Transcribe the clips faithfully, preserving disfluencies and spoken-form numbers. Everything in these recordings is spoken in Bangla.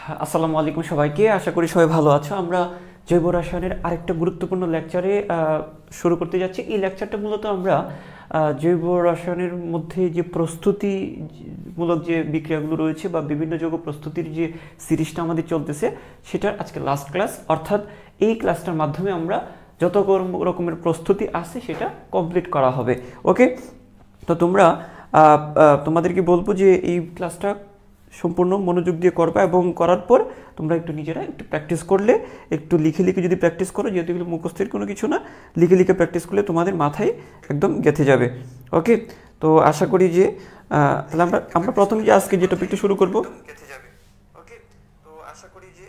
আসসালামু আলাইকুম সবাইকে, আশা করি সবাই ভালো আছো। আমরা জৈব রসায়নের আরেকটা গুরুত্বপূর্ণ লেকচারে শুরু করতে যাচ্ছি। এই লেকচারটা মূলত আমরা জৈব রসায়নের মধ্যে যে প্রস্তুতিমূলক যে বিক্রিয়াগুলো রয়েছে বা বিভিন্ন যৌগ প্রস্তুতির যে সিরিজটা আমাদের চলতেছে সেটার আজকে লাস্ট ক্লাস, অর্থাৎ এই ক্লাসটার মাধ্যমে আমরা যত রকমের প্রস্তুতি আছে সেটা কমপ্লিট করা হবে। ওকে, তো তোমরা তোমাদেরকে বলবো যে এই ক্লাসটা সম্পূর্ণ মনোযোগ দিয়ে করবা এবং করার পর তোমরা একটু নিজেরা একটু প্র্যাকটিস করলে, একটু লিখে লিখে যদি প্র্যাকটিস করো, যেহেতু এগুলো মুখস্থের কোনো কিছু না, লিখে লিখে প্র্যাকটিস করলে তোমাদের মাথায় একদম গেঁথে যাবে। ওকে, তো আশা করি যে তাহলে আমরা আমরা প্রথমে যে আজকে যে টপিকটা শুরু করব, গেঁথে যাবে। ওকে, তো আশা করি যে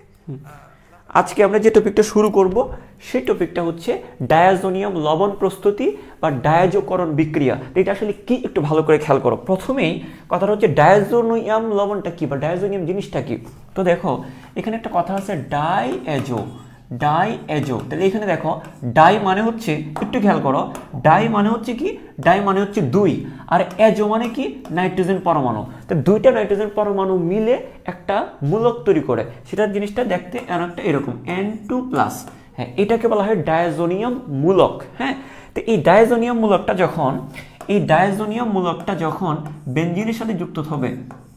আজকে আমরা যে টপিকটা শুরু করব সেই টপিকটা হচ্ছে ডায়াজোনিয়াম লবণ প্রস্তুতি বা ডায়াজোকরণ বিক্রিয়া। এটা আসলে কি একটু ভালো করে খেয়াল করো। প্রথমেই কথাটা হচ্ছে ডায়াজোনিয়াম লবণটা কি বা ডায়াজোনিয়াম জিনিসটা কি। তো দেখো এখানে একটা কথা আছে ডাইএজো, ডাইএজো। তাহলে এখানে দেখো ডাই মানে হচ্ছে, একটু খেয়াল করো, ডাই মানে হচ্ছে কি, ডাই মানে হচ্ছে দুই, আর এজো মানে কি, নাইট্রোজেন পরমাণু। তো দুইটা নাইট্রোজেন পরমাণু মিলে একটা মূলক তৈরি করে, সেটার জিনিসটা দেখতে অনেকটা এরকম এন টু প্লাস। হ্যাঁ, এটাকে বলা হয় ডায়াজোনিয়াম মূলক। হ্যাঁ, তো এই ডায়াজোনিয়াম মূলকটা যখন এই ডায়াজোনিয়াম মূলকটা যখন বেনজিনের সাথে যুক্ত হবে,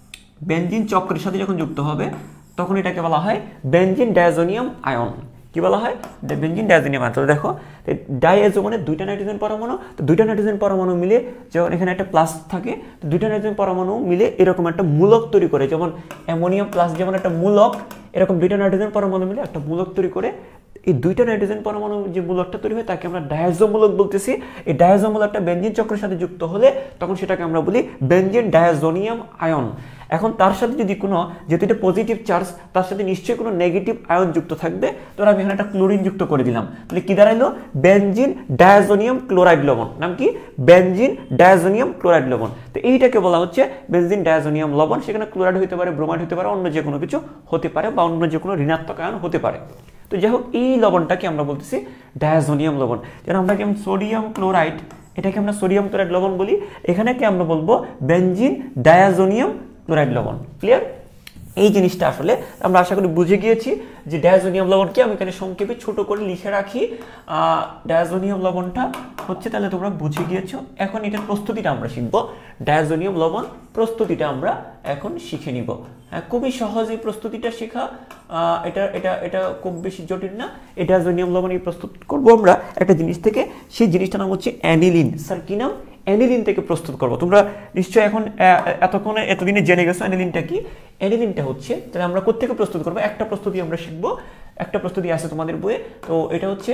বেনজিন চক্রের সাথে যখন যুক্ত হবে, তখন এটাকে বলা হয় বেনজিন ডায়াজোনিয়াম আয়ন। কি বলা হয়? Benzene diazonium ion. তো দেখো ডাইএজো মানে দুইটা নাইট্রোজেন পরমাণু, তো দুইটা নাইট্রোজেন পরমাণু মিলে যখন এখানে একটা প্লাস থাকে, তো দুইটা নাইট্রোজেন পরমাণু মিলে এরকম একটা মূলক তৈরি করে, যেমন অ্যামোনিয়াম প্লাস যেমন একটা মূলক, এরকম দুইটা নাইট্রোজেন পরমাণু মিলে একটা মূলক তৈরি করে। এই দুইটা নাইট্রোজেন পরমাণু যে মূলকটা তৈরি হয় তাকে আমরা ডায়াজো মূলক বলতেছি। এই ডায়াজো মূলকটা বেনজিন চক্রের সাথে যুক্ত হলে তখন সেটাকে আমরা বলি বেনজিন ডায়াজোনিয়াম আয়ন। এখন তার সাথে যদি কোনো, যেহেতু এটা পজিটিভ চার্জ, তার সাথে নিশ্চয়ই কোনো নেগেটিভ আয়ন যুক্ত থাকবে। তো আমি এখানে একটা ক্লোরিন যুক্ত করে দিলাম, তাহলে কি দাঁড়াইলো? বেনজিন ডায়াজোনিয়াম ক্লোরাইড লবণ। নাম কি? বেনজিন ডায়াজোনিয়াম ক্লোরাইড লবণ। তো এইটাকে বলা হচ্ছে বেনজিন ডায়াজোনিয়াম লবণ। সেখানে ক্লোরাইড হতে পারে, ব্রোমাইড হতে পারে, অন্য যে কোনো কিছু হতে পারে, বা অন্য যে কোনো ঋণাত্মক আয়ন হতে পারে। তো যাই হোক, এই লবণটাকে আমরা বলতেছি ডায়াজোনিয়াম লবণ। যেন আমরা কেমন সোডিয়াম ক্লোরাইড, এটাকে আমরা সোডিয়াম ক্লোরাইড লবণ বলি, এখানেকে আমরা বলবো বেনজিন ডায়াজোনিয়াম ক্লোরাইড লবণ। ক্লিয়ার? এই জিনিসটা আসলে আমরা আশা করি বুঝে গিয়েছি যে ডায়াজোনিয়াম লবণকে আমি এখানে সংক্ষেপে ছোট করে লিখে রাখি। ডায়াজোনিয়াম লবণটা হচ্ছে, তাহলে তোমরা বুঝে গিয়েছো। এখন এটার প্রস্তুতিটা আমরা শিখবো। ডায়াজোনিয়াম লবণ প্রস্তুতিটা আমরা এখন শিখে নিব। হ্যাঁ, খুবই সহজ এই প্রস্তুতিটা শেখা। এটা এটা এটা খুব বেশি জটিল না। এই ডায়াজোনিয়াম লবণ এই প্রস্তুত করবো আমরা একটা জিনিস থেকে, সেই জিনিসটার নাম হচ্ছে অ্যানিলিন। স্যার কি নাম? অ্যানিলিন থেকে প্রস্তুত করব। তোমরা নিশ্চয়ই এখন এতক্ষণে এতদিনে জেনে গেছো অ্যানিলিনটা কি। অ্যানিলিনটা হচ্ছে, তাহলে আমরা কোত্থেকে প্রস্তুত করবো? একটা প্রস্তুতি আমরা শিখবো, একটা প্রস্তুতি আছে তোমাদের বইয়ে। তো এটা হচ্ছে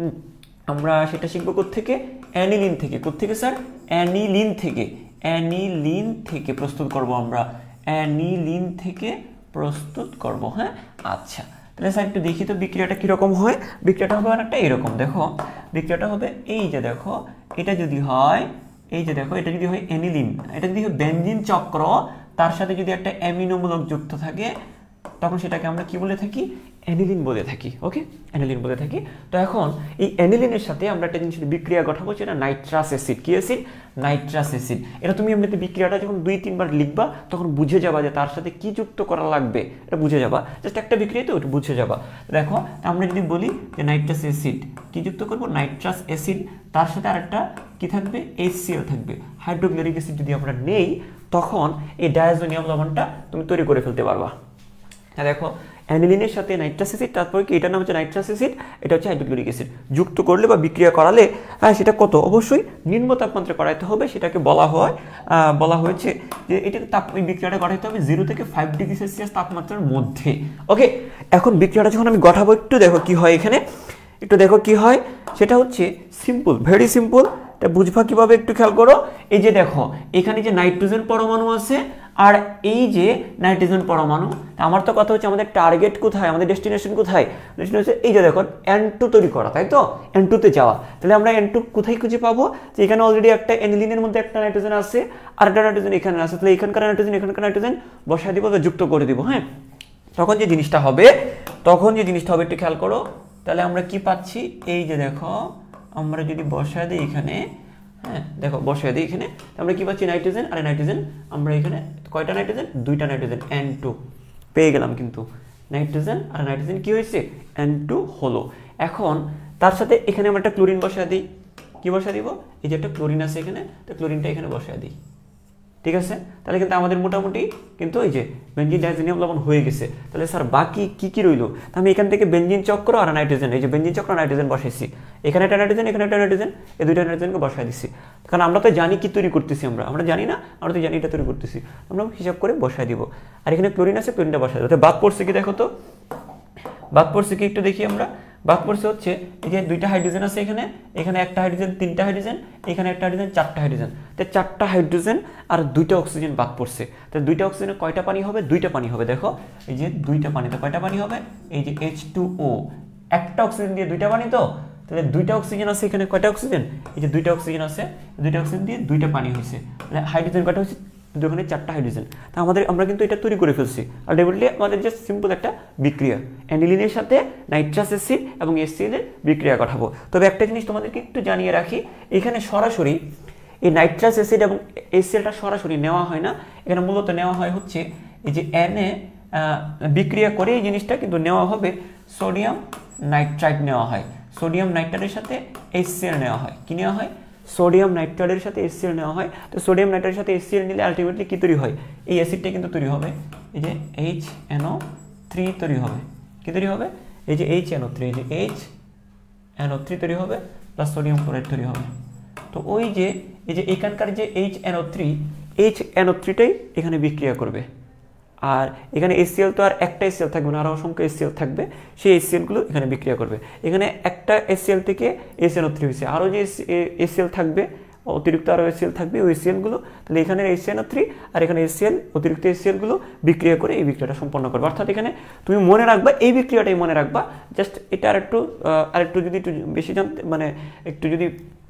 আমরা সেটা শিখবো কোত্থেকে? অ্যানিলিন থেকে। কোত্থেকে স্যার? অ্যানিলিন থেকে। অ্যানিলিন থেকে প্রস্তুত করব আমরা, অ্যানিলিন থেকে প্রস্তুত করব। হ্যাঁ, আচ্ছা, তাহলে স্যার একটু দেখি তো বিক্রিয়াটা কীরকম হয়। বিক্রিয়াটা হবে অনেকটা এরকম। দেখো বিক্রিয়াটা হবে এই যে, দেখো এটা যদি হয়, এই যে দেখো এটা যদি হয় অ্যানিলিন, এটা যদি হয় বেনজিন চক্র, তার সাথে যদি একটা অ্যামিনোমূলক যুক্ত থাকে, তখন সেটাকে আমরা কি বলে থাকি? অ্যানিলিন বলে থাকি। ওকে, অ্যানিলিন বলে থাকি। তো এখন এই অ্যানিলিনের সাথে আমরা একটা জিনিস বিক্রিয়া ঘটাবো, সেটা নাইট্রাস অ্যাসিড। কি অ্যাসিড? Nitrous acid. এটা তুমি এমনিতে বিক্রিয়াটা যখন দুই তিনবার লিখবা তখন বুঝে যাবা যে তার সাথে কি যুক্ত করা লাগবে, এটা বুঝে যাবা। জাস্ট একটা বিক্রিয়া তো, ওটা বুঝে যাবা। দেখো আমরা যদি বলি যে নাইট্রাস অ্যাসিড কি যুক্ত করবো? নাইট্রাস অ্যাসিড, তার সাথে আরেকটা কি থাকবে? এইচসিএল থাকবে। হাইড্রোক্লোরিক অ্যাসিড যদি আমরা নেই, তখন এই ডায়াজোনিয়াম লবণটা তুমি তৈরি করে ফেলতে পারবা। দেখো অ্যানিলিনের সাথে নাইট্রাস অ্যাসিড, তারপরে কি এটার নাম হচ্ছে নাইট্রাস অ্যাসিড, এটা হচ্ছে হাইড্রোক্লোরিক অ্যাসিড। যুক্ত করলে বা বিক্রিয়া করালে, হ্যাঁ সেটা কত? অবশ্যই নিম্ন তাপমাত্রায় করাইতে হবে। সেটাকে বলা হয়, বলা হয়েছে যে এটা তাপ এই বিক্রিয়াটা গঠাইতে হবে জিরো থেকে ফাইভ ডিগ্রি সেলসিয়াস তাপমাত্রার মধ্যে। ওকে, এখন বিক্রিয়াটা যখন আমি গঠাবো, একটু দেখো কি হয় এখানে, একটু দেখো কি হয়। সেটা হচ্ছে সিম্পল, ভেরি সিম্পল। এটা বুঝবা কিভাবে একটু খেয়াল করো। এই যে দেখো এখানে যে নাইট্রোজেন পরমাণু আছে, আর এই যে নাইট্রোজেন পরমাণু, আমার তো কথা হচ্ছে আমাদের টার্গেট কোথায়, আমাদের ডেস্টিনেশন কোথায়? ডেস্টিনেশন এই যে দেখো এন টু তৈরি করা, তাই তো? এন টু তে যাওয়া। তাহলে আমরা এন টু কোথায় খুঁজে পাবো? যে এখানে অলরেডি একটা অ্যানিলিনের মধ্যে একটা নাইট্রোজেন আছে, আর একটা নাইট্রোজেন এখানে আছে। তাহলে এখানকার নাইট্রোজেন এখানকার নাইট্রোজেন বসায় দিব, যুক্ত করে দিব। হ্যাঁ, তখন যে জিনিসটা হবে, তখন যে জিনিসটা হবে একটু খেয়াল করো। তাহলে আমরা কি পাচ্ছি? এই যে দেখো আমরা যদি বসায় দিই এখানে, হ্যাঁ দেখো বসায় দিই এখানে, আমরা কি পাচ্ছি? নাইট্রোজেন, আর নাইট্রোজেন আমরা এখানে কয়টা নাইট্রোজেন? দুইটা নাইট্রোজেন, এন টু পেয়ে গেলাম। কিন্তু নাইট্রোজেন, আর নাইট্রোজেন কি হয়েছে এন টু হলো। এখন তার সাথে এখানে আমরা একটা ক্লোরিন বসা দিই, কি বসা দিব, এই যে একটা ক্লোরিন আছে এখানে, তো ক্লোরিনটা এখানে বসা দিই, ঠিক আছে। তাহলে কিন্তু আমাদের মোটামুটি কিন্তু এই যে বেনজিন ডাইজোনিয়াম লবণ হয়ে গেছে। তাহলে স্যার বাকি কি কি রইলো, আমি এখান থেকে বেনজিন চক্র আর নাইট্রোজেন, এই যে বেনজিন চক্র নাইট্রোজেন বসাইছি, এখানে একটা নাইট্রোজেন এখানে একটা নাইট্রোজেন, এই দুইটা নাইট্রোজেনকে বসাই দিচ্ছি, কারণ আমরা তো জানি কি তৈরি করতেছি, আমরা আমরা জানি না, আমরা তো জানি এটা তৈরি করতেছি, আমরা হিসাব করে বসাই দিব। আর এখানে ক্লোরিন আছে, ক্লোরিনটা বসাই দেবো। বাদ পড়ছে কি দেখো তো, বাদ পড়ছে কি একটু দেখি আমরা, বাদ পড়ছে হচ্ছে এই যে দুইটা হাইড্রোজেন আছে এখানে, এখানে একটা হাইড্রোজেন, তিনটা হাইড্রোজেন, এখানে একটা হাইড্রোজেন, চারটা হাইড্রোজেন, তো চারটা হাইড্রোজেন আর দুইটা অক্সিজেন বাদ পড়ছে। তো দুইটা অক্সিজেনে কয়টা পানি হবে, দুইটা পানি হবে। দেখো এই যে দুইটা পানিতে কয়টা পানি হবে, এই যে এইচ টু ও, একটা অক্সিজেন দিয়ে দুইটা পানি, তো তাহলে দুইটা অক্সিজেন আছে এখানে, কয়টা অক্সিজেন, এই যে দুইটা অক্সিজেন আছে, দুইটা অক্সিজেন দিয়ে দুইটা পানি হয়েছে, তাহলে হাইড্রোজেন কয়টা হয়েছে, দুখানে চারটা হাইড্রোজেন। তা আমাদের আমরা কিন্তু এটা তৈরি করে ফেলছি, আলটিমেটলি আমাদের জাস্ট সিম্পল একটা বিক্রিয়া, অ্যানিলিনের সাথে নাইট্রাস অ্যাসিড এবং এসসিএল এর বিক্রিয়া ঘটাবো। তবে একটা জিনিস তোমাদেরকে একটু জানিয়ে রাখি, এখানে সরাসরি এই নাইট্রাস অ্যাসিড এবং এসসিএলটা সরাসরি নেওয়া হয় না, এখানে মূলত নেওয়া হয় হচ্ছে এই যে এনে বিক্রিয়া করে এই জিনিসটা কিন্তু নেওয়া হবে সোডিয়াম নাইট্রাইট নেওয়া হয়, সোডিয়াম নাইট্রাইটের সাথে এইচসিএল নেওয়া হয়, কি নেওয়া হয়, সোডিয়াম নাইট্রাইটের সাথে এইচসিএল নেওয়া হয়। তো সোডিয়াম নাইট্রাইটের সাথে এইচসিএল নিলে আলটিমেটলি কি তৈরি হয়, এই অ্যাসিডটা কিন্তু তৈরি হবে, এই যে এইচ এন ও থ্রি তৈরি হবে, কি তৈরি হবে, এই যে এইচ এন ও থ্রি, এই যে এইচ এন ও থ্রি তৈরি হবে প্লাস সোডিয়াম ক্লোরাইড তৈরি হবে। তো ওই যে এই যে এখানকার যে H N O three, H N O থ্রিটাই এখানে বিক্রিয়া করবে, আর এখানে এসসিএল তো আর একটা এসসিএল থাকবে না, আরও অসংখ্য এসসিএল থাকবে, সেই এসসিএলগুলো এখানে বিক্রিয়া করবে। এখানে একটা এসসিএল থেকে এইচ এন ও থ্রি হয়েছে, আরও যে এসসিএল থাকবে, অতিরিক্ত আরও এসসিএল থাকবে ওই এসসিএলগুলো, তাহলে এখানে এইচ এন ও থ্রি আর এখানে এসসিএল অতিরিক্ত এসসিএলগুলো বিক্রিয়া করে এই বিক্রিয়াটা সম্পন্ন করবে। অর্থাৎ এখানে তুমি মনে রাখবা, এই বিক্রিয়াটাই মনে রাখবা, জাস্ট এটা আর একটু আর একটু যদি একটু বেশি জানতে, মানে একটু যদি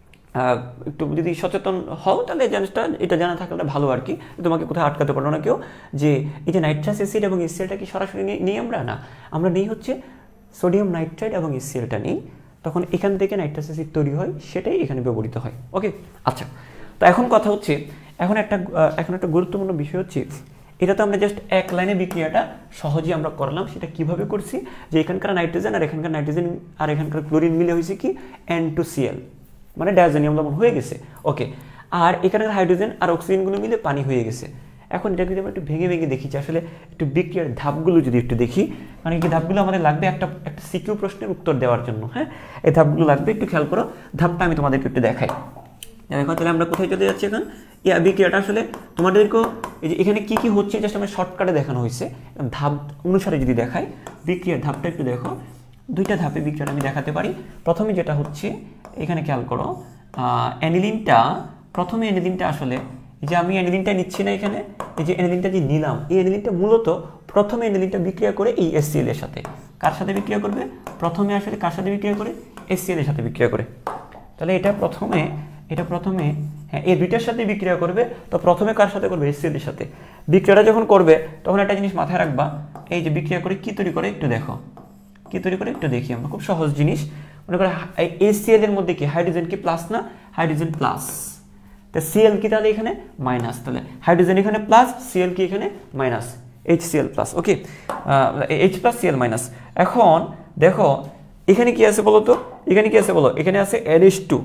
একটু যদি সচেতন হও তাহলে জিনিসটা এটা জানা থাকলে ভালো আর কি, তোমাকে কোথাও আটকাতে পারো না কেউ, যে এই যে নাইট্রাস অ্যাসিড এবং এসসিএলটা কি সরাসরি নিই আমরা, না আমরা নিই হচ্ছে সোডিয়াম নাইট্রাইট এবং এসসিএলটা নিই, তখন এখান থেকে নাইট্রাস অ্যাসিড তৈরি হয়, সেটাই এখানে ব্যবহৃত হয়। ওকে, আচ্ছা, তো এখন কথা হচ্ছে, এখন একটা এখন একটা গুরুত্বপূর্ণ বিষয় হচ্ছে, এটা তো আমরা জাস্ট এক লাইনে বিক্রিয়াটা সহজেই আমরা করলাম, সেটা কিভাবে করছি, যে এখানকার নাইট্রোজেন আর এখানকার নাইট্রোজেন আর এখানকার ক্লোরিন মিলে হয়েছে কি এন টু সি এল, মানে ডাইজোনিয়াম লবণ হয়ে গেছে। ওকে, আর এখানকার হাইড্রোজেন আর অক্সিজেনগুলো মিলে পানি হয়ে গেছে। এখন এটা যদি আমরা একটু ভেঙে ভেঙে দেখি, যে আসলে একটু বিক্রিয়ার ধাপগুলো যদি একটু দেখি, মানে এই ধাপগুলো আমাদের লাগবে একটা একটা সিকিউ প্রশ্নের উত্তর দেওয়ার জন্য। হ্যাঁ, এই ধাপগুলো লাগবে, একটু খেয়াল করো, ধাপটা আমি তোমাদেরকে একটু দেখাই। দেখো তাহলে আমরা কোথায় চলে যাচ্ছি এখন, এই বিক্রিয়াটা আসলে তোমাদেরকেও এই যে এখানে কি কি হচ্ছে জাস্ট আমার শর্টকাটে দেখানো হয়েছে, ধাপ অনুসারে যদি দেখাই, বিক্রিয়ার ধাপটা একটু দেখো, দুইটা ধাপে বিক্রিয়াটা আমি দেখাতে পারি। প্রথমে যেটা হচ্ছে, এখানে খেয়াল করো, অ্যানিলিনটা, প্রথমে অ্যানিলিনটা আসলে এই যে আমি অ্যানিলিনটা নিচ্ছি না এখানে, এই যে অ্যানিলিনটা যে নিলাম, এই অ্যানিলিনটা মূলত প্রথমে অ্যানিলিনটা বিক্রিয়া করে এই এসসিএল এর সাথে, কার সাথে বিক্রিয়া করবে, প্রথমে আসলে কার সাথে বিক্রিয়া করে, এসসিএল এর সাথে বিক্রিয়া করে। তাহলে এটা প্রথমে এটা প্রথমে হ্যাঁ এই দুইটার সাথে বিক্রিয়া করবে, তো প্রথমে কার সাথে করবে, এসসিএল এর সাথে। বিক্রিয়াটা যখন করবে তখন একটা জিনিস মাথায় রাখবা, এই যে বিক্রিয়া করে কি তৈরি করে একটু দেখো, কি তৈরি করে একটু দেখি আমরা, খুব সহজ জিনিস। মনে করো এসসিএল এর মধ্যে কি হাইড্রোজেন কি প্লাস না, হাইড্রোজেন প্লাস, তা সিএল কি তাহলে এখানে মাইনাস, তাহলে হাইড্রোজেন এখানে প্লাস, সিএল কি এখানে minus, HCL plus. Okay, H plus CL minus. এখন দেখো এখানে কি আছে বলো তো, এখানে কি আছে বলো, এখানে আছে এন এইচ টু,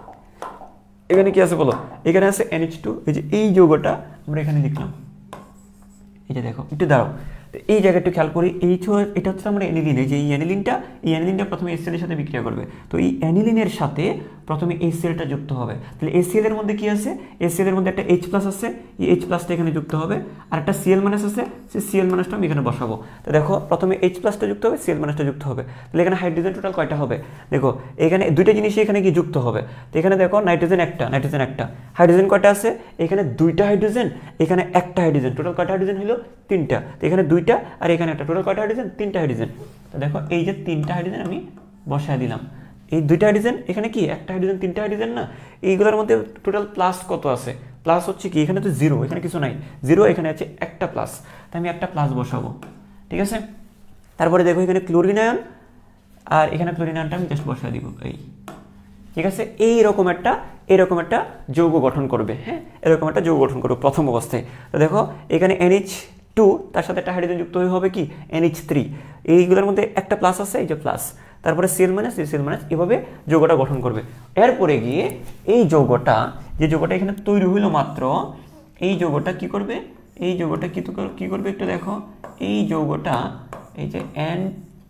এখানে কি আছে বলো, এখানে আছে এন এইচ টু, এই যে এই যৌগটা আমরা এখানে লিখলাম, এই যে দেখো একটু দাঁড়াও, তো এই জায়গাটা একটু খেয়াল করি, এই এটা হচ্ছে আমরা অ্যানিলিন, এই যে এই অ্যানিলিনটা, এই অ্যানিলিনটা প্রথমে এসসিএল এর সাথে বিক্রিয়া করবে, তো এই অ্যানিলিনের সাথে প্রথমে এইচসিএলটা যুক্ত হবে, তাহলে এসসিএল এর মধ্যে কি আছে, এসসিএল এর মধ্যে একটা এইচ প্লাস আছে, এই এইচ প্লাসটা এখানে যুক্ত হবে, আর একটা সিএল মাইনাস আছে, সেই সিএল মাইনাসটা আমি এখানে বসাবো। তো দেখো প্রথমে এইচ প্লাসটা যুক্ত হবে, সিএল মাইনাসটা যুক্ত হবে, তাহলে এখানে হাইড্রোজেন টোটাল কয়টা হবে, দেখো এখানে দুইটা জিনিসই এখানে কি যুক্ত হবে, তো এখানে দেখো নাইট্রোজেন একটা, নাইট্রোজেন একটা, হাইড্রোজেন কয়টা আছে, এখানে দুইটা হাইড্রোজেন, এখানে একটা হাইড্রোজেন, টোটাল কয়টা হাইড্রোজেন হলো তিনটা, তো এখানে দুইটা আর এখানে একটা, টোটাল কয়টা হাইড্রোজেন, তিনটা হাইড্রোজেন। তো দেখো এই যে তিনটা হাইড্রোজেন আমি বসায় দিলাম, এই দুইটা হাইড্রোজেন, এখানে কি একটা হাইড্রোজেন, তিনটা হাইড্রোজেন না, এইগুলোর মধ্যে টোটাল প্লাস কত আছে, প্লাস হচ্ছে কি, এখানে তো জিরো, এখানে কিছু নাই, জিরো, এখানে আছে একটা প্লাস, তাই আমি একটা প্লাস বসাবো, ঠিক আছে। তারপরে দেখো এখানে ক্লোরিন আয়ন, আর এখানে ক্লোরিন আয়নটা আমি জাস্ট বসায় দিব, এই ঠিক আছে, এইরকম একটা এরকম একটা যৌগ গঠন করবে। হ্যাঁ, এরকম একটা যৌগ গঠন করবে প্রথম অবস্থায়। তো দেখো এখানে এনএইচ টু তার সাথে একটা হাইড্রোজেন যুক্ত হয়ে হবে কি এন এইচ থ্রি, এইগুলোর মধ্যে একটা প্লাস আছে, এই যে প্লাস, তারপরে সিএল মাইনাস সিএল মাইনাস, এভাবে যৌগটা গঠন করবে। এরপরে গিয়ে এই যৌগটা, যে যৌগটা এখানে তৈরি হইলো মাত্র, এই যৌগটা কি করবে, এই যৌগটা কি কি করবে একটু দেখো, এই যৌগটা এই যে N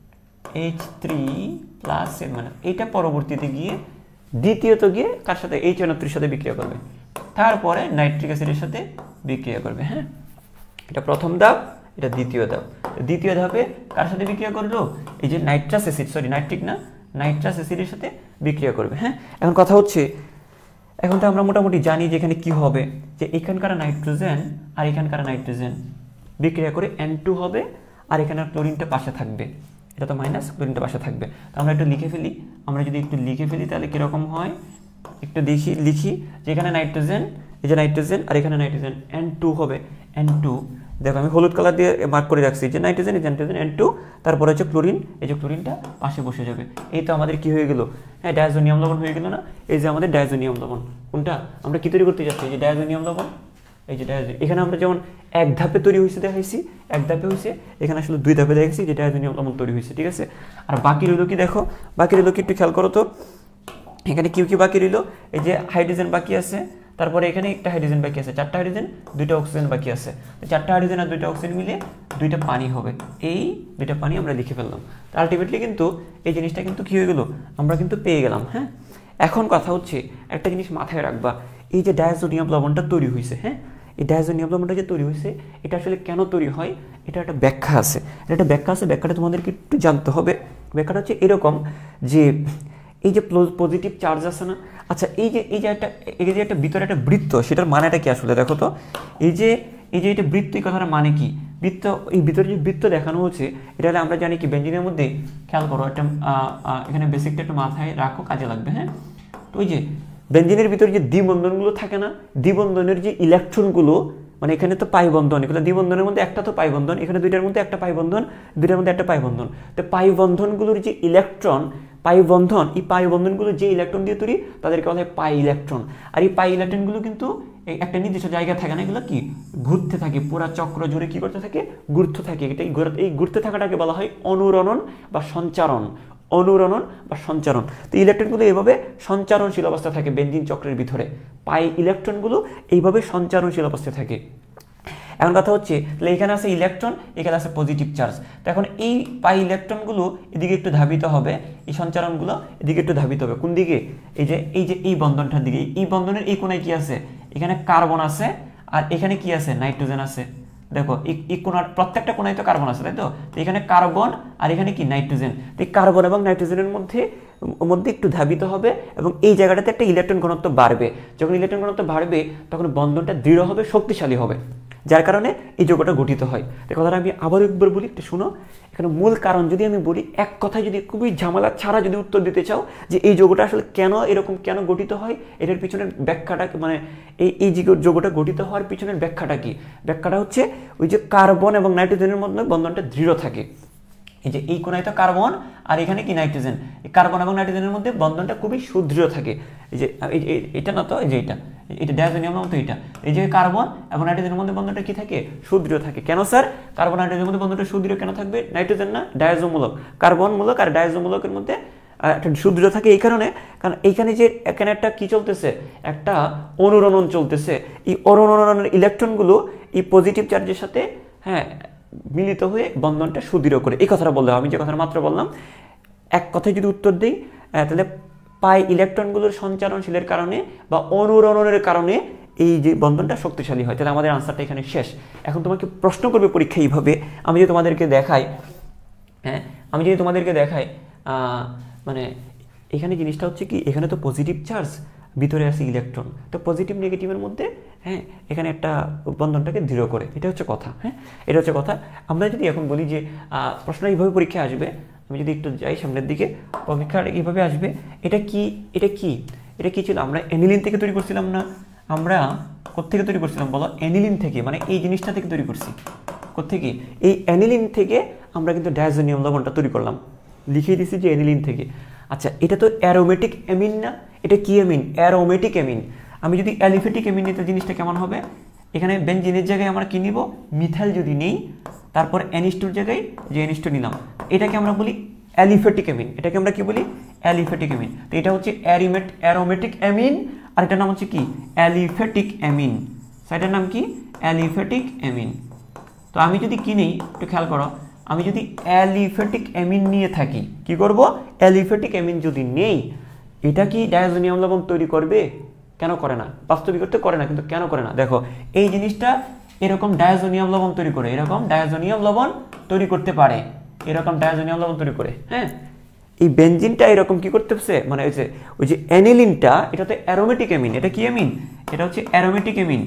H three plus CL minus, এইটা পরবর্তীতে গিয়ে দ্বিতীয়ত গিয়ে কার সাথে এইচ এন ও থ্রির সাথে বিক্রিয়া করবে, তারপরে নাইট্রিক অ্যাসিডের সাথে বিক্রিয়া করবে। হ্যাঁ, এটা প্রথম ধাপ, এটা দ্বিতীয় ধাপ। দ্বিতীয় ধাপে কার সাথে বিক্রিয়া করলো, এই যে নাইট্রাস অ্যাসিড, সরি নাইট্রিক না, নাইট্রাস অ্যাসিডের সাথে বিক্রিয়া করবে। হ্যাঁ, এখন কথা হচ্ছে, এখন তো আমরা মোটামুটি জানি যে এখানে কি হবে, যে এখানকার নাইট্রোজেন আর এখানকার নাইট্রোজেন বিক্রিয়া করে এন টু হবে, আর এখানে ক্লোরিনটা পাশে থাকবে, এটা তো মাইনাস, ক্লোরিনটা পাশে থাকবে। তো আমরা একটু লিখে ফেলি, আমরা যদি একটু লিখে ফেলি তাহলে কীরকম হয়, একটু দেখি লিখি যে এখানে নাইট্রোজেন, এই যে নাইট্রোজেন আর এখানে নাইট্রোজেন এন টু হবে, এন টু দেখো আমি হলুদ কালার দিয়ে মার্ক করে রাখছি, যে নাইট্রোজেন এই যে নাইট্রোজেন এন টু, তারপরে হচ্ছে ক্লোরিন, এই যে ক্লোরিনটা পাশে বসে যাবে। এই তো আমাদের কি হয়ে গেল, হ্যাঁ ডায়াজোনিয়াম লবণ হয়ে গেল না, এই যে আমাদের ডায়াজোনিয়াম লবণ, কোনটা আমরা কি তৈরি করতে যাচ্ছি, এই যে ডায়াজোনিয়াম লবণ, এই যে ডায়াজোনিয়াম, এখানে আমরা যেমন এক ধাপে তৈরি হয়েছে দেখাইছি, এক ধাপে হয়েছে, এখানে আসলে দুই ধাপে দেখেছি যে ডায়াজোনিয়াম লবণ তৈরি হয়েছে, ঠিক আছে। আর বাকি রইল কি দেখো, বাকি রইল কি একটু খেয়াল করো তো, এখানে কি কি বাকি রইল, এই যে হাইড্রোজেন বাকি আছে, তারপরে এখানে একটা হাইড্রোজেন বাকি আছে, চারটা হাইড্রোজেন দুইটা অক্সিজেন বাকি আছে, চারটা হাইড্রোজেন আর দুইটা অক্সিজেন মিলে দুইটা পানি হবে, এই দুইটা পানি আমরা লিখে ফেললাম। তো আলটিমেটলি কিন্তু এই জিনিসটা কিন্তু কি হয়ে গেল, আমরা কিন্তু পেয়ে গেলাম। হ্যাঁ, এখন কথা হচ্ছে একটা জিনিস মাথায় রাখবা, এই যে ডায়াজোনিয়াম লবণটা তৈরি হয়েছে, হ্যাঁ এই ডায়াজোনিয়াম লবণটা যে তৈরি হয়েছে, এটা আসলে কেন তৈরি হয়, এটা একটা ব্যাখ্যা আছে, এটা একটা ব্যাখ্যা আছে, ব্যাখ্যাটা তোমাদেরকে একটু জানতে হবে। ব্যাখ্যাটা হচ্ছে এরকম যে এই যে পজিটিভ চার্জ আছে না, আচ্ছা এই যে এই যে একটা এই যে একটা ভিতরে একটা বৃত্ত, সেটার মানেটা কি আসলে দেখো তো, এই যে এই যে এটা বৃত্ত, এই কথাটার মানে কি, বৃত্ত, এই ভিতরে যে বৃত্ত দেখানো হচ্ছে, এটা হলে আমরা জানি কি বেঞ্জিনের মধ্যে, খেয়াল করো একটা এখানে বেসিকটা একটু মাথায় রাখো, কাজে লাগবে। হ্যাঁ, তো ওই যে বেঞ্জিনের ভিতরে যে দ্বিবন্ধনগুলো থাকে না, দ্বিবন্ধনের যে ইলেকট্রনগুলো, মানে এখানে তো পাই বন্ধন, এগুলো দ্বিবন্ধনের মধ্যে একটা তো পাই বন্ধন, এখানে দুইটার মধ্যে একটা পাই বন্ধন, দুইটার মধ্যে একটা পাই বন্ধন, তো পাই বন্ধনগুলোর যে ইলেকট্রন, পাই বন্ধন, এই পাই বন্ধনগুলো যে ইলেকট্রন দিয়ে তৈরি তাদেরকে বলা হয় পাই ইলেকট্রন। আর এই পাই ইলেকট্রনগুলো কিন্তু একটা নির্দিষ্ট জায়গায় থাকে না, এগুলো কি ঘুরতে থাকে, পুরা চক্র জুড়ে কি করতে থাকে, ঘুরতে থাকে। এটা এই ঘুরতে থাকাটাকে বলা হয় অনুরণন বা সঞ্চারণ, অনুরণন বা সঞ্চারণ। তো ইলেকট্রনগুলো এইভাবে সঞ্চারণশীল অবস্থায় থাকে বেঞ্জিন চক্রের ভিতরে, পাই ইলেকট্রনগুলো এইভাবে সঞ্চারণশীল অবস্থায় থাকে। এখন কথা হচ্ছে তাহলে এখানে আছে ইলেকট্রন, এখানে আছে পজিটিভ চার্জ, তো এখন এই পাই ইলেকট্রনগুলো এদিকে একটু ধাবিত হবে, এই সঞ্চারণগুলো এদিকে একটু ধাবিত হবে, কোন দিকে, এই যে এই যে এই বন্ধনটার দিকে, এই বন্ধনের এই কোণায় কি আছে, এখানে কার্বন আছে, আর এখানে কি আছে, নাইট্রোজেন আছে। দেখো এই কোণার প্রত্যেকটা কোণায় তো কার্বন আছে, তাই তো, এখানে কার্বন আর এখানে কি নাইট্রোজেন, এই কার্বন এবং নাইট্রোজেনের মধ্যে মধ্যে একটু ধাবিত হবে, এবং এই জায়গাটাতে একটা ইলেকট্রন ঘনত্ব বাড়বে। যখন ইলেকট্রন ঘনত্ব বাড়বে তখন বন্ধনটা দৃঢ় হবে, শক্তিশালী হবে, যার কারণে এই যৌগটা গঠিত হয়। এই কথাটা আমি আবার একবার বলি, একটু শোনো। এখানে মূল কারণ যদি আমি বলি, এক কথায় যদি খুবই ঝামেলা ছাড়া যদি উত্তর দিতে চাও যে এই যৌগটা আসলে কেন এরকম কেন গঠিত হয়, এটার পিছনের ব্যাখ্যাটা মানে এই এই যে যৌগটা গঠিত হওয়ার পিছনের ব্যাখ্যাটা কি, ব্যাখ্যাটা হচ্ছে ওই যে কার্বন এবং নাইট্রোজেনের মধ্যে বন্ধনটা দৃঢ় থাকে। এই যে এই কোণায় তো কার্বন আর এখানে কি নাইট্রোজেন, এই কার্বন এবং নাইট্রোজেনের মধ্যে বন্ধনটা খুবই সুদৃঢ় থাকে। এই যে এটা না তো, এই যে এটা এটা ডায়াজোনিয়াম মতো, এটা এই যে কার্বন এবং নাইট্রোজেনের মধ্যে বন্ধনটা কি থাকে, সুদৃঢ় থাকে। কেন স্যার, কার্বন নাইট্রোজেনের মধ্যে বন্ধনটা সুদৃঢ় কেন থাকবে, নাইট্রোজেন না ডায়াজোমূলক, কার্বনমূলক আর ডায়াজোমূলকের মধ্যে একটা সুদৃঢ় থাকে এই কারণে, কারণ এইখানে যে এখানে একটা কি চলতেছে, একটা অনুরণন চলতেছে, এই অনুরণনের ইলেকট্রনগুলো এই পজিটিভ চার্জের সাথে হ্যাঁ মিলিত হয়ে বন্ধনটা সুদৃঢ় করে। এই কথাটা বললাম, আমি যে কথাটা মাত্র বললাম, এক কথায় যদি উত্তর দিই তাহলে পাই ইলেকট্রনগুলোর সঞ্চারণশীলের কারণে বা অনুরণনের কারণে এই যে বন্ধনটা শক্তিশালী হয়। তাহলে আমাদের আনসারটা এখানে শেষ। এখন তোমাকে প্রশ্ন করবে পরীক্ষা এইভাবে, আমি যদি তোমাদেরকে দেখাই, হ্যাঁ আমি যদি তোমাদেরকে দেখাই মানে এখানে জিনিসটা হচ্ছে কি, এখানে তো পজিটিভ চার্জ, ভিতরে আছে ইলেকট্রন, তো পজিটিভ নেগেটিভের মধ্যে হ্যাঁ এখানে একটা বন্ধনটাকে দৃঢ় করে, এটা হচ্ছে কথা। হ্যাঁ এটা হচ্ছে কথা। আমরা যদি এখন বলি যে প্রশ্ন এইভাবে পরীক্ষা আসবে, আমি যদি একটু যাই সামনের দিকে, পরীক্ষা এইভাবে আসবে, এটা কি এটা কি এটা কি ছিল, আমরা অ্যানিলিন থেকে তৈরি করছিলাম না, আমরা কোত্থেকে তৈরি করছিলাম বলো, অ্যানিলিন থেকে, মানে এই জিনিসটা থেকে তৈরি করছি, কোত্থেকে, এই অ্যানিলিন থেকে আমরা কিন্তু ডায়াজোনিয়াম লবণটা তৈরি করলাম, লিখিয়ে দিছি যে অ্যানিলিন থেকে। আচ্ছা এটা তো অ্যারোমেটিক অ্যামিন না, এটা কি অ্যামিন, অ্যারোমেটিক অ্যামিন। আমি যদি অ্যালিফেটিক অ্যামিন নিতে জিনিসটা কেমন হবে, এখানে বেনজিনের জায়গায় আমরা কি নিব, মিথাইল যদি নেই, তারপর এনএইচ টু এর জায়গায় যে এনএইচ টু নিলাম, এটাকে আমরা বলি অ্যালিফ্যাটিক অ্যামিন। এটাকে আমরা কি বলি, অ্যালিফ্যাটিক অ্যামিন। তো এটা হচ্ছে অ্যারিমেট অ্যারোমেটিক অ্যামিন, আর এটার নাম হচ্ছে কি, অ্যালিফ্যাটিক অ্যামিন। এটার নাম কি, অ্যালিফ্যাটিক অ্যামিন। তো আমি যদি কি নেই একটু খেয়াল করো, আমি যদি অ্যালিফ্যাটিক অ্যামিন নিয়ে থাকি, কি করব, অ্যালিফ্যাটিক অ্যামিন যদি নেই, এটা কি ডায়াজোনিয়াম লবণ তৈরি করবে? কেন করে না? বাস্তবিক অর্থে করে না, কিন্তু কেন করে না দেখো, এই জিনিসটা এরকম ডায়াজোনিয়াম লবণ তৈরি করে, এরকম ডায়াজোনিয়াম লবণ তৈরি করতে পারে, এরকম ডায়াজোনিয়াম লবণ তৈরি করে। হ্যাঁ, এই বেনজিনটা এরকম কি করতেছে, মানে ওই যে ওই যে অ্যানিলিনটা, এটা তো অ্যারোমেটিক অ্যামিন। এটা কি অ্যামিন? এটা হচ্ছে অ্যারোমেটিক অ্যামিন।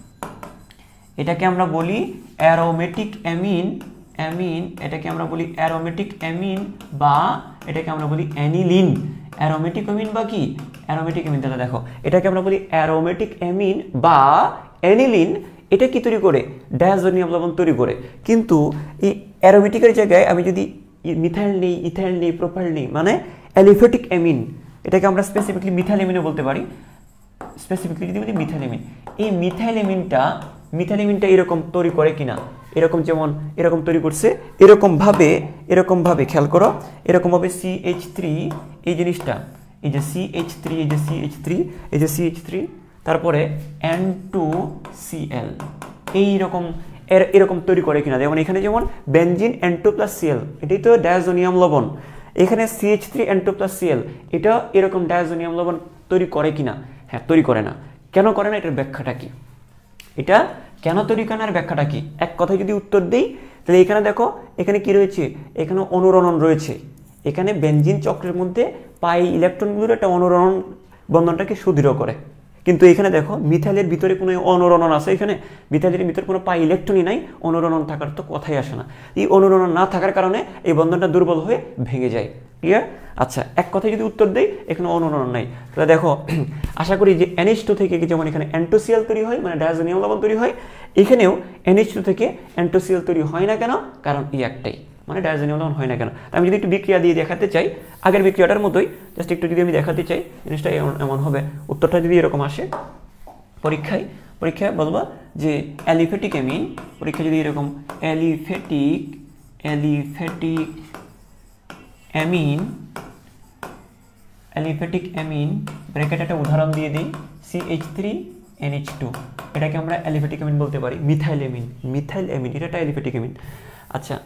এটাকে আমরা বলি অ্যারোমেটিক অ্যামিন, অ্যামিন এটাকে আমরা বলি অ্যারোমেটিক অ্যামিন, বা এটাকে আমরা বলি অ্যানিলিন। অ্যারোমেটিক অ্যামিন বা কি, অ্যারোমেটিক অ্যামিন। তাহলে দেখো, এটাকে আমরা বলি অ্যারোমেটিক অ্যামিন বা অ্যানিলিন। এটা কি তৈরি করে, ডায়াজোনিয়াম লবণ তৈরি করে। কিন্তু এই অ্যারোমেটিকের জায়গায় আমি যদি মিথাইল নেই, ইথাইল নেই, প্রোপাইল নেই, মানে অ্যালিফ্যাটিক অ্যামিন, এটাকে আমরা স্পেসিফিকলি মিথাইল অ্যামিনও বলতে পারি, স্পেসিফিকলি যদি বলি মিথাইল অ্যামিন। এই মিথাইল অ্যামিনটা মিথাইল অ্যামিনটা এরকম তৈরি করে কিনা, এরকম যেমন এরকম তৈরি করছে, এরকমভাবে এরকমভাবে খেয়াল করো, এরকমভাবে সি এইচ থ্রি, এই জিনিসটা, এই যে সি এইচ থ্রি, এই যে সি এইচ থ্রি, এই যে সি এইচ থ্রি, তারপরে এন টু সি এল, এইরকম এর এরকম তৈরি করে কিনা। যেমন এখানে যেমন benzene N two plus CL, এটাই তো ডায়াজোনিয়াম লবণ। এখানে C H three N two plus CL, এটা এরকম ডায়াজোনিয়াম লবণ তৈরি করে কিনা? হ্যাঁ, তৈরি করে না। কেন করে না, এটার ব্যাখ্যাটা কি, এটা কেন তৈরি করে না, আর ব্যাখ্যাটা কি? এক কথায় যদি উত্তর দিই, তাহলে এখানে দেখো, এখানে কি রয়েছে, এখানে অনুরণন রয়েছে। এখানে বেনজিন চক্রের মধ্যে পাই ইলেকট্রনগুলোর একটা অনুরণন বন্ধনটাকে সুদৃঢ় করে। কিন্তু এখানে দেখো, মিথাইলের ভিতরে কোনো অনুরণন আছে, এখানে মিথাইলের ভিতরে কোনো পাই ইলেকট্রনই নাই, অনুরণন থাকার তো কথাই আসে না। এই অনুরণন না থাকার কারণে এই বন্ধনটা দুর্বল হয়ে ভেঙে যায়। ক্লিয়ার? আচ্ছা, এক কথায় যদি উত্তর দেই, এখানে অনুরণন নাই। তাহলে দেখো, আশা করি যে এনএইচ টু থেকে যেমন এখানে এন টু সি এল তৈরি হয়, মানে ডায়াজোনিয়াম লবণ তৈরি হয়, এখানেও এনএইচ টু থেকে এন টু সি এল তৈরি হয় না কেন? কারণ এই একটাই, মানে ডায়াজোনিয়াম লবণ হয় না কেন। আমি যদি একটু বিক্রিয়া দিয়ে দেখাতে চাই, আগের বিক্রিয়াটার মতোই জাস্ট একটু যদি আমি দেখাতে চাই, জিনিসটা এমন হবে, উত্তরটা যদি এরকম আসে পরীক্ষায়, পরীক্ষায় বলবো যে অ্যালিফ্যাটিক অ্যামিন, পরীক্ষা যদি এরকম aliphatic aliphatic amine aliphatic amine bracket একটা উদাহরণ দিয়ে দিই, C H three N H two, এটাকে আমরা অ্যালিফ্যাটিক অ্যামিন বলতে পারি। মিথাইল অ্যামিন, মিথাইল অ্যামিন এটা একটা অ্যালিফ্যাটিক অ্যামিন। আচ্ছা,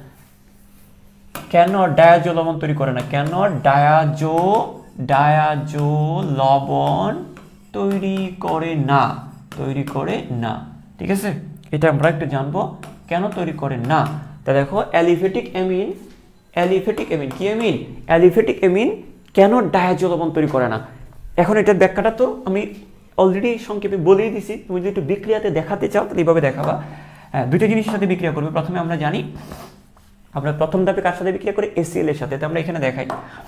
কেন ডায়াজো লবণ তৈরি করে না? কেন ডায়াজো ডায়াজো লবণ তৈরি করে না, তৈরি করে না। ঠিক আছে, এটা আমরা একটু জানবো কেন তৈরি করে না। তা দেখো, অ্যালিফ্যাটিক অ্যামিন, অ্যালিফ্যাটিক অ্যামিন কি অ্যামিন? অ্যালিফ্যাটিক অ্যামিন কেন ডায়াজো লবণ তৈরি করে না? এখন এটার ব্যাখ্যাটা তো আমি অলরেডি সংক্ষেপে বলেই দিছি। তুমি যদি একটু বিক্রিয়াতে দেখাতে চাও, তাহলে এইভাবে দেখাবা। হ্যাঁ, দুটো জিনিসের সাথে বিক্রিয়া করবে। প্রথমে আমরা জানি, আমরা প্রথম ধাপে কার সাথে বিক্রিয়া করি? এসিএল এর সাথে। তো আমরা এখানে দেখাই,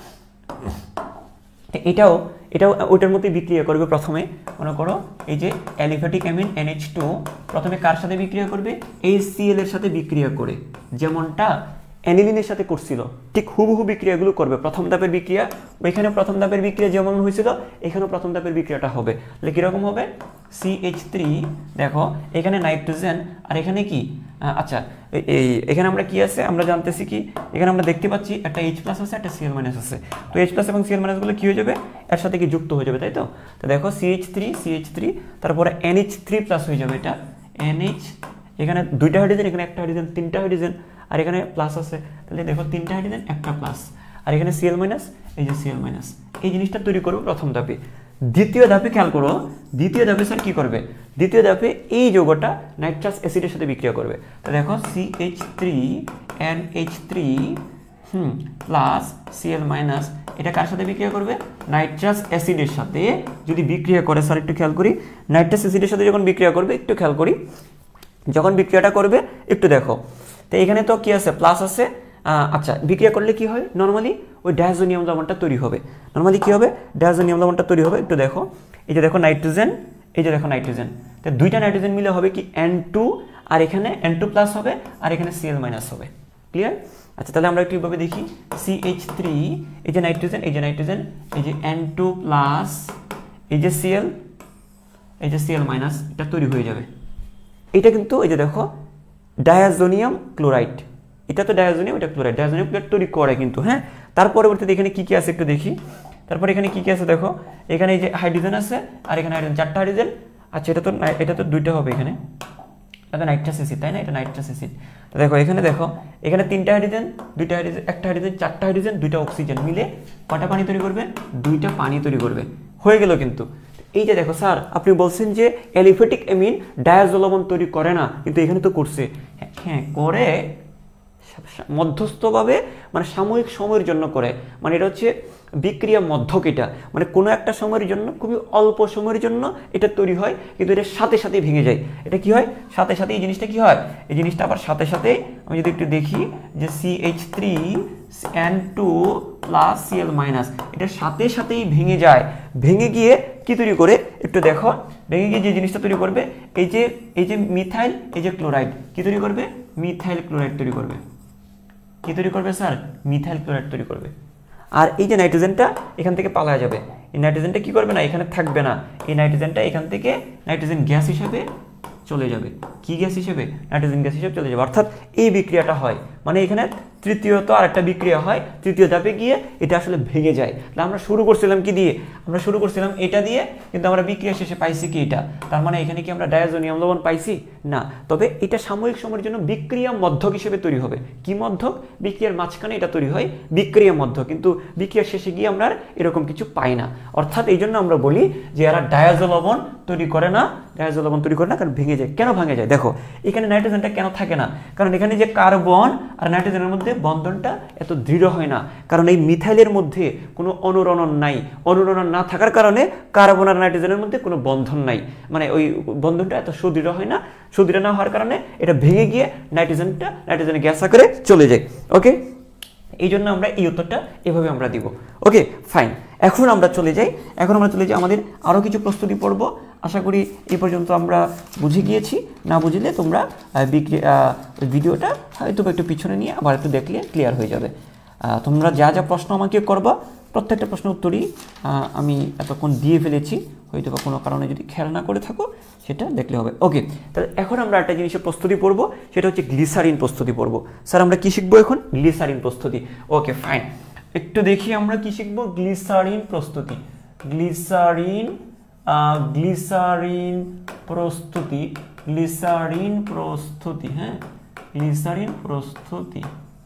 এটাও এটাও ওইটার মধ্যে বিক্রিয়া করবে। প্রথমে মনে করো, এই যে aliphatic amine N H two প্রথমে কার সাথে বিক্রিয়া করবে? এসিএল এর সাথে বিক্রিয়া করে, যেমনটা অ্যানিলিনের সাথে করছিল, ঠিক হুবহু বিক্রিয়াগুলো করবে। প্রথম ধাপের বিক্রিয়া, ওইখানে প্রথম ধাপের বিক্রিয়া যেমন হয়েছিল, এখানেও প্রথম ধাপের বিক্রিয়াটা হবে। তাহলে কীরকম হবে? সি এইচ থ্রি, দেখো এখানে নাইট্রোজেন, আর এখানে কি, আচ্ছা এই এখানে আমরা কি আছে আমরা জানতেছি কি, এখানে আমরা দেখতে পাচ্ছি একটা এইচ প্লাস আছে, একটা সিএল মাইনাস আছে। তো এইচ প্লাস এবং সিএল মাইনাসগুলো কী হয়ে যাবে? এর সাথে কি যুক্ত হয়ে যাবে, তাই তো? তো দেখো C H three C H three, তারপরে এন এইচ থ্রি প্লাস হয়ে যাবে, এটা এন এইচ, এখানে দুইটা হাইড্রোজেন, এখানে একটা হাইড্রোজেন, তিনটা হাইড্রোজেন, আর এখানে প্লাস আছে। তাহলে দেখো তিনটা হাইড্রোজেন, একটা প্লাস, আর এখানে সিএল মাইনাস, এই যে সিএল মাইনাস। এই জিনিসটা তৈরি করবো প্রথম ধাপে। দ্বিতীয় ধাপে খেয়াল করো, দ্বিতীয় ধাপে স্যার কী করবে? দ্বিতীয় ধাপে এই যৌগটা নাইট্রাস অ্যাসিডের সাথে বিক্রিয়া করবে। তো দেখো C H three N H three hmm plus CL minus, এটা কার সাথে বিক্রিয়া করবে? নাইট্রাস অ্যাসিডের সাথে যদি বিক্রিয়া করে, স্যার একটু খেয়াল করি, নাইট্রাস অ্যাসিডের সাথে যখন বিক্রিয়া করবে, একটু খেয়াল করি, যখন বিক্রিয়াটা করবে একটু দেখো, তো এখানে তো কি আছে? প্লাস আছে। আচ্ছা, বিক্রিয়া করলে কি হয়? নর্মালি ওই ডায়াজোনিয়াম লবণটা তৈরি হবে। নর্মালি কি হবে? ডায়াজোনিয়াম লবণটা তৈরি হবে। একটু দেখো, এই যে দেখো নাইট্রোজেন, এই যে দেখো নাইট্রোজেন, তো দুইটা নাইট্রোজেন মিলে হবে কি এন টু, আর এখানে এন টু প্লাস হবে, আর এখানে সিএল মাইনাস হবে। ক্লিয়ার? আচ্ছা, তাহলে আমরা একটু এইভাবে দেখি, সি এইচ থ্রি, এই যে নাইট্রোজেন, এই যে নাইট্রোজেন, এই যে এন টু প্লাস, এই যে সিএল, এই যে সিএল মাইনাস, এটা তৈরি হয়ে যাবে। এটা কিন্তু এই যে দেখো ডায়াজোনিয়াম ক্লোরাইড, এটা তো ডায়াজোনিয়াম, এটা ক্লোরাইড, ডায়াজোনিয়াম ক্লোরাইড তৈরি করে কিন্তু। হ্যাঁ, তার পরবর্তীতে এখানে কি কি আছে একটু দেখি। তারপর এখানে কি কি আছে দেখো, এখানে এই যে হাইড্রোজেন আছে, আর এখানে হাইড্রোজেন, চারটা হাইড্রোজেন। আচ্ছা, এটা তো এটা তো দুইটা হবে এখানে, এটা নাইট্রাস অ্যাসিড, তাই না? এটা নাইট্রাস অ্যাসিড। তো দেখো এখানে দেখো, এখানে তিনটা হাইড্রোজেন, দুইটা হাইড্রোজেন, একটা হাইড্রোজেন, চারটা হাইড্রোজেন, দুইটা অক্সিজেন মিলে কটা পানি তৈরি করবে? দুইটা পানি তৈরি করবে। হয়ে গেল কিন্তু। এই যে দেখো স্যার, আপনি বলছেন যে অ্যালিফ্যাটিক অ্যামিন ডায়াজো লবণ তৈরি করে না, কিন্তু এখানে তো করছে। হ্যাঁ করে, মধ্যস্থভাবে, মানে সাময়িক সময়ের জন্য করে, মানে এটা হচ্ছে বিক্রিয়া মধ্যক। এটা মানে কোনো একটা সময়ের জন্য, খুবই অল্প সময়ের জন্য এটা তৈরি হয়, কিন্তু এটা সাথে সাথে ভেঙে যায়। এটা কি হয়? সাথে সাথে এই জিনিসটা কি হয়? এই জিনিসটা আবার সাথে সাথে, আমি যদি একটু দেখি যে C H three N two plus CL minus, এটা সাথে সাথেই ভেঙে যায়। ভেঙে গিয়ে কি তৈরি করে একটু দেখো, ভেঙে গিয়ে যে জিনিসটা তৈরি করবে, এই যে এই যে মিথাইল, এই যে ক্লোরাইড, কি তৈরি করবে? মিথাইল ক্লোরাইড তৈরি করবে। কি তৈরি করবে স্যার? মিথাইল ক্লোরাইড তৈরি করবে। আর এই যে নাইট্রোজেনটা এখান থেকে পালা যাবে, এই নাইট্রোজেনটা কি করবে না, এখানে থাকবে না, এই নাইট্রোজেনটা এখান থেকে নাইট্রোজেন গ্যাস হিসেবে চলে যাবে। কি গ্যাস হিসেবে? নাইট্রোজেন গ্যাস হিসেবে চলে যাবে। অর্থাৎ এই বিক্রিয়াটা হয়, মানে এখানে তৃতীয়ত আর একটা বিক্রিয়া হয়, তৃতীয় ধাপে গিয়ে এটা আসলে ভেঙে যায়। তাহলে আমরা শুরু করছিলাম কি দিয়ে? আমরা শুরু করছিলাম এটা দিয়ে, কিন্তু আমরা বিক্রিয়া শেষে পাইছি কি এটা। তার মানে এখানে কি আমরা ডায়াজোনিয়াম লবণ পাইছি? না। তবে এটা সাময়িক সময়ের জন্য বিক্রিয়া মধ্যক হিসেবে তৈরি হবে। কি মধ্যক? বিক্রিয়ার মাঝখানে এটা তৈরি হয় বিক্রিয়া মধ্যক, কিন্তু বিক্রিয়া শেষে গিয়ে আমরা এরকম কিছু পাই না। অর্থাৎ এই জন্য আমরা বলি যে এরা ডায়াজো লবণ তৈরি করে না, ডায়াজো লবণ তৈরি করে না, কারণ ভেঙে যায়। কেন ভেঙে যায়? দেখো এখানে নাইট্রোজেনটা কেন থাকে না? কারণ এখানে যে কার্বন আর নাইট্রোজেনের মধ্যে বন্ধনটা এত দৃঢ় হয় না, কারণ এই মিথাইলের মধ্যে কোনো অনুরণন নাই। অনুরণন না থাকার কারণে কার্বন আর নাইট্রোজেনের মধ্যে কোনো বন্ধন নাই, মানে ওই বন্ধনটা এত সুদৃঢ় হয় না। সুদৃঢ় না হওয়ার কারণে এটা ভেঙে গিয়ে নাইট্রোজেনটা নাইট্রোজেনের গ্যাস আকারে চলে যায়। ওকে, এই জন্য আমরা এই উত্তরটা এভাবে আমরা দিব। ওকে ফাইন, এখন আমরা চলে যাই এখন আমরা চলে যাই আমাদের আরও কিছু প্রস্তুতি পড়ব। আশা করি এই পর্যন্ত আমরা বুঝে গিয়েছি। না বুঝলে তোমরা ভিডিওটা হয়তো একটু পিছনে নিয়ে আবার একটু দেখলে ক্লিয়ার হয়ে যাবে। তোমরা যা যা প্রশ্ন আমাকে করবা, প্রত্যেকটা প্রশ্ন উত্তরই আমি এতক্ষণ দিয়ে ফেলেছি। হয়তো বা কোনো কারণে যদি খেয়াল না করে থাকো সেটা দেখলে হবে। ওকে, তাহলে এখন আমরা একটা জিনিসের প্রস্তুতি পড়ব, সেটা হচ্ছে গ্লিসারিন প্রস্তুতি পড়ব। স্যার আমরা কি শিখবো এখন? গ্লিসারিন প্রস্তুতি। ওকে ফাইন, একটু দেখি আমরা কি শিখবো। গ্লিসারিন প্রস্তুতি, গ্লিসারিন গ্লিসারিন প্রস্তুতি, গ্লিসারিন প্রস্তুতি। হ্যাঁ, গ্লিসারিন প্রস্তুতি,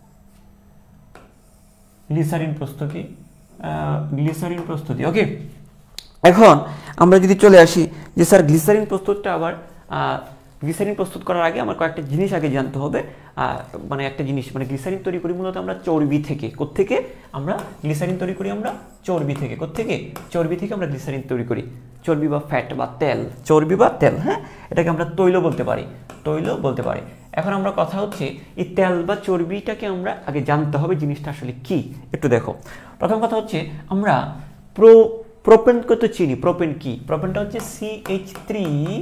গ্লিসারিন প্রস্তুতি, গ্লিসারিন প্রস্তুতি। ওকে, এখন আমরা যদি চলে আসি যে স্যার গ্লিসারিন প্রস্তুতটা আবার, গ্লিসারিন প্রস্তুত করার আগে আমার কয়েকটা জিনিস আগে জানতে হবে। মানে একটা জিনিস, মানে গ্লিসারিন তৈরি করি মূলত আমরা চর্বি থেকে। কোত্থেকে আমরা গ্লিসারিন তৈরি করি? আমরা চর্বি থেকে। কোত্থেকে? চর্বি থেকে আমরা গ্লিসারিন তৈরি করি। চর্বি বা ফ্যাট বা তেল, চর্বি বা তেল। হ্যাঁ, এটাকে আমরা তৈল বলতে পারি, তৈল বলতে পারি। এখন আমরা কথা হচ্ছে এই তেল বা চর্বিটাকে আমরা আগে জানতে হবে জিনিসটা আসলে কি। একটু দেখো, প্রথম কথা হচ্ছে আমরা প্রো প্রোপেনকে তো চিনি। প্রোপেন কি? প্রোপেনটা হচ্ছে C H three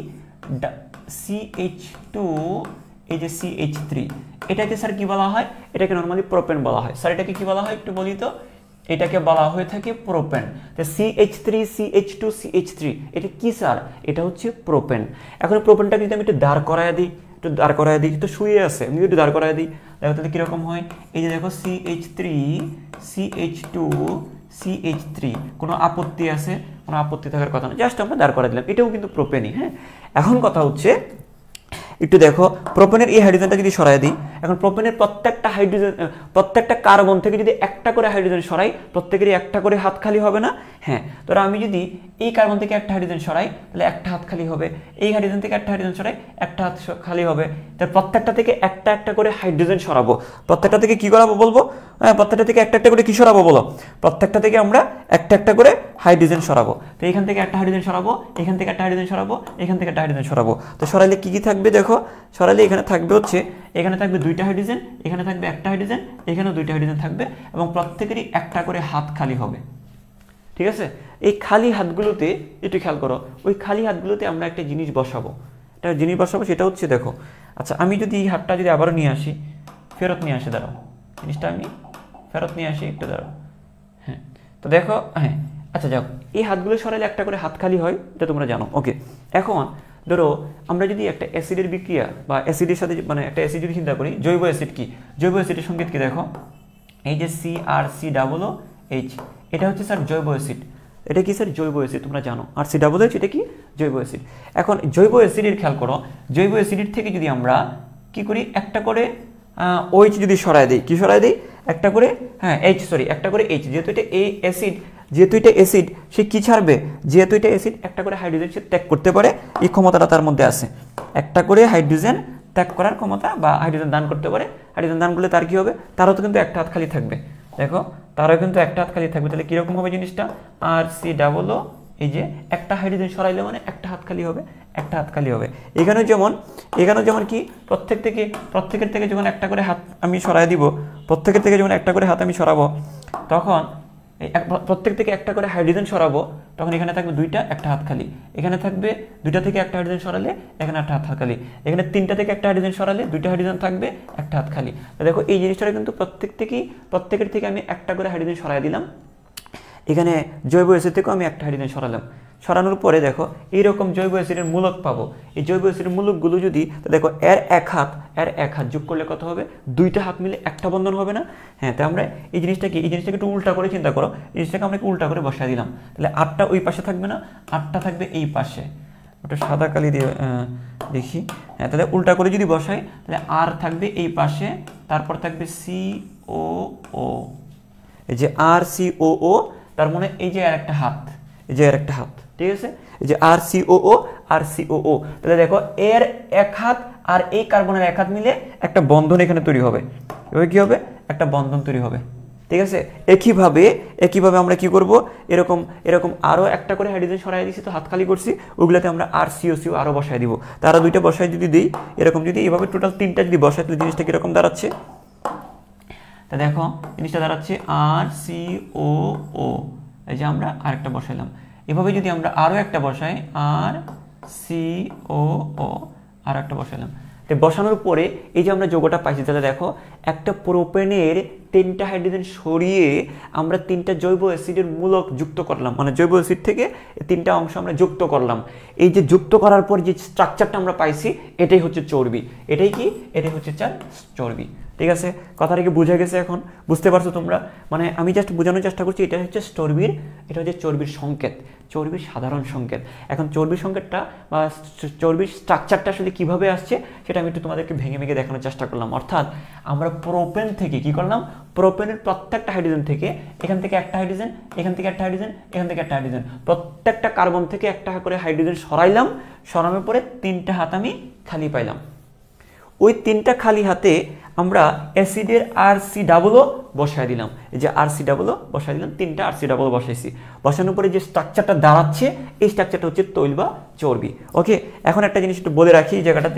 C H two, এই যে সি এইচ থ্রি, এটাকে স্যার কি বলা হয়? এটাকে নর্মালি প্রোপেন বলা হয়। স্যার এটাকে কি বলা হয় একটু বলি তো? এটাকে বলা হয়ে থাকে প্রোপেন। তো C H three C H two C H three এটা কি স্যার? এটা হচ্ছে প্রোপেন। এখন প্রোপেনটাকে যদি আমি একটু দাঁড় করায় দিই, একটু দাঁড় করায় দিই, তো শুয়ে আছে, আমি একটু দাঁড় করায় দিই, দেখো তাহলে কীরকম হয়। এই যে দেখো C H three C H two C H three, কোনো আপত্তি আছে? কোনো আপত্তি থাকার কথা না, জাস্ট আমরা দাঁড় করা দিলাম, এটাও কিন্তু প্রোপেনই। হ্যাঁ, এখন কথা হচ্ছে একটু দেখো, প্রোপেনের এই হাইড্রোজেনটা যদি সরাই দিই, এখন প্রোপেনের প্রত্যেকটা হাইড্রোজেন, প্রত্যেকটা কার্বন থেকে যদি একটা করে হাইড্রোজেন সরাই, প্রত্যেকেরই একটা করে হাত খালি হবে না? হ্যাঁ, তো আমি যদি এই কার্বন থেকে একটা হাইড্রোজেন সরাই, তাহলে একটা হাত খালি হবে। এই হাইড্রোজেন থেকে একটা হাইড্রোজেন সরাই, একটা হাত খালি হবে। তার প্রত্যেকটা থেকে একটা একটা করে হাইড্রোজেন সরাবো। প্রত্যেকটা থেকে কি করাবো বলবো? হ্যাঁ, প্রত্যেকটা থেকে একটা একটা করে কি সরাবো বলো? প্রত্যেকটা থেকে আমরা একটা একটা করে হাইড্রোজেন সরাবো। তো এখান থেকে একটা হাইড্রোজেন সরাবো, এখান থেকে একটা হাইড্রোজেন সরাবো, এখান থেকে একটা হাইড্রোজেন সরাবো। তো সরাইলে কি কি থাকবে দেখো, সরাইলে এখানে থাকবে হচ্ছে, এখানে থাকবে দুইটা হাইড্রোজেন, এখানে থাকবে একটা হাইড্রোজেন, এখানেও দুইটা হাইড্রোজেন থাকবে, এবং প্রত্যেকেরই একটা করে হাত খালি হবে। ঠিক আছে, এই খালি হাতগুলোতে একটু খেয়াল করো, ওই খালি হাতগুলোতে আমরা একটা জিনিস বসাবো। একটা জিনিস বসাবো, সেটা হচ্ছে দেখো, আচ্ছা আমি যদি এই হাতটা যদি আবারও নিয়ে আসি, ফেরত নিয়ে আসি, দাঁড়াও, জিনিসটা আমি ফেরত নিয়ে আসি, একটু দাঁড়াও। হ্যাঁ, তো দেখো, হ্যাঁ আচ্ছা যাও, এই হাতগুলো সরাইলে একটা করে হাত খালি হয়, এটা তোমরা জানো। ওকে, এখন ধরো আমরা যদি একটা অ্যাসিডের বিক্রিয়া বা অ্যাসিডের সাথে মানে একটা অ্যাসিড যদি চিন্তা করি, জৈব অ্যাসিড কি, জৈব অ্যাসিডের সংকেত কি দেখো, এই যে C R C double O H, এটা হচ্ছে স্যার জৈব অ্যাসিড। এটা কি স্যার জৈব অ্যাসিড, তোমরা জানো। আর সি ডাবল এইচ এটা কি জৈব অ্যাসিড। এখন জৈব অ্যাসিডের খেয়াল করো, জৈব অ্যাসিডের থেকে যদি আমরা কি করি, একটা করে ওইচ যদি সরায় দিই, কি সরায় দিই, একটা করে হ্যাঁ এইচ সরি একটা করে এইচ, যেহেতু এটা এ অ্যাসিড, যেহেতু এটা অ্যাসিড সে কি ছাড়বে, যেহেতু এটা অ্যাসিড একটা করে হাইড্রোজেন সে ত্যাগ করতে পারে, এই ক্ষমতাটা তার মধ্যে আছে। একটা করে হাইড্রোজেন ত্যাগ করার ক্ষমতা বা হাইড্রোজেন দান করতে পারে। হাইড্রোজেন দান করলে তার কি হবে, তারও তো কিন্তু একটা হাত খালি থাকবে। দেখো তারও কিন্তু একটা হাত খালি থাকবে। তাহলে কীরকম হবে জিনিসটা, আর সি ডাবল ও, এই যে একটা হাইড্রোজেন সরাইলে মানে একটা হাত খালি হবে, একটা হাত খালি হবে। এখানেও যেমন এখানেও যেমন কি প্রত্যেক থেকে প্রত্যেকের থেকে যখন একটা করে হাত আমি সরাই দিব, প্রত্যেকের থেকে যখন একটা করে হাত আমি সরাবো, তখন প্রত্যেক থেকে একটা করে হাইড্রোজেন সরাবো, তখন এখানে থাকবে দুইটা, একটা হাত খালি। এখানে থাকবে দুইটা থেকে একটা হাইড্রোজেন সরালে এখানে একটা হাত খালি। এখানে তিনটা থেকে একটা হাইড্রোজেন সরালে দুইটা হাইড্রোজেন থাকবে, একটা হাত খালি। দেখো এই জিনিসটা কিন্তু প্রত্যেক থেকেই প্রত্যেকের থেকে আমি একটা করে হাইড্রোজেন সরাই দিলাম। এখানে জৈব অ্যাসিড থেকেও আমি একটা হাইড্রোজেন সরালাম। সরানোর পরে দেখো এইরকম জৈব অ্যাসিডের মূলক পাবো। এই জৈব অ্যাসিডের মূলকগুলো যদি দেখো এর এক হাত এর এক হাত যোগ করলে কত হবে, দুইটা হাত মিলে একটা বন্ধন হবে না। হ্যাঁ, তাই আমরা এই জিনিসটাকে এই জিনিসটাকে একটু উল্টা করে চিন্তা করো, এই জিনিসটাকে আমরা উল্টা করে বসাই দিলাম। তাহলে আটটা ওই পাশে থাকবে না, আটটা থাকবে এই পাশে। ওটা সাদা কালি দিয়ে দেখি। হ্যাঁ, তাহলে উল্টা করে যদি বসাই তাহলে আর থাকবে এই পাশে, তারপর থাকবে সি ও ও, এই যে আর সি ও ও, তার মানে এই যে আর একটা হাত, এই যে আর একটা হাত, ঠিক আছে, এই যে আর C O O R C O ও। তাহলে দেখো এর এক হাত আর এই কার্বনের এক হাত মিলে একটা বন্ধন এখানে তৈরি হবে। এবার কি হবে, একটা বন্ধন তৈরি হবে, ঠিক আছে। একইভাবে একইভাবে আমরা কি করব, এরকম এরকম আরও একটা করে হাইড্রোজেন সরাই দিচ্ছি, তো হাত খালি করছি, ওগুলোতে আমরা আর সিও সিও আরও বসাই দিব। তারা দুইটা বসাই যদি দিই, এরকম যদি এইভাবে টোটাল তিনটা যদি বসাই, তাহলে জিনিসটা কীরকম দাঁড়াচ্ছে, তা দেখো জিনিসটা দাঁড়াচ্ছে আর সি ও ও, এই যে আমরা আরেকটা বসাইলাম। এভাবে যদি আমরা আরও একটা বসাই, আর সি ও ও আর একটা বসাইলাম, তো বসানোর পরে এই যে আমরা যৌগটা পাইছি, তাহলে দেখো একটা প্রোপেনের তিনটা হাইড্রোজেন সরিয়ে আমরা তিনটা জৈব অ্যাসিডের মূলক যুক্ত করলাম, মানে জৈব অ্যাসিড থেকে তিনটা অংশ আমরা যুক্ত করলাম। এই যে যুক্ত করার পর যে স্ট্রাকচারটা আমরা পাইছি, এটাই হচ্ছে চর্বি। এটাই কি, এটাই হচ্ছে চার চর্বি, ঠিক আছে। কথাটা কি বুঝে গেছে এখন, বুঝতে পারছো তোমরা? মানে আমি জাস্ট বোঝানোর চেষ্টা করছি, এটা হচ্ছে চর্বির, এটা হচ্ছে চর্বির সংকেত, চর্বির সাধারণ সংকেত। এখন চর্বির সংকেতটা বা চর্বির স্ট্রাকচারটা আসলে কীভাবে আসছে সেটা আমি একটু তোমাদেরকে ভেঙে ভেঙে দেখানোর চেষ্টা করলাম। অর্থাৎ আমরা প্রোপেন থেকে কি করলাম, প্রোপেনের প্রত্যেকটা হাইড্রোজেন থেকে, এখান থেকে একটা হাইড্রোজেন, এখান থেকে একটা হাইড্রোজেন, এখান থেকে একটা হাইড্রোজেন, প্রত্যেকটা কার্বন থেকে একটা করে হাইড্রোজেন সরাইলাম। সরানোর পরে তিনটা হাত আমি খালি পাইলাম। ওই তিনটা খালি হাতে আমরা অ্যাসিডের আর সি ডাবলও বসাই দিলাম। এই যে আর সি ডাবলও বসাই দিলাম, তিনটা আর সি ডাবল বসাইছি। বসানোর পরে যে স্ট্রাকচারটা দাঁড়াচ্ছে, এই স্ট্রাকচারটা হচ্ছে তৈল বা চর্বি। ওকে, এখন একটা জিনিস একটু বলে রাখি এই জায়গাটাতে।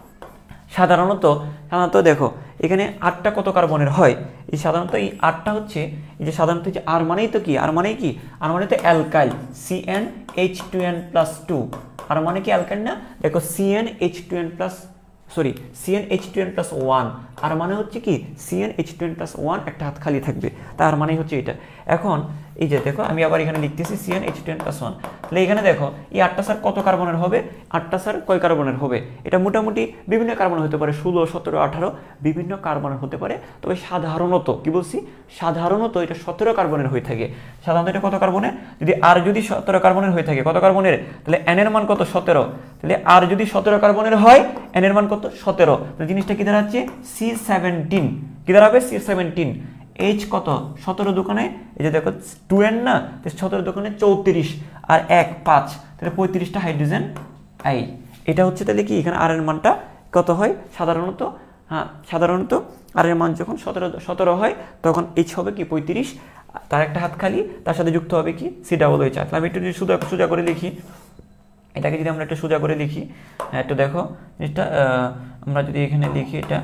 সাধারণত সাধারণত দেখো এখানে আটটা কত কার্বনের হয়, এই সাধারণত এই আটটা হচ্ছে, এই যে সাধারণত যে আর মানেই তো কি, আর মানেই কি, আর মানে তো alkyl, C N H two N plus two. আর মানে কি অ্যালকাইল না, দেখো C N H two N plus sorry C N H two N plus one, আর মানে হচ্ছে কি C N H two N plus one, একটা হাত খালি থাকবে, তার মানে হচ্ছে এটা। এখন এই যে দেখো আমি আবার এখানে লিখতেছি C N H two N plus one. তাহলে এখানে দেখো এই আটটা স্যার কত কার্বনের হবে, আটটা স্যার কয় কার্বনের হবে, এটা মোটামুটি বিভিন্ন কার্বন হতে পারে, ষোলো সতেরো আঠারো বিভিন্ন কার্বনের হতে পারে। তবে সাধারণত কি বলছি, সাধারণত এটা সতেরো কার্বনের হয়ে থাকে। সাধারণত এটা কত কার্বনের, যদি আর যদি সতেরো কার্বনের হয়ে থাকে, কত কার্বনের, তাহলে এন এর মান কত, সতেরো। তাহলে আর যদি সতেরো কার্বনের হয়, এন এর মান কত, সতেরো। তাহলে জিনিসটা কি দাঁড়াচ্ছে, সি সেভেন্টিন, কি দাঁড়াবে, সি সেভেন্টিন। এইচ কত, সতেরো দোকানে, এই যে দেখো টু এন না, সতেরো দোকানে চৌত্রিশ, আর এক পাঁচ, তাহলে পঁয়ত্রিশটা হাইড্রোজেন আই। এটা হচ্ছে তাহলে কি, এখানে আর এর মানটা কত হয় সাধারণত, হ্যাঁ সাধারণত আর এর মান যখন সতেরো সতেরো হয়, তখন এইচ হবে কি পঁয়ত্রিশ, তার একটা হাত খালি, তার সাথে যুক্ত হবে কি সি ডাবল এইচ। আমি একটু যদি সোজা সোজা করে লিখি, এটাকে যদি আমরা একটু সোজা করে লিখি, একটু দেখো জিনিসটা, আমরা যদি এখানে লিখি এটা,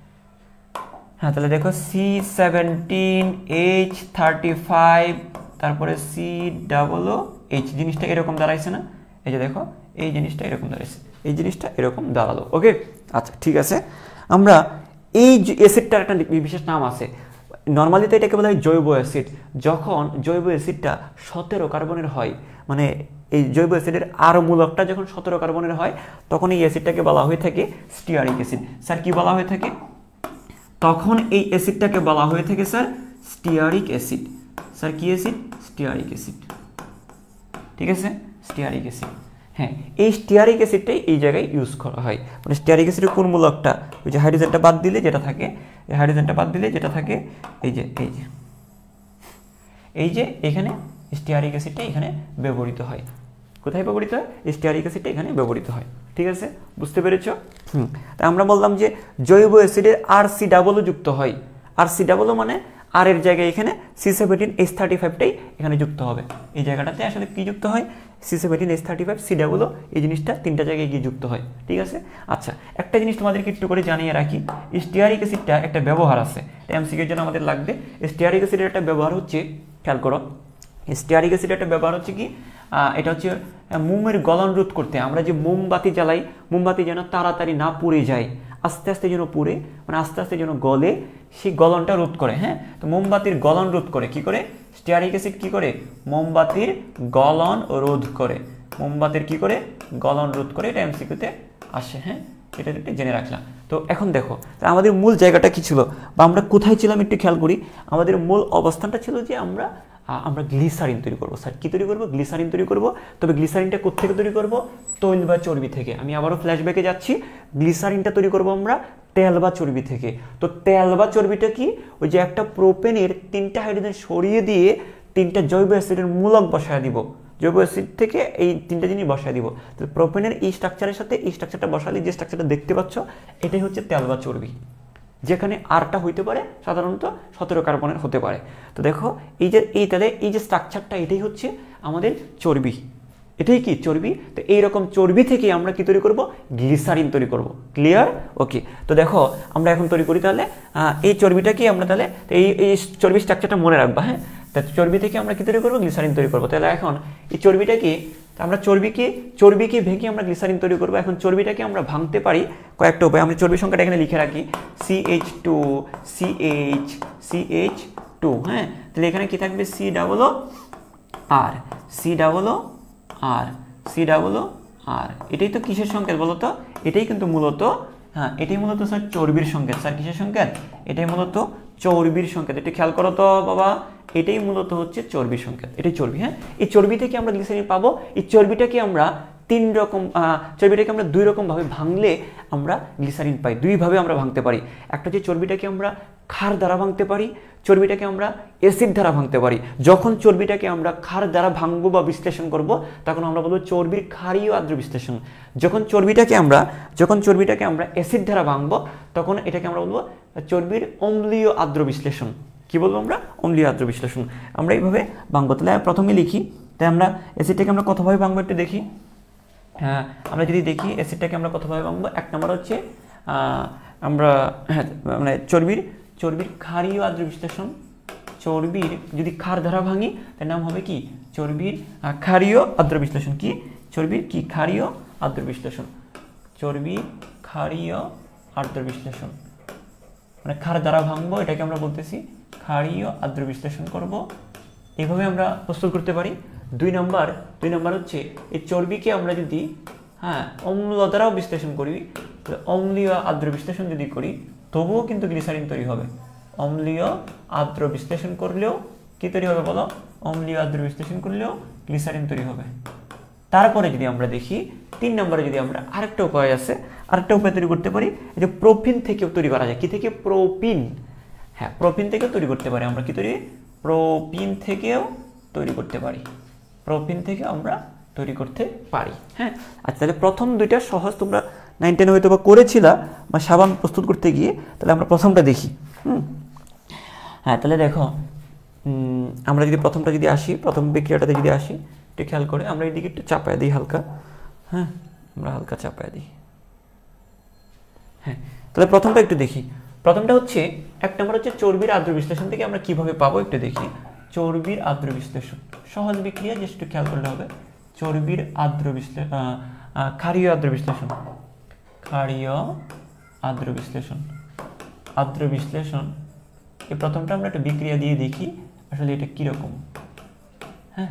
হ্যাঁ তাহলে দেখো C seventeen H thirty five, তারপরে সি ডাবল ও এইচ, জিনিসটা এরকম দাঁড়াইছে না, এই যে দেখো এই জিনিসটা এরকম দাঁড়াইছে, এই জিনিসটা এরকম দাঁড়ালো। ওকে, আচ্ছা ঠিক আছে। আমরা এই অ্যাসিডটার একটা বিশেষ নাম আছে, নর্মালি তো এটাকে বলা হয় জৈব অ্যাসিড। যখন জৈব অ্যাসিডটা সতেরো কার্বনের হয়, মানে এই জৈব অ্যাসিডের আর মূলকটা যখন সতেরো কার্বনের হয়, তখন এই অ্যাসিডটাকে বলা হয়ে থাকে স্টিয়ারিক অ্যাসিড। স্যার কি বলা হয়ে থাকে? তখন এই অ্যাসিডটাকে বলা হয়ে থাকে স্যার স্টিয়ারিক অ্যাসিড। স্যার কি অ্যাসিড? Stearic acid. ঠিক আছে, স্টিয়ারিক অ্যাসিড। হ্যাঁ, এই স্টিয়ারিক অ্যাসিডটাই এই জায়গায় ইউজ করা হয়। মানে স্টিয়ারিক অ্যাসিডের কোন মূলকটা, ওই যে হাইড্রোজেনটা বাদ দিলে যেটা থাকে, এই হাইড্রোজেনটা বাদ দিলে যেটা থাকে এই যে এই যে এই যে এখানে স্টিয়ারিক অ্যাসিডটা এখানে ব্যবহৃত হয়। কোথায় ব্যবহৃত হয়? স্টিয়ারিক অ্যাসিডটা এখানে ব্যবহৃত হয়। ঠিক আছে, বুঝতে পেরেছো? হুম, তাই আমরা বললাম যে জৈব অ্যাসিডের আর সি ডাবলও যুক্ত হয়। আর সি ডাবলও মানে আর এর জায়গায় এখানে সি সেভেন্টিন এইচ থার্টি ফাইভটাই এখানে যুক্ত হবে। এই জায়গাটাতে আসলে কি যুক্ত হয়? C seventeen H thirty five C double O, এই জিনিসটা তিনটা জায়গায় গিয়ে যুক্ত হয়। ঠিক আছে, আচ্ছা একটা জিনিস তোমাদেরকে একটু করে জানিয়ে রাখি, স্টিয়ারিক অ্যাসিডটা একটা ব্যবহার আছে, এমসিকিউর জন্য আমাদের লাগবে। স্টিয়ারিক অ্যাসিডের একটা ব্যবহার হচ্ছে, খেয়াল করো, স্টিয়ারিক অ্যাসিডের একটা ব্যবহার হচ্ছে কি, এটা হচ্ছে মোমের গলন রোধ করতে। আমরা যে মোমবাতি জ্বালাই, মোমবাতি যেন তাড়াতাড়ি না পুড়ে যায়, আস্তে আস্তে যেন পুড়ে, মানে আস্তে আস্তে যেন গলে, সেই গলনটা রোধ করে। হ্যাঁ, তো মোমবাতির গলন রোধ করে কি করে? স্টিয়ারিক অ্যাসিড কি করে? মোমবাতির গলন রোধ করে। মোমবাতির কি করে? গলন রোধ করে। এটা এমসিকিউতে আসে। হ্যাঁ, এটা একটু জেনে রাখলাম। তো এখন দেখো আমাদের মূল জায়গাটা কি ছিল, বা আমরা কোথায় ছিলাম একটু খেয়াল করি। আমাদের মূল অবস্থানটা ছিল যে আমরা আমরা গ্লিসারিন তৈরি করবো। স্যার কি তৈরি করবো? গ্লিসারিন তৈরি করবো। তবে গ্লিসারিনটা কোত্থেকে তৈরি করবো? তৈল বা চর্বি থেকে। আমি আবারও ফ্ল্যাশব্যাকে যাচ্ছি, গ্লিসারিনটা তৈরি করবো আমরা তেল বা চর্বি থেকে। তো তেল বা চর্বিটা কি? ওই যে একটা প্রোপেনের তিনটা হাইড্রোজেন সরিয়ে দিয়ে তিনটা জৈব অ্যাসিডের মূলক বসায় দিব, জৈব অ্যাসিড থেকে এই তিনটা জিনিস বসায় দিব। তো প্রোপেনের এই স্ট্রাকচারের সাথে এই স্ট্রাকচারটা বসালে যে স্ট্রাকচারটা দেখতে পাচ্ছ, এটাই হচ্ছে তেল বা চর্বি, যেখানে আরটা হইতে পারে সাধারণত সতেরো কার্বনের হতে পারে। তো দেখো এই যে এই তাহলে এই যে স্ট্রাকচারটা, এটাই হচ্ছে আমাদের চর্বি, এটাই কি চর্বি। তো এইরকম চর্বি থেকে আমরা কি তৈরি করব? গ্লিসারিন তৈরি করব। ক্লিয়ার? ওকে, তো দেখো আমরা এখন তৈরি করি তাহলে এই চর্বিটা কি আমরা তাহলে এই এই চর্বি স্ট্রাকচারটা মনে রাখবা। হ্যাঁ, তা চর্বি থেকে আমরা কি তৈরি করবো? গ্লিসারিন তৈরি করবো। তাহলে এখন এই চর্বিটা কি, আমরা চর্বিকে চর্বিকে ভেঙে আমরা গ্লিসারিন তৈরি করবো। এখন চর্বিটাকে আমরা ভাঙতে পারি কয়েকটা উপায়। আমরা চর্বি সংখ্যাটা এখানে লিখে রাখি, C H two C H C H two. হ্যাঁ, তাহলে এখানে কি থাকবে? C double O R, C double O R, C double O R. এটাই তো কিসের সংকেত বলো তো? এটাই কিন্তু মূলত, হ্যাঁ এটাই মূলত স্যার চর্বির সংকেত। স্যার কিসের সংকেত? এটাই মূলত চর্বির সংকেত। এটা খেয়াল করো তো বাবা, এটাই মূলত হচ্ছে চর্বির সংকেত, এটাই চর্বি। হ্যাঁ, এই চর্বি থেকে আমরা গ্লিসারিন পাবো। এই চর্বিটাকে আমরা তিন রকম, চর্বিটাকে আমরা দুই রকম ভাবে ভাঙলে আমরা গ্লিসারিন পাই। দুইভাবে আমরা ভাঙতে পারি। একটা হচ্ছে চর্বিটাকে আমরা ক্ষার দ্বারা ভাঙতে পারি, চর্বিটাকে আমরা অ্যাসিড দ্বারা ভাঙতে পারি। যখন চর্বিটাকে আমরা ক্ষার দ্বারা ভাঙবো বা বিশ্লেষণ করব, তখন আমরা বলবো চর্বির ক্ষারীয় আদ্র বিশ্লেষণ। যখন চর্বিটাকে আমরা যখন চর্বিটাকে আমরা অ্যাসিড দ্বারা ভাঙবো, তখন এটাকে আমরা বলবো চর্বির অম্লীয় আদ্র বিশ্লেষণ। কি বলবো আমরা? অম্লীয় আদ্র বিশ্লেষণ। আমরা এইভাবে ভাঙবো। তাহলে প্রথমে লিখি, তাই আমরা অ্যাসিডটাকে আমরা কতভাবে ভাঙবো একটু দেখি। হ্যাঁ, আমরা যদি দেখি অ্যাসিডটাকে আমরা কতভাবে ভাঙবো, এক নম্বর হচ্ছে আমরা হ্যাঁ মানে চর্বির চর্বির ক্ষারীয় আদ্র বিশ্লেষণ। চর্বির যদি ক্ষার দ্বারা ভাঙি তার নাম হবে কি? চর্বির ক্ষারীয় আদ্র বিশ্লেষণ। কি? চর্বির কি? ক্ষারীয় আদ্র বিশ্লেষণ। চর্বির ক্ষারীয় আদ্র বিশ্লেষণ মানে ক্ষার দ্বারা ভাঙবো, এটাকে আমরা বলতেছি ক্ষারীয় আদ্র বিশ্লেষণ করব। এইভাবে আমরা প্রস্তুত করতে পারি। দুই নম্বর দুই নম্বর হচ্ছে এই চর্বিকে আমরা যদি হ্যাঁ অম্ল দ্বারাও বিশ্লেষণ করি, অম্লীয় আদ্র বিশ্লেষণ যদি করি, তবুও কিন্তু গ্লিসারিন তৈরি হবে। অম্লীয় আদ্র বিশ্লেষণ করলেও কি তৈরি হবে বলো? অম্লীয় আদ্র বিশ্লেষণ করলেও গ্লিসারিন তৈরি হবে। তারপরে যদি আমরা দেখি তিন নম্বরে, যদি আমরা আরেকটা উপায় আছে, আরেকটা উপায় তৈরি করতে পারি, এই যে প্রোপিন থেকেও তৈরি করা যায়। কি থেকে? প্রোপিন। হ্যাঁ, প্রোপিন থেকেও তৈরি করতে পারি। আমরা কি তৈরি? প্রোপিন থেকেও তৈরি করতে পারি। প্রোপিন থেকে আমরা তৈরি করতে পারি। হ্যাঁ, আচ্ছা তাহলে প্রথম দুইটা সহজ, তোমরা নাইন টেন হয়তো বা করেছিলা বা সাবান প্রস্তুত করতে গিয়ে। তাহলে আমরা প্রথমটা দেখি। হুম, হ্যাঁ তাহলে দেখো আমরা যদি প্রথমটা যদি আসি, প্রথম বিক্রিয়াটাতে যদি আসি, একটু খেয়াল করে আমরা এইদিকে একটু চাপায় দিই হালকা। হ্যাঁ, আমরা হালকা চাপায় দিই। হ্যাঁ, তাহলে প্রথমটা একটু দেখি। প্রথমটা হচ্ছে এক নম্বর হচ্ছে চর্বির আদ্র বিশ্লেষণ থেকে আমরা কিভাবে পাবো একটু দেখি। চর্বির আদ্র বিশ্লেষণ সহজ বিক্রিয়া, জাস্ট একটু খেয়াল করলে হবে। চর্বির আদ্র বিশ্লেষণ, ক্ষারীয় আদ্র বিশ্লেষণ, ক্ষারীয় আদ্র বিশ্লেষণ, আদ্র বিশ্লেষণ এই প্রথমটা আমরা একটা বিক্রিয়া দিয়ে দেখি আসলে এটা কিরকম। হ্যাঁ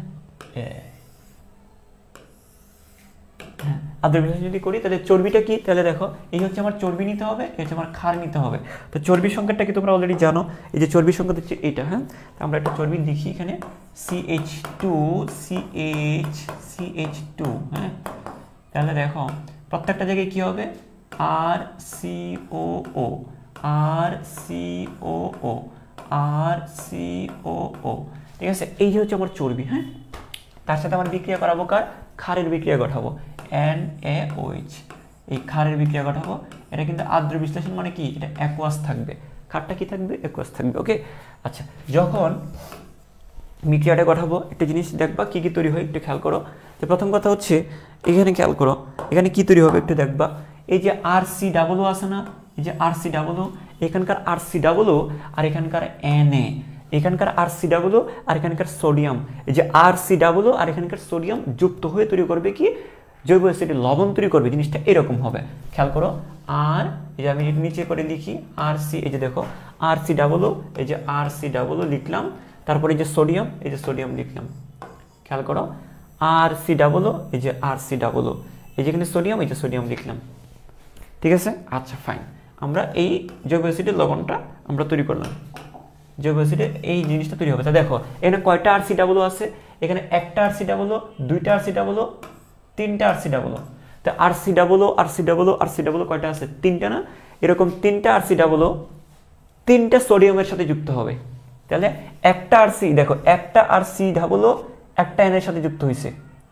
হ্যাঁ আদ্র বিশ্লেষণ যদি করি তাহলে চর্বিটা কি, তাহলে দেখো এই হচ্ছে আমার চর্বি নিতে হবে, এই হচ্ছে আমার ক্ষার নিতে হবে। তো চর্বির সংখ্যাটা কি তোমরা অলরেডি জানো, এই যে চর্বির সংখ্যা হচ্ছে এইটা। হ্যাঁ আমরা একটা চর্বি লিখি এখানে C H two C H C H two. হ্যাঁ তাহলে দেখো প্রত্যেকটা জায়গায় কি হবে R C O O R C O O R C O O, ঠিক আছে। এই যে হচ্ছে আমার চর্বি। হ্যাঁ তার সাথে আমার বিক্রিয়া করাবো কার, ক্ষারের বিক্রিয়া ঘটাবো এন এ ও এইচ, এই ক্ষারের বিক্রিয়া ঘটাবো। এটা কিন্তু আর্দ্র বিশ্লেষণ মানে কি, এটা অ্যাকুয়াস থাকবে, ক্ষারটা কি থাকবে, অ্যাকুয়াস থাকবে। ওকে আচ্ছা, যখন বিক্রিয়াটা ঘটাবো একটা জিনিস দেখবা কি কি তৈরি হয় একটু খেয়াল করো। তো প্রথম কথা হচ্ছে এখানে খেয়াল করো এখানে কি তৈরি হবে একটু দেখবা, এই যে আর সি ডাবল ও আছে না, এই যে আর সি ডাবল ও, এখানকার আর সি ডাবল ও আর এখানকার এন এ, এখানকার আর সি ডাবল ও আর এখানকার সোডিয়াম, এই যে আর সি ডাবল ও আর এখানকার সোডিয়াম যুক্ত হয়ে তৈরি করবে কি জৈব অ্যাসিডের লবণ তৈরি করবে। জিনিসটা এরকম হবে, খেয়াল করো। আর এই যে আমি নিচে করে লিখি আর সি, এই যে দেখো আর সি ডাবল ও, এই যে আর সি ডাবল ও লিখলাম, তারপরে এই যে সোডিয়াম, এই যে সোডিয়াম লিখলাম, খেয়াল করো আর সি ডাবল ও, এই যে আর সি ডাবল ও, এই যেখানে সোডিয়াম, এই যে সোডিয়াম লিখলাম, ঠিক আছে। আচ্ছা ফাইন, আমরা এই জৈব অ্যাসিডের লবণটা আমরা তৈরি করলাম, জৈব অ্যাসিডের এই জিনিসটা তৈরি হবে। তা দেখো এখানে কয়টা আর সি ডাবল ও আছে, এখানে একটা আর সি ডাবল ও, দুইটা আর সি ডাবল ও, তিনটা আর সি ডাবল ও। তো R C double O R C double O R C double O কয়টা আছে, তিনটা না, এরকম তিনটা আর সি ডাবল ও তিনটা সোডিয়ামের সাথে যুক্ত হবে। তাহলে একটা আর সি, দেখো একটা আর সি ডাবল ও একটা এন এর সাথে যুক্ত হয়েছে,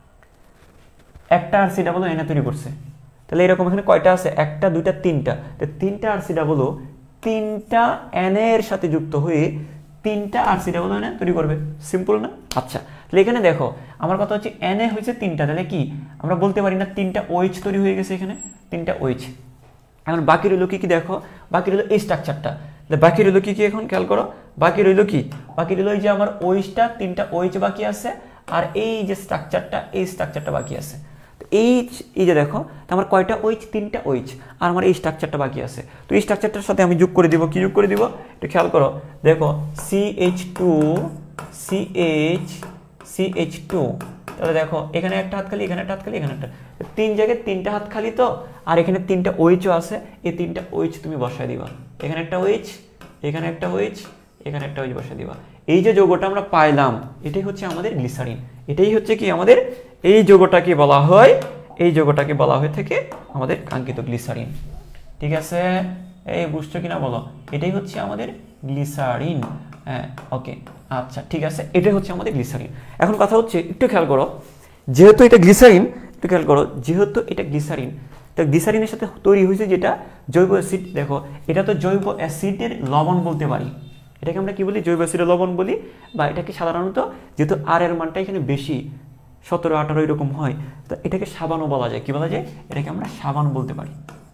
একটা R C double O N তৈরি করছে। তাহলে এরকম এখানে কয়টা আছে, একটা দুইটা তিনটা, তো তিনটা আর সি ডাবল ও তিনটা এন এর সাথে যুক্ত হয়ে তিনটা R C double O N তৈরি করবে। সিম্পল না? আচ্ছা তাহলে এখানে দেখো আমার কথা হচ্ছে এন এ হয়েছে তিনটা, তাহলে কি আমরা বলতে পারি না তিনটা ওএইচ তৈরি হয়ে গেছে, এখানে তিনটা ওএইচ। এখন বাকি রইল কি কি, দেখো বাকি রইল এই স্ট্রাকচারটা, বাকি রইল কি কি এখন খেয়াল করো, বাকি রইল কি, বাকি রইল এই যে আমার ওএইচটা, তিনটা ওএইচ বাকি আছে, আর এই যে স্ট্রাকচারটা, এই স্ট্রাকচারটা বাকি আছে। এইচ, এই যে দেখো আমার কয়টা ওইচ, তিনটা ওইচ, আর আমার এই স্ট্রাকচারটা বাকি আছে। তো এই স্ট্রাকচারটার সাথে আমি যোগ করে দিব, কি যোগ করে দিব একটু খেয়াল করো, দেখো C H two C H C H two. তাহলে দেখো এখানে একটা হাত খালি, এখানে একটা হাত খালি, এখানে একটা, তিন জায়গায় তিনটা হাত খালি তো, আর এখানে তিনটা ওইচও আছে, এই তিনটা ওইচ তুমি বসায় দিবা, এখানে একটা ওইচ, এখানে একটা ওইচ, এখানে একটা ওইচ বসায় দিবা। এই যে যৌগটা আমরা পাইলাম এটাই হচ্ছে আমাদের গ্লিসারিন, এটাই হচ্ছে কি আমাদের এই যৌগটাকে বলা হয়, এই যৌগটাকে বলা হয়ে থাকে আমাদের কাঙ্ক্ষিত গ্লিসারিন। ঠিক আছে, এই বুঝছো কিনা বলো, এটাই হচ্ছে আমাদের গ্লিসারিন। হ্যাঁ ওকে আচ্ছা ঠিক আছে, এটাই হচ্ছে আমাদের গ্লিসারিন। এখন কথা হচ্ছে একটু খেয়াল করো, যেহেতু এটা গ্লিসারিন, একটু খেয়াল করো যেহেতু এটা গ্লিসারিন, তো গ্লিসারিনের সাথে তৈরি হয়েছে যেটা জৈব অ্যাসিড, দেখো এটা তো জৈব অ্যাসিডের লবণ বলতে পারি, এটাকে আমরা কি বলি জৈব অ্যাসিডের লবণ বলি, বা এটাকে সাধারণত যেহেতু আর এর মানটা এখানে বেশি সতেরো আঠারো এরকম হয়, তো এটাকে সাবানও বলা যায়, কি বলা যায়, এটাকে আমরা সাবান বলতে পারি।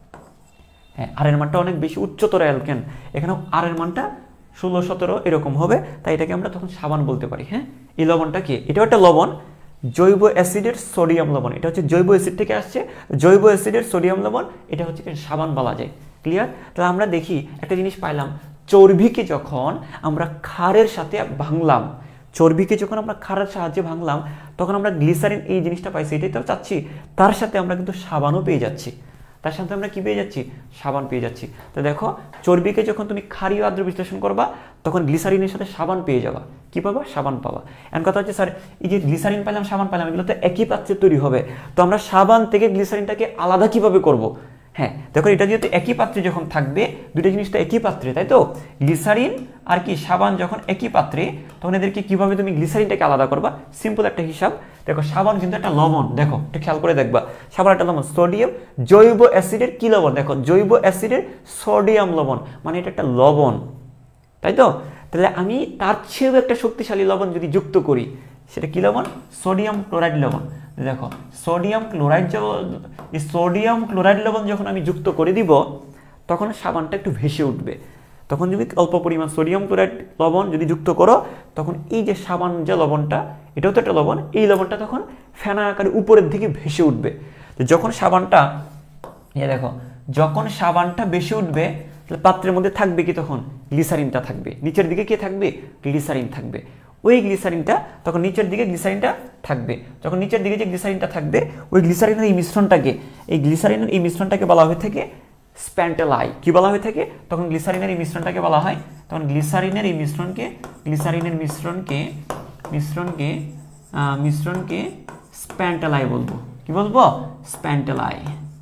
হ্যাঁ আর এর মানটা অনেক বেশি উচ্চতর অ্যালকেন, এখানে আর এর মানটা ষোলো সতেরো এরকম হবে, তাই এটাকে আমরা তখন সাবান বলতে পারি। হ্যাঁ এই লবণটা কি, এটাও একটা লবণ, জৈব অ্যাসিডের সোডিয়াম লবণ, এটা হচ্ছে জৈব অ্যাসিড থেকে আসছে, জৈব অ্যাসিডের সোডিয়াম লবণ, এটা হচ্ছে সাবান বলা যায়। ক্লিয়ার? তাহলে আমরা দেখি একটা জিনিস পাইলাম, চর্বিকে যখন আমরা ক্ষারের সাথে ভাঙলাম, চর্বিকে যখন আমরা ক্ষারের সাহায্যে ভাঙলাম তখন আমরা গ্লিসারিন এই জিনিসটা পাইছি, এটাই তো চাচ্ছি, তার সাথে আমরা কিন্তু সাবানও পেয়ে যাচ্ছি, তার সাথে আমরা কি পেয়ে যাচ্ছি, সাবান পেয়ে যাচ্ছি। তো দেখো চর্বিকে যখন তুমি ক্ষারীয় আদ্র বিশ্লেষণ করবা তখন গ্লিসারিনের সাথে সাবান পেয়ে যাবা, কি পাবা, সাবান পাবা। এখন কথা হচ্ছে স্যার এই যে গ্লিসারিন পেলাম সাবান পেলাম এগুলো তো একই পাত্রে তৈরি হবে, তো আমরা সাবান থেকে গ্লিসারিনটাকে আলাদা কিভাবে করব? হ্যাঁ দেখো এটা যেহেতু একই পাত্রে যখন থাকবে, দুটো জিনিস তো একই পাত্রে, তাই তো গ্লিসারিন আর কি সাবান যখন একই পাত্রে, তখন এদেরকে কিভাবে তুমি গ্লিসারিনটাকে আলাদা করবা? সিম্পল একটা হিসাব, দেখো সাবান কিন্তু একটা লবণ, দেখো একটু খেয়াল করে দেখবা, সাবান একটা লবণ, সোডিয়াম, জৈব অ্যাসিডের কি লবণ, দেখো জৈব অ্যাসিডের সোডিয়াম লবণ, মানে এটা একটা লবণ, তাই তো। তাহলে আমি তার চেয়েও একটা শক্তিশালী লবণ যদি যুক্ত করি, সেটা কি লবণ, সোডিয়াম ক্লোরাইড লবণ। দেখো সোডিয়াম ক্লোরাইড এই সোডিয়াম ক্লোরাইড লবণ যখন আমি যুক্ত করে দিব তখন সাবানটা একটু ভেসে উঠবে, তখন যদি অল্প পরিমাণ সোডিয়াম ক্লোরাইড লবণ যদি যুক্ত করো তখন এই যে সাবান যে লবণটা, এটাও তো একটা লবণ, এই লবণটা তখন ফেনা আকারে উপরের দিকে ভেসে উঠবে। যখন সাবানটা, এই দেখো যখন সাবানটা ভেসে উঠবে তাহলে পাত্রের মধ্যে থাকবে কি তখন গ্লিসারিনটা থাকবে, নিচের দিকে কি থাকবে গ্লিসারিন থাকবে। ওই গ্লিসারিনটা তখন নিচের দিকে গ্লিসারিনটা থাকবে, যখন নিচের দিকে যে গ্লিসারিনটা থাকবে ওই গ্লিসারিনের এই মিশ্রণটাকে এই গ্লিসারিনের এই মিশ্রণটাকে বলা হয়ে থাকে স্প্যান্টেলাই। কি বলা হয়ে থাকে তখন গ্লিসারিনের এই মিশ্রণটাকে বলা হয় তখন গ্লিসারিনের এই মিশ্রণকে গ্লিসারিনের মিশ্রণকে মিশ্রণকে মিশ্রণকে স্প্যান্টেলাই বলবো। কি বলবো স্প্যান্টেলাই,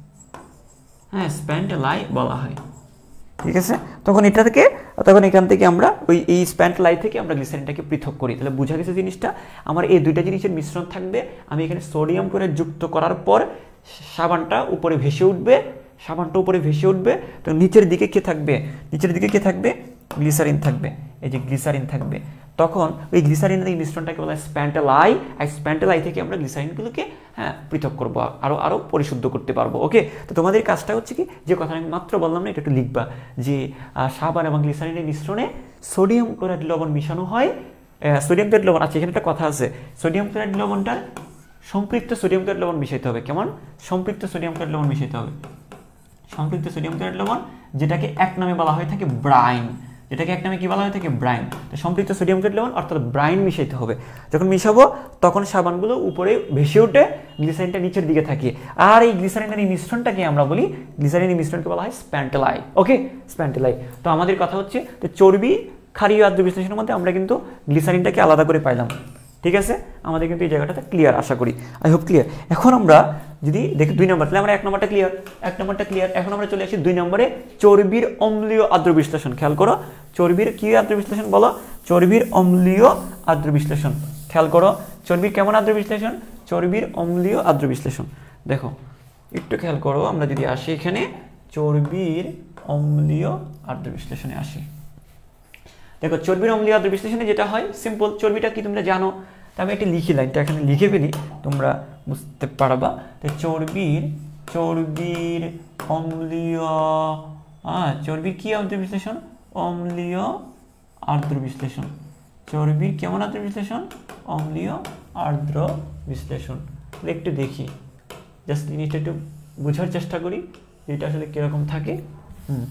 হ্যাঁ স্প্যান্টেলাই বলা হয়। ঠিক আছে, তখন এটা থেকে তখন এখান থেকে আমরা ওই এই স্প্যান্টেলাই থেকে আমরা গ্লিসারিনটাকে পৃথক করি। তাহলে বোঝা গেছে জিনিসটা, আমার এই দুইটা জিনিসের মিশ্রণ থাকবে, আমি এখানে সোডিয়াম করে যুক্ত করার পর সাবানটা উপরে ভেসে উঠবে, সাবানটা উপরে ভেসে উঠবে, তো নিচের দিকে কে থাকবে নিচের দিকে কে থাকবে গ্লিসারিন থাকবে, এই যে গ্লিসারিন থাকবে। তখন ওই গ্লিসারিনের এই মিশ্রণটাকে বলা হয় স্প্যান্টেলাই, আর স্প্যান্টেলাই থেকে আমরা গ্লিসারিনগুলোকে হ্যাঁ পৃথক করবো, আরও আরও পরিশুদ্ধ করতে পারবো। ওকে, তো তোমাদের কাজটা হচ্ছে কি যে কথা আমি মাত্র বললাম না, এটা একটু লিখবা যে সাবান এবং গ্লিসারিনের মিশ্রণে সোডিয়াম ক্লোরাইড লবণ মিশানো হয়। সোডিয়াম ক্লোরাইড লবণ, আচ্ছা এখানে একটা কথা আছে, সোডিয়াম ক্লোরাইড লবণটার সম্পৃক্ত সোডিয়াম ক্লোরাইড লবণ মিশাইতে হবে। কেমন সম্পৃক্ত সোডিয়াম ক্লোরাইড লবণ মিশাইতে হবে, সম্পৃক্ত সোডিয়াম ক্লোরাইড লবণ যেটাকে এক নামে বলা হয়ে থাকে ব্রাইন, যেটাকে এক নামে কি বলা হয়ে থাকে ব্রাইন। তো সম্পৃক্ত সোডিয়াম ক্লোরাইড লবণ অর্থাৎ ব্রাইন মিশাইতে হবে। যখন মিশাবো তখন সাবানগুলো উপরে ভেসে উঠে গ্লিসারিনটা নিচের দিকে থাকে, আর এই গ্লিসারিনের এই মিশ্রণটাকে আমরা বলি গ্লিসারিনের মিশ্রণকে বলা হয় স্প্যান্টেলাই। ওকে স্প্যান্টেলাই। তো আমাদের কথা হচ্ছে তো চর্বি ক্ষারীয় আদ্র বিশ্লেষণের মধ্যে আমরা কিন্তু গ্লিসারিনটাকে আলাদা করে পাইলাম। ঠিক আছে, আমাদের কিন্তু এই জায়গাটাতে ক্লিয়ার আশা করি, আই হোপ ক্লিয়ার। এখন আমরা যদি দেখি দুই নম্বর, তাহলে আমরা এক নম্বরটা ক্লিয়ার এক নম্বরটা ক্লিয়ার এখন আমরা চলে আসি দুই নম্বরে চর্বির অম্লীয় আদ্র বিশ্লেষণ। খেয়াল করো চর্বির কি আদ্র বিশ্লেষণ বলো, চর্বির অম্লীয় আদ্র বিশ্লেষণ। খেয়াল করো চর্বির কেমন আদ্র বিশ্লেষণ, চর্বির অম্লীয় আদ্র বিশ্লেষণ। দেখো একটু খেয়াল করো, আমরা যদি আসি এখানে চর্বির অম্লীয় আদ্র বিশ্লেষণে আসি, দেখো চর্বির অম্লীয় আদ্র বিশ্লেষণে যেটা হয় সিম্পল, চর্বিটা কি তোমরা জানো, তবে একটি লিখি লাইনটা এখানে লিখে ফেলি তোমরা বুঝতে পারবা। তো চর্বির চর্বির অম্লীয় হ্যাঁ চর্বির কি আদ্র বিশ্লেষণ, অম্লীয় আর্দ্র বিশ্লেষণ। চর্বির কেমন আর্দ্র বিশ্লেষণ, অম্লীয় আর্দ্র বিশ্লেষণ। একটু দেখি জাস্ট জিনিসটা একটু বোঝার চেষ্টা করি এটা আসলে কিরকম থাকে। হুম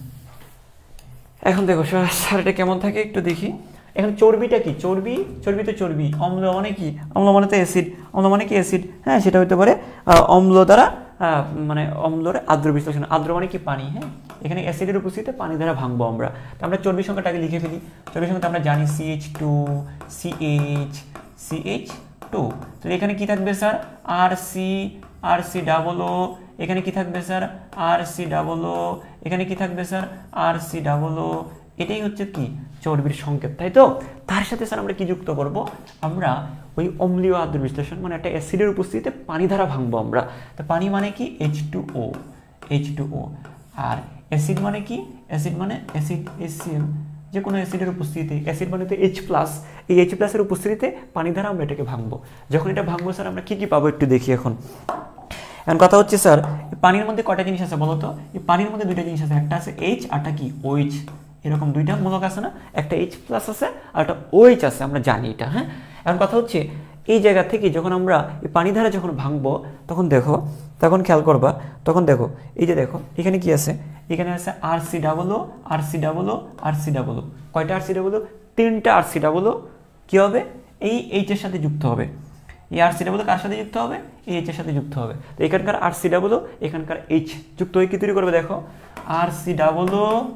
এখন দেখো স্যার এটা কেমন থাকে একটু দেখি। এখন চর্বিটা কি, চর্বি চর্বি তো চর্বি, অম্ল মানে কি, অম্ল মানে তো অ্যাসিড, অম্ল মানে কি অ্যাসিড, হ্যাঁ সেটা হতে পারে অম্ল দ্বারা মানে অম্লর আর্দ্র বিশ্লেষণ। আর্দ্র মানে কি পানি, হ্যাঁ এখানে অ্যাসিডের উপস্থিতিতে পানি দ্বারা ভাঙবো আমরা। তো আমরা চর্বির সংখ্যাটাকে লিখে ফেলি, চর্বির সংখ্যাটা আমরা জানি C H two C H C H two. তো এখানে কি থাকবে sir R C R C double O, এখানে কি থাকবে sir R C double O, এখানে কি থাকবে sir R C double O. এটাই হচ্ছে কি চর্বির সংকেত, তাই তো। তার সাথে স্যার আমরা কি যুক্ত করব, আমরা ওই অম্লীয় আদ্র বিশ্লেষণ মানে একটা অ্যাসিডের উপস্থিতিতে পানি দ্বারা ভাঙবো আমরা। তো পানি মানে কি H two O, H two O. আর অ্যাসিড মানে কি, অ্যাসিড মানে অ্যাসিড এসিএল, যে কোনো অ্যাসিডের উপস্থিতিতে, অ্যাসিড মানে তো এইচ প্লাস, এই এইচ প্লাসের উপস্থিতিতে পানি দ্বারা আমরা এটাকে ভাঙবো। যখন এটা ভাঙবো স্যার আমরা কি কি পাবো একটু দেখি। এখন এখন কথা হচ্ছে স্যার পানির মধ্যে কয়টা জিনিস আছে বলো তো, এই পানির মধ্যে দুইটা জিনিস আছে, একটা আছে এইচ আরটা কি ওইচ, এরকম দুইটা মূলক আছে না, একটা এইচ প্লাস আছে আর একটা ওইচ আছে, আমরা জানি এটা। হ্যাঁ এখন কথা হচ্ছে এই জায়গা থেকে যখন আমরা এই পানি ধারা যখন ভাঙবো তখন দেখো, তখন খেয়াল করবা, তখন দেখো এই যে দেখো এখানে কি আছে, এখানে আছে R C double O R C double O R C double O. কয়টা আর সি ডাবল ও, তিনটা আর সি ডাবল ও কি হবে এই এইচ এর সাথে যুক্ত হবে। এই আর সি ডাবল কার সাথে যুক্ত হবে, এই এইচ এর সাথে যুক্ত হবে। তো এখানকার আর সি ডাবল এখানকার এইচ যুক্ত হয়ে কি তৈরি করবে, দেখো আর সি ডাবল।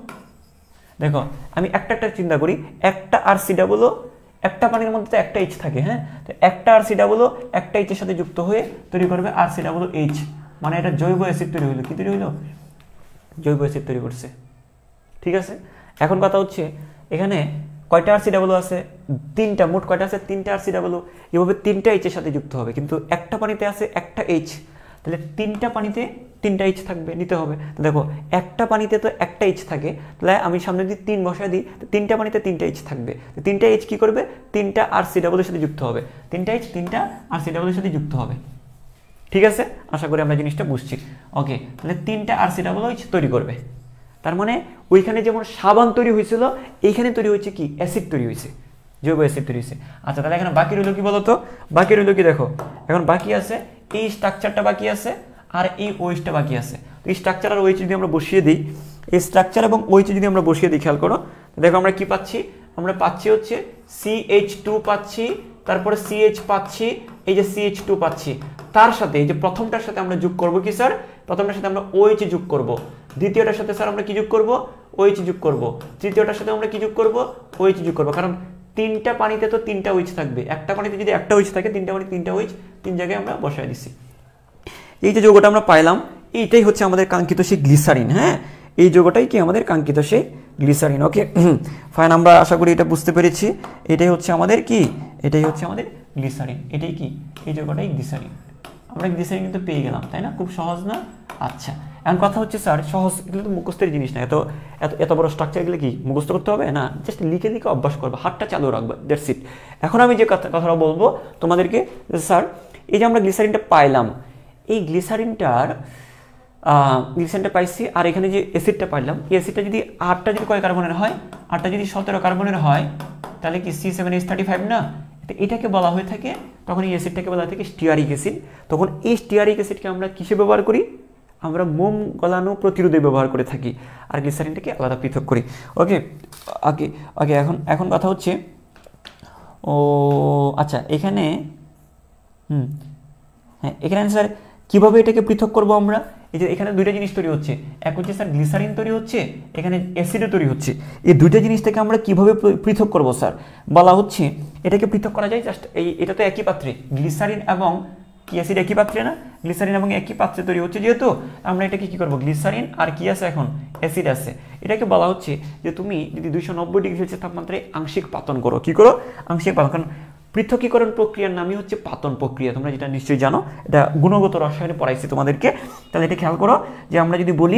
দেখো আমি একটা একটা চিন্তা করি, একটা আর সি ডাবল একটা পানির মধ্যে তো একটা এইচ থাকে, হ্যাঁ তো একটা আর সি ডাবল একটা এইচ এর সাথে যুক্ত হয়ে তৈরি করবে আর সি ডাবল এইচ, মানে এটা জৈব অ্যাসিড তৈরি হলো। কি তৈরি হলো, জৈব অ্যাসিড তৈরি করছে। ঠিক আছে, এখন কথা হচ্ছে এখানে কয়টা আর সি ডাবল আছে, তিনটা, মোট কয়টা আছে তিনটা আর সি ডাবল, এভাবে তিনটা এইচ এর সাথে যুক্ত হবে। কিন্তু একটা পানিতে আছে একটা এইচ, তাহলে তিনটা পানিতে তিনটা এইচ থাকবে, নিতে হবে। তো দেখো একটা পানিতে তো একটা এইচ থাকে, তাহলে আমি সামনে যদি তিন বসায় দিই তো তিনটা পানিতে তিনটা এইচ থাকবে। তো তিনটা এইচ কি করবে, তিনটা আর সি ডাবল এর সাথে যুক্ত হবে, তিনটা এইচ তিনটা আর সি ডাবল এর সাথে যুক্ত হবে। ঠিক আছে, আশা করি আমরা জিনিসটা বুঝছি। ওকে, তাহলে তিনটা আর সি ডাবল এইচ তৈরি করবে, তার মানে ওইখানে যেমন সাবান তৈরি হয়েছিল এইখানে তৈরি হয়েছে কি অ্যাসিড তৈরি হয়েছে, জৈব অ্যাসিড তৈরি হয়েছে। আচ্ছা তাহলে এখানে বাকি রইল কি বলতো, বাকি রইল কি দেখো, এখন বাকি আছে এই স্ট্রাকচারটা বাকি আছে আর এই ওয়েচটা বাকি আছে। তো এই স্ট্রাকচার আর ওয়েচ যদি আমরা বসিয়ে দিই এই স্ট্রাকচার এবং ওইচ যদি আমরা বসিয়ে দিই, খেয়াল করো, দেখো আমরা কি পাচ্ছি, আমরা পাচ্ছি হচ্ছে সি এইচ টু পাচ্ছি, তারপরে সি এইচ পাচ্ছি, এই যে সি এইচ টু পাচ্ছি, তার সাথে এই যে প্রথমটার সাথে আমরা যোগ করব কি স্যার, প্রথমটার সাথে আমরা ওইচ যোগ করব, দ্বিতীয়টার সাথে স্যার আমরা কি যোগ করব, ওইচ যোগ করব, তৃতীয়টার সাথে আমরা কি যোগ করব, ওইচ যোগ করব, কারণ তিনটা পানিতে তো তিনটা ওইচ থাকবে, একটা পানিতে যদি একটা ওইচ থাকে, তিনটা পানিতে তিনটা ওইচ, তিন জায়গায় আমরা বসায় দিচ্ছি। এই যে যৌগটা আমরা পাইলাম, এইটাই হচ্ছে আমাদের কাঙ্ক্ষিত সেই গ্লিসারিন। হ্যাঁ, এই যৌগটাই কি আমাদের কাঙ্ক্ষিত সেই গ্লিসারিন। ওকে ফাইন, আমরা আশা করি এটা বুঝতে পেরেছি। এটাই হচ্ছে আমাদের কি, এটাই হচ্ছে আমাদের গ্লিসারিন, এটাই কি, এই যৌগটাই গ্লিসারিন। আমরা গ্লিসারিন কিন্তু পেয়ে গেলাম, তাই না? খুব সহজ না? আচ্ছা, এখন কথা হচ্ছে স্যার সহজ, এগুলো তো মুখস্থের জিনিস না, এত এত এত বড় স্ট্রাকচার এগুলো কি মুখস্থ করতে হবে না, জাস্ট লিখে লিখে অভ্যাস করবো, হাতটা চালু রাখবে, দ্যাটস ইট। এখন আমি যে কথা কথাটা বলবো তোমাদেরকে, স্যার এই যে আমরা গ্লিসারিনটা পাইলাম, এই গ্লিসারিনটার গ্লিসারিনটা পাইছি, আর এখানে যে অ্যাসিডটা পাইলাম, এই অ্যাসিডটা যদি আটটা যদি কয় কার্বনের হয়, আটটা যদি সতেরো কার্বনের হয়, তাহলে কি C seven H thirty five না? এটাকে বলা হয়ে থাকে, তখন এই অ্যাসিডটাকে বলা হয়ে থাকে স্টিয়ারিক অ্যাসিড। তখন এই স্টিয়ারিক অ্যাসিডকে আমরা কিসে ব্যবহার করি? আমরা মোম গলানো প্রতিরোধে ব্যবহার করে থাকি, আর গ্লিসারিনটাকে আলাদা পৃথক করি। ওকে ওকে ওকে এখন এখন কথা হচ্ছে, ও আচ্ছা এখানে হুম হ্যাঁ এখানে স্যার কীভাবে এটাকে পৃথক করব আমরা? এই যে এখানে দুইটা জিনিস তৈরি হচ্ছে, এক হচ্ছে স্যার গ্লিসারিন তৈরি হচ্ছে, এখানে অ্যাসিডও তৈরি হচ্ছে। এই দুইটা জিনিস থেকে আমরা কিভাবে পৃথক করব স্যার? বলা হচ্ছে এটাকে পৃথক করা যায় জাস্ট এই, এটা তো একই পাত্রে, গ্লিসারিন এবং কি অ্যাসিড একই পাত্রে না? গ্লিসারিন এবং একই পাত্রে তৈরি হচ্ছে, যেহেতু আমরা এটাকে কি করব, গ্লিসারিন আর কি আছে এখন, অ্যাসিড আছে। এটাকে বলা হচ্ছে যে তুমি যদি দুইশো নব্বই ডিগ্রি সেলসিয়াস তাপমাত্রায় আংশিক পাতন করো, কি করো? আংশিক পাতন। কারণ পৃথকীকরণ প্রক্রিয়ার নামই হচ্ছে পাতন প্রক্রিয়া, তোমরা যেটা নিশ্চয়ই জানো, এটা গুণগত রসায়নে পড়াইছি তোমাদেরকে। তাহলে এটা খেয়াল করো যে আমরা যদি বলি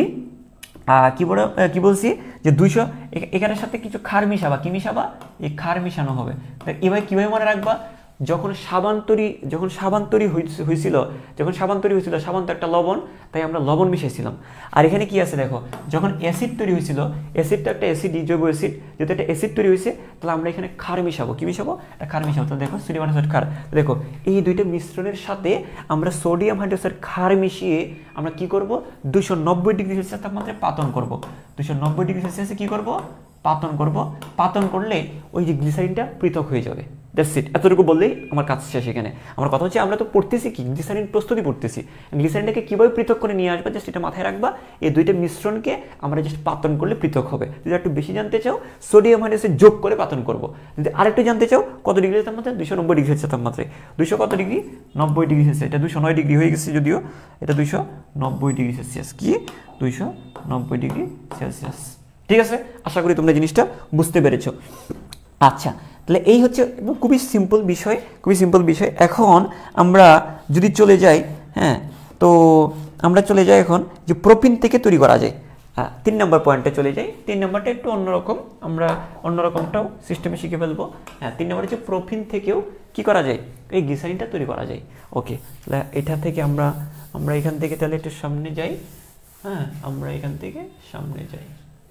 কি বলে কি বলছি যে দুইশো, এখানের সাথে কিছু ক্ষার মিশাবা, কি মিশাবা? এই ক্ষার মিশানো হবে। এভাবে কীভাবে মনে রাখবা? যখন সাবান তৈরি যখন সাবান তৈরি হয়েছিল যখন সাবান তৈরি হয়েছিল সাবান তো একটা লবণ, তাই আমরা লবণ মিশাইছিলাম। আর এখানে কি আছে দেখো, যখন অ্যাসিড তৈরি হয়েছিল, অ্যাসিড তো একটা অ্যাসিড, জৈব অ্যাসিড, যেহেতু একটা অ্যাসিড তৈরি হয়েছে, তাহলে আমরা এখানে ক্ষার মিশাবো। কি মিশাবো? একটা ক্ষার মিশাবো। তাহলে দেখো সোডিয়াম হাইড্রোক্সাইড ক্ষার, দেখো এই দুইটা মিশ্রণের সাথে আমরা সোডিয়াম হাইড্রোক্সাইড ক্ষার মিশিয়ে আমরা কি করব, দুশো নব্বই ডিগ্রি সেলসিয়াস তাপমাত্রায় পাতন করব। দুশো নব্বই ডিগ্রি সেলসিয়াসে কি করব, পাতন করব। পাতন করলে ওই যে গ্লিসারিনটা পৃথক হয়ে যাবে। দ্যাটস ইট, এতটুকু বললেই আমার কাজ শেষ। এখানে আমার কথা হচ্ছে আমরা তো পড়তেছি কি, গ্লিসারিন প্রস্তুতি পড়তেছি, গ্লিসারিনটাকে কীভাবে পৃথক করে নিয়ে আসবা জাস্ট এটা মাথায় রাখবা। এই দুইটা মিশ্রণকে আমরা জাস্ট পাতন করলে পৃথক হবে। যদি একটু বেশি জানতে চাও, সোডিয়াম হাইড্রোক্সাইড যোগ করে পাতন করবো। যদি আরেকটু জানতে চাও কত ডিগ্রি তাপমাত্রায়, দুশো নব্বই ডিগ্রি সেলসিয়াস তাপমাত্রায়, দুশো কত ডিগ্রি, নব্বই ডিগ্রি সেলসিয়াস, এটা দুশো নয় ডিগ্রি হয়ে গেছে যদিও, এটা দুশো নব্বই ডিগ্রি সেলসিয়াস, কি দুইশো নব্বই ডিগ্রি সেলসিয়াস। ঠিক আছে, আশা করি তোমরা জিনিসটা বুঝতে পেরেছো। আচ্ছা, তাহলে এই হচ্ছে খুবই সিম্পল বিষয়, খুবই সিম্পল বিষয়। এখন আমরা যদি চলে যাই, হ্যাঁ তো আমরা চলে যাই এখন যে প্রোপিন থেকে তৈরি করা যায়। হ্যাঁ, তিন নম্বর পয়েন্টে চলে যাই। তিন নম্বরটা একটু অন্যরকম, আমরা অন্যরকমটাও সিস্টেমে শিখে ফেলবো। হ্যাঁ, তিন নম্বর হচ্ছে প্রোপিন থেকেও কি করা যায়, এই গ্লিসারিনটা তৈরি করা যায়। ওকে, তাহলে এটা থেকে আমরা আমরা এখান থেকে তাহলে একটু সামনে যাই। হ্যাঁ, আমরা এখান থেকে সামনে যাই।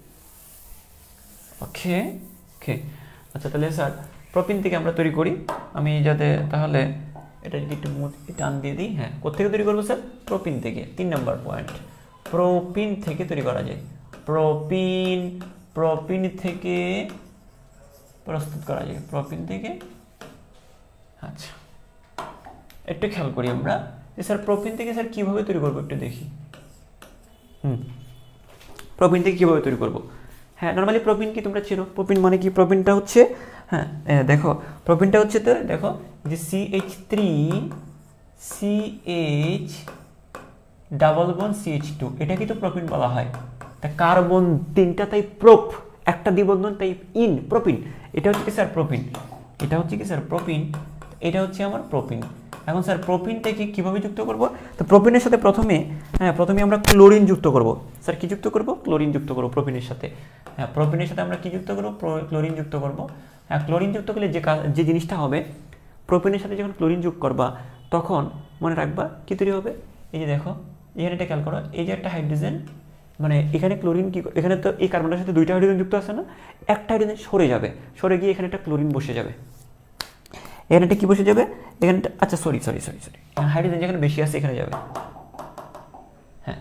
ওকে ওকে আচ্ছা, তাহলে স্যার প্রোপিন থেকে আমরা তৈরি করি। আমি যাতে তাহলে এটা যদি একটু টান দিয়ে দিই। হ্যাঁ, কোথেকে তৈরি করবো স্যার? প্রোপিন থেকে। তিন নম্বর পয়েন্ট, প্রোপিন থেকে তৈরি করা যায়। প্রোপিন প্রোপিন থেকে প্রস্তুত করা যায়, প্রোপিন থেকে। আচ্ছা, একটু খেয়াল করি আমরা যে স্যার প্রোপিন থেকে স্যার কীভাবে তৈরি করবো একটু দেখি। হুম প্রোপিন থেকে কীভাবে তৈরি করবো? হ্যাঁ, নর্মালি প্রোপিন কি তোমরা চেনো? প্রোপিন মানে কি? প্রোপিনটা হচ্ছে, হ্যাঁ দেখো প্রোপিনটা হচ্ছে তো দেখো যে C H three C H double bond C H two, এটাকে তো প্রোপিন বলা হয়। তা কার্বন তিনটা, তাই প্রোপ, একটা দ্বিবন্ধন তাই ইন, প্রোপিন। এটা হচ্ছে কি স্যার প্রোপিন, এটা হচ্ছে কি স্যার প্রোপিন, এটা হচ্ছে আমার প্রোপিন। এখন স্যার প্রোপিন থেকে কীভাবে যুক্ত করব? তো প্রোপিনের সাথে প্রথমে হ্যাঁ প্রথমে আমরা ক্লোরিন যুক্ত করব। স্যার কি যুক্ত করব? ক্লোরিন যুক্ত করব প্রোপিনের সাথে। হ্যাঁ, প্রোপিনের সাথে আমরা কি যুক্ত করব? ক্লোরিন যুক্ত করব। হ্যাঁ, ক্লোরিন যুক্ত করলে যে যে জিনিসটা হবে, প্রোপিনের সাথে যখন ক্লোরিন যোগ করবা তখন মনে রাখবা কি তৈরি হবে। এই যে দেখো এখানে এটা খেয়াল করো, এই যে একটা হাইড্রোজেন, মানে এখানে ক্লোরিন কি, এখানে তো এই কার্বনটার সাথে দুইটা হাইড্রোজেন যুক্ত আছে না, একটা হাইড্রোজেন সরে যাবে, সরে গিয়ে এখানে একটা ক্লোরিন বসে যাবে। এখানে একটা কি বসে যাবে? এখানে আচ্ছা sorry sorry sorry sorry hydrogen যেখানে বেশি আছে এখানে যাবে। হ্যাঁ,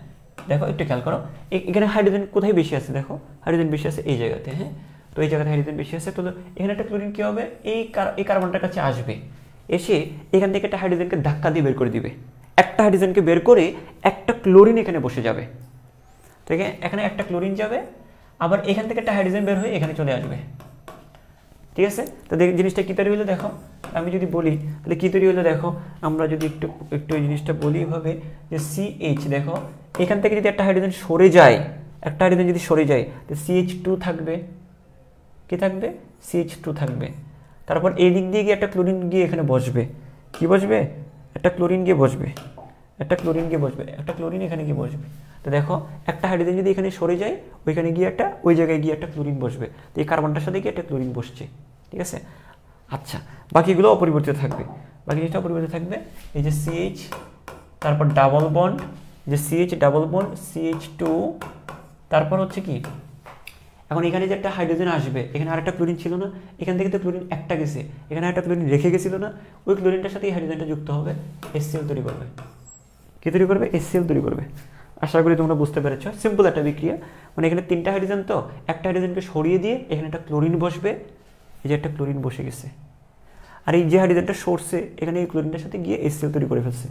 দেখো একটু খেয়াল করো, এখানে হাইড্রোজেন কোথায় বেশি আছে, দেখো হাইড্রোজেন বেশি আছে এই জায়গাতে। হ্যাঁ, তো এই জায়গাতে হাইড্রোজেন বেশি আছে, তো এখানে একটা ক্লোরিন কি হবে, এই এই কার্বনটার কাছে আসবে, এসে এখান থেকে একটা হাইড্রোজেনকে ধাক্কা দিয়ে বের করে দিবে, একটা হাইড্রোজেনকে বের করে একটা ক্লোরিন এখানে বসে যাবে। তো এখানে একটা ক্লোরিন যাবে, আবার এখান থেকে একটা হাইড্রোজেন বের হয়ে এখানে চলে আসবে। ঠিক আছে, তো জিনিসটা কী তৈরি হলো দেখো, আমি যদি বলি তাহলে কী তৈরি হলো দেখো, আমরা যদি একটু একটু এই জিনিসটা বলি এভাবে যে সিএইচ, দেখো এখান থেকে যদি একটা হাইড্রোজেন সরে যায়, একটা হাইড্রোজেন যদি সরে যায় তো সিএইচ টু থাকবে, কি থাকবে, সিএইচ টু থাকবে। তারপর এই দিক দিয়ে গিয়ে একটা ক্লোরিন গিয়ে এখানে বসবে, কি বসবে, একটা ক্লোরিন গিয়ে বসবে, একটা ক্লোরিন গিয়ে বসবে, একটা ক্লোরিন এখানে গিয়ে বসবে। তো দেখো একটা হাইড্রোজেন যদি এখানে সরে যায়, ওইখানে গিয়ে একটা, ওই জায়গায় গিয়ে একটা ক্লোরিন বসবে, তো এই কার্বনটার সাথে গিয়ে একটা ক্লোরিন বসছে। ঠিক আছে, আচ্ছা বাকিগুলো অপরিবর্তিত থাকবে, বাকি জিনিসটা অপরিবর্তিত থাকবে। এই যে সিএইচ, তারপর ডাবল বন্ড, যে CH double bond CH two, তারপর হচ্ছে কি, এখন এখানে যে একটা হাইড্রোজেন আসবে, এখানে আরেকটা ক্লোরিন ছিল না, এখান থেকে তো ক্লোরিন একটা গেছে, এখানে একটা ক্লোরিন রেখে গেছিল না, ওই ক্লোরিনটার সাথে এই হাইড্রোজেনটা যুক্ত হবে, এসসিএল তৈরি করবে। কি তৈরি করবে, এসসিএল তৈরি করবে। আশা করি তোমরা বুঝতে পেরেছো, সিম্পল একটা বিক্রিয়া। মানে এখানে তিনটা হাইড্রোজেন, তো একটা হাইড্রোজেনকে সরিয়ে দিয়ে এখানে একটা ক্লোরিন বসবে, এই যে একটা ক্লোরিন বসে গেছে, আর এই যে হাইড্রোজেনটা সরছে এখানে এই ক্লোরিনটার সাথে গিয়ে এসসিএল তৈরি করে ফেলছে।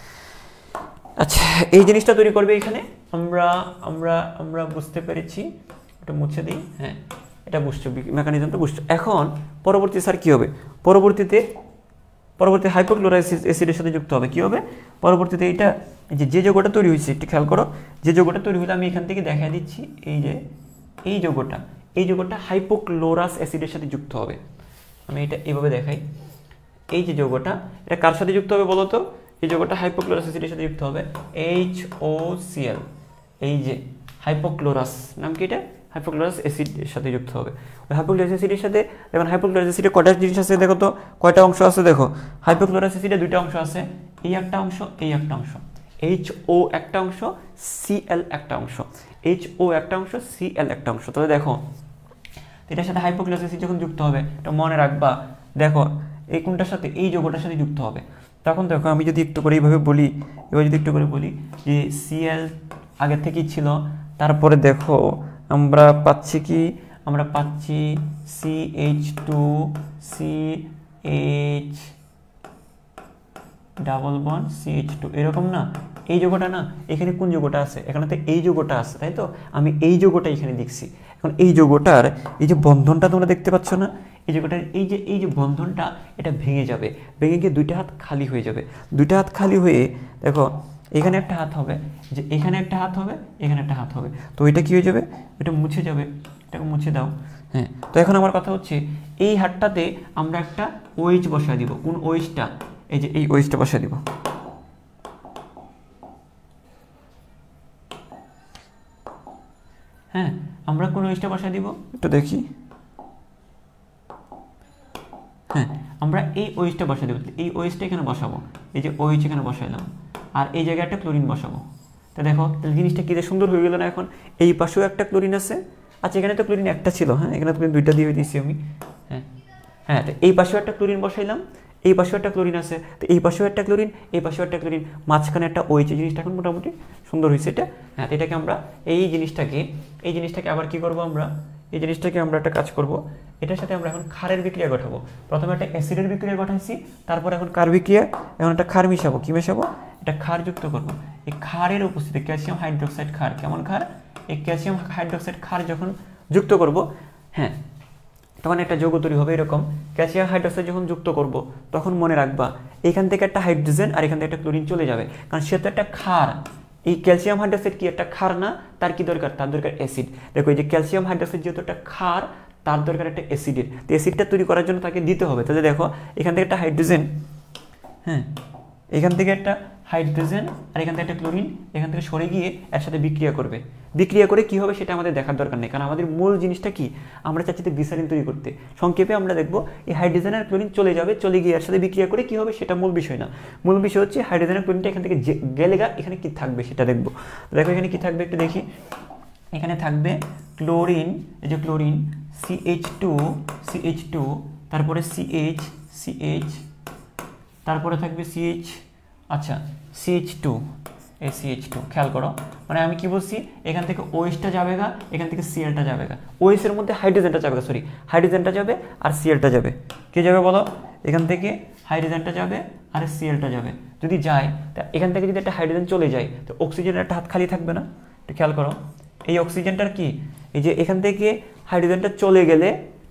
আচ্ছা, এই জিনিসটা তৈরি করবে এখানে, আমরা আমরা আমরা বুঝতে পেরেছি, এটা মুছে দিই। হ্যাঁ, এটা বুঝছো, মেকানিজমটা বুঝছো। এখন পরবর্তী স্যার কী হবে, পরবর্তীতে পরবর্তী হাইপোক্লোরাইড অ্যাসিডের সাথে যুক্ত হবে। কী হবে পরবর্তীতে, এটা যে যে যৌগটা তৈরি হয়েছে, একটু খেয়াল করো, যে যৌগটা তৈরি হলে আমি এখান থেকে দেখা দিচ্ছি, এই যে এই যৌগটা, এই যৌগটা হাইপোক্লোরাস অ্যাসিডের সাথে যুক্ত হবে। আমি এটা এইভাবে দেখাই, এই যে যৌগটা, এটা কার সাথে যুক্ত হবে বলো তো, এই যৌগটা হাইপোক্লোরাস অ্যাসিডের সাথে যুক্ত হবে, এইচ ও সি এল, এই যে হাইপোক্লোরাস, নাম কি এটা, হাইপোক্লোরাস অ্যাসিডের সাথে যুক্ত হবে। ওই হাইপোক্লোরাস অ্যাসিডের সাথে, যেমন হাইপোক্লোরাস অ্যাসিডে কয়টা জিনিস আছে দেখো তো, কয়টা অংশ আছে দেখো, হাইপোক্লোরাস অ্যাসিডে দুইটা অংশ আছে, এই একটা অংশ, এই একটা অংশ, এইচ ও একটা অংশ, সি এল একটা অংশ, এইচ ও একটা অংশ, সি এল একটা অংশ। তাহলে দেখো এটার সাথে হাইপোক্লোরাস অ্যাসিড যখন যুক্ত হবে, এটা মনে রাখবা, দেখো এই কোনটার সাথে, এই যৌগটার সাথে যুক্ত হবে। তখন দেখো আমি যদি একটু করে এইভাবে বলি, এবার যদি একটু করে বলি যে সিএল আগে থেকেই ছিল, তারপরে দেখো আমরা পাচ্ছি কি, আমরা পাচ্ছি C H two C H double bond C H two, এরকম না, এই যৌগটা না, এখানে কোন যৌগটা আছে, এখানে তো এই যৌগটা আছে, তাই তো, আমি এই যৌগটা এখানে দেখছি। এখন এই যৌগটার এই যে বন্ধনটা তোমরা দেখতে পাচ্ছ না, এই যৌগটার এই যে এই যে বন্ধনটা, এটা ভেঙে যাবে, ভেঙে গিয়ে দুইটা হাত খালি হয়ে যাবে, দুইটা হাত খালি হয়ে দেখো এখানে একটা হাত হবে, যে এখানে একটা হাত হবে, এখানে একটা হাত হবে, তো এটা কি হয়ে যাবে, এটা মুছে যাবে, এটাকে মুছে দাও। হ্যাঁ, তো এখন আমার কথা হচ্ছে, এই হাতটাতে আমরা একটা ওএইচ বসায় দিব, কোন ওএইচটা, এই যে এই ওএইচটা বসায় দিব। হ্যাঁ, আমরা কোন ওএইচটা বসায় দিব একটু দেখি, হ্যাঁ আমরা এই ওএইচটা বসায় দেব, এই ওএইচটা এখানে বসাবো, এই যে ওএইচ এখানে বসাইলাম, আর এই জায়গায় একটা ক্লোরিন বসাবো। তো দেখো তাহলে জিনিসটা কি সুন্দর হয়ে গেল না, এখন এই পাশেও একটা ক্লোরিন আছে, আচ্ছা এখানে তো ক্লোরিন একটা ছিল, হ্যাঁ এখানে ক্লোরিন দুইটা দিয়ে দিয়েছি আমি। হ্যাঁ হ্যাঁ, তো এই পাশেও একটা ক্লোরিন বসাইলাম, এই পাশেও একটা ক্লোরিন আছে, তো এই পাশেও একটা ক্লোরিন, এই পাশেও একটা ক্লোরিন, মাঝখানে একটা ওএইচ, জিনিসটা এখন মোটামুটি সুন্দর হয়েছে এটা। হ্যাঁ, এটাকে আমরা এই জিনিসটাকে এই জিনিসটাকে আবার কি করব, আমরা এই জিনিসটাকে আমরা একটা কাজ করব, এটার সাথে আমরা এখন ক্ষারের বিক্রিয়া ঘটাবো। প্রথমে একটা অ্যাসিডের বিক্রিয়া ঘটাইছি, তারপর এখন ক্ষার বিক্রিয়া, এখন একটা ক্ষার মিশাবো, কি মেশাবো, এটা ক্ষার যুক্ত করব। এই ক্ষারের উপস্থিতি ক্যালসিয়াম হাইড্রোক্সাইড ক্ষার, কেমন ক্ষার, এই ক্যালসিয়াম হাইড্রোক্সাইড ক্ষার যখন যুক্ত করব, হ্যাঁ তখন একটা যৌগ তৈরি হবে এরকম। ক্যালসিয়াম হাইড্রোক্সাইড যখন যুক্ত করব, তখন মনে রাখবা এখান থেকে একটা হাইড্রোজেন আর এখান থেকে একটা ক্লোরিন চলে যাবে, কারণ সে তো একটা ক্ষার। এই ক্যালসিয়াম হাইড্রোক্সাইড কি একটা ক্ষার না, তার কি দরকার, তার দরকার অ্যাসিড। দেখো এই যে ক্যালসিয়াম হাইড্রোক্সাইড যেহেতু একটা ক্ষার, তার দরকার একটা অ্যাসিডের, তো অ্যাসিডটা তৈরি করার জন্য তাকে দিতে হবে। তাহলে দেখো এখান থেকে একটা হাইড্রোজেন, হ্যাঁ এখান থেকে একটা হাইড্রোজেন আর এখান থেকে একটা ক্লোরিন এখান থেকে সরে গিয়ে এর সাথে বিক্রিয়া করবে, বিক্রিয়া করে কি হবে সেটা আমাদের দেখার দরকার নেই, কারণ আমাদের মূল জিনিসটা কি, আমরা চাচ্ছি তো গ্লিসারিন তৈরি করতে। সংক্ষেপে আমরা দেখবো এই হাইড্রোজেন আর ক্লোরিন চলে যাবে, চলে গিয়ে এর সাথে বিক্রিয়া করে কি হবে সেটা মূল বিষয় না। মূল বিষয় হচ্ছে হাইড্রোজেন আর ক্লোরিনটা এখান থেকে গেলে গা এখানে কি থাকবে সেটা দেখবো। দেখো এখানে কি থাকবে একটু দেখি, এখানে থাকবে ক্লোরিন, এই যে chlorine C H two C H two, তারপরে সি এইচ সি এইচ, তারপরে থাকবে সি এইচ, আচ্ছা সি এইচ টু, এই সি এইচ টু। খেয়াল করো, মানে আমি কি বলছি, এখান থেকে ওএইচটা যাবে গা, এখান থেকে সিএলটা যাবে গা, ওএইচ এর মধ্যে হাইড্রোজেনটা যাবে, সরি হাইড্রোজেনটা যাবে আর সিএলটা যাবে। কে যাবে বলো, এখান থেকে হাইড্রোজেনটা যাবে আর সিএলটা যাবে। যদি যায়, তা এখান থেকে যদি একটা হাইড্রোজেন চলে যায়, তো অক্সিজেনের একটা হাত খালি থাকবে না? একটু খেয়াল করো, এই অক্সিজেনটার কি, এই যে এখান থেকে হাইড্রোজেনটা চলে গেলে,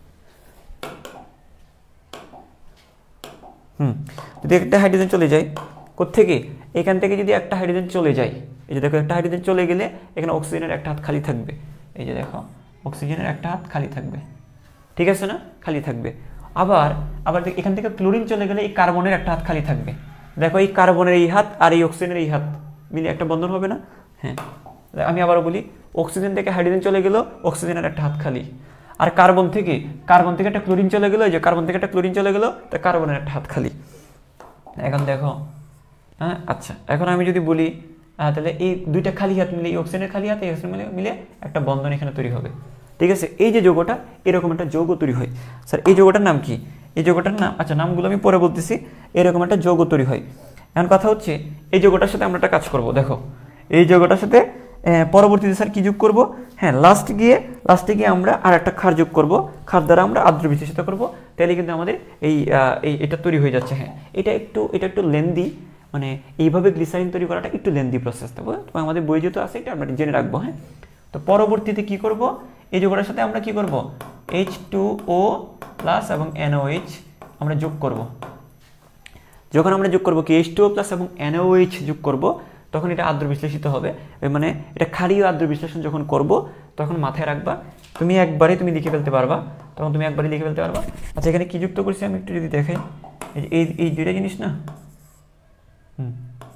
হুম যদি একটা হাইড্রোজেন চলে যায় কোত্থেকে, এখান থেকে যদি একটা হাইড্রোজেন চলে যায়, এই যে দেখো একটা হাইড্রোজেন চলে গেলে এখানে অক্সিজেনের একটা হাত খালি থাকবে। এই যে দেখো অক্সিজেনের একটা হাত খালি থাকবে, ঠিক আছে না, খালি থাকবে। আবার আবার এখান থেকে ক্লোরিন চলে গেলে এই কার্বনের একটা হাত খালি থাকবে। দেখো এই কার্বনের এই হাত আর এই অক্সিজেনের এই হাত মিলে একটা বন্ধন হবে না? হ্যাঁ, আমি আবারও বলি, অক্সিজেন থেকে হাইড্রোজেন চলে গেল, অক্সিজেনের একটা হাত খালি। আর কার্বন থেকে কার্বন থেকে একটা ক্লোরিন চলে গেল, এই যে কার্বন থেকে একটা ক্লোরিন চলে গেল, তো কার্বনের একটা হাত খালি। এখন দেখো, হ্যাঁ আচ্ছা, এখন আমি যদি বলি তাহলে এই দুইটা খালি হাত মিলে, এই অক্সিজেনের খালি হাত এই অক্সিজেন মিলে মিলে একটা বন্ধন এখানে তৈরি হবে, ঠিক আছে। এই যে যৌগটা, এরকম একটা যৌগ তৈরি হয়। স্যার এই যৌগটার নাম কি? এই যৌগটার নাম, আচ্ছা নামগুলো আমি পরে বলতেছি। এরকম একটা যৌগ তৈরি হয়। এখন কথা হচ্ছে, এই যৌগটার সাথে আমরা একটা কাজ করব। দেখো এই যৌগটার সাথে পরবর্তীতে স্যার কি যোগ করব? হ্যাঁ, লাস্ট গিয়ে লাস্টে গিয়ে আমরা আর একটা ক্ষার যোগ করব, ক্ষার দ্বারা আমরা আদ্র বিশ্লেষিত করব, তাহলে কিন্তু আমাদের এই এটা তৈরি হয়ে যাচ্ছে। হ্যাঁ, এটা একটু এটা একটু লেন্দি, মানে এইভাবে গ্লিসারিন তৈরি করাটা একটু লেন্দি প্রসেস, তবে আমাদের বই যেহেতু আছে এটা আমরা জেনে রাখবো। হ্যাঁ, তো পরবর্তীতে কি করব, এই যৌগটার সাথে আমরা কি করব, এইচ টু ও প্লাস এবং এনওএইচ আমরা যোগ করব। যখন আমরা যোগ করব কি এইচ টু ও প্লাস এবং এনওএইচ যোগ করব, তখন এটা আদ্র বিশ্লেষিত হবে। মানে এটা ক্ষারীয় আদ্র বিশ্লেষণ যখন করব, তখন মাথায় রাখবা, তুমি একবারে তুমি লিখে ফেলতে পারবা, তখন তুমি একবারে লিখে ফেলতে পারবা। আচ্ছা, এখানে কি যুক্ত করছি আমি একটু যদি দেখাই, এই এই দুইটা জিনিস না, হুম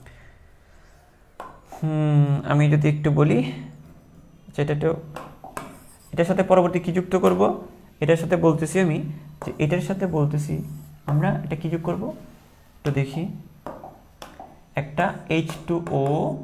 হুম আমি যদি একটু বলি, আচ্ছা এটা তো এটার সাথে পরবর্তী কি যুক্ত করব, এটার সাথে বলতেছি আমি যে এটার সাথে বলতেছি আমরা এটা কি যোগ করব, তো দেখি একটা এইচ টু ও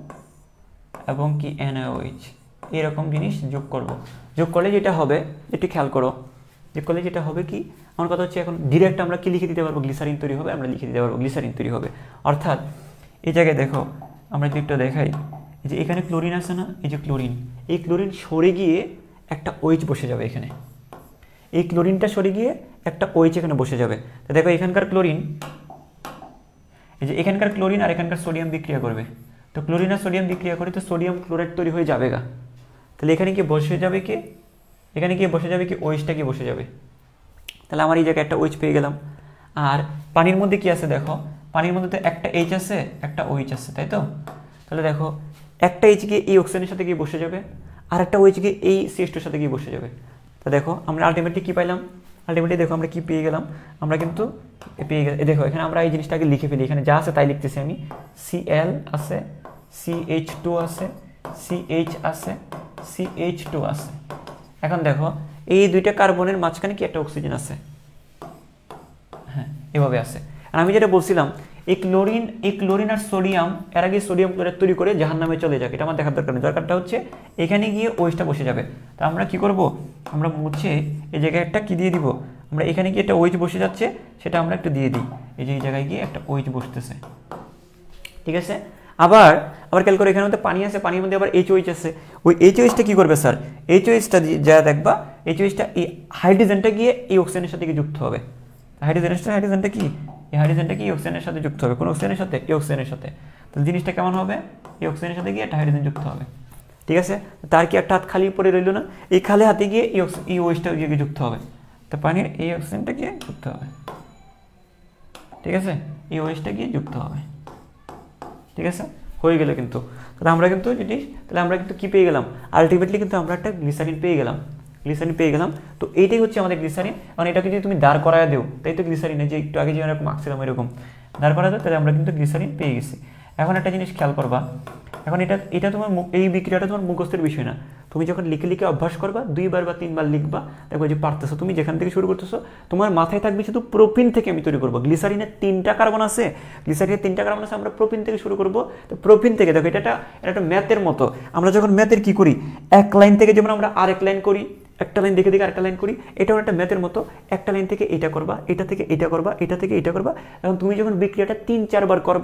এবং কি এনওএইচ এরকম জিনিস যোগ করব। যোগ করলে যেটা হবে, একটু খেয়াল করো, যোগ করলে যেটা হবে কি, আমার কথা হচ্ছে এখন ডিরেক্ট আমরা কি লিখে দিতে পারবো, গ্লিসারিন তৈরি হবে, আমরা লিখে দিতে পারবো গ্লিসারিন তৈরি হবে। অর্থাৎ এই জায়গায় দেখো, আমরা যদি একটু দেখাই, এই যে এখানে ক্লোরিন আছে না, এই যে ক্লোরিন, এই ক্লোরিন সরে গিয়ে একটা ওইচ বসে যাবে এখানে, এই ক্লোরিনটা সরে গিয়ে একটা ওইচ এখানে বসে যাবে। তো দেখো এখানকার ক্লোরিন, এই যে এখানকার ক্লোরিন আর এখানকার সোডিয়াম বিক্রিয়া করবে, তো ক্লোরিন আর সোডিয়াম বিক্রিয়া করে তো সোডিয়াম ক্লোরাইড তৈরি হয়ে যাবে গা। তাহলে এখানে কি বসে যাবে কি, এখানে কি বসে যাবে কি, ওইচটা কি বসে যাবে। তাহলে আমার এই জায়গায় একটা ওইচ পেয়ে গেলাম। আর পানির মধ্যে কি আছে দেখো, পানির মধ্যে তো একটা এইচ আছে, একটা ওইচ আছে, তাই তো। তাহলে দেখো একটা এইচ গিয়ে এই অক্সিজেনের সাথে গিয়ে বসে যাবে, আর একটা ওইচ গিয়ে এই সিএইচ টু এর সাথে গিয়ে বসে যাবে। তো দেখো আমরা আলটিমেটলি কি পাইলাম, আলটিমেটলি দেখো আমরা কি পেয়ে গেলাম, আমরা কিন্তু পেয়ে গেলাম, দেখো এখানে আমরা এই জিনিসটাকে লিখে ফেলি, এখানে যা আছে তাই লিখতেছি আমি, সিএল আছে, সিএইচ টু আছে, সিএইচ আছে, সিএইচ টু আছে। এখন দেখো এই দুইটা কার্বনের মাঝখানে কি একটা অক্সিজেন আছে, হ্যাঁ এভাবে আছে। আর আমি যেটা বলছিলাম, এই ক্লোরিন এই ক্লোরিন আর সোডিয়াম এর আগে সোডিয়াম ক্লোরাইড তৈরি করে জাহান্নামে চলে যাক, এটা আমার দেখার দরকার নেই। দরকারটা হচ্ছে এখানে গিয়ে ওইচটা বসে যাবে। তা আমরা কি করব, আমরা মুছে এই জায়গায় একটা কি দিয়ে দিব, আমরা এখানে গিয়ে একটা ওইচ বসে যাচ্ছে, সেটা আমরা একটু দিয়ে দিই, এই যে এই জায়গায় গিয়ে একটা ওইচ বসতেছে, ঠিক আছে। আবার আবার খেয়াল করে, এখানে মধ্যে পানি আছে, পানির মধ্যে আবার এইচওএইচ আছে, ওই এইচওএইচটা কি করবে স্যার, এইচওএইচটা যা দেখবা, এইচওএইচটা এই হাইড্রোজেনটা গিয়ে এই অক্সিজেনের সাথে গিয়ে যুক্ত হবে। হাইড্রোজেনের সাথে হাইড্রোজেনটা কি, এই হাইড্রোজেনটা কি অক্সিজেনের সাথে যুক্ত হবে, কোন অক্সিজেনের সাথে, এই অক্সিজেনের সাথে। তাহলে জিনিসটা কেমন হবে, এই অক্সিজেনের সাথে গিয়ে একটা হাইড্রোজেন যুক্ত হবে, ঠিক আছে। তার কি একটা হাত খালি পড়ে রইল না, এই খালি হাতে গিয়ে এই এই ওইচটা গিয়ে যুক্ত হবে, তো পানির এই অক্সিজেনটা গিয়ে যুক্ত হবে, ঠিক আছে, এই ওইচটা গিয়ে যুক্ত হবে, ঠিক আছে, হয়ে গেল কিন্তু। তাহলে আমরা কিন্তু জিনিস, তাহলে আমরা কিন্তু কি পেয়ে গেলাম, আলটিমেটলি কিন্তু আমরা একটা গ্লিসারিন পেয়ে গেলাম, গ্লিসারিন পেয়ে গেলাম। তো এইটাই হচ্ছে আমাদের গ্লিসারিন। কারণ এটাকে যদি তুমি দাঁড় করায় দেও, তাই তো গ্লিসারিনে যে একটু আগে যে এরকম আঁকছিলাম এরকম দাঁড় করা দেও, তাহলে আমরা কিন্তু গ্লিসারিন পেয়ে গেছি। এখন একটা জিনিস খেয়াল করবা, এখন এটা এটা তোমার এই বিক্রিয়াটা তোমার মুখস্থের বিষয় না, তুমি যখন লিখে লিখে অভ্যাস করবা, দুইবার বা তিনবার লিখবা, দেখো যে পারতেছো, তুমি যেখান থেকে শুরু করতেছো তোমার মাথায় থাকবে শুধু প্রোপিন থেকে আমি তৈরি করবো। গ্লিসারিনের তিনটা কার্বন আছে, গ্লিসারিনের তিনটা কার্বন আছে, আমরা প্রোপিন থেকে শুরু করবো। তো প্রোপিন থেকে দেখো এটা এটা একটা ম্যাথের মতো, আমরা যখন ম্যাথের কি করি, এক লাইন থেকে যেমন আমরা আরেক লাইন করি, একটা লাইন দেখে দেখে আরেকটা লাইন করি, এটাও একটা ম্যাথের মতো, একটা লাইন থেকে এটা করবা, এটা থেকে এটা করবা, এটা থেকে এটা করবা। এখন তুমি যখন বিক্রিয়াটা তিন চারবার করবা,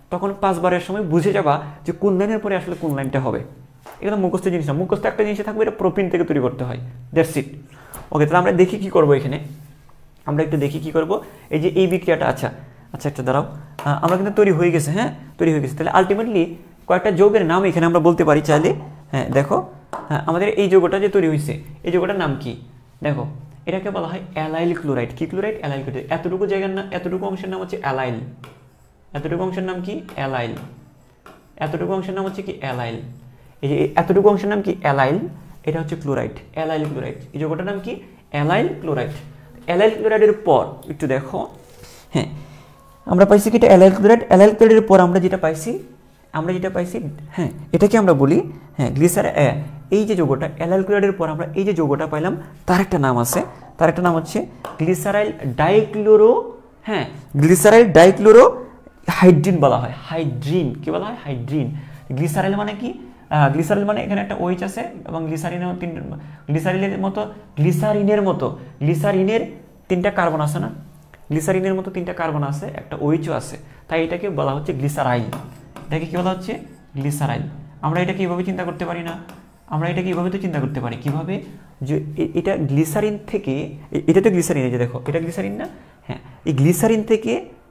তখন পাঁচবারের সময় বুঝে যাবা যে কোন লাইনের পরে আসলে কোন লাইনটা হবে। এটা মুখস্থ জিনিস না, মুখস্থ একটা জিনিস থাকবে, এটা প্রোপিন থেকে তৈরি করতে হয়, দ্যাটস ইট। ওকে, তাহলে আমরা দেখি কি করব এখানে, আমরা একটু দেখি কি করব। এই যে এই বিক্রিয়াটা, আচ্ছা আচ্ছা একটা দাঁড়াও, আমরা কিন্তু তৈরি হয়ে গেছে, হ্যাঁ তৈরি হয়ে গেছে। তাহলে আলটিমেটলি কয়েকটা যৌগের নাম এখানে আমরা বলতে পারি চাইলে। হ্যাঁ দেখো, হ্যাঁ আমাদের এই যৌগটা যে তৈরি হয়েছে, এই যৌগটার নাম কি? দেখো এটাকে বলা হয় অ্যালাইল ক্লোরাইড। কি ক্লোরাইড? Allyl chloride. এতটুকু জায়গার না, এতটুকু অংশের নাম হচ্ছে অ্যালাইল। এতটুকু অংশের নাম কি? অ্যালাইল। এতটুকু অংশের নাম হচ্ছে কি? অ্যালাইল। এই যে এতটুকু অংশের নাম কি? অ্যালাইল। এটা হচ্ছে ক্লোরাইড, অ্যালাইল ক্লোরাইড। এই যৌগটার নাম কি? Allyl chloride. অ্যালাইল ক্লোরাইডের পর একটু দেখো, হ্যাঁ আমরা পাইছি কি এটা অ্যালাইল ক্লোরাইড। অ্যালাইল ক্লোরাইডের পর আমরা যেটা পাইছি, আমরা যেটা পাইছি, হ্যাঁ এটাকে আমরা বলি, হ্যাঁ গ্লিসার। এই যে যৌগটা অ্যালাইল ক্লোরাইডের পর আমরা এই যে যৌগটা পাইলাম, তার একটা নাম আছে, তার একটা নাম হচ্ছে গ্লিসারাইল ডাইক্লোরো, হ্যাঁ গ্লিসারাইল ডাইক্লোরো হাইড্রিন বলা হয়। হাইড্রিন কি বলা হয়? হাইড্রিন। গ্লিসারাইল মানে কি? গ্লিসারিল মানে এখানে একটা ওইচ আছে এবং গ্লিসারিনের তিন গ্লিসারিলের মতো গ্লিসারিনের মতো গ্লিসারিনের তিনটা কার্বন আছে না, গ্লিসারিনের মতো তিনটা কার্বন আছে, একটা ওইচও আছে, তাই এটাকে বলা হচ্ছে গ্লিসারাইল। এটাকে কি বলা হচ্ছে? গ্লিসারাইল। আমরা এটাকে এইভাবে চিন্তা করতে পারি না, আমরা এটাকে এইভাবে তো চিন্তা করতে পারি। কিভাবে? যে এটা গ্লিসারিন থেকে, এটা তো গ্লিসারিন, এই যে দেখো এটা গ্লিসারিন না, হ্যাঁ এই গ্লিসারিন থেকে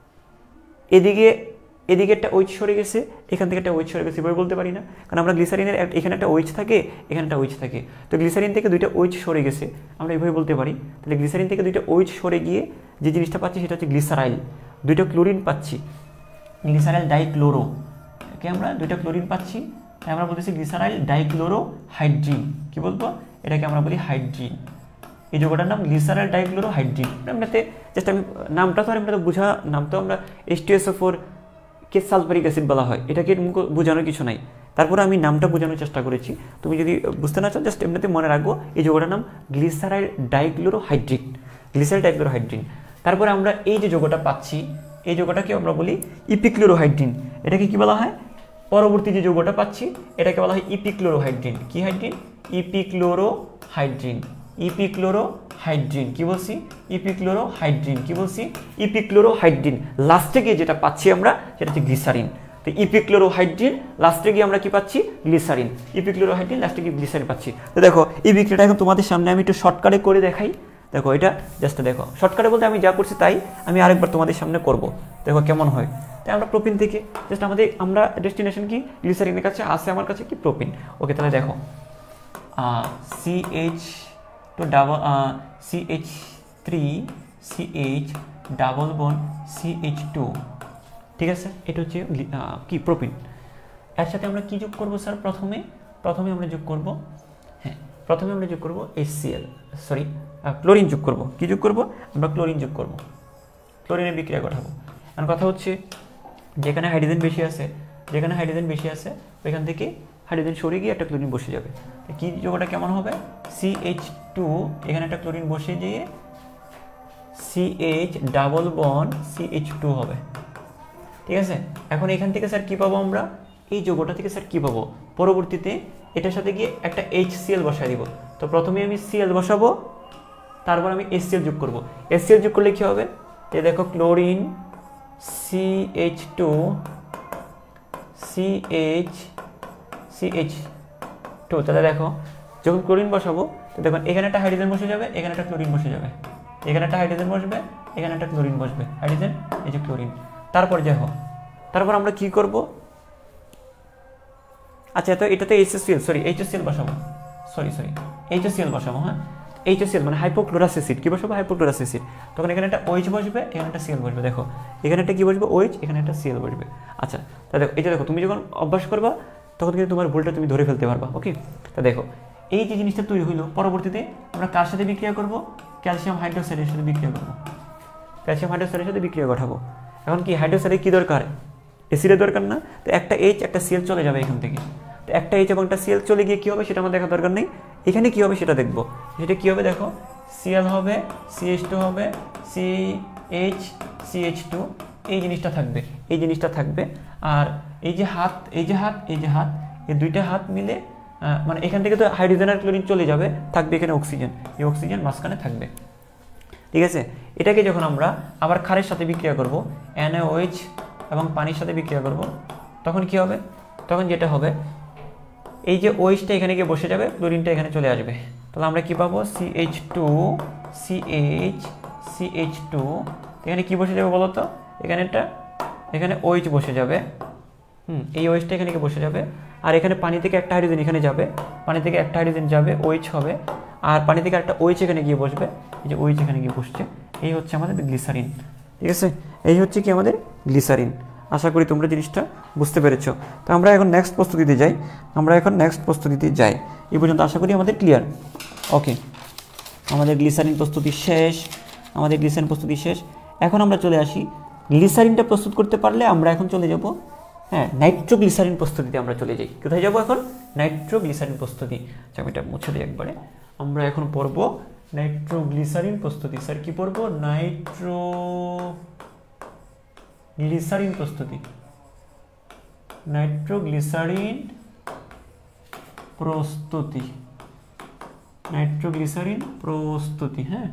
এদিকে এদিকে একটা ওইচ সরে গেছে, এখান থেকে একটা ওইচ সরে গেছে, এভাবে বলতে পারি না, কারণ আমরা গ্লিসারিনের এখানে একটা ওইচ থাকে, এখানে একটা ওইচ থাকে, তো গ্লিসারিন থেকে দুইটা ওইচ সরে গেছে, আমরা এভাবে বলতে পারি। তাহলে গ্লিসারিন থেকে দুইটা ওইচ সরে গিয়ে যে জিনিসটা পাচ্ছি সেটা হচ্ছে গ্লিসারাইল। দুইটা ক্লোরিন পাচ্ছি, গ্লিসারাইল ডাইক্লোরো, কে আমরা দুইটা ক্লোরিন পাচ্ছি, তাই আমরা বলতেছি গ্লিসারাইল ডাইক্লোরো হাইড্রিন। কি বলবো? এটাকে আমরা বলি হাইড্রিন। এই যৌগটার নাম গ্লিসারাইল ডাইক্লোরো হাইড্রিন। এমনিতে জাস্ট আমি নামটা তো আর এমনিতে বোঝা, নাম তো আমরা H two S O four কে সালফারিক অ্যাসিড বলা হয়, এটাকে বোঝানোর কিছু নাই, তারপরে আমি নামটা বোঝানোর চেষ্টা করেছি। তুমি যদি বুঝতে না চাও জাস্ট এমনিতে মনে রাখবো এই যৌগটার নাম গ্লিসারাইল ডাইক্লোরো হাইড্রিন, গ্লিসারাইল ডাইক্লোরো হাইড্রিন। তারপরে আমরা এই যে যৌগটা পাচ্ছি, এই যৌগটাকে আমরা বলি ইপিক্লোরোহাইড্রিন। এটাকে কি বলা হয়? পরবর্তী যে যৌগটা পাচ্ছি এটাকে বলা হয় ইপিক্লোরোহাইড্রিন। কি হাইড্রিন? ইপিক্লোরোহাইড্রিন। ইপিক্লোরোহাইড্রিন কি বলছি? ইপিক্লোরোহাইড্রিন কি বলছি? ইপিক্লোরোহাইড্রিন। লাস্টে গিয়ে যেটা পাচ্ছি আমরা সেটা হচ্ছে গ্লিসারিন। তো ইপিক্লোরোহাইড্রিন লাস্টে গিয়ে আমরা কি পাচ্ছি? গ্লিসারিন। ইপিক্লোরোহাইড্রিন লাস্টে গিয়ে গ্লিসারিন পাচ্ছি। তো দেখো এই বিক্রিয়াটা এখন তোমাদের সামনে আমি একটু শর্টকাটে করে দেখাই। দেখো এটা জাস্ট দেখো, শর্টকাটে বলতে আমি যা করছি তাই আমি আরেকবার তোমাদের সামনে করব, দেখো কেমন হয়। তাই আমরা প্রোপিন থেকে জাস্ট আমাদের আমরা ডেস্টিনেশন কি? গ্লিসারিনের কাছে আসে আমার কাছে কি? প্রোপিন। ওকে, তাহলে দেখো C H two double C H three C H double bond C H two, ঠিক আছে, এটা হচ্ছে কি? প্রোপিন। এর সাথে আমরা কি যোগ করব স্যার? প্রথমে প্রথমে আমরা যোগ করব, হ্যাঁ প্রথমে আমরা যোগ করব এইচসিএল, সরি ক্লোরিন যোগ করব। কি যোগ করব? আমরা ক্লোরিন যোগ করব, ক্লোরিনের বিক্রিয়া ঘটাবো। আর কথা হচ্ছে যেখানে হাইড্রোজেন বেশি আছে, যেখানে হাইড্রোজেন বেশি আছে ওইখান থেকে হাইড্রোজেন সরে গিয়ে একটা ক্লোরিন বসে যাবে। কি যোগটা কেমন হবে? সি এইচ টু, এখানে একটা ক্লোরিন বসে গিয়ে C H double bond C H two হবে, ঠিক আছে। এখন এখান থেকে স্যার কি পাবো আমরা? এই যোগটা থেকে স্যার কি পাবো? পরবর্তীতে এটার সাথে গিয়ে একটা এইচসিএল বসাই দিব। তো প্রথমে আমি সিএল বসাবো, তারপর আমি এইচসিএল যোগ করব। এইচসিএল যোগ করলে কি হবে? এই দেখো chlorine C H two C H C H two, তাহলে দেখো যখন ক্লোরিন বসাবো তো দেখুন এখানে একটা হাইড্রোজেন বসে যাবে, এখানে একটা ক্লোরিন বসে যাবে, এখানে একটা হাইড্রোজেন বসবে, এখানে একটা ক্লোরিন বসবে, হাইড্রোজেন এই যে ক্লোরিন। তারপর দেখো তারপর আমরা কি করব? আচ্ছা তো এটাতে এইচসিএল, সরি এইচসিএল বসাবো, সরি সরি এইচসিএল বসাবো, হ্যাঁ এইচসিএল মানে হাইপোক্লোরাস অ্যাসিড। কি বসাবো? Hypochlorous acid. তখন এখানে একটা ওইচ বসবে, এখানে একটা সিএল বসবে। দেখো এখানে একটা কি বসবে? ওইচ, এখানে একটা সিএল বসবে। আচ্ছা তা দেখো এটা দেখো তুমি যখন অভ্যাস করবা তখন কিন্তু তোমার ভুলটা তুমি ধরে ফেলতে পারবা। ওকে, তা দেখো এই যে জিনিসটা তৈরি হইলো, পরবর্তীতে আমরা কার সাথে বিক্রিয়া করব? ক্যালসিয়াম হাইড্রোক্সাইডের সাথে বিক্রিয়া করব, ক্যালসিয়াম হাইড্রোক্সাইডের সাথে বিক্রিয়া ঘটাবো। এখন কি হাইড্রোক্সাইডে কি দরকার? অ্যাসিডের দরকার না? তো একটা এইচ একটা সিএল চলে যাবে এখান থেকে। তো একটা এইচ এবং একটা সিএল চলে গিয়ে কী হবে সেটা আমার দেখার দরকার নেই, এখানে কী হবে সেটা দেখবো। সেটা কী হবে? দেখো সিএল হবে, সিএইচ টু হবে, সিএইচ সিএইচ টু, এই জিনিসটা থাকবে, এই জিনিসটা থাকবে। আর এই যে হাত, এই যে হাত, এই যে হাত, এই দুইটা হাত মিলে মানে এখান থেকে তো হাইড্রোজেন আর ক্লোরিন চলে যাবে, থাকবে এখানে অক্সিজেন, এই অক্সিজেন মাঝখানে থাকবে, ঠিক আছে। এটাকে যখন আমরা আবার ক্ষারের সাথে বিক্রিয়া করব, এনএইচ এবং পানির সাথে বিক্রিয়া করব, তখন কি হবে? তখন যেটা হবে, এই যে ওইচটা এখানে গিয়ে বসে যাবে, ক্লোরিনটা এখানে চলে আসবে। তাহলে আমরা কি পাবো? C H two C H C H two. এখানে কি বসে যাবে বলো তো? এখানে একটা এখানে ওইচ বসে যাবে। হুম এই ওইচটা এখানে গিয়ে বসে যাবে, আর এখানে পানি থেকে একটা হাইড্রোজেন এখানে যাবে, পানি থেকে একটা হাইড্রোজেন যাবে, ওইচ হবে, আর পানি থেকে একটা ওইচ এখানে গিয়ে বসবে। এই যে ওইচ এখানে গিয়ে বসছে, এই হচ্ছে আমাদের গ্লিসারিন। ঠিক আছে, এই হচ্ছে কি আমাদের গ্লিসারিন। আশা করি তোমরা জিনিসটা বুঝতে পেরেছো। তো আমরা এখন নেক্সট প্রস্তুতিতে যাই আমরা এখন নেক্সট প্রস্তুতিতে যাই এই পর্যন্ত আশা করি আমাদের ক্লিয়ার। ওকে, আমাদের গ্লিসারিন প্রস্তুতি শেষ আমাদের গ্লিসারিন প্রস্তুতি শেষ এখন আমরা চলে আসি গ্লিসারিনটা প্রস্তুত করতে পারলে আমরা এখন চলে যাব, হ্যাঁ, নাইট্রোগ্লিসারিন প্রস্তুতিতে আমরা চলে যাই। কোথায় যাব এখন? নাইট্রোগ্লিসারিন প্রস্তুতি। আচ্ছা আমি এটা মুছে দিই একবারে। আমরা এখন পড়ব নাইট্রোগ্লিসারিন প্রস্তুতি। স্যার কি পড়ব? নাইট্রো গ্লিসারিন প্রস্তুতি। নাইট্রোগ্লিসারিন প্রস্তুতি নাইট্রোগ্লিসারিন প্রস্তুতি হ্যাঁ,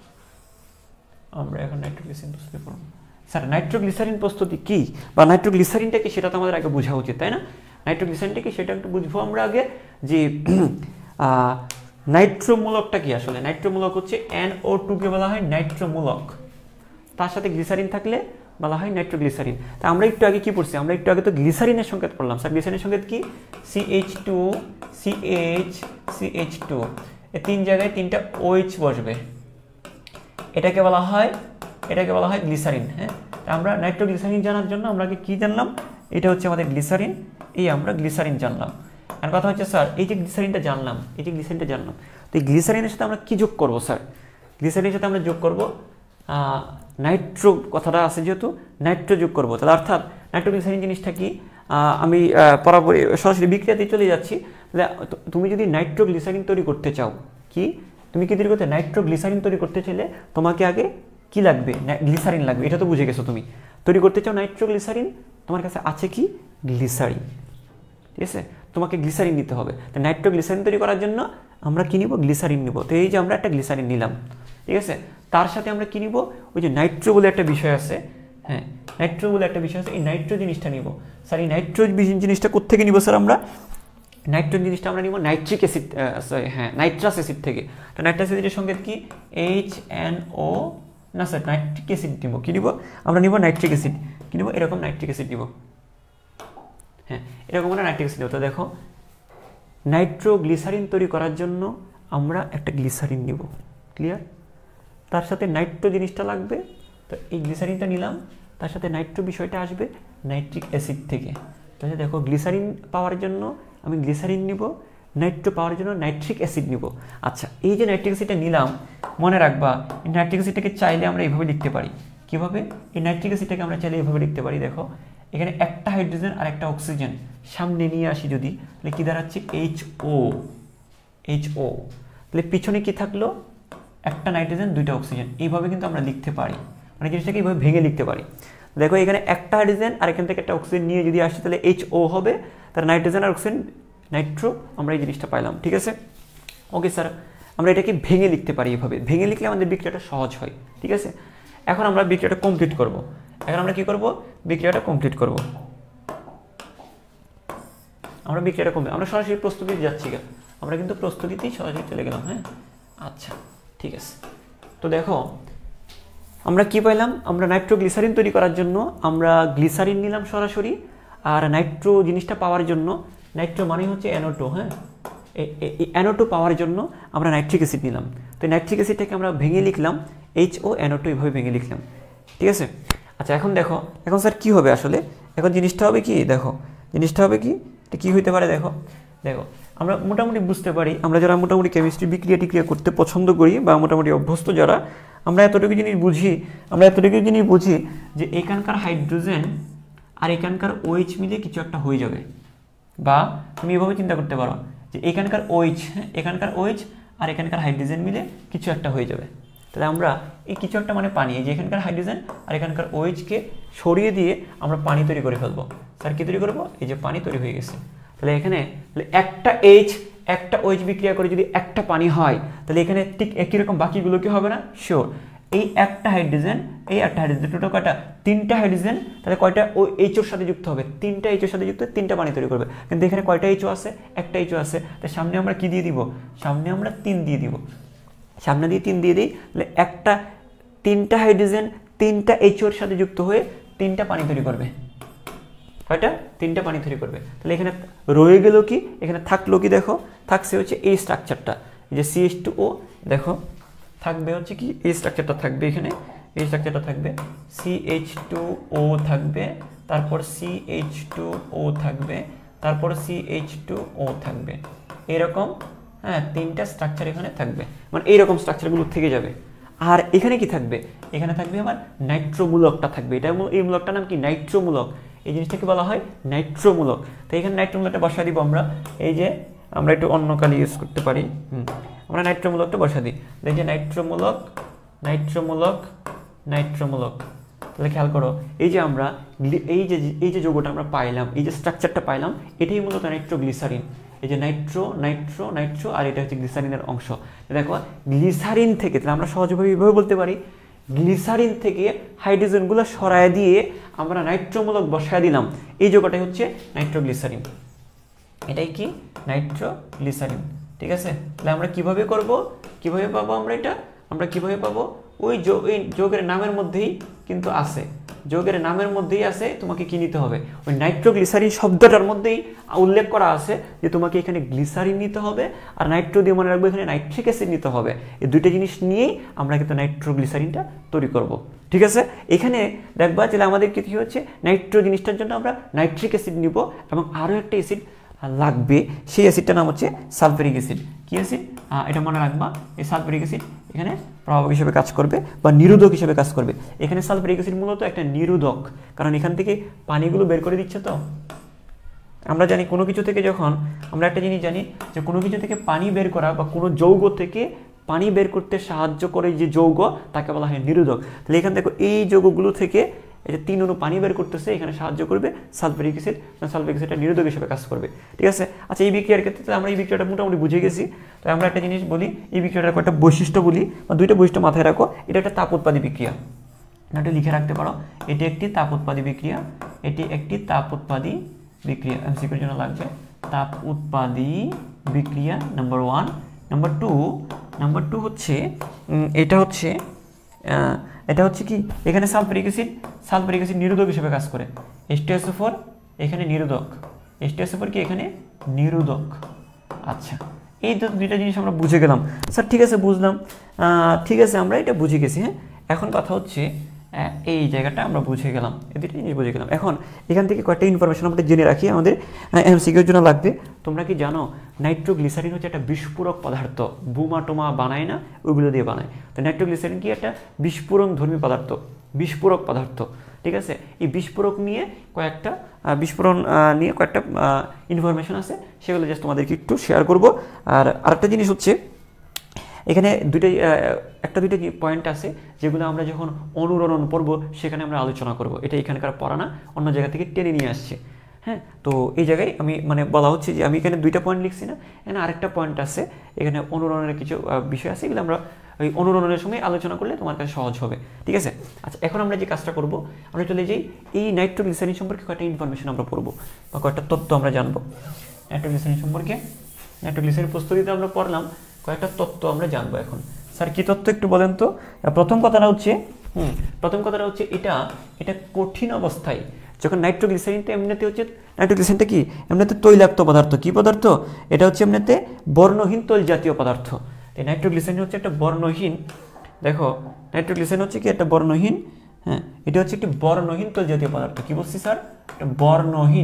আমরা এখন নাইট্রোগ্লিসারিন প্রস্তুতি পড়ব। স্যার নাইট্রোগ্লিসারিন প্রস্তুতি কি বা নাইট্রোগ্লিসারিনটা কি সেটা তো আমাদের আগে বোঝা উচিত, তাই না? নাইট্রোগ্লিসারিনটা কি সেটা একটু বুঝবো আমরা আগে, যে নাইট্রোমূলকটা কি আসলে। নাইট্রোমূলক হচ্ছে এন ও টু কে বলা হয় নাইট্রোমূলক, তার সাথে গ্লিসারিন থাকলে বলা হয় নাইট্রোগ্লিসারিন। তা আমরা একটু আগে কি পড়ছি? আমরা একটু আগে তো গ্লিসারিনের সংকেত পড়লাম। স্যার গ্লিসারিনের সংকেত কি? C H two C H C H two. এই তিন জায়গায় তিনটা ওইচ বসবে, এটাকে বলা হয় এটাকে বলা হয় গ্লিসারিন। হ্যাঁ, আমরা নাইট্রোগ্লিসারিন জানার জন্য আমরা কি জানলাম? এটা হচ্ছে আমাদের গ্লিসারিন, এই আমরা গ্লিসারিন জানলাম। আর কথা হচ্ছে স্যার এই যে গ্লিসারিনটা জানলাম এই যে গ্লিসারিনটা জানলাম তো এই গ্লিসারিনের সাথে আমরা কি যোগ করব? স্যার গ্লিসারিনের সাথে আমরা যোগ করব নাইট্রো, কথাটা আছে যেহেতু নাইট্রো যোগ করবো। তাহলে অর্থাৎ নাইট্রোগ্লিসারিন জিনিসটা কি? আমি পরাপরি সরাসরি বিক্রিয়াতে চলে যাচ্ছি। তাহলে তুমি যদি নাইট্রোগ্লিসারিন তৈরি করতে চাও, কি তুমি কি তৈরি করতে? নাইট্রোগ্লিসারিন তৈরি করতে চাইলে তোমাকে আগে কি লাগবে? গ্লিসারিন লাগবে, এটা তো বুঝে গেছো তুমি। তৈরি করতে চাও নাইট্রোগ্লিসারিন, তোমার কাছে আছে কি? গ্লিসারিন। ঠিক আছে, তোমাকে গ্লিসারিন নিতে হবে। তো নাইট্রোগ্লিসারিন তৈরি করার জন্য আমরা কি নিব? গ্লিসারিন নিব। তো এই যে আমরা একটা গ্লিসারিন নিলাম, ঠিক আছে, তার সাথে আমরা কি নিব? ওই যে নাইট্রো বলে একটা বিষয় আছে, হ্যাঁ নাইট্রো বলে একটা বিষয় আছে, এই নাইট্রো জিনিসটা নিব। স্যার এই নাইট্রো জিনিসটা কোত্থেকে নিব? স্যার আমরা নাইট্রো জিনিসটা আমরা নিব নাইট্রিক অ্যাসিড, সরি হ্যাঁ নাইট্রাস অ্যাসিড থেকে। তো নাইট্রাস অ্যাসিডের সংকেত কি? এইচ এন ও, না স্যার নাইট্রিক অ্যাসিড নিব। কি নিব? আমরা নিব নাইট্রিক অ্যাসিড। কি নিব? এরকম নাইট্রিক অ্যাসিড নিব। হ্যাঁ এরকম আমরা নাইট্রিক অ্যাসিড নিব। তো দেখো নাইট্রোগ্লিসারিন তৈরি করার জন্য আমরা একটা গ্লিসারিন নিব, ক্লিয়ার? তার সাথে নাইট্রো জিনিসটা লাগবে, তো এই গ্লিসারিনটা নিলাম, তার সাথে নাইট্রো বিষয়টা আসবে নাইট্রিক অ্যাসিড থেকে। তাহলে দেখো গ্লিসারিন পাওয়ার জন্য আমি গ্লিসারিন নিব, নাইট্রো পাওয়ার জন্য নাইট্রিক অ্যাসিড নিব। আচ্ছা এই যে নাইট্রিক অ্যাসিডটা নিলাম, মনে রাখবা এই নাইট্রিক অ্যাসিডটাকে চাইলে আমরা এইভাবে লিখতে পারি। কীভাবে? এই নাইট্রিক অ্যাসিডটাকে আমরা চাইলে এইভাবে লিখতে পারি। দেখো এখানে একটা হাইড্রোজেন আর একটা অক্সিজেন সামনে নিয়ে আসি যদি, তাহলে কী দাঁড়াচ্ছে? H O H O. তাহলে পিছনে কি থাকলো? একটা নাইট্রোজেন দুইটা অক্সিজেন। এইভাবে কিন্তু আমরা লিখতে পারি, মানে জিনিসটাকে এইভাবে ভেঙে লিখতে পারি। দেখো এখানে একটা হাইড্রোজেন আর এখান থেকে একটা অক্সিজেন নিয়ে যদি আসে তাহলে এইচ ও হবে, তার নাইট্রোজেন আর অক্সিজেন নাইট্রো, আমরা এই জিনিসটা পাইলাম। ঠিক আছে, ওকে স্যার, আমরা এটাকে ভেঙে লিখতে পারি এইভাবে। ভেঙে লিখলে আমাদের বিক্রিয়াটা সহজ হয়। ঠিক আছে, এখন আমরা বিক্রিয়াটা কমপ্লিট করব। এখন আমরা কি করব? বিক্রিয়াটা কমপ্লিট করব। আমরা বিক্রিয়াটা কমপ্লিট আমরা সরাসরি প্রস্তুতিতে যাচ্ছি, আমরা কিন্তু প্রস্তুতিতেই সরাসরি চলে গেলাম। হ্যাঁ আচ্ছা ঠিক আছে, তো দেখো আমরা কি পাইলাম? আমরা নাইট্রোগ্লিসারিন তৈরি করার জন্য আমরা গ্লিসারিন নিলাম সরাসরি, আর নাইট্রো জিনিসটা পাওয়ার জন্য, নাইট্রো মানে হচ্ছে এন ও টু, হ্যাঁ এই এন ও টু পাওয়ার জন্য আমরা নাইট্রিক অ্যাসিড নিলাম। তো নাইট্রিক অ্যাসিডটাকে আমরা ভেঙে লিখলাম H O N O two, এইভাবে ভেঙে লিখলাম। ঠিক আছে, আচ্ছা এখন দেখো এখন স্যার কী হবে আসলে? এখন জিনিসটা হবে কি? দেখো জিনিসটা হবে কি? এটা কী হইতে পারে? দেখো দেখো আমরা মোটামুটি বুঝতে পারি, আমরা যারা মোটামুটি কেমিস্ট্রি বিক্রিয়া টিক্রিয়া করতে পছন্দ করি বা মোটামুটি অভ্যস্ত যারা, আমরা এতটুকু জিনিস বুঝি আমরা এতটুকু জিনিস বুঝি যে এখানকার হাইড্রোজেন আর এখানকার ওইচ মিলে কিছু একটা হয়ে যাবে। বা তুমি এভাবে চিন্তা করতে পারো যে এখানকার ওইচ এখানকার ওইচ আর এখানকার হাইড্রোজেন মিলে কিছু একটা হয়ে যাবে। তাহলে আমরা এই কিছু একটা মানে পানি, এই যে এখানকার হাইড্রোজেন আর এখানকার ওইচকে সরিয়ে দিয়ে আমরা পানি তৈরি করে ফেলবো। স্যার কী তৈরি করবো? এই যে পানি তৈরি হয়ে গেছে। তাহলে এখানে একটা এইচ একটা ওইচ বিক্রিয়া করে যদি একটা পানি হয়, তাহলে এখানে ঠিক একই রকম বাকিগুলো কি হবে না? শিওর। এই একটা হাইড্রোজেন এই একটা হাইড্রোজেন, টোটাল কয়টা? তিনটা হাইড্রোজেন, তাহলে কয়টা ও এইচওর সাথে যুক্ত হবে? তিনটা এইচওর সাথে যুক্ত হয়ে তিনটা পানি তৈরি করবে। কিন্তু এখানে কয়টা এইচও আছে? একটা এইচও আছে, তাই সামনে আমরা কি দিয়ে দিব? সামনে আমরা তিন দিয়ে দিব। সামনে দিয়ে তিন দিয়ে দিই, তাহলে একটা তিনটা হাইড্রোজেন তিনটা এইচওর সাথে যুক্ত হয়ে তিনটা পানি তৈরি করবে। কয়টা? তিনটা পানি তৈরি করবে। তাহলে এখানে রয়ে গেল কি? এখানে থাকলো কি? দেখো থাকছে হচ্ছে এই স্ট্রাকচারটা, এই যে সি এইচ টু ও, দেখো থাকবে হচ্ছে কি এই স্ট্রাকচারটা থাকবে, এখানে এই স্ট্রাকচারটা থাকবে, সি এইচ টু ও থাকবে, তারপর সি এইচ টু ও থাকবে, তারপর সি এইচ টু ও থাকবে, এরকম। হ্যাঁ, তিনটা স্ট্রাকচার এখানে থাকবে, মানে এইরকম স্ট্রাকচারগুলো থেকে যাবে। আর এখানে কি থাকবে? এখানে থাকবে আমার নাইট্রোমূলকটা থাকবে। এটা এই মূলকটার নাম কি? নাইট্রোমূলক। এই জিনিসটাকে বলা হয় নাইট্রোমূলক। তো এখানে নাইট্রোমূলকটা বসা দিব আমরা, এই যে আমরা একটু অন্য কালি ইউজ করতে পারি। হুম, আমরা নাইট্রোমূলকটা বসা দিই। এই যে নাইট্রোমূলক, নাইট্রোমূলক, নাইট্রোমূলক। তাহলে খেয়াল করো, এই যে আমরা এই যে এই যে যৌগটা আমরা পাইলাম, এই যে স্ট্রাকচারটা পাইলাম, এটাই মূলত নাইট্রোগ্লিসারিন। এই যে নাইট্রো নাইট্রো নাইট্রো আর এটা হচ্ছে গ্লিসারিনের অংশ। দেখো গ্লিসারিন থেকে, তাহলে আমরা সহজভাবে এইভাবে বলতে পারি, গ্লিসারিন থেকে হাইড্রোজেনগুলো সরায় দিয়ে আমরা নাইট্রোমূলক বসায় দিলাম, এই যৌগটাই হচ্ছে নাইট্রোগ্লিসারিন। এটাই কি? নাইট্রোগ্লিসারিন। ঠিক আছে, তাহলে আমরা কিভাবে করব? কিভাবে পাবো আমরা এটা? আমরা কিভাবে পাবো? ওই ওই যৌগের নামের মধ্যেই কিন্তু আছে, যৌগের নামের মধ্যেই আছে, তোমাকে কি নিতে হবে? ওই নাইট্রোগ্লিসারিন শব্দটার মধ্যেই উল্লেখ করা আছে যে তোমাকে এখানে গ্লিসারিন নিতে হবে, আর নাইট্রো দিয়ে মনে রাখবো এখানে নাইট্রিক অ্যাসিড নিতে হবে। এই দুইটা জিনিস নিয়েই আমরা কিন্তু নাইট্রোগ্লিসারিনটা তৈরি করব। ঠিক আছে, এখানে দেখবা যে আমাদের কি হচ্ছে, নাইট্রো জিনিসটার জন্য আমরা নাইট্রিক অ্যাসিড নিব, এবং আরও একটা অ্যাসিড লাগবে, সেই অ্যাসিডটার নাম হচ্ছে সালফারিক অ্যাসিড। কি অ্যাসিড? এটা মনে রাখবা, এই সালফারিক অ্যাসিড এখানে প্রভাবক হিসেবে কাজ করবে বা নিরোধক হিসেবে কাজ করবে। এখানে সালফারিক অ্যাসিড মূলত একটা নিরোধক, কারণ এখান থেকে পানিগুলো বের করে দিচ্ছে। তো আমরা জানি কোনো কিছু থেকে যখন আমরা একটা জিনিস জানি যে কোনো কিছু থেকে পানি বের করা বা কোনো যৌগ থেকে পানি বের করতে সাহায্য করে যে যৌগ, তাকে বলা হয় নিরোধক। তাহলে এখান থেকে এই যৌগগুলো থেকে এই যে তিন অণু পানি বের করতেছে, এখানে সাহায্য করবে সালফারিক অ্যাসিড। সালফারিক অ্যাসিডটা নিরোধক হিসেবে কাজ করবে। ঠিক আছে, আচ্ছা এই বিক্রিয়ার ক্ষেত্রে আমরা এই বিক্রিয়াটা মোটামুটি বুঝে গেছি। তো আমরা একটা জিনিস বলি, এই বিক্রিয়াটার কয়েকটা বৈশিষ্ট্য বলি বা দুইটা বৈশিষ্ট্য মাথায় রাখো। এটা একটা তাপ উৎপাদী বিক্রিয়া, এটা লিখে রাখতে পারো। এটি একটি তাপ উৎপাদী বিক্রিয়া, এটি একটি তাপ উৎপাদী বিক্রিয়া, এমসিকিউর জন্য লাগবে। তাপ উৎপাদী বিক্রিয়া number one. Number two number two হচ্ছে এটা হচ্ছে এটা হচ্ছে কি, এখানে সালফারিক অ্যাসিড সালফারিক অ্যাসিড নিরোধক হিসেবে কাজ করে। H two S O four এখানে নিরোধক, H two S O four কি এখানে নিরোধক। আচ্ছা, এই দুইটা জিনিস আমরা বুঝে গেলাম। স্যার ঠিক আছে, বুঝলাম, ঠিক আছে, আমরা এটা বুঝে গেছি। হ্যাঁ, এখন কথা হচ্ছে এই জায়গাটা আমরা বুঝে গেলাম, এই দুটো জিনিস বুঝে গেলাম। এখন এখান থেকে কয়েকটা ইনফরমেশন আমরা জেনে রাখি, আমাদের এমসিকিউর জন্য লাগবে। তোমরা কি জানো নাইট্রোগ্লিসারিন হচ্ছে একটা বিস্ফোরক পদার্থ, বোমা টোমা বানায় না, ওইগুলো দিয়ে বানায়। তো নাইট্রোগ্লিসারিন কি একটা বিস্ফোরণ ধর্মী পদার্থ, বিস্ফোরক পদার্থ। ঠিক আছে, এই বিস্ফোরক নিয়ে কয়েকটা বিস্ফোরণ নিয়ে কয়েকটা ইনফরমেশন আছে, সেগুলো জাস্ট তোমাদেরকে একটু শেয়ার করব। আর আরেকটা জিনিস হচ্ছে, এখানে দুইটাই একটা দুইটা পয়েন্ট আছে যেগুলো আমরা যখন অনুরণন পড়ব সেখানে আমরা আলোচনা করব। এটা এখানকার পড়া না, অন্য জায়গা থেকে টেনে নিয়ে আসছে। হ্যাঁ, তো এই জায়গায় আমি মানে বলা হচ্ছে যে আমি এখানে দুইটা পয়েন্ট লিখছি না, এখানে আরেকটা পয়েন্ট আছে, এখানে অনুরণনের কিছু বিষয় আছে, এগুলো আমরা ওই অনুরণনের সময় আলোচনা করলে তোমার কাছে সহজ হবে। ঠিক আছে, আচ্ছা এখন আমরা যে কাজটা করব, আমরা চলে যাই এই নাইট্রোগ্লিসারিন সম্পর্কে কয়েকটা ইনফরমেশন আমরা পড়বো বা কয়েকটা তথ্য আমরা জানবো নাইট্রোগ্লিসারিন সম্পর্কে। নাইট্রোগ্লিসারিন প্রস্তুতিতে আমরা পড়লাম, কয়েকটা তথ্য আমরা জানবো এখন। স্যার কি তথ্য একটু বলেন তো? প্রথম কথাটা হচ্ছে হুম প্রথম কথাটা হচ্ছে এটা এটা কঠিন অবস্থায় যখন নাইট্রোগ্লিসারিনটা এমনিতে হচ্ছে, নাইট্রোগ্লিসারিনটা কি এমনিতে তৈলাক্ত পদার্থ। কি পদার্থ? এটা হচ্ছে এমনিতে বর্ণহীন তৈল জাতীয় পদার্থ। এই নাইট্রোগ্লিসারিন হচ্ছে একটা বর্ণহীন, দেখো নাইট্রোগ্লিসারিন হচ্ছে কি একটা বর্ণহীন, হ্যাঁ এটা হচ্ছে একটি বর্ণহীন তৈল জাতীয় পদার্থ। কি বলছি স্যার? একটা বর্ণহীন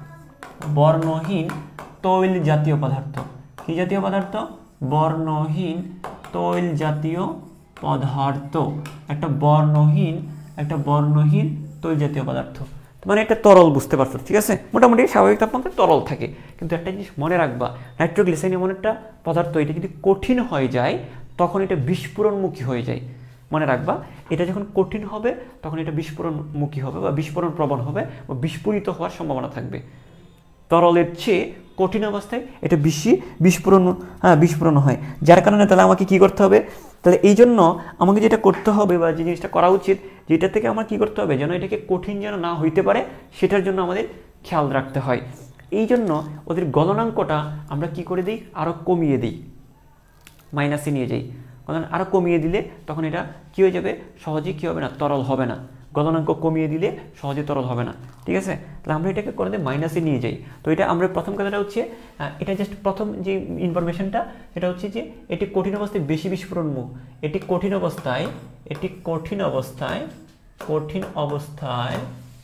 বর্ণহীন তৈল জাতীয় পদার্থ। কি জাতীয় পদার্থ? বর্ণহীন তৈল জাতীয় পদার্থ, একটা বর্ণহীন একটা বর্ণহীন তৈল জাতীয় পদার্থ, মানে একটা তরল, বুঝতে পারছো? ঠিক আছে, মোটামুটি স্বাভাবিক তাপমাত্রায় তরল থাকে। কিন্তু একটা জিনিস মনে রাখবা, নাইট্রোগ্লিসারিন এমন একটা পদার্থ, এটা যদি কঠিন হয়ে যায় তখন এটা বিস্ফোরণমুখী হয়ে যায়। মনে রাখবা, এটা যখন কঠিন হবে তখন এটা বিস্ফোরণমুখী হবে বা বিস্ফোরণ প্রবণ হবে বা বিস্ফোরিত হওয়ার সম্ভাবনা থাকবে। তরলের চেয়ে কঠিন অবস্থায় এটা বেশি বিস্ফোরণ হ্যাঁ বিস্ফোরণ হয়, যার কারণে তাহলে আমাকে কি করতে হবে, তাহলে এই জন্য আমাকে যেটা করতে হবে বা যে জিনিসটা করা উচিত, যেটা থেকে আমার কি করতে হবে, যেন এটাকে কঠিন যেন না হইতে পারে সেটার জন্য আমাদের খেয়াল রাখতে হয়। এই জন্য ওদের গলনাঙ্কটা আমরা কি করে দিই, আরও কমিয়ে দিই, মাইনাসে নিয়ে যাই। আরও কমিয়ে দিলে তখন এটা কী হয়ে যাবে, সহজে কী হবে না, তরল হবে না। গলনাঙ্ক কমিয়ে দিলে সহজে তরল হবে না, ঠিক আছে। তাহলে আমরা এটাকে করে দিয়ে মাইনাসে নিয়ে যাই। তো এটা আমরা প্রথম কথাটা হচ্ছে, এটা জাস্ট প্রথম যে ইনফরমেশনটা সেটা হচ্ছে যে এটি কঠিন অবস্থায় বেশি বিস্ফোরণ মুখ, এটি কঠিন অবস্থায় এটি কঠিন অবস্থায় কঠিন অবস্থায়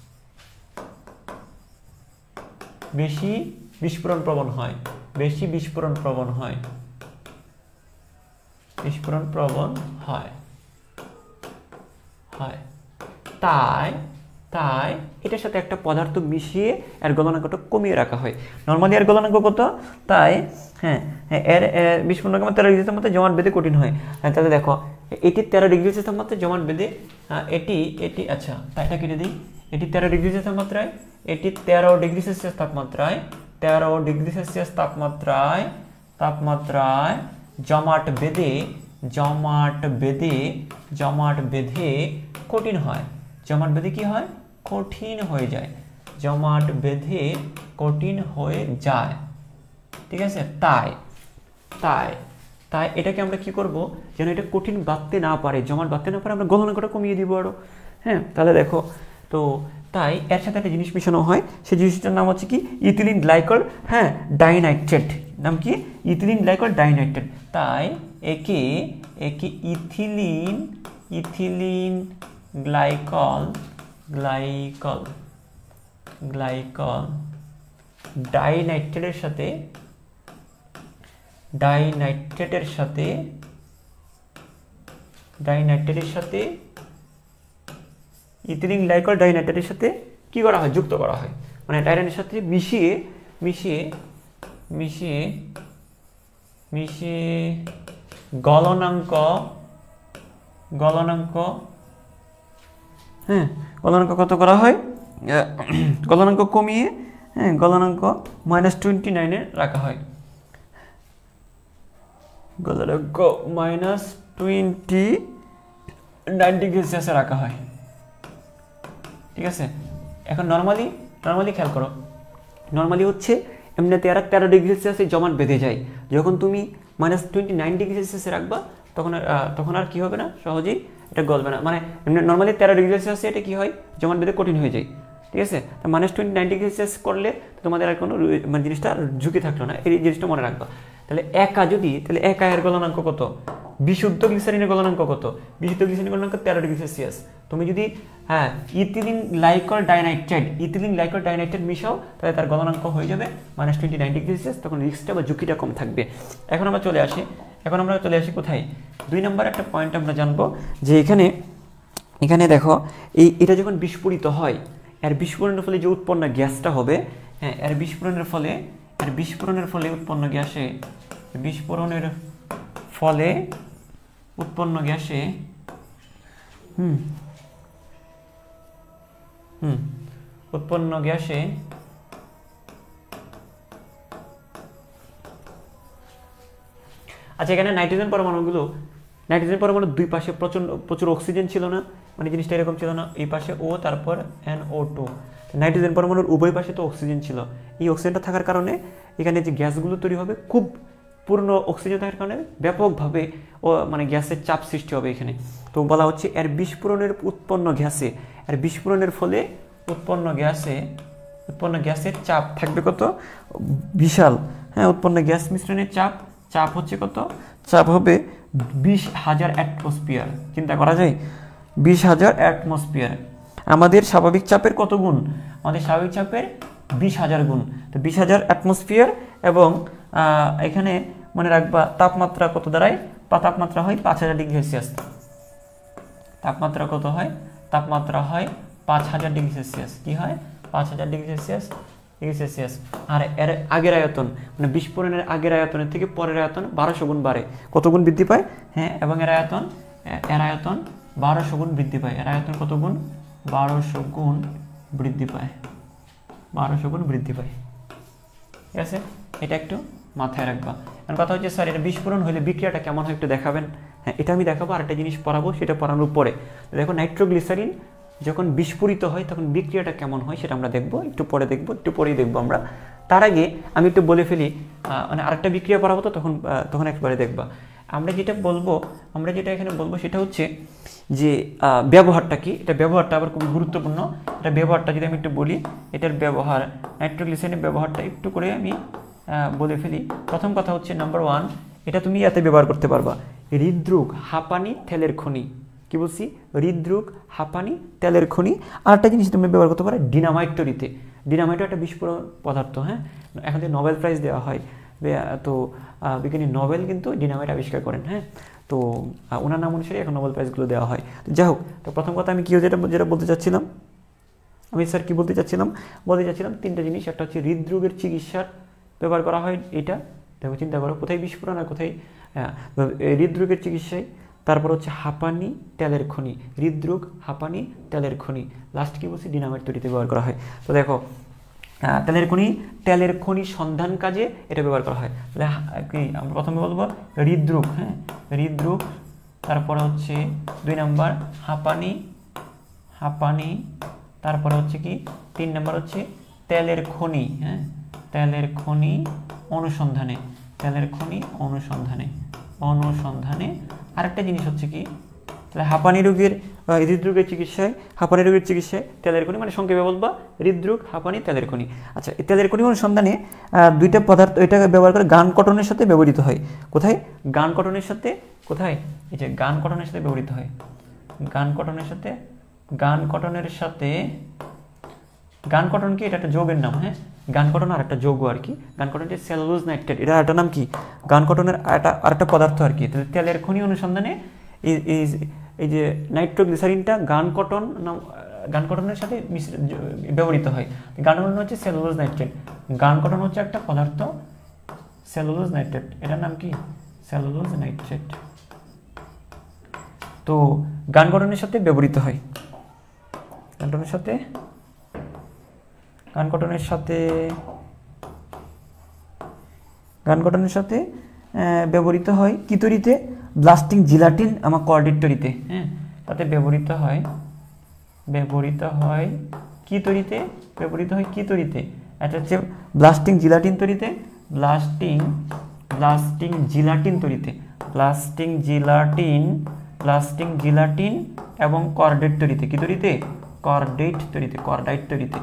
বেশি বিস্ফোরণ প্রবণ হয়, বেশি বিস্ফোরণ প্রবণ হয় বিস্ফোরণ প্রবণ হয় হয় তাই তাই এটার সাথে একটা পদার্থ মিশিয়ে এর গলনাঙ্কটা কমিয়ে রাখা হয়। নর্মালি এর গলনাঙ্ক কত, তাই হ্যাঁ হ্যাঁ এর বিস্ফোরণ তেরো ডিগ্রি সেলসিয়াস মধ্যে জমাট বেঁধে কঠিন হয়। হ্যাঁ তাহলে দেখো এটি তেরো ডিগ্রি সেলসিয়াস মধ্যে জমাট বেঁধে এটি এটি আচ্ছা তাই এটা কেটে দিই, এটি তেরো ডিগ্রি সেলসিয়াস তাপমাত্রায় এটি তেরো ডিগ্রি সেলসিয়াস তাপমাত্রায় তেরো ডিগ্রি সেলসিয়াস তাপমাত্রায় তাপমাত্রায় জমাট বেঁধে জমাট বেঁধে জমাট বেঁধে কঠিন হয়। জমাট বেঁধে কি হয়, কঠিন হয়ে যায়, জমাট বেঁধে কঠিন হয়ে যায়, ঠিক আছে। তাই তাই তাই এটাকে আমরা কি করব, যেন এটা কঠিন বাঁধতে না পারে, জমাট বাঁধতে না পারে, আমরা গলনাঙ্কটা কমিয়ে দিব আরো। হ্যাঁ তাহলে দেখো, তো তাই এর সাথে একটা জিনিস মেশানো হয়, সেই জিনিসটার নাম হচ্ছে কি, ইথিলিন গ্লাইকল হ্যাঁ ডাইনাইট্রেট, নাম কি, ইথিলিন গ্লাইকল ডাইনাইট্রেট। তাই একে একে ethylene ethylene glycol glycol glycol ডাইনাইট্রেটের সাথে ডাইনাইট্রেটের সাথে ডাইনাইট্রেটের সাথে ইথিলিন গ্লাইকল ডাইনাইট্রেটের সাথে কি করা হয়, যুক্ত করা হয়, মানে ডাইনাইট্রেটের সাথে মিশিয়ে মিশিয়ে মিশিয়ে মিশিয়ে গলনাঙ্ক গলনাঙ্ক হ্যাঁ গলনাঙ্ক কত করা হয়, গলনাঙ্ক কমিয়ে হ্যাঁ গলনাঙ্ক মাইনাস টোয়েন্টি নাইনে রাখা হয়, গলনাঙ্ক মাইনাস টোয়েন্টি নাইন ডিগ্রি সেলসিয়াসে রাখা হয়, ঠিক আছে। এখন নর্মালি নর্মালি খেয়াল করো, নর্মালি হচ্ছে এমনিতে আর তেরো ডিগ্রি সেলসিয়াসে জমাট বেঁধে যায়, যখন তুমি মাইনাস টোয়েন্টি নাইন ডিগ্রি সেলসিয়াসে রাখবা তখন তখন আর কি হবে না, সহজেই এটা গলবে না, মানে এমনি নর্মালি তেরো ডিগ্রি সেলসিয়াসে এটা কি হয়, জমাট বেঁধে কঠিন হয়ে যায়, ঠিক আছে। Minus twenty nine degree Celsius করলে তোমাদের আর কোনো মানে জিনিসটা ঝুঁকি থাকলো না, এই জিনিসটা মনে রাখবা। তাহলে একা যদি তাহলে একা এর গলনাঙ্ক কত, বিশুদ্ধ গ্লিসারিনের গলনাঙ্ক কত, বিশুদ্ধ গ্লিসারিনের গলনাঙ্ক তেরো ডিগ্রি সেলসিয়াস। তুমি যদি হ্যাঁ ethylene glycol dinitrate ethylene glycol dinitrate মিশাও, তাহলে তার গলনাঙ্ক হয়ে যাবে minus twenty nine degree Celsius, তখন রিস্কটা বা ঝুঁকিটা কম থাকবে। এখন আমরা চলে আসি এখন আমরা চলে আসি কোথায়, দুই নম্বর একটা পয়েন্ট আমরা জানবো যে এখানে এখানে দেখো এই এটা যখন বিস্ফোরিত হয়, এর বিস্ফোরণের ফলে যে উৎপন্ন গ্যাসটা হবে, হ্যাঁ এর বিস্ফোরণের ফলে এর বিস্ফোরণের ফলে উৎপন্ন গ্যাসে বিস্ফোরণের ফলে উৎপন্ন গ্যাসে হুম হুম উৎপন্ন গ্যাসে আচ্ছা এখানে নাইট্রোজেন পরমাণুগুলো নাইট্রোজেন পরমাণুর দুই পাশে প্রচন্ড প্রচুর অক্সিজেন ছিল না, মানে জিনিসটা এরকম ছিল না, এই পাশে ও তারপর এন ও টু, নাইট্রোজেন পরমাণুর উভয় পাশে তো অক্সিজেন ছিল, এই অক্সিজেনটা থাকার কারণে এখানে যে গ্যাসগুলো তৈরি হবে খুব পূর্ণ অক্সিজেন থাকার কারণে ব্যাপকভাবে ও মানে গ্যাসের চাপ সৃষ্টি হবে এখানে। তো বলা হচ্ছে এর বিস্ফোরণের উৎপন্ন গ্যাসে এর বিস্ফোরণের ফলে উৎপন্ন গ্যাসে উৎপন্ন গ্যাসের চাপ থাকবে কত, বিশাল, হ্যাঁ উৎপন্ন গ্যাস মিশ্রণের চাপ চাপ হচ্ছে কত, চাপ হবে বিশ হাজার অ্যাটমসফিয়ার। চিন্তা করা যায়, বিশ হাজার অ্যাটমসফিয়ার আমাদের স্বাভাবিক চাপের কত গুণ, আমাদের স্বাভাবিক চাপের বিশ হাজার গুণ। তো বিশ হাজার অ্যাটমসফিয়ার এবং এখানে মনে রাখবা তাপমাত্রা কত দাঁড়ায়, তাপমাত্রা হয় পাঁচ হাজার ডিগ্রি সেলসিয়াস, তাপমাত্রা কত হয়, তাপমাত্রা হয় পাঁচ হাজার ডিগ্রি সেলসিয়াস, কি হয় পাঁচ হাজার ডিগ্রি সেলসিয়াস ডিগ্রি সেলসিয়াস। আর এর আগের আয়তন মানে বিস্ফোরণের আগের আয়তনের থেকে পরের আয়তন বারোশো গুণ বাড়ে, কত গুণ বৃদ্ধি পায়, হ্যাঁ এবং এর আয়তন এর আয়তন বারোশো গুণ বৃদ্ধি পায়, এর আয়তন কত গুণ, বারোশো গুণ বৃদ্ধি পায়, বারোশো গুণ বৃদ্ধি পায়, ঠিক আছে। এটা একটু মাথায় রাখবা। কারণ কথা হচ্ছে স্যার এটা বিস্ফোরণ হলে বিক্রিয়াটা কেমন হয় একটু দেখাবেন। হ্যাঁ, এটা আমি দেখাবো, আরেকটা জিনিস পড়াবো, সেটা পড়ানোর পরে দেখো নাইট্রোগ্লিসারিন যখন বিস্ফোরিত হয় তখন বিক্রিয়াটা কেমন হয় সেটা আমরা দেখবো, একটু পরে দেখবো, একটু পরেই দেখবো আমরা। তার আগে আমি একটু বলে ফেলি, মানে আরেকটা বিক্রিয়া পড়াবো তো তখন তখন একবারে দেখবা। আমরা যেটা বলবো আমরা যেটা এখানে বলবো সেটা হচ্ছে যে ব্যবহারটা কি, এটা ব্যবহারটা আবার খুব গুরুত্বপূর্ণ। এটা ব্যবহারটা যদি আমি একটু বলি, এটার ব্যবহার নাইট্রোগ্লিসারিনের ব্যবহারটা একটু করে আমি বলে ফেলি। প্রথম কথা হচ্ছে নাম্বার ওয়ান, এটা তুমি এতে ব্যবহার করতে পারবা হৃদরোগ, হাঁপানি, তেলের খনি। কি বলছি? হৃদরোগ, হাঁপানি, তেলের খনি। আর একটা জিনিস তুমি ব্যবহার করতে পারো ডিনামাইট তৈরিতে। ডিনামাইটও একটা বিস্ফোরক পদার্থ। হ্যাঁ, এখন যে নোবেল প্রাইজ দেওয়া হয়, তো বিজ্ঞানী নোবেল কিন্তু ডিনামাইট আবিষ্কার করেন। হ্যাঁ, তো ওনার নাম অনুসারে এখন নোবেল প্রাইজগুলো দেওয়া হয়। তো যাই হোক, তো প্রথম কথা আমি কি যেটা যেটা বলতে চাচ্ছিলাম, আমি স্যার কি বলতে চাচ্ছিলাম বলতে চাচ্ছিলাম তিনটা জিনিস। একটা হচ্ছে হৃদরোগের চিকিৎসার ব্যবহার করা হয় এটা। দেখো, চিন্তা করো কোথায় বিস্ফোরণ আর কোথায় হৃদরোগের চিকিৎসায়। তারপর হচ্ছে হাঁপানি, তেলের খনি। হৃদরোগ, হাঁপানি, তেলের খনি। লাস্ট কি বলছি? ডিনামাইট তৈরিতে ব্যবহার করা হয়। তো দেখো, তেলের খনি তেলের খনি সন্ধান কাজে এটা ব্যবহার করা হয়। তাহলে কি আমরা প্রথমে বলবো হৃদরোগ। হ্যাঁ, হৃদরোগ। তারপরে হচ্ছে দুই নাম্বার হাঁপানি, হাঁপানি। তারপরে হচ্ছে কি তিন নাম্বার হচ্ছে তেলের খনি। হ্যাঁ, তেলের খনি অনুসন্ধানে, তেলের খনি অনুসন্ধানে অনুসন্ধানে আরেকটা জিনিস হচ্ছে কি, তাহলে হাঁপানি রোগের হৃদরোগের চিকিৎসায়, হাঁপানি রোগের চিকিৎসায় তেলের খনি, মানে সংক্ষেপে বলবা হৃদরোগ, হাঁপানি, তেলের খনি। আচ্ছা, এই তেলের খনি অনুসন্ধানে দুইটা পদার্থ এটা ব্যবহার করে গান কটনের সাথে ব্যবহৃত হয়। কোথায়? গান কটনের সাথে। কোথায়? এই যে গান কটনের সাথে ব্যবহৃত হয়। গান কটনের সাথে গান কটনের সাথে গান কটন কি? এটা একটা যৌগের নাম। হ্যাঁ, গান কটন আর একটা যৌগ আর কি। গান কটন যে সেলুলোজ নাইট্রেট, এটা একটা নাম কি? গান কটনের একটা আরেকটা পদার্থ আর কি। তাহলে তেলের খনি অনুসন্ধানে এই এই যে নাইট্রোগ্লিসারিনটা গান কটন নাম গান কটনের সাথে ব্যবহৃত হয়। গান কটন হচ্ছে সেলুলোজ নাইট্রেট, গান কটন হচ্ছে একটা পদার্থ সেলুলোজ নাইট্রেট, এটার নাম কি? Cellulose nitrate. তো গান কটনের সাথে ব্যবহৃত হয়। গান কটনের সাথে গান কটনের সাথে গান কটনের সাথে ব্যবহৃত হয় কি তৈরিতে? ব্লাস্টিং জিলাটিন আমার কর্ডেট তৈরিতে। হ্যাঁ, তাতে ব্যবহৃত হয় ব্যবহৃত হয় কি তৈরিতে? ব্যবহৃত হয় কি তৈরিতে? এটা হচ্ছে ব্লাস্টিং জিলাটিন তৈরিতে। ব্লাস্টিং ব্লাস্টিং জিলাটিন তৈরিতে ব্লাস্টিং জিলাটিন ব্লাস্টিং জিলাটিন এবং কর্ডেট তৈরিতে। কি তৈরিতে? কর্ডেট তৈরিতে কর্ডাইট তৈরিতে।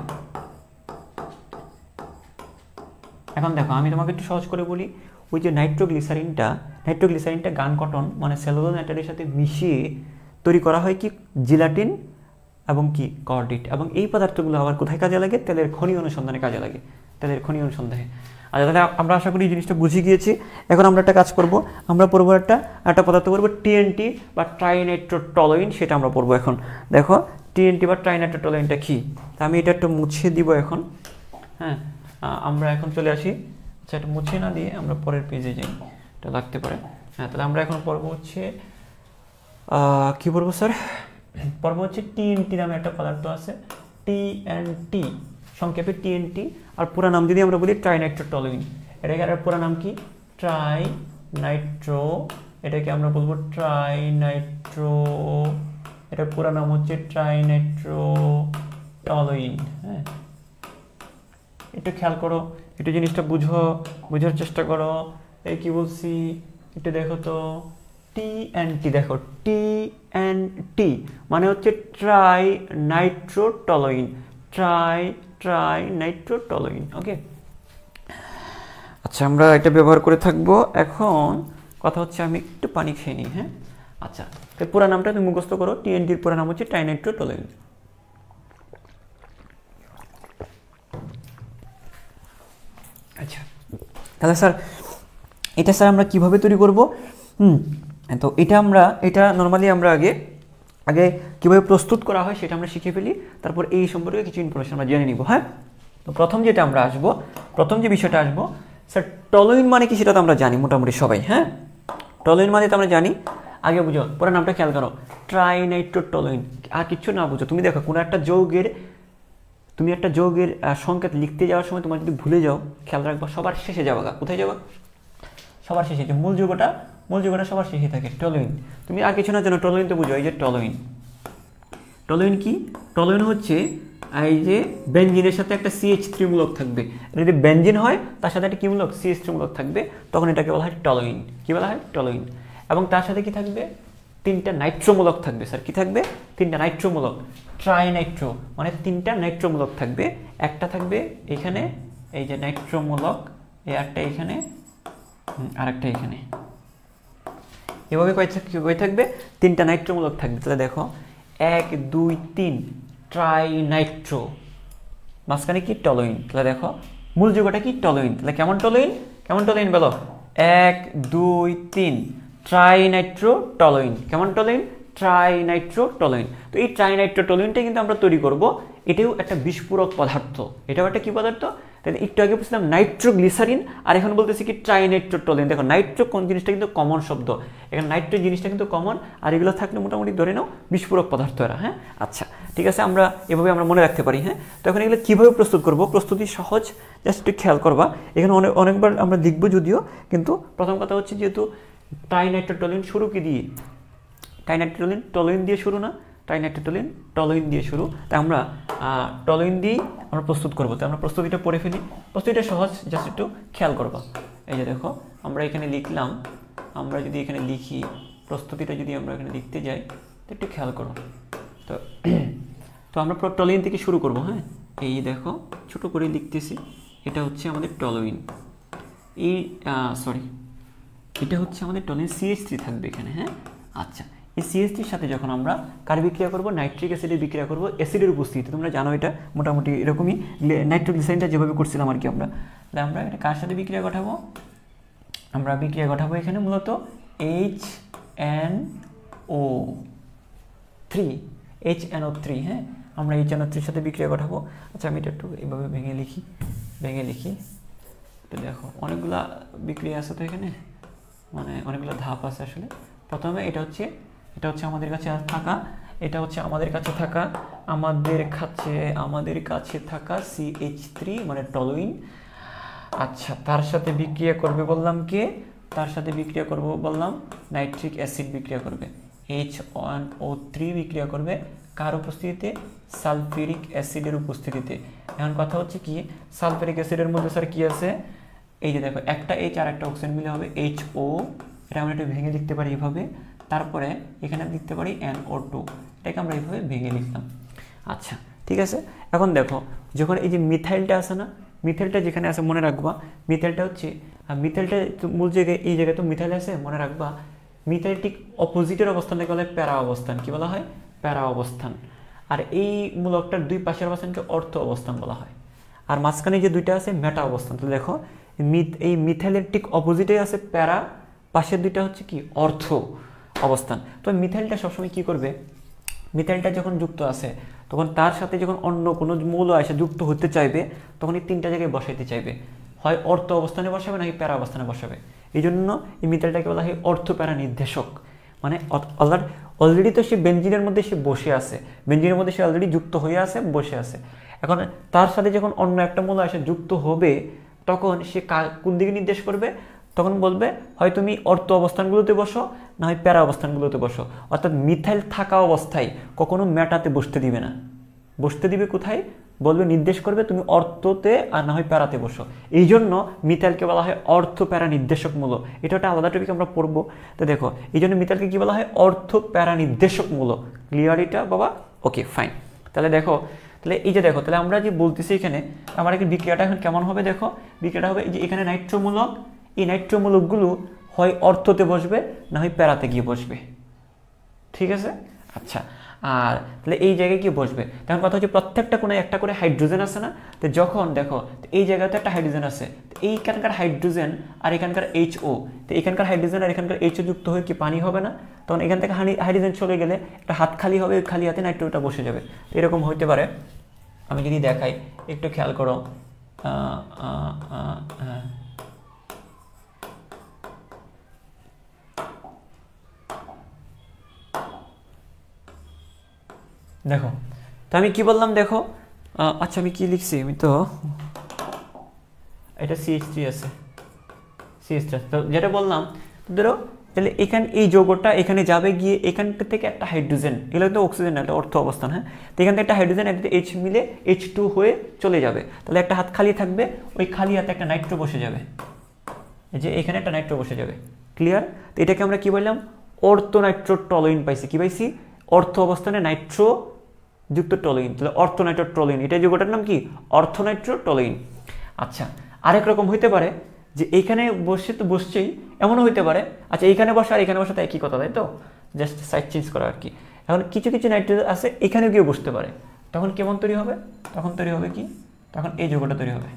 এখন দেখো, আমি তোমাকে একটু সহজ করে বলি। ওই যে নাইট্রোগ্লিসারিনটা নাইট্রোগ্লিসারিনটা গান কটন মানে সেলুলোজ নাইট্রেটের সাথে মিশিয়ে তৈরি করা হয় কি? জিলাটিন এবং কি? কর্ডেট। এবং এই পদার্থগুলো আবার কোথায় কাজে লাগে? তেলের খনি অনুসন্ধানে কাজে লাগে। তেলের খনি অনুসন্ধানে। আচ্ছা, তাহলে আমরা আশা করি জিনিসটা বুঝে গিয়েছি। এখন আমরা একটা কাজ করব, আমরা পড়বো একটা একটা পদার্থ পড়বো টিএনটি বা ট্রাইনাইট্রোটলুইন। সেটা আমরা পড়বো এখন। দেখো, টিএনটি বা ট্রাইনাইট্রোটলুইনটা কি? তা আমি এটা একটু মুছে দিব এখন। হ্যাঁ, আমরা এখন চলে আসি। আচ্ছা, এটা মুছে না দিয়ে আমরা পরের পেজে যাই, এটা লাগতে পারে। হ্যাঁ, তাহলে আমরা এখন পড়বো হচ্ছে কি পড়বো স্যার? পড়বো হচ্ছে টিএনটি নামে একটা পদার্থ আছে, টিএনটি, সংক্ষেপে টিএনটি। আর পুরো নাম যদি আমরা বলি ট্রাইনাইট্রোটলুইন। এটাকে আর পুরো নাম কি? ট্রাইনাইট্রো। এটাকে আমরা বলবো ট্রাইনাইট্রো। এটার পুরো নাম হচ্ছে ট্রাইনাইট্রোটলুইন। হ্যাঁ, একটু খেয়াল করো, একটু জিনিসটা বুঝো, বোঝার চেষ্টা করো। এই কি বলছি একটু দেখো তো। টিএনটি, দেখো টিএনটি মানে হচ্ছে ট্রাইনাইট্রোটলুইন। ট্রাই ট্রাইনাইট্রোটলুইন। ওকে, আচ্ছা, আমরা এটা ব্যবহার করে থাকবো। এখন কথা হচ্ছে আমি একটু পানি খেয়ে নিই। হ্যাঁ, আচ্ছা, তো পুরো নামটা তুমি মুখস্থ করো। টিএনটির পুরো নাম হচ্ছে ট্রাইনাইট্রোটলুইন। আচ্ছা, তাহলে স্যার এটা স্যার আমরা কিভাবে তৈরি করব? হুম তো এটা আমরা এটা নর্মালি আমরা আগে আগে কীভাবে প্রস্তুত করা হয় সেটা আমরা শিখে ফেলি, তারপর এই সম্পর্কে কিছু ইনফরমেশন আমরা জেনে নিব। হ্যাঁ, তো প্রথম যেটা আমরা আসবো প্রথম যে বিষয়টা আসবো স্যার, টলুইন মানে কি সেটা তো আমরা জানি মোটামুটি সবাই। হ্যাঁ, টলুইন মানে তো আমরা জানি। আগে বুঝো, পুরো নামটা খেয়াল করো, ট্রাইনাইট্রোটলুইন। আর কিছু না বুঝো, তুমি দেখো কোনো একটা যৌগের তুমি একটা যৌগের সংকেত লিখতে যাওয়ার সময় তোমার যদি ভুলে যাও, খেয়াল রাখবা সবার শেষে যাবা। কোথায় যাবা? সবার শেষে। যে মূল যৌগটা মূল যৌগটা সবার শেষে থাকে, টলুইন। তুমি আর কিছু না জানো, টলুইন তো বুঝো, এই যে টলুইন। টলুইন কি? টলুইন হচ্ছে এই যে বেনজিনের সাথে একটা সিএইচ থ্রি মূলক থাকবে। যদি বেনজিন হয় তার সাথে একটা কি মূলক? সিএইচ থ্রি মূলক থাকবে, তখন এটাকে বলা হয় টলুইন। কি বলা হয়? টলুইন। এবং তার সাথে কি থাকবে? তিনটা নাইট্রোমূলক থাকবে। স্যার কি থাকবে? তিনটা নাইট্রোমূলক, ট্রাইনাইট্রো, মানে তিনটা নাইট্রোমূলক থাকবে। একটা থাকবে এখানে, এই যে নাইট্রোমূলক, এই একটা এখানে, আরেকটা এখানে, এভাবে কয় থাকবে? তিনটা নাইট্রোমূলক থাকবে। তাহলে দেখো এক দুই তিন, ট্রাইনাইট্রো, মাঝখানে কি? টলুইন। তাহলে দেখো মূল যৌগটা কি? টলুইন। তাহলে কেমন টলুইন? কেমন টলুইন বলো? এক দুই তিন, ট্রাইনাইট্রো টলুইন। কেমন টলুইন? Trinitrotoluene. তো এই ট্রাইনাইট্রো টলুইনটা কিন্তু আমরা তৈরি করব, এটাও একটা বিস্ফোরক পদার্থ। এটাও একটা কি পদার্থ? তাহলে একটু আগে বলছিলাম নাইট্রোগ্লিসারিন, আর এখন বলতেছি কি? Trinitro toluene. দেখো নাইট্রো কোন জিনিসটা কিন্তু কমন শব্দ, এখানে নাইট্রো জিনিসটা কিন্তু কমন, আর এগুলো থাকলে মোটামুটি ধরে নাও বিস্ফোরক পদার্থ এরা। হ্যাঁ, আচ্ছা ঠিক আছে, আমরা এভাবে আমরা মনে রাখতে পারি। হ্যাঁ, তো এখন এগুলো কীভাবে প্রস্তুত করব? প্রস্তুতি সহজ, জাস্ট একটু খেয়াল করবা। এখানে অনেক অনেকবার আমরা লিখবো যদিও, কিন্তু প্রথম কথা হচ্ছে যেহেতু ট্রাইনাইট্রো টলুইন শুরু কি দিয়ে? ট্রাইনাইট্রো টলুইন টলুইন দিয়ে শুরু না? ট্রাইনাইট্রো টলুইন টলুইন দিয়ে শুরু। তাই আমরা টলুইন দিয়েই আমরা প্রস্তুত করবো। তাই আমরা প্রস্তুতিটা পড়ে ফেলি। প্রস্তুতিটা সহজ, জাস্ট একটু খেয়াল করবা। এই যে দেখো আমরা এখানে লিখলাম, আমরা যদি এখানে লিখি প্রস্তুতিটা, যদি আমরা এখানে লিখতে যাই তো একটু খেয়াল করো। তো তো আমরা টলুইন থেকে শুরু করব। হ্যাঁ, এই দেখো ছোট করে লিখতেছি, এটা হচ্ছে আমাদের টলুইন। এই সরি এটা হচ্ছে আমাদের টলুইন, সিএইচ থ্রি থাকবে এখানে। হ্যাঁ, আচ্ছা এই সিএইচ থ্রির সাথে যখন আমরা কার বিক্রিয়া করব? নাইট্রিক অ্যাসিডের বিক্রিয়া করব, অ্যাসিডের উপস্থিতিতে। তোমরা জানো এটা মোটামুটি এরকমই, নাইট্রোগ্লিসারিনটা যেভাবে করছিলাম আর কি আমরা। তাহলে আমরা এটা কার সাথে বিক্রিয়া ঘটাবো? আমরা বিক্রিয়া ঘটাবো এখানে মূলত H N O three, H N O three. হ্যাঁ, আমরা এইচ এন ও থ্রির সাথে বিক্রিয়া ঘটাবো। আচ্ছা আমি এটা একটু এভাবে ভেঙে লিখি, ভেঙে লিখি তো দেখো অনেকগুলা বিক্রিয়া আছে তো এখানে, মানে অনেকগুলো ধাপ আছে আসলে। প্রথমে এটা হচ্ছে এটা হচ্ছে আমাদের কাছে থাকা, এটা হচ্ছে আমাদের কাছে থাকা আমাদের কাছে আমাদের কাছে থাকা সিএইচ থ্রি মানে টলুইন। আচ্ছা তার সাথে বিক্রিয়া করবে বললাম কে? তার সাথে বিক্রিয়া করব বললাম নাইট্রিক অ্যাসিড বিক্রিয়া করবে, এইচ ওয়ান ও থ্রি বিক্রিয়া করবে কার উপস্থিতিতে? সালফিউরিক অ্যাসিডের উপস্থিতিতে। এখন কথা হচ্ছে কি, সালফিউরিক অ্যাসিডের মধ্যে স্যার কি আছে? এই যে দেখো একটা এইচ আর একটা অক্সিজেন মিলে হবে এইচ ও, এটা আমরা একটু ভেঙে লিখতে পারি এইভাবে। তারপরে এখানে লিখতে পারি এন ও টু, এটাকে আমরা এইভাবে ভেঙে লিখলাম। আচ্ছা ঠিক আছে, এখন দেখো যখন এই যে মিথাইলটা আছে না, মিথাইলটা যেখানে আছে মনে রাখবা, মিথাইলটা হচ্ছে মিথাইলটা মূল জায়গায়, এই জায়গায় তো মিথাইল আছে মনে রাখবা। মিথাইল ঠিক অপোজিটের অবস্থানটাকে বলা হয় প্যারা অবস্থান। কি বলা হয়? প্যারা অবস্থান। আর এই মূলকটার দুই পাশের অবস্থানকে অর্থ অবস্থান বলা হয়। আর মাঝখানে যে দুইটা আছে মেটা অবস্থান। তো দেখো এই মিথাইলের ঠিক অপোজিটে আছে প্যারা, পাশের দুইটা হচ্ছে কি? অর্থ অবস্থান। তো মিথাইলটা সবসময় কি করবে? মিথাইলটা যখন যুক্ত আছে তখন তার সাথে যখন অন্য কোনো মৌল এসে যুক্ত হতে চাইবে তখন এই তিনটা জায়গায় বসাইতে চাইবে, হয় অর্থ অবস্থানে বসাবে নাকি প্যারা অবস্থানে বসাবে। এই জন্য এই মিথাইলটাকে বলা হয় অর্থ প্যারা নির্দেশক। মানে অলরেডি তো সে বেনজিনের মধ্যে সে বসে আছে, বেনজিনের মধ্যে সে অলরেডি যুক্ত হয়ে আছে, বসে আছে। এখন তার সাথে যখন অন্য একটা মৌল এসে যুক্ত হবে তখন সে কোন দিকে নির্দেশ করবে? তখন বলবে হয় তুমি অর্থ অবস্থানগুলোতে বসো, না হয় প্যারা অবস্থানগুলোতে বসো। অর্থাৎ মিথাইল থাকা অবস্থায় কখনো মেটাতে বসতে দিবে না, বসতে দিবে কোথায়? বলবে নির্দেশ করবে তুমি অর্থতে আর না হয় প্যারাতে বসো। এই জন্য মিথাইলকে বলা হয় অর্থ প্যারা নির্দেশক মূল। এটা একটা আলাদা টপিক আমরা পড়বো। তো দেখো এই জন্য মিথাইলকে কি বলা হয়? অর্থ প্যারা নির্দেশক মূল। ক্লিয়ার এটা বাবা? Okay fine. তাহলে দেখো, তাহলে এই যে দেখো, তাহলে আমরা যে বলতেছি এখানে আমার এই বিক্রিয়াটা এখন কেমন হবে? দেখো বিক্রিয়াটা হবে এই যে এখানে নাইট্রোমূলক, এই নাইট্রোমূলকগুলো হয় অর্থতে বসবে না হয় প্যারাতে গিয়ে বসবে। ঠিক আছে, আচ্ছা। আর তাহলে এই জায়গায় কি বসবে? তখন কথা হচ্ছে প্রত্যেকটা কোনো একটা করে হাইড্রোজেন আছে না, তো যখন দেখো এই জায়গাতে একটা হাইড্রোজেন আছে, এইখানকার হাইড্রোজেন আর এখানকার এইচ ও, তো এখানকার হাইড্রোজেন আর এখানকার এইচ ও যুক্ত হয়ে কি পানি হবে না? তখন এখান থেকে হাইড্রোজেন চলে গেলে একটা হাত খালি হবে, খালি হাতে নাইট্রোটা বসে যাবে। তো এরকম হইতে পারে। আমি যদি দেখাই একটু খেয়াল করো, হ্যাঁ দেখো, তো আমি কি বললাম? দেখো আচ্ছা আমি কি লিখছি, আমি তো এটা সিএইচ থ্রি আছে, সিএইচ থ্রি তো যেটা বললাম, ধরো তাহলে এখানে এই যৌগটা এখানে যাবে গিয়ে এখানটা থেকে একটা হাইড্রোজেন, এগুলো তো অক্সিজেন না, এটা অর্থ অবস্থান, হ্যাঁ, তো এখান থেকে একটা হাইড্রোজেন একসাথে এইচ মিলে এইচ টু হয়ে চলে যাবে, তাহলে একটা হাত খালি থাকবে, ওই খালি হাতে একটা নাইট্রো বসে যাবে, এই যে এখানে একটা নাইট্রো বসে যাবে, ক্লিয়ার। তো এটাকে আমরা কি বললাম, অর্থ নাইট্রো টলুইন পাইছি, কি পাইছি, অর্থ অবস্থানে নাইট্রো যুক্ত টলুইন, তাহলে অর্থ নাইট্রো টলুইন, এটা যৌগটার নাম কি, অর্থ নাইট্রো টলুইন। আচ্ছা আরেক রকম হইতে পারে যে এইখানে বসে তো বসছেই, এমনও হইতে পারে, আচ্ছা এইখানে বসা আর এখানে বসা তো একই কথা, তাই তো, জাস্ট সাইড চেঞ্জ করা আর কি। এখন কিছু কিছু নাইট্রোজেন আছে এখানে গিয়ে বসতে পারে, তখন কেমন তৈরি হবে, তখন তৈরি হবে কি, তখন এই যৌগটা তৈরি হবে,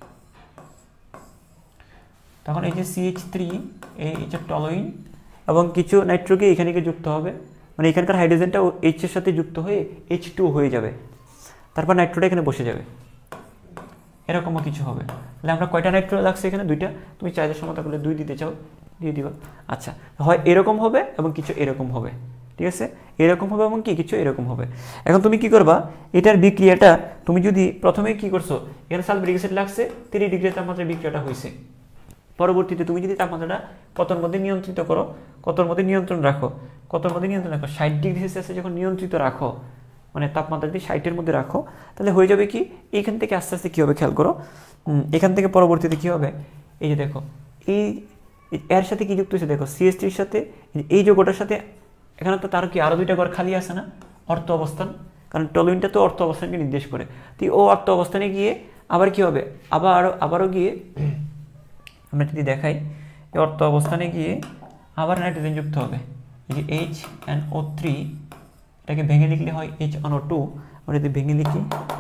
তখন এই যে সিএইচ থ্রি এই যে টলুইন এবং কিছু নাইট্রোকে এখানে গিয়ে যুক্ত হবে, মানে এখানকার হাইড্রোজেনটা এইচ এর সাথে যুক্ত হয়ে এইচ টু হয়ে যাবে, তারপর নাইট্রোটা এখানে বসে যাবে, এরকমও কিছু হবে। তাহলে আমরা কয়টা নাইট্রো লাগছে এখানে, দুইটা, তুমি চাইলে সমতা করলে দুই দিতে চাও দিয়ে দিবা। আচ্ছা হয় এরকম হবে এবং কিছু এরকম হবে, ঠিক আছে, এরকম হবে এবং কি কিছু এরকম হবে। এখন তুমি কি করবা, এটার বিক্রিয়াটা তুমি যদি প্রথমে কি করছো, এখানে সালফিউরিক অ্যাসিড লাগছে, তিরিশ ডিগ্রি তাপমাত্রায় বিক্রিয়াটা হয়েছে, পরবর্তীতে তুমি যদি তাপমাত্রাটা কতর মধ্যে নিয়ন্ত্রিত করো, কতর মধ্যে নিয়ন্ত্রণ রাখো, কতর মধ্যে নিয়ন্ত্রণ রাখো, ষাট ডিগ্রি সেলসিয়াসে যখন নিয়ন্ত্রিত রাখো, মানে তাপমাত্রা যদি ষাটের মধ্যে রাখো, তাহলে হয়ে যাবে কি, এইখান থেকে আস্তে আস্তে কী হবে খেয়াল করো, এখান থেকে পরবর্তীতে কী হবে, এই যে দেখো এই এর সাথে কি যুক্ত হয়েছে, দেখো সিএস থ্রির সাথে এই যৌগটার সাথে, এখানে তো তার কি আরও দুইটা ঘর খালি আছে না, অর্থ অবস্থান, কারণ টলুইনটা তো অর্থ অবস্থানকে নির্দেশ করে, তো ও অর্থ অবস্থানে গিয়ে আবার কি হবে, আবার আবারও গিয়ে আমরা যদি দেখাই, এই অর্থ অবস্থানে গিয়ে আবার নাইট্রোজেন যুক্ত হবে, এই যে এইচ এন ও থ্রি, এটাকে ভেঙে লিখলে হয় এইচ এন ও টু, আমরা যদি ভেঙে লিখি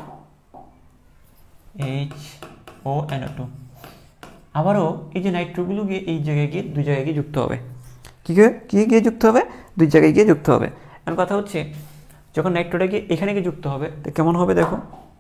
H O N O two, আবারও এই যে নাইট্রোগুলো গিয়ে এই জায়গায় গিয়ে দুই জায়গায় গিয়ে যুক্ত হবে, কী কী গিয়ে যুক্ত হবে, দুই জায়গায় গিয়ে যুক্ত হবে। এখন কথা হচ্ছে যখন নাইট্রোটা গিয়ে এখানে গিয়ে যুক্ত হবে তো কেমন হবে, দেখো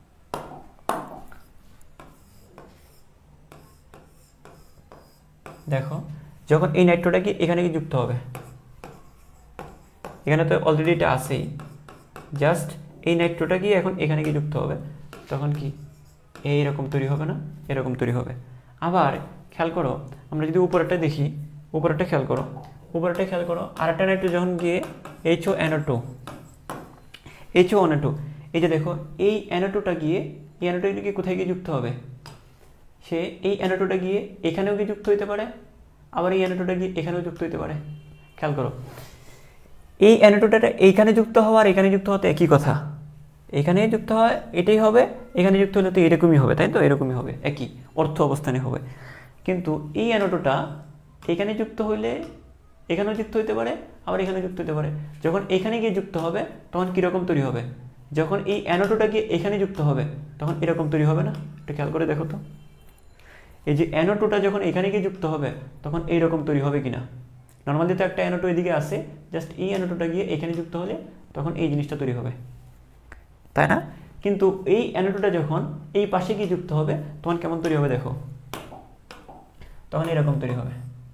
দেখো যখন এই নাইট্রোটা গিয়ে এখানে গিয়ে যুক্ত হবে, এখানে তো অলরেডি এটা আছেই, জাস্ট এই নাইট্রোটা গিয়ে এখন এখানে গিয়ে যুক্ত হবে, তখন কি এইরকম তৈরি হবে না, এরকম তৈরি হবে। আবার খেয়াল করো, আমরা যদি উপরেরটা দেখি, উপরেরটা খেয়াল করো, উপরেরটা খেয়াল করো, আরেকটা নাইট্রো যখন গিয়ে H O N O two, H O N O two, এই যে দেখো এই এন ও টুটা গিয়ে এই এন ও টু গিয়ে কোথায় গিয়ে যুক্ত হবে, সে এই এন ও টুটা গিয়ে এখানেও গিয়ে যুক্ত হইতে পারে, আবার এই এন ও টুটা গিয়ে এখানেও যুক্ত হইতে পারে। খেয়াল করো এই এন ও টুটা এইখানে যুক্ত হওয়া আর এখানে যুক্ত হতে একই কথা, এখানে যুক্ত হয় এটাই হবে, এখানে যুক্ত হলে তো এরকমই হবে, তাই তো, এরকমই হবে, একই অর্থ অবস্থানে হবে। কিন্তু এই এন ও টুটা এখানে যুক্ত হইলে এখানেও যুক্ত হইতে পারে, আবার এখানে যুক্ত হতে পারে। যখন এখানে গিয়ে যুক্ত হবে তখন কীরকম তৈরি হবে, যখন এই এন ও টুটা গিয়ে এখানে যুক্ত হবে তখন এরকম তৈরি হবে না, এটা খেয়াল করে দেখো তো, এই যে এন ও টুটা যখন এখানে গিয়ে যুক্ত হবে তখন এইরকম তৈরি হবে কিনা। নর্মালি তো একটা এন ও টু এদিকে আসে, জাস্ট এই এন ও টুটা গিয়ে এখানে যুক্ত হলে তখন এই জিনিসটা তৈরি হবে, তাই না। কিন্তু এই এন ও টুটা যখন এই পাশে গিয়ে যুক্ত হবে তখন কেমন তৈরি হবে, দেখো তখন এরকম তৈরি হবে,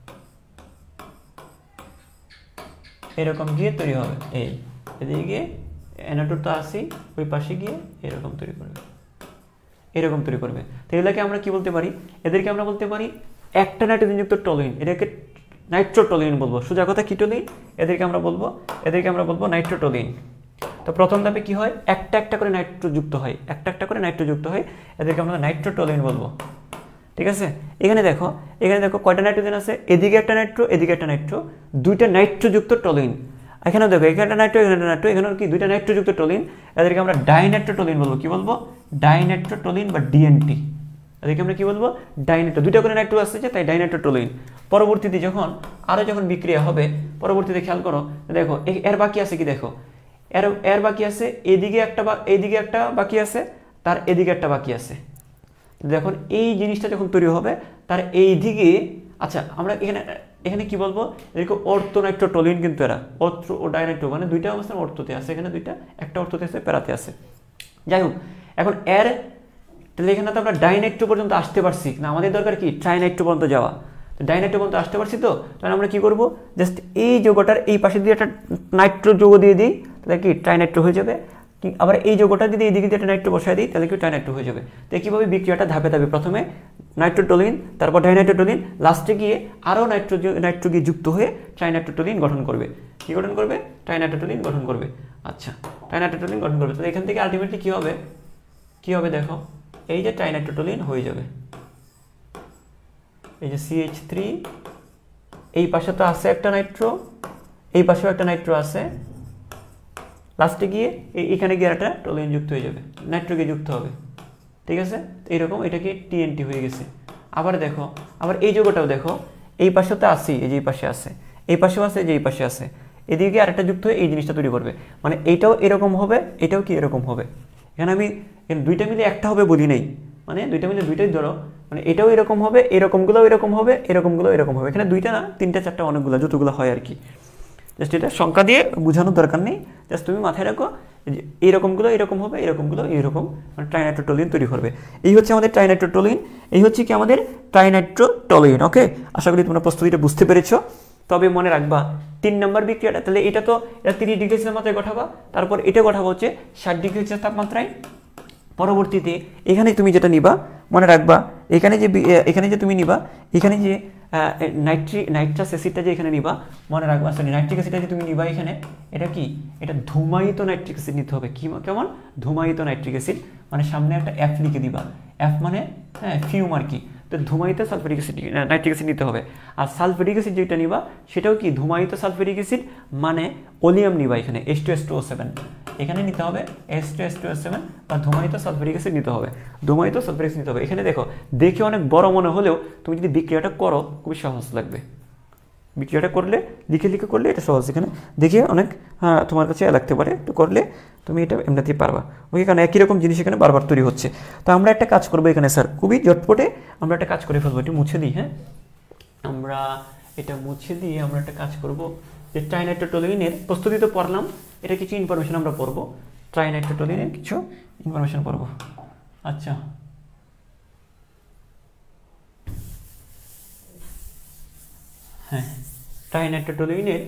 এরকম গিয়ে তৈরি হবে, এই এদিকে গিয়ে এন ও টু তো আসেই, ওই পাশে গিয়ে এরকম তৈরি করবে, এরকম তৈরি করবে। তো এগুলোকে আমরা কি বলতে পারি, এদেরকে আমরা বলতে পারি একটা নাইট্রোজেনযুক্ত টলুইন, এটাকে নাইট্রোটলুইন বলবো, সোজা কথা কি টলুইন, এদেরকে আমরা বলবো এদেরকে আমরা বলবো নাইট্রোটলুইন। তো প্রথম ধাপে কি হয়, একটা একটা করে নাইট্রো যুক্ত হয়, একটা একটা করে নাইট্রো যুক্ত হয়, এদেরকে আমরা নাইট্রোটলুইন বলবো, ঠিক আছে। এখানে দেখো এখানে দেখো কয়টা নাইট্রোজেন আছে, এদিকে একটা নাইট্রো এদিকে একটা নাইট্রো, দুইটা নাইট্রোযুক্ত টলুইন। এখানেও দেখো এখানে একটা নাইট্রো এখানে একটা নাইট্রো, এখানেও কি দুইটা নাইট্রোযুক্ত টলুইন, এদেরকে আমরা ডাইনাইট্রোটলুইন বলবো, কি বলবো, ডাইনাইট্রোটলুইন বা ডিএনটি, এদেরকে আমরা কি বলবো, ডাইনাইট্রো, দুইটা করে নাইট্রো আসছে যে তাই ডাইনাইট্রোটলুইন। পরবর্তীতে যখন আরও যখন বিক্রিয়া হবে, পরবর্তীতে খেয়াল করো দেখো এর বাকি আছে কি, দেখো এর এর বাকি আছে এদিকে একটা বা এদিকে একটা বাকি আছে, তার এদিকে একটা বাকি আছে। দেখুন এই জিনিসটা যখন তৈরি হবে তার এই দিকে, আচ্ছা আমরা এখানে এখানে কি বলবো, এরকম অর্থোনাইট্রোটলুইন, কিন্তু এরা অর্থ ও ডাইনাইট্রো মানে দুইটা অবস্থান অর্থতে আছে, এখানে দুইটা, একটা অর্থতে আছে প্যারাতে আছে। যাই হোক এখন এর তাহলে এখানে তো আমরা ডাইনাইট্রো পর্যন্ত আসতে পারছি না, আমাদের দরকার কি ট্রাইনাইট্রো পর্যন্ত যাওয়া, তো ডাইনাইট্রো পর্যন্ত আসতে পারছি, তো তাহলে আমরা কি করব, জাস্ট এই যৌগটার এই পাশে দিয়ে একটা নাইট্রো যৌগ দিয়ে দিই, তাহলে কি ট্রাইনাইট্রো হয়ে যাবে। আবার এই যৌগটা যদি এইদিকে একটা নাইট্রো বসায় দিই তাহলে কি ট্রাইনাইট্রো হয়ে যাবে। তো কীভাবে বিক্রিয়াটা ধাপে ধাপে, প্রথমে নাইট্রোটোলিন, তারপর ডাইনাইট্রোটোলিন, লাস্টে গিয়ে আরও নাইট্রো নাইট্রো গিয়ে যুক্ত হয়ে ট্রাইনাইট্রোটোলিন গঠন করবে। কী গঠন করবে? ট্রাইনাইট্রোটোলিন গঠন করবে। আচ্ছা, ট্রাইনাইট্রোটোলিন গঠন করবে। তো এখান থেকে আলটিমেটলি কী হবে? কী হবে দেখো, এই যে ট্রাইনাইট্রোটোলিন হয়ে যাবে, এই যে সি এইচ থ্রি, এই পাশে তো আছে একটা নাইট্রো, এই পাশেও একটা নাইট্রো আছে, লাস্টে গিয়ে এখানে গিয়ে একটা টোলিন যুক্ত হয়ে যাবে, নাইট্রো গিয়ে যুক্ত হবে। ঠিক আছে, এইরকম এটাকে টিএনটি হয়ে গেছে। আবার দেখো, আবার এই যৌগটাও দেখো, এই পাশে তো আসি, এই যে এই পাশে আছে, এই পাশেও আছে, যে এই পাশে আছে, এদিকে আরেকটা যুক্ত হয়ে এই জিনিসটা তৈরি করবে। মানে এইটাও এরকম হবে, এটাও কি এরকম হবে। এখানে আমি দুইটা মিলে একটা হবে বলি নেই, মানে দুইটা মিলে দুইটাই ধরো, মানে এটাও এরকম হবে, এরকমগুলোও এরকম হবে, এরকমগুলো এরকম হবে। এখানে দুইটা না, তিনটা চারটা, অনেকগুলো, যতগুলো হয় আর কি। জাস্ট এটা সংখ্যা দিয়ে বোঝানোর দরকার নেই, জাস্ট তুমি মাথায় রাখো যে এইরকমগুলো এরকম হবে, এরকমগুলো এইরকম, মানে ট্রাইনাইট্রোটোলিন তৈরি করবে। এই হচ্ছে আমাদের ট্রাইনাইট্রোটোলিন, এই হচ্ছে কি আমাদের ট্রাইনাইট্রোটোলিন। ওকে, আশা করি তোমরা প্রস্তুতিটা বুঝতে পেরেছো। তবে মনে রাখবা তিন নম্বর বিক্রিয়াটা, তাহলে এটা তো এটা তিরিশ ডিগ্রি সেলসিয়াস তাপমাত্রায় ঘটাবা, তারপর এটা ঘটাবো হচ্ছে ষাট ডিগ্রি সেলসিয়াস তাপমাত্রায়। পরবর্তীতে এখানে তুমি যেটা নিবা, মনে রাখবা এখানে যে এখানে যে তুমি নিবা, এখানে যে নাইট্রিক নাইট্রাস অ্যাসিডটা যে এখানে নিবা, মনে রাখবা সরি নাইট্রিক অ্যাসিডটা যে তুমি নিবা এখানে, এটা কি, এটা ধূমায়িত নাইট্রিক অ্যাসিড নিতে হবে। কি কেমন? ধূমায়িত নাইট্রিক অ্যাসিড, মানে সামনে একটা এফ লিখে দিবা, এফ মানে হ্যাঁ ফিউম আর কি। তো ধূমায়িত সালফেরিক অ্যাসিড নাইট্রিক অ্যাসিড নিতে হবে। আর সালফেরিক অ্যাসিড যেটা নিবা সেটাও কি ধূমায়িত সালফেরিক অ্যাসিড, মানে ওলিয়াম নিবা এখানে H two S two O seven, এখানে নিতে হবে H two S two O seven বা ধূমায়িত সালফেরিক অ্যাসিড নিতে হবে, ধূমায়িত সালফেরিক অ্যাসিড নিতে হবে। এখানে দেখো, দেখে অনেক বড় মনে হলেও তুমি যদি বিক্রিয়াটা করো খুবই সহজ লাগবে। বিক্রিয়াটা করলে লিখে লিখে করলে এটা সহজ, এখানে দেখে অনেক হ্যাঁ তোমার কাছে লাগতে পারে, তো করলে তুমি এটা এমনিতেই পারবা। ওই কারণে একই রকম জিনিস এখানে বারবার তৈরি হচ্ছে। তো আমরা একটা কাজ করবো এখানে স্যার, খুবই জটপটে আমরা একটা কাজ করে ফেলবো। এটা মুছে দিই, হ্যাঁ আমরা এটা মুছে দিয়ে আমরা একটা কাজ করব, যে ট্রাইনাইট্রোটোলিনের প্রস্তুতি তো পড়লাম, এটা কিছু ইনফরমেশন আমরা পড়বো, ট্রাইনাইট্রোটোলিনের কিছু ইনফরমেশন পড়বো। আচ্ছা, হ্যাঁ ট্রাইনাইট্রোটোলিনের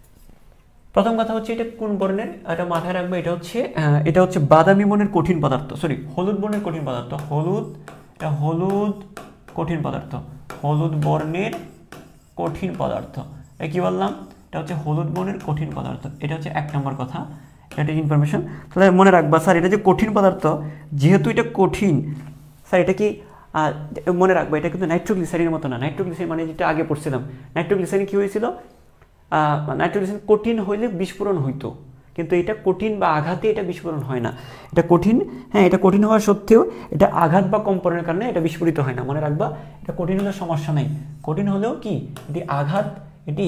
প্রথম কথা হচ্ছে এটা কোন বর্ণের, এটা মাথায় রাখবে, এটা হচ্ছে এটা হচ্ছে বাদামি বর্ণের কঠিন পদার্থ, সরি হলুদ বর্ণের কঠিন পদার্থ, হলুদ, এটা হলুদ কঠিন পদার্থ, হলুদ বর্ণের কঠিন পদার্থ। এই কি বললাম, এটা হচ্ছে হলুদ বর্ণের কঠিন পদার্থ, এটা হচ্ছে এক নম্বর কথা, এটা ইনফরমেশন। তাহলে মনে রাখবা স্যার এটা যে কঠিন পদার্থ, যেহেতু এটা কঠিন স্যার, এটা কি মনে রাখবা এটা কিন্তু নাইট্রোগ্লিসারিনের মতো না। নাইট্রোগ্লিসারিন মানে যেটা আগে পড়ছিলাম, নাইট্রোগ্লিসারিন কি হয়েছিল, নাইট্রোগ্লিসারিন কঠিন হইলে বিস্ফোরণ হইতো, কিন্তু এটা কঠিন বা আঘাতে এটা বিস্ফোরণ হয় না। এটা কঠিন, হ্যাঁ এটা কঠিন হওয়া সত্ত্বেও এটা আঘাত বা কম্পনের কারণে এটা বিস্ফোরিত হয় না। মনে রাখবা এটা কঠিন হলেও সমস্যা নেই, কঠিন হলেও কি এটি আঘাত, এটি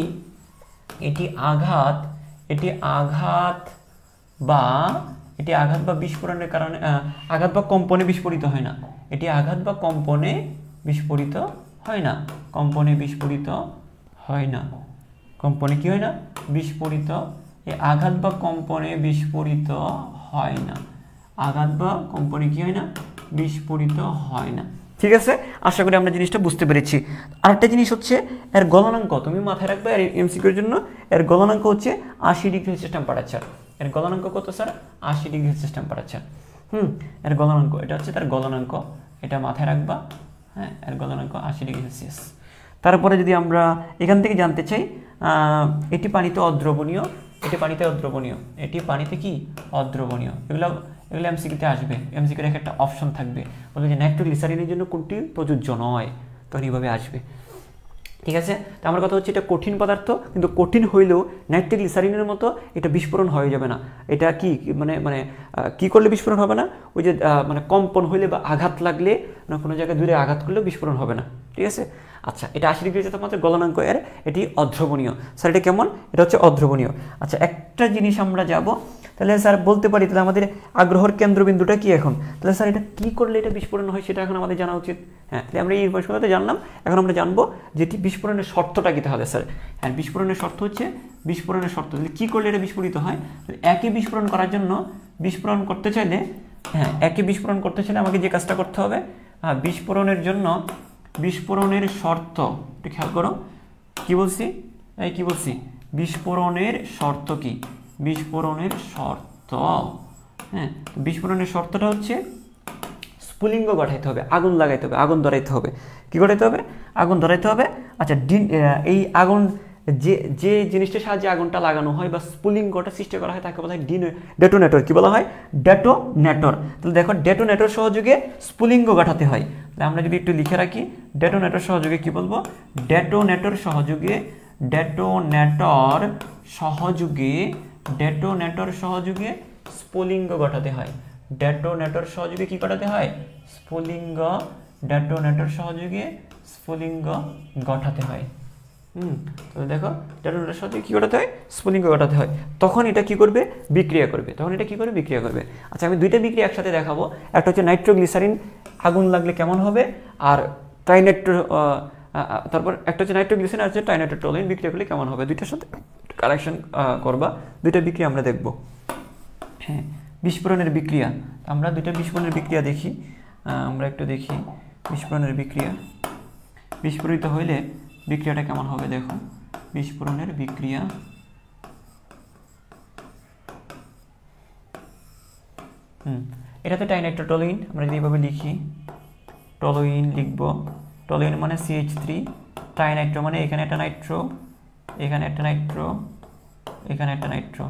এটি আঘাত এটি আঘাত বা এটি আঘাত বা বিস্ফোরণের কারণে আঘাত বা কম্পনে বিস্ফোরিত হয় না, এটি আঘাত বা কম্পনে বিস্ফোরিত হয় না, কম্পনে বিস্ফোরিত হয় না, কম্পনে কি হয় না, বিস্ফোরিত, এই আঘাত বা কম্পনে বিস্ফোরিত হয় না, আঘাত বা কম্পনে কি হয় না, বিস্ফোরিত হয় না। ঠিক আছে, আশা করি আমরা জিনিসটা বুঝতে পেরেছি। আরেকটা জিনিস হচ্ছে এর গলনাঙ্ক, তুমি মাথায় রাখবে আর এমসিকিউর জন্য এর গলনাঙ্ক হচ্ছে আশি ডিগ্রি সেলসিয়াস টেম্পারেচার। এর গলনাঙ্ক কত স্যার? আশি ডিগ্রি সেলসিয়াস টেম্পারেচার। হুম এর গলনাঙ্ক, এটা হচ্ছে তার গলনাঙ্ক, এটা মাথায় রাখবা, হ্যাঁ এর গলনাঙ্ক আশি ডিগ্রি সেলসিয়াস। তারপরে যদি আমরা এখান থেকে জানতে চাই, এটি পানিতে অদ্রবণীয়, এটি পানিতে অদ্রবণীয়, এটি পানিতে কি অদ্রবণীয়, এগুলো এগুলো এমসিকিউতে আসবে, এমসিকিউর একটা অপশন থাকবে, বলবে যে নাইট্রোগ্লিসারিনের জন্য কোনটি প্রযোজ্য নয়, তখন এইভাবে আসবে। ঠিক আছে, তো আমার কথা হচ্ছে এটা কঠিন পদার্থ, কিন্তু কঠিন হইলেও নাইট্রোগ্লিসারিনের মতো এটা বিস্ফোরণ হয়ে যাবে না। এটা কি মানে মানে কি করলে বিস্ফোরণ হবে না, ওই যে মানে কম্পন হইলে বা আঘাত লাগলে না কোনো জায়গায় দূরে আঘাত করলেও বিস্ফোরণ হবে না। ঠিক আছে, আচ্ছা এটা আশি ডিগ্রি তাপমাত্রার গলনাঙ্ক এর, এটি অদ্রবণীয়। স্যার এটা কেমন? এটা হচ্ছে অদ্রবণীয়। আচ্ছা একটা জিনিস আমরা যাব, তাহলে স্যার বলতে পারি তাহলে আমাদের আগ্রহের কেন্দ্রবিন্দুটা কি এখন, তাহলে স্যার এটা কী করলে এটা বিস্ফোরণ হয় সেটা এখন আমাদের জানা উচিত। হ্যাঁ তাহলে আমরা এই ইনফরমেশনটা জানলাম, এখন আমরা জানবো যে এটি বিস্ফোরণের শর্তটা কী তাহলে স্যার। হ্যাঁ বিস্ফোরণের শর্ত হচ্ছে, বিস্ফোরণের শর্ত তাহলে কী করলে এটা বিস্ফোরিত হয়, একই বিস্ফোরণ করার জন্য, বিস্ফোরণ করতে চাইলে, হ্যাঁ একই বিস্ফোরণ করতে চাইলে আমাকে যে কাজটা করতে হবে, হ্যাঁ বিস্ফোরণের জন্য বিস্ফোরণের শর্ত, একটু খেয়াল করো কি বলছি, এই কি বলছি, বিস্ফোরণের শর্ত কি, বিস্ফোরণের শর্ত হ্যাঁ, বিস্ফোরণের শর্তটা হচ্ছে স্ফুলিঙ্গ গঠাইতে হবে, আগুন লাগাইতে হবে, আগুন ধরাইতে হবে। কি গঠাইতে হবে? আগুন ধরাইতে হবে। আচ্ছা, এই আগুন যে যে জিনিসটার সাহায্যে আগুনটা লাগানো হয় বা স্ফুলিঙ্গটা সৃষ্টি করা হয় তাকে বলা হয় ডেটোনেটর। কি বলা হয়? ডেটোনেটর। তাহলে দেখো, ডেটোনেটর সহযোগে স্ফুলিঙ্গ গঠাতে হয়। তাহলে আমরা যদি একটু লিখে রাখি, ডেটোনেটর সহযোগে কি বলবো? ডেটোনেটর সহযোগে ডেটোনেটর সহযোগে ডেটোনেটর সহযোগে স্ফুলিঙ্গ গঠাতে হয়। ডেটোনেটর সহযোগে কি গঠাতে হয়? স্ফুলিঙ্গ। ডেটোনেটর সহযোগে স্ফুলিঙ্গ গঠাতে হয়। হুম, তো দেখো, ডেটোনেটর সহযোগে কি গঠাতে হয়? স্ফুলিঙ্গ গঠাতে হয়। তখন এটা কি করবে? বিক্রিয়া করবে। তখন এটা কি করবে? বিক্রিয়া করবে। আচ্ছা, আমি দুইটা বিক্রিয়া একসাথে দেখাবো। একটা হচ্ছে নাইট্রোগ্লিসারিন আগুন লাগলে কেমন হবে, আর ট্রাইনাইট্রো তারপর একটা হচ্ছে নাইট্রোগ্লিসারিন আর হচ্ছে ট্রাইনাইট্রোটোলুইন বিক্রিয়া করলে কেমন হবে, দুইটার সাথে কানেকশন করবা। দুইটা বিক্রিয়া আমরা দেখব। হ্যাঁ, বিস্ফোরণের বিক্রিয়া। আমরা দুইটা বিস্ফোরণের বিক্রিয়া দেখি। আমরা একটু দেখি বিস্ফোরণের বিক্রিয়া। বিস্ফোরিত হইলে বিক্রিয়াটা কেমন হবে দেখো। বিস্ফোরণের বিক্রিয়া, হুম এটাতে ট্রাইনাইট্রোটোলুইন আমরা যদি এইভাবে লিখি, টলুইন লিখব। টলুইন মানে সি এইচ থ্রি, ট্রাইনাইট্রো মানে এখানে একটা নাইট্রো, এখানে একটা নাইট্রো, এখানে একটা নাইট্রো।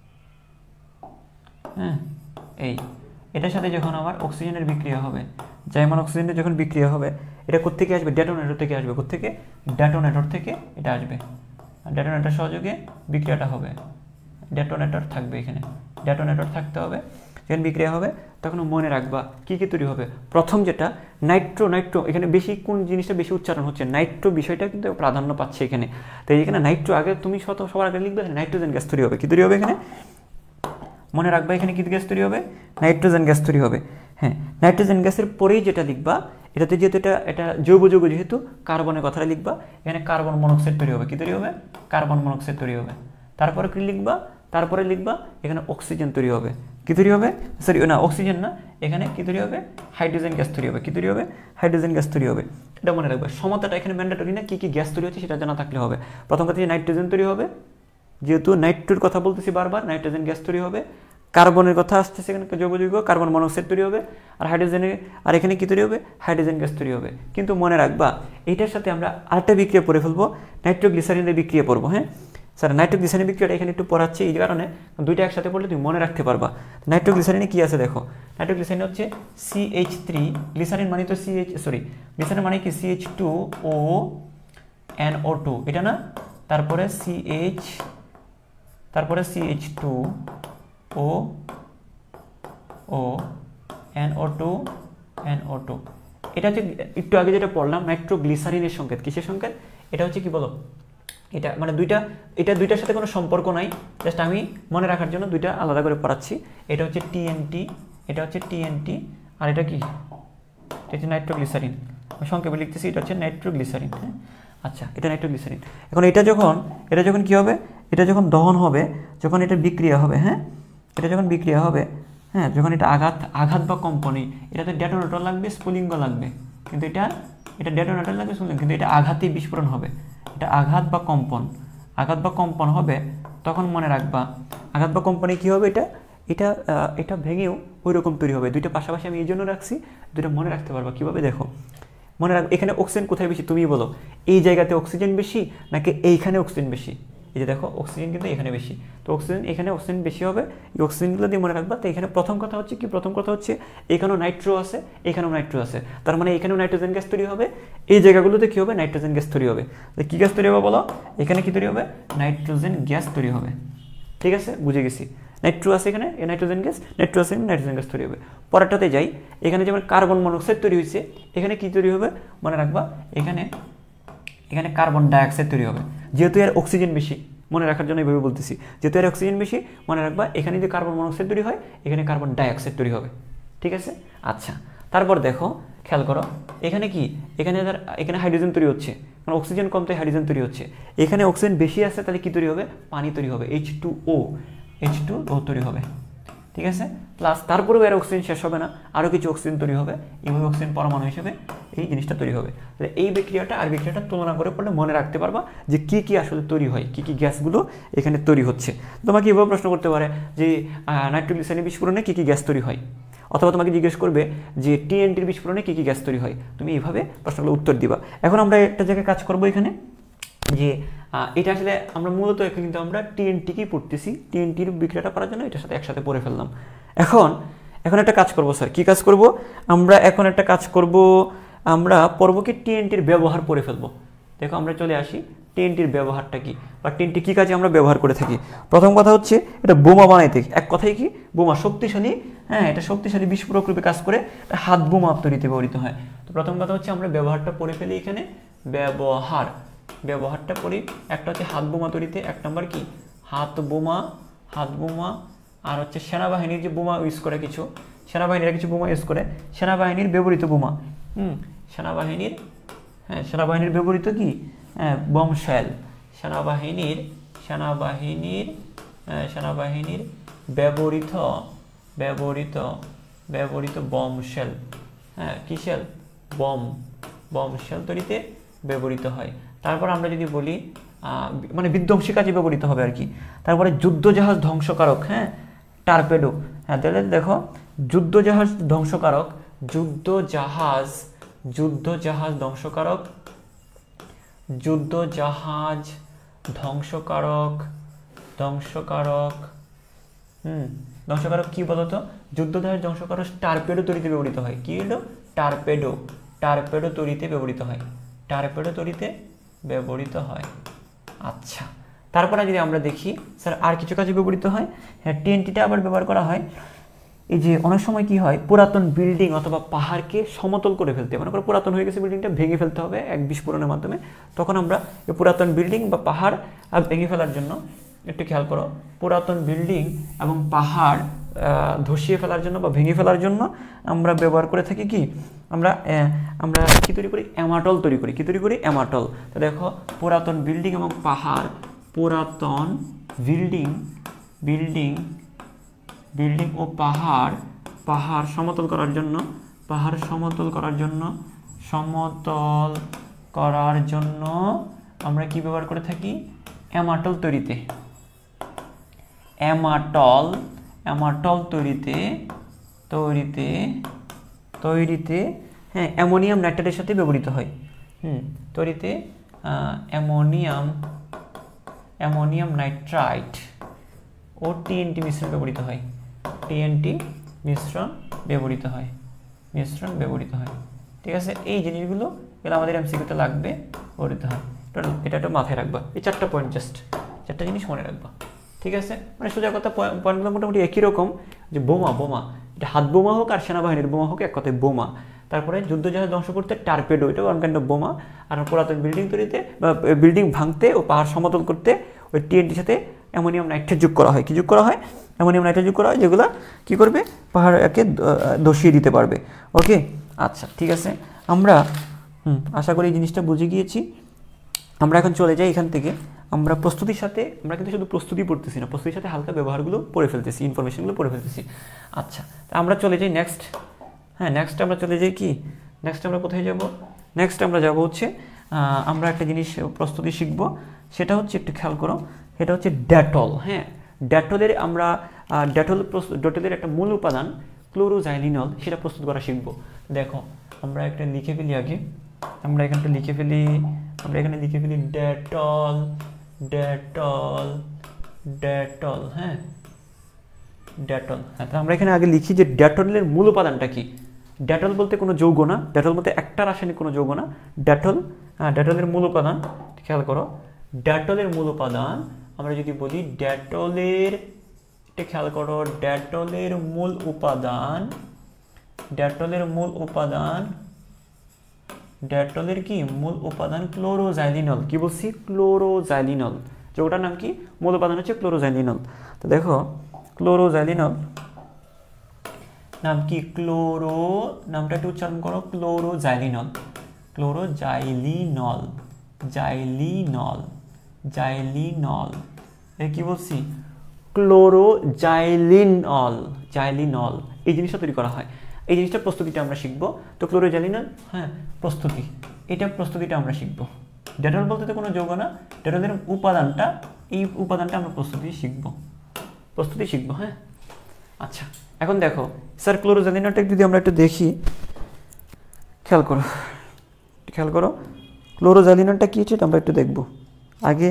হ্যাঁ, এই এটার সাথে যখন আমার অক্সিজেনের বিক্রিয়া হবে, যেমন অক্সিজেনের যখন বিক্রিয়া হবে, এটা কোত্থেকে আসবে? ডেটোনেটর থেকে আসবে। কোত্থেকে? ডেটোনেটর থেকে এটা আসবে। ডেটোনেটর সহযোগে বিক্রিয়াটা হবে। ডেটোনেটর থাকবে এখানে, ডেটোনেটর থাকতে হবে। যখন বিক্রিয়া হবে তখন মনে রাখবা কী কী তৈরি হবে। প্রথম যেটা নাইট্রো, নাইট্রো এখানে বেশি কোন জিনিসটা বেশি উচ্চারণ হচ্ছে, নাইট্রো বিষয়টা কিন্তু প্রাধান্য পাচ্ছে এখানে। তো এখানে নাইট্রো আগে তুমি শত সবার আগে লিখবে, নাইট্রোজেন গ্যাস তৈরি হবে। কী তৈরি হবে এখানে? মনে রাখবা এখানে কী গ্যাস তৈরি হবে? নাইট্রোজেন গ্যাস তৈরি হবে। হ্যাঁ, নাইট্রোজেন গ্যাসের পরেই যেটা লিখবা, এটাতে যেহেতু এটা এটা জৈব যৌগ, যেহেতু কার্বনের কথাটা লিখবা, এখানে কার্বন মনোক্সাইড তৈরি হবে। কী তৈরি হবে? কার্বন মনোক্সাইড তৈরি হবে। তারপরে কি লিখবা? তারপরে লিখবা এখানে অক্সিজেন তৈরি হবে। কী তৈরি হবে? সরি না, অক্সিজেন না, এখানে কী তৈরি হবে? হাইড্রোজেন গ্যাস তৈরি হবে। কী তৈরি হবে? হাইড্রোজেন গ্যাস তৈরি হবে। এটা মনে রাখবে। সমতাটা এখানে ম্যান্ডেটরি না, কী কী গ্যাস তৈরি হচ্ছে সেটা জানা থাকলে হবে। প্রথম কথা নাইট্রোজেন তৈরি হবে, যেহেতু নাইট্রোর কথা বলতেছি বারবার, নাইট্রোজেন গ্যাস তৈরি হবে। কার্বনের কথা আসতেছে এখানে, জৈব যৌগ কার্বন মনোক্সাইড তৈরি হবে। আর হাইড্রোজেনের, আর এখানে কী তৈরি হবে? হাইড্রোজেন গ্যাস তৈরি হবে। কিন্তু মনে রাখবা এইটার সাথে আমরা আরেকটা বিক্রিয়া পড়ে ফেলবো, নাইট্রোগ্লিসারিনের বিক্রিয়া পড়বো। হ্যাঁ স্যার, নাইট্রোগ্লিসারিন বিক্রিয়াটা এখানে একটু পড়াচ্ছে এই কারণে, দুইটা একসাথে পড়লে তুমি মনে রাখতে পারবা। নাইট্রোগ্লিসারিনে কী আছে দেখো। নাইট্রোগ্লিসারিন হচ্ছে সি এইচ থ্রি, গ্লিসারিন মানে তো সি এইচ সরি গ্লিসারিন মানে কি C H two O N O two, এটা না? তারপরে সি এইচ, তারপরে C H two O O N O two N O two. এটা হচ্ছে একটু আগে যেটা পড়লাম নাইট্রোগ্লিসারিনের সংকেত। কিসের সংকেত? এটা হচ্ছে কি বলো, এটা মানে দুইটা, এটা দুইটার সাথে কোনো সম্পর্ক নাই, জাস্ট আমি মনে রাখার জন্য দুইটা আলাদা করে পড়াচ্ছি। এটা হচ্ছে টিএনটি, এটা হচ্ছে টিএনটি, আর এটা কি? এটা হচ্ছে নাইট্রোগ্লিসারিন। আমি সংক্ষেপে লিখতেছি, এটা হচ্ছে নাইট্রোগ্লিসারিন। হ্যাঁ, আচ্ছা, এটা নাইট্রোগ্লিসারিন। এখন এটা যখন এটা যখন কি হবে? এটা যখন দহন হবে, যখন এটা বিক্রিয়া হবে, হ্যাঁ এটা যখন বিক্রিয়া হবে, হ্যাঁ যখন এটা আঘাত আঘাত বা কম্পনে, এটাতে ডেটোনেটর লাগবে, স্ফুলিঙ্গ লাগবে। কিন্তু এটা এটা ডেটোনেটর লাগবে, স্ফুলিঙ্গ, কিন্তু এটা আঘাতেই বিস্ফোরণ হবে। এটা আঘাত বা কম্পন, আঘাত বা কম্পন হবে। তখন মনে রাখবা আঘাত বা কম্পনে কী হবে? এটা এটা এটা ভেঙেও ওই রকম তৈরি হবে। দুইটা পাশাপাশি আমি এই জন্য রাখছি, দুইটা মনে রাখতে পারবা কীভাবে দেখো। মনে রাখবে এখানে অক্সিজেন কোথায় বেশি তুমি বলো, এই জায়গাতে অক্সিজেন বেশি নাকি এইখানে অক্সিজেন বেশি? এই যে দেখো অক্সিজেন কিন্তু এখানে বেশি, তো অক্সিজেন এখানে অক্সিজেন বেশি হবে। এই অক্সিজেনগুলো দিয়ে মনে রাখবা। তো এখানে প্রথম কথা হচ্ছে কি, প্রথম কথা হচ্ছে এখানেও নাইট্রো আছে, এখানেও নাইট্রো আছে, তার মানে এখানেও নাইট্রোজেন গ্যাস তৈরি হবে। এই জায়গাগুলোতে কী হবে? নাইট্রোজেন গ্যাস তৈরি হবে। কী গ্যাস তৈরি হবে বলো? এখানে কী তৈরি হবে? নাইট্রোজেন গ্যাস তৈরি হবে। ঠিক আছে, বুঝে গেছি। নাইট্রো আছে এখানে, এই নাইট্রোজেন গ্যাস, নাইট্রো আছে নাইট্রোজেন গ্যাস তৈরি হবে। পরেরটাতে যাই, এখানে যেমন কার্বন মনোক্সাইড তৈরি হয়েছে, এখানে কী তৈরি হবে মনে রাখবা? এখানে এখানে কার্বন ডাইঅক্সাইড তৈরি হবে। যেহেতু এর অক্সিজেন বেশি, মনে রাখার জন্য এইভাবে বলতেছি, যেহেতু এর অক্সিজেন বেশি, মনে রাখবা এখানে যদি কার্বন মনোক্সাইড তৈরি হয়, এখানে কার্বন ডাইঅক্সাইড তৈরি হবে। ঠিক আছে, আচ্ছা। তারপর দেখো, খেয়াল করো, এখানে কি, এখানে এখানে হাইড্রোজেন তৈরি হচ্ছে, মানে অক্সিজেন কম তাই হাইড্রোজেন তৈরি হচ্ছে। এখানে অক্সিজেন বেশি আছে, তাহলে কি তৈরি হবে? পানি তৈরি হবে, H two O, H two O তৈরি হবে। ঠিক আছে, প্লাস তারপরেও এর অক্সিজেন শেষ হবে না, আরও কিছু অক্সিজেন তৈরি হবে। এইভাবে অক্সিজেন পরমাণু হিসেবে এই জিনিসটা তৈরি হবে। তাহলে এই বিক্রিয়াটা আর বিক্রিয়াটা তুলনা করে পড়লে মনে রাখতে পারবা যে কি কি আসলে তৈরি হয়, কি কি গ্যাসগুলো এখানে তৈরি হচ্ছে। তোমাকে এভাবে প্রশ্ন করতে পারে যে নাইট্রোগ্লিসারিনের বিস্ফোরণে কি কি গ্যাস তৈরি হয়, অথবা তোমাকে জিজ্ঞেস করবে যে টিএনটির বিস্ফোরণে কি কি গ্যাস তৈরি হয়, তুমি এইভাবে প্রশ্নগুলো উত্তর দিবা। এখন আমরা একটা জায়গায় কাজ করবো এখানে, যে এটা আসলে আমরা মূলত কিন্তু আমরা টিএনটিকেই পড়তেছি, টিএনটির বিক্রিয়াটা করার জন্য এটার সাথে একসাথে পড়ে ফেললাম। এখন এখন একটা কাজ করব স্যার, কি কাজ করব আমরা? এখন একটা কাজ করব, আমরা পড়ব কি টিএনটির ব্যবহার পড়ে ফেলবো। দেখো আমরা চলে আসি টিএনটির ব্যবহারটা কি, বা টিএনটি কী কাজে আমরা ব্যবহার করে থাকি। প্রথম কথা হচ্ছে এটা বোমা বানাইতে, এক কথাই কি বোমা শক্তিশালী, হ্যাঁ এটা শক্তিশালী বিস্ফোরক রূপে কাজ করে, হাত বোমা তৈরিতে ব্যবহৃত হয়। তো প্রথম কথা হচ্ছে আমরা ব্যবহারটা পড়ে ফেলি এখানে, ব্যবহার ব্যবহারটা পড়ি। একটা হচ্ছে হাত বোমা তৈরিতে, এক নম্বর কি হাত বোমা, হাত বোমা। আর হচ্ছে সেনাবাহিনীর যে বোমা ইউজ করে, কিছু সেনাবাহিনীরা কিছু বোমা ইউজ করে, সেনাবাহিনীর ব্যবহৃত বোমা, হুম সেনাবাহিনীর, হ্যাঁ সেনাবাহিনীর ব্যবহৃত কি, হ্যাঁ বমশেল, সেনাবাহিনীর সেনাবাহিনীর সেনাবাহিনীর ব্যবহৃত ব্যবহৃত ব্যবহৃত বমশেল, হ্যাঁ কিসেল, বম বমশেল তৈরিতে ব্যবহৃত হয়। তারপর আমরা যদি বলি মানে বিধ্বংসী কাজে ব্যবহৃত হবে আর কি। তারপরে যুদ্ধজাহাজ ধ্বংসকারক, হ্যাঁ টারপেডো, হ্যাঁ তাহলে দেখো যুদ্ধজাহাজ ধ্বংসকারক, যুদ্ধজাহাজ যুদ্ধজাহাজ ধ্বংসকারক, যুদ্ধজাহাজ ধ্বংসকারক ধ্বংসকারক হুম ধ্বংসকারক কি বলতো? যুদ্ধজাহাজ ধ্বংসকারক টারপেডো তৈরিতে ব্যবহৃত হয়। কি হলো? টারপেডো, টারপেডো তৈরিতে ব্যবহৃত হয়, টারপেডো তৈরিতে ব্যবহৃত হয়। আচ্ছা, তারপরে যদি আমরা দেখি স্যার আর কিছু কাজে ব্যবহৃত হয়, হ্যাঁ টিএনটিটা আবার ব্যবহার করা হয় এই যে অনেক সময় কি হয় পুরাতন বিল্ডিং অথবা পাহাড়কে সমতল করে ফেলতে, মনে করো পুরাতন হয়ে গেছে বিল্ডিংটা, ভেঙে ফেলতে হবে এক বিস্ফোরণের মাধ্যমে, তখন আমরা এই পুরাতন বিল্ডিং বা পাহাড় ভেঙে ফেলার জন্য, একটু খেয়াল করো, পুরাতন বিল্ডিং এবং পাহাড় ধসিয়ে ফেলার জন্য বা ভেঙে ফেলার জন্য আমরা ব্যবহার করে থাকি কি, আমরা আমরা কি তৈরি করি, অ্যামাটল তৈরি করি। কি তৈরি করি? অ্যামাটল। তো দেখো পুরাতন বিল্ডিং এবং পাহাড়, পুরাতন বিল্ডিং বিল্ডিং বিল্ডিং ও পাহাড় পাহাড় সমতল করার জন্য, পাহাড় সমতল করার জন্য সমতল করার জন্য আমরা কি ব্যবহার করে থাকি? অ্যামাটল তৈরিতে, অ্যামাটল অ্যামাটল তৈরিতে তৈরিতে তৈরিতে হ্যাঁ অ্যামোনিয়াম নাইট্রেটের সাথে ব্যবহৃত হয়। হুম তৈরিতে অ্যামোনিয়াম অ্যামোনিয়াম নাইট্রাইট ও টিএনটি মিশ্রণ ব্যবহৃত হয়, টিএনটি মিশ্রণ ব্যবহৃত হয় মিশ্রণ ব্যবহৃত হয় ঠিক আছে। এই জিনিসগুলো এগুলো আমাদের এমসিকিউতে লাগবে, ব্যবহৃত হয়। এটা একটা মাথায় রাখবা, এই চারটা পয়েন্ট, জাস্ট চারটা জিনিস মনে রাখবা ঠিক আছে। মানে সোজা কথা পয়েন্টগুলো মোটামুটি একই রকম, যে বোমা বোমা এটা হাত বোমা হোক আর সেনাবাহিনীর বোমা হোক এক কথায় বোমা। তারপরে যুদ্ধজাহাজ ধ্বংস করতে টারপেডো, এটা ওয়ান কাইন্ড অফ বোমা। আর পুরাতন বিল্ডিং তৈরিতে বা বিল্ডিং ভাঙতে ও পাহাড় সমতল করতে ওই টিএনটির সাথে অ্যামোনিয়াম নাইট্রেট যোগ করা হয়। কি যোগ করা হয়? অ্যামোনিয়াম নাইট্রেট যোগ করা হয়, যেগুলো কী করবে, পাহাড়কে ধসিয়ে দিতে পারবে। ওকে আচ্ছা ঠিক আছে, আমরা হুম আশা করি এই জিনিসটা বুঝে গিয়েছি। আমরা এখন চলে যাই এখান থেকে, আমরা প্রস্তুতির সাথে, আমরা কিন্তু শুধু প্রস্তুতি পড়তেছি না, প্রস্তুতির সাথে হালকা ব্যবহারগুলো পড়ে ফেলতেছি, ইনফরমেশনগুলো পড়ে ফেলতেছি। আচ্ছা আমরা চলে যাই নেক্সট, হ্যাঁ নেক্সট আমরা চলে যাই কি, নেক্সট আমরা কোথায় যাব? নেক্সট আমরা যাব হচ্ছে আমরা একটা জিনিস প্রস্তুতি শিখব, সেটা হচ্ছে একটু খেয়াল করো, সেটা হচ্ছে ডেটল। হ্যাঁ ডেটলের আমরা ডেটল ডেটলের একটা মূল উপাদান ক্লোরোজাইলিনল, সেটা প্রস্তুত করা শিখব। দেখো আমরা একটা লিখে ফেলি আগে, আমরা এখানটা লিখে ফেলি আমরা এখানে লিখে ফেলি ডেটল ডেটল ডেটল হ্যাঁ ডেটল। হ্যাঁ তাহলে আমরা এখানে আগে লিখি যে ডেটলের মূল উপাদানটা কি। ডেটল বলতে কোনো যৌগ না, ডেটল বলতে একটা রাসায়নিক কোনো যৌগ না। ডেটল হ্যাঁ ডেটলের মূল উপাদান, খেয়াল করো ডেটলের মূল উপাদান আমরা যদি বলি ডেটলের, এটা খেয়াল করো, ডেটলের মূল উপাদান ডেটলের মূল উপাদান ডেটলের কি মূল উপাদান ক্লোরোজাইলিনল। কি বলছি? ক্লোরোজাইলিনল। যৌগটার নাম কি? মূল উপাদান হচ্ছে ক্লোরোজাইলিনল। তো দেখো ক্লোরোজাইলিনল নাম কি? ক্লোরো, নামটা একটু উচ্চারণ করো, ক্লোরোজাইলিনল ক্লোরোজাইলিনল জাইলিনল জাইলিনল এ কি বলছি? ক্লোরোজাইলিনল জাইলিনল এই জিনিসটা তৈরি করা হয়। এই জিনিসটা প্রস্তুতিটা আমরা শিখবো। তো ক্লোরোজাইলিনল, হ্যাঁ প্রস্তুতি, এটা প্রস্তুতিটা আমরা শিখবো। ডেটল বলতে তো কোনো যৌগ না, ডেটলের উপাদানটা, এই উপাদানটা আমরা প্রস্তুতি শিখবো, প্রস্তুতি শিখবো। হ্যাঁ আচ্ছা, এখন দেখো স্যার ক্লোরোজাইলিনলটা যদি আমরা একটু দেখি, খেয়াল করো খেয়াল করো ক্লোরোজাইলিনলটা কী হচ্ছে আমরা একটু দেখবো আগে।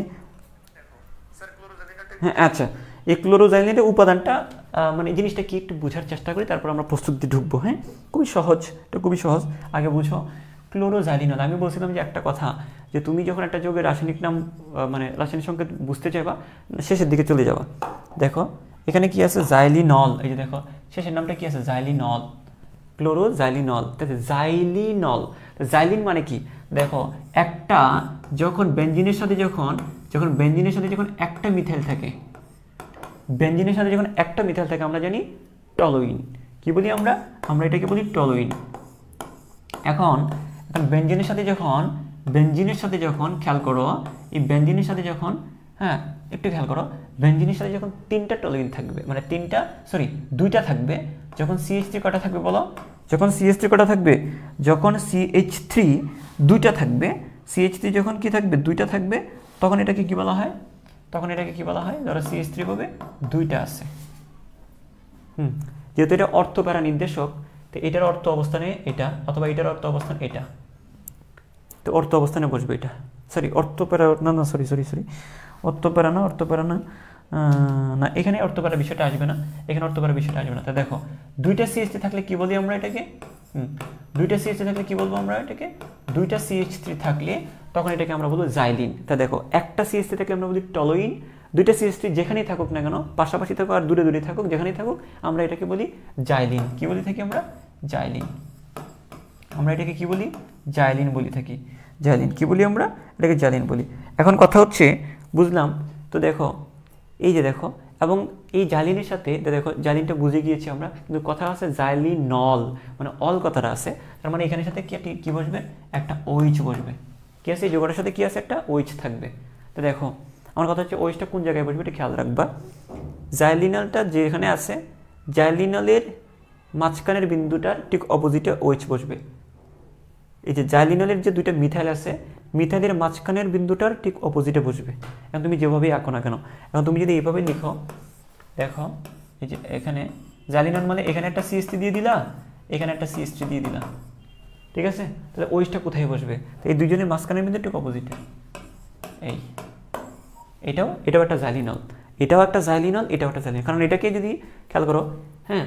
হ্যাঁ আচ্ছা, এই ক্লোরোজাইলিনের উপাদানটা মানে এই জিনিসটা কি একটু বোঝার চেষ্টা করি, তারপর আমরা প্রস্তুতি ঢুকবো। হ্যাঁ খুবই সহজ, এটা খুবই সহজ। আগে বুঝো ক্লোরোজাইলিনল, আমি বলছিলাম যে একটা কথা, যে তুমি যখন একটা যৌগের রাসায়নিক নাম মানে রাসায়নিক সংকেত বুঝতে চাইবা, শেষের দিকে চলে যাবা। দেখো এখানে কি আছে, জাইলিনল, এই যে দেখো শেষের নামটা কি আছে, জাইলিনল, ক্লোরোজাইলিনল। জাইলিনল, জাইলিন মানে কি, দেখো একটা যখন বেনজিনের সাথে যখন যখন বেনজিনের সাথে যখন একটা মিথাইল থাকে, বেনজিনের সাথে যখন একটা মিথাইল থাকে আমরা জানি টলুইন। কি বলি আমরা, আমরা এটাকে বলি টলুইন। এখন এখন বেনজিনের সাথে যখন বেনজিনের সাথে যখন খেয়াল করো, এই বেনজিনের সাথে যখন, হ্যাঁ একটু খেয়াল করো, বেনজিনের সাথে যখন তিনটা টলুইন থাকবে, মানে তিনটা সরি দুইটা থাকবে, যখন সিএইচ থ্রি কটা থাকবে বলো, যখন সিএইচ থ্রি কটা থাকবে, যখন সিএইচ থ্রি দুইটা থাকবে, সিএইচ থ্রি যখন কি থাকবে, দুইটা থাকবে, তখন এটাকে কি বলা হয়, তখন এটাকে কি বলা হয়, ধরো সিএইচ থ্রি হবে দুইটা আছে। হুম যেহেতু এটা অর্থপ্যারা নির্দেশক, তো এটার অর্থ অবস্থানে এটা, অথবা এটার অর্থ অবস্থান এটা, তো অর্থ অবস্থানে বসবে এটা, সরি অর্থপ্যারা না না সরি সরি সরি অর্থপ্যারা না অর্থপ্যারা না না এখানে অর্থপ্যারা বিষয়টা আসবে না, এখানে অর্থপ্যারা বিষয়টা আসবে না। তা দেখো দুইটা সিএইচ থ্রি থাকলে কি বলি আমরা এটাকে, হুম দুইটা সিএইচ থ্রি থাকলে কি বলবো আমরা এটাকে, দুইটা সিএইচ থ্রি থাকলে তখন এটাকে আমরা বলবো জাইলিন। তা দেখো একটা সিএইচ থ্রি থাকলে আমরা বলি টলুইন, দুইটা সিএইচ থ্রি যেখানেই থাকুক না কেন, পাশাপাশি থাকুক আর দূরে দূরে থাকুক, যেখানেই থাকুক আমরা এটাকে বলি জাইলিন। কি বলি থাকি আমরা, জাইলিন। আমরা এটাকে কি বলি, জাইলিন বলি থাকি, জাইলিন। কি বলি আমরা এটাকে, জাইলিন বলি। এখন কথা হচ্ছে বুঝলাম, তো দেখো এই যে দেখো, এবং এই জাইলিনের সাথে দেখো জাইলিনটা বুঝে গিয়েছি আমরা, কিন্তু কথা আছে জাইলিনল, মানে অল কথাটা আছে, তার মানে এখানের সাথে কি কি বসবে, একটা ওইচ বসবে। কি আছে, এই যোগটার সাথে কি আছে, একটা ওইচ থাকবে। তো দেখো আমার কথা হচ্ছে ওইচটা কোন জায়গায় বসবে এটা খেয়াল রাখবা। জাইলিনলটা যেখানে আছে, জাইলিনলের মাঝখানের বিন্দুটার ঠিক অপোজিটে ওইচ বসবে। এই যে জাইলিনলের যে দুইটা মিথাইল আছে, মিথাইলের মাঝখানের বিন্দুটার ঠিক অপোজিটে বসবে। এখন তুমি যেভাবেই আঁকো না কেন, এখন তুমি যদি এইভাবে লিখো, দেখো এই যে এখানে জাইলিনল মানে এখানে একটা সিএইচ থ্রি দিয়ে দিলা, এখানে একটা সিএইচ থ্রি দিয়ে দিলা, ঠিক আছে, তাহলে ওইচটা কোথায় বসবে, তো এই দুইজনের মাঝখানের বিন্দু ঠিক অপোজিটে, এই এটাও এটাও একটা জাইলিনল, এটাও একটা জাইলিনল, এটাও একটা জাইলিনল। কারণ এটাকে যদি খেয়াল করো, হ্যাঁ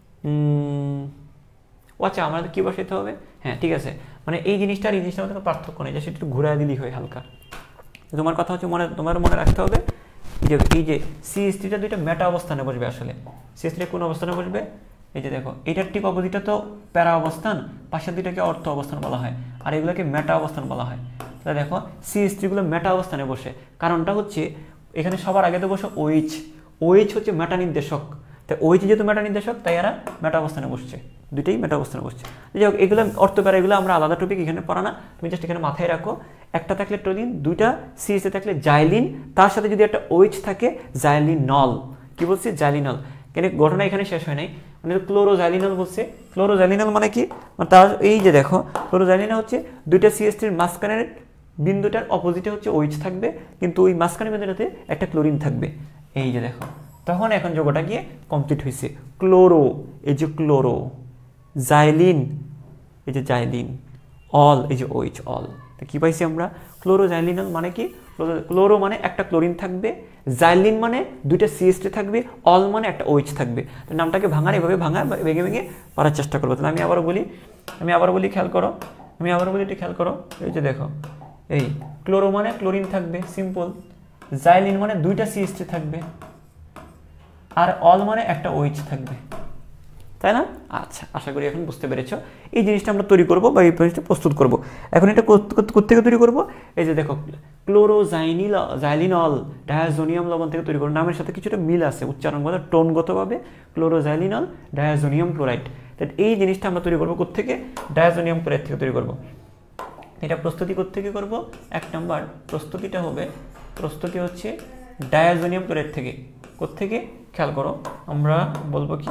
ও আচ্ছা আমাদের কী বসাইতে হবে, হ্যাঁ ঠিক আছে, মানে এই জিনিসটা আর এই জিনিসটার মধ্যে পার্থক্য নেই, জাস্ট একটু ঘুরাই দিলেই হয় হালকা। তোমার কথা হচ্ছে মনে তোমার মনে রাখতে হবে যে এই যে সিএইচ থ্রিটা দুইটা মেটা অবস্থানে বসবে, আসলে সিএইচ থ্রি কোন অবস্থানে বসবে, এই যে দেখো এটার ঠিক অপোজিটটা তো প্যারা অবস্থান, পাশের দুইটাকে অর্থ অবস্থান বলা হয়, আর এগুলোকে মেটা অবস্থান বলা হয়। তাহলে দেখো সিএইচ থ্রিগুলো মেটা অবস্থানে বসে, কারণটা হচ্ছে এখানে সবার আগে তো বসে ওইচ, ওইচ হচ্ছে মেটা নির্দেশক, তাই ওইচ যেহেতু মেটা নির্দেশক তাই এরা মেটা অবস্থানে বসছে, দুইটাই মেটা অবস্থানে বসছে। যাই হোক এগুলো অর্থপ্যারা, এগুলো আমরা আলাদা টপিক এখানে পড়া না, তুমি জাস্ট এখানে মাথায় রাখো, একটা থাকলে টলিন, দুইটা সিএইচে থাকলে জাইলিন, তার সাথে যদি একটা ওইচ থাকে জাইলিনল। কি বলছি, জাইলিনল। কিন্তু ঘটনা এখানে শেষ হয় নাই, মানে ক্লোরোজাইলিনল বলছে। ক্লোরোজাইলিনল মানে কি, তার এই যে দেখো ক্লোরোজাইলিনল হচ্ছে দুইটা সিএইচ থ্রির মাঝখানের বিন্দুটার অপোজিটে হচ্ছে ওইচ থাকবে, কিন্তু ওই মাঝখানের বিন্দুটাতে একটা ক্লোরিন থাকবে, এই যে দেখো, তখন এখন যোগটা গিয়ে কমপ্লিট হয়েছে। ক্লোরো, এই যে ক্লোরো, জাইলিন, এই যে জাইলিন, অল, এই যে ওইচ, অল। তো কী পাইছি আমরা, ক্লোরোজাইলিনল মানে কি, ক্লোরো মানে একটা ক্লোরিন থাকবে, জাইলিন মানে দুইটা সিএইচ থ্রি থাকবে, অল মানে একটা ওইচ থাকবে। তো নামটাকে ভাঙার এভাবে ভাঙা ভেঙে ভেঙে পড়ার চেষ্টা করবো। তাহলে আমি আবার বলি আমি আবার বলি খেয়াল করো আমি আবার বলি একটু খেয়াল করো এই যে দেখো, এই ক্লোরো মানে ক্লোরিন থাকবে, সিম্পল। জাইলিন মানে দুইটা সিএইচ থ্রি থাকবে, আর অল মানে একটা ওইচ থাকবে, তাই না? আচ্ছা, আশা করি এখন বুঝতে পেরেছ। এই জিনিসটা আমরা তৈরি করব বা এই জিনিসটা প্রস্তুত করব। এখন এটা কোত্থেকে তৈরি করব, এই যে দেখো ক্লোরোজাইনিল জাইলিনল ডায়াজোনিয়াম লবণ থেকে তৈরি করব। নামের সাথে কিছুটা মিল আছে উচ্চারণগত টোনগতভাবে, ক্লোরোজাইলিনল ডায়াজোনিয়াম ক্লোরাইড। তাই এই জিনিসটা আমরা তৈরি করব কোত্থেকে, ডায়াজোনিয়াম ক্লোরাইড থেকে তৈরি করব। এটা প্রস্তুতি কোত্থেকে করব, এক নম্বর প্রস্তুতিটা হবে, প্রস্তুতি হচ্ছে ডায়াজোনিয়াম ক্লোরাইড থেকে। কোত্থেকে খেয়াল করো, আমরা বলবো কি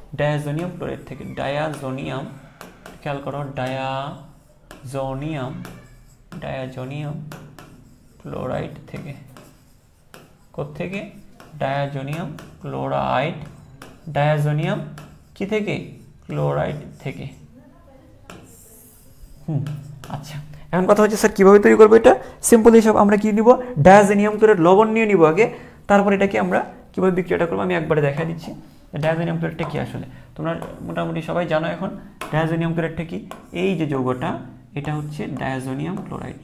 ডায়াজোনিয়াম ক্লোরাইড থেকে, ডায়াজোনিয়াম, খেয়াল করো, ডায়াজোনিয়াম ডায়াজোনিয়াম ক্লোরাইড থেকে, কোত্থেকে, ডায়াজোনিয়াম ক্লোরাইড, ডায়াজোনিয়াম কি থেকে, ক্লোরাইড থেকে। হুম আচ্ছা, এখন কথা হচ্ছে স্যার কীভাবে তৈরি করবো এটা? সিম্পল হিসাব, আমরা কি নিব, ডায়াজোনিয়াম ক্লোরাইড লবণ নিয়ে নিব আগে, তারপর এটাকে আমরা কীভাবে বিক্রিয়াটা করবো আমি একবারে দেখা দিচ্ছি। ডায়াজোনিয়াম ক্লোরাইডটা কি আসলে তোমরা মোটামুটি সবাই জানো এখন। ডায়াজোনিয়াম ক্লোরাইডটা কি, এই যে যৌগটা এটা হচ্ছে ডায়াজোনিয়াম ক্লোরাইড,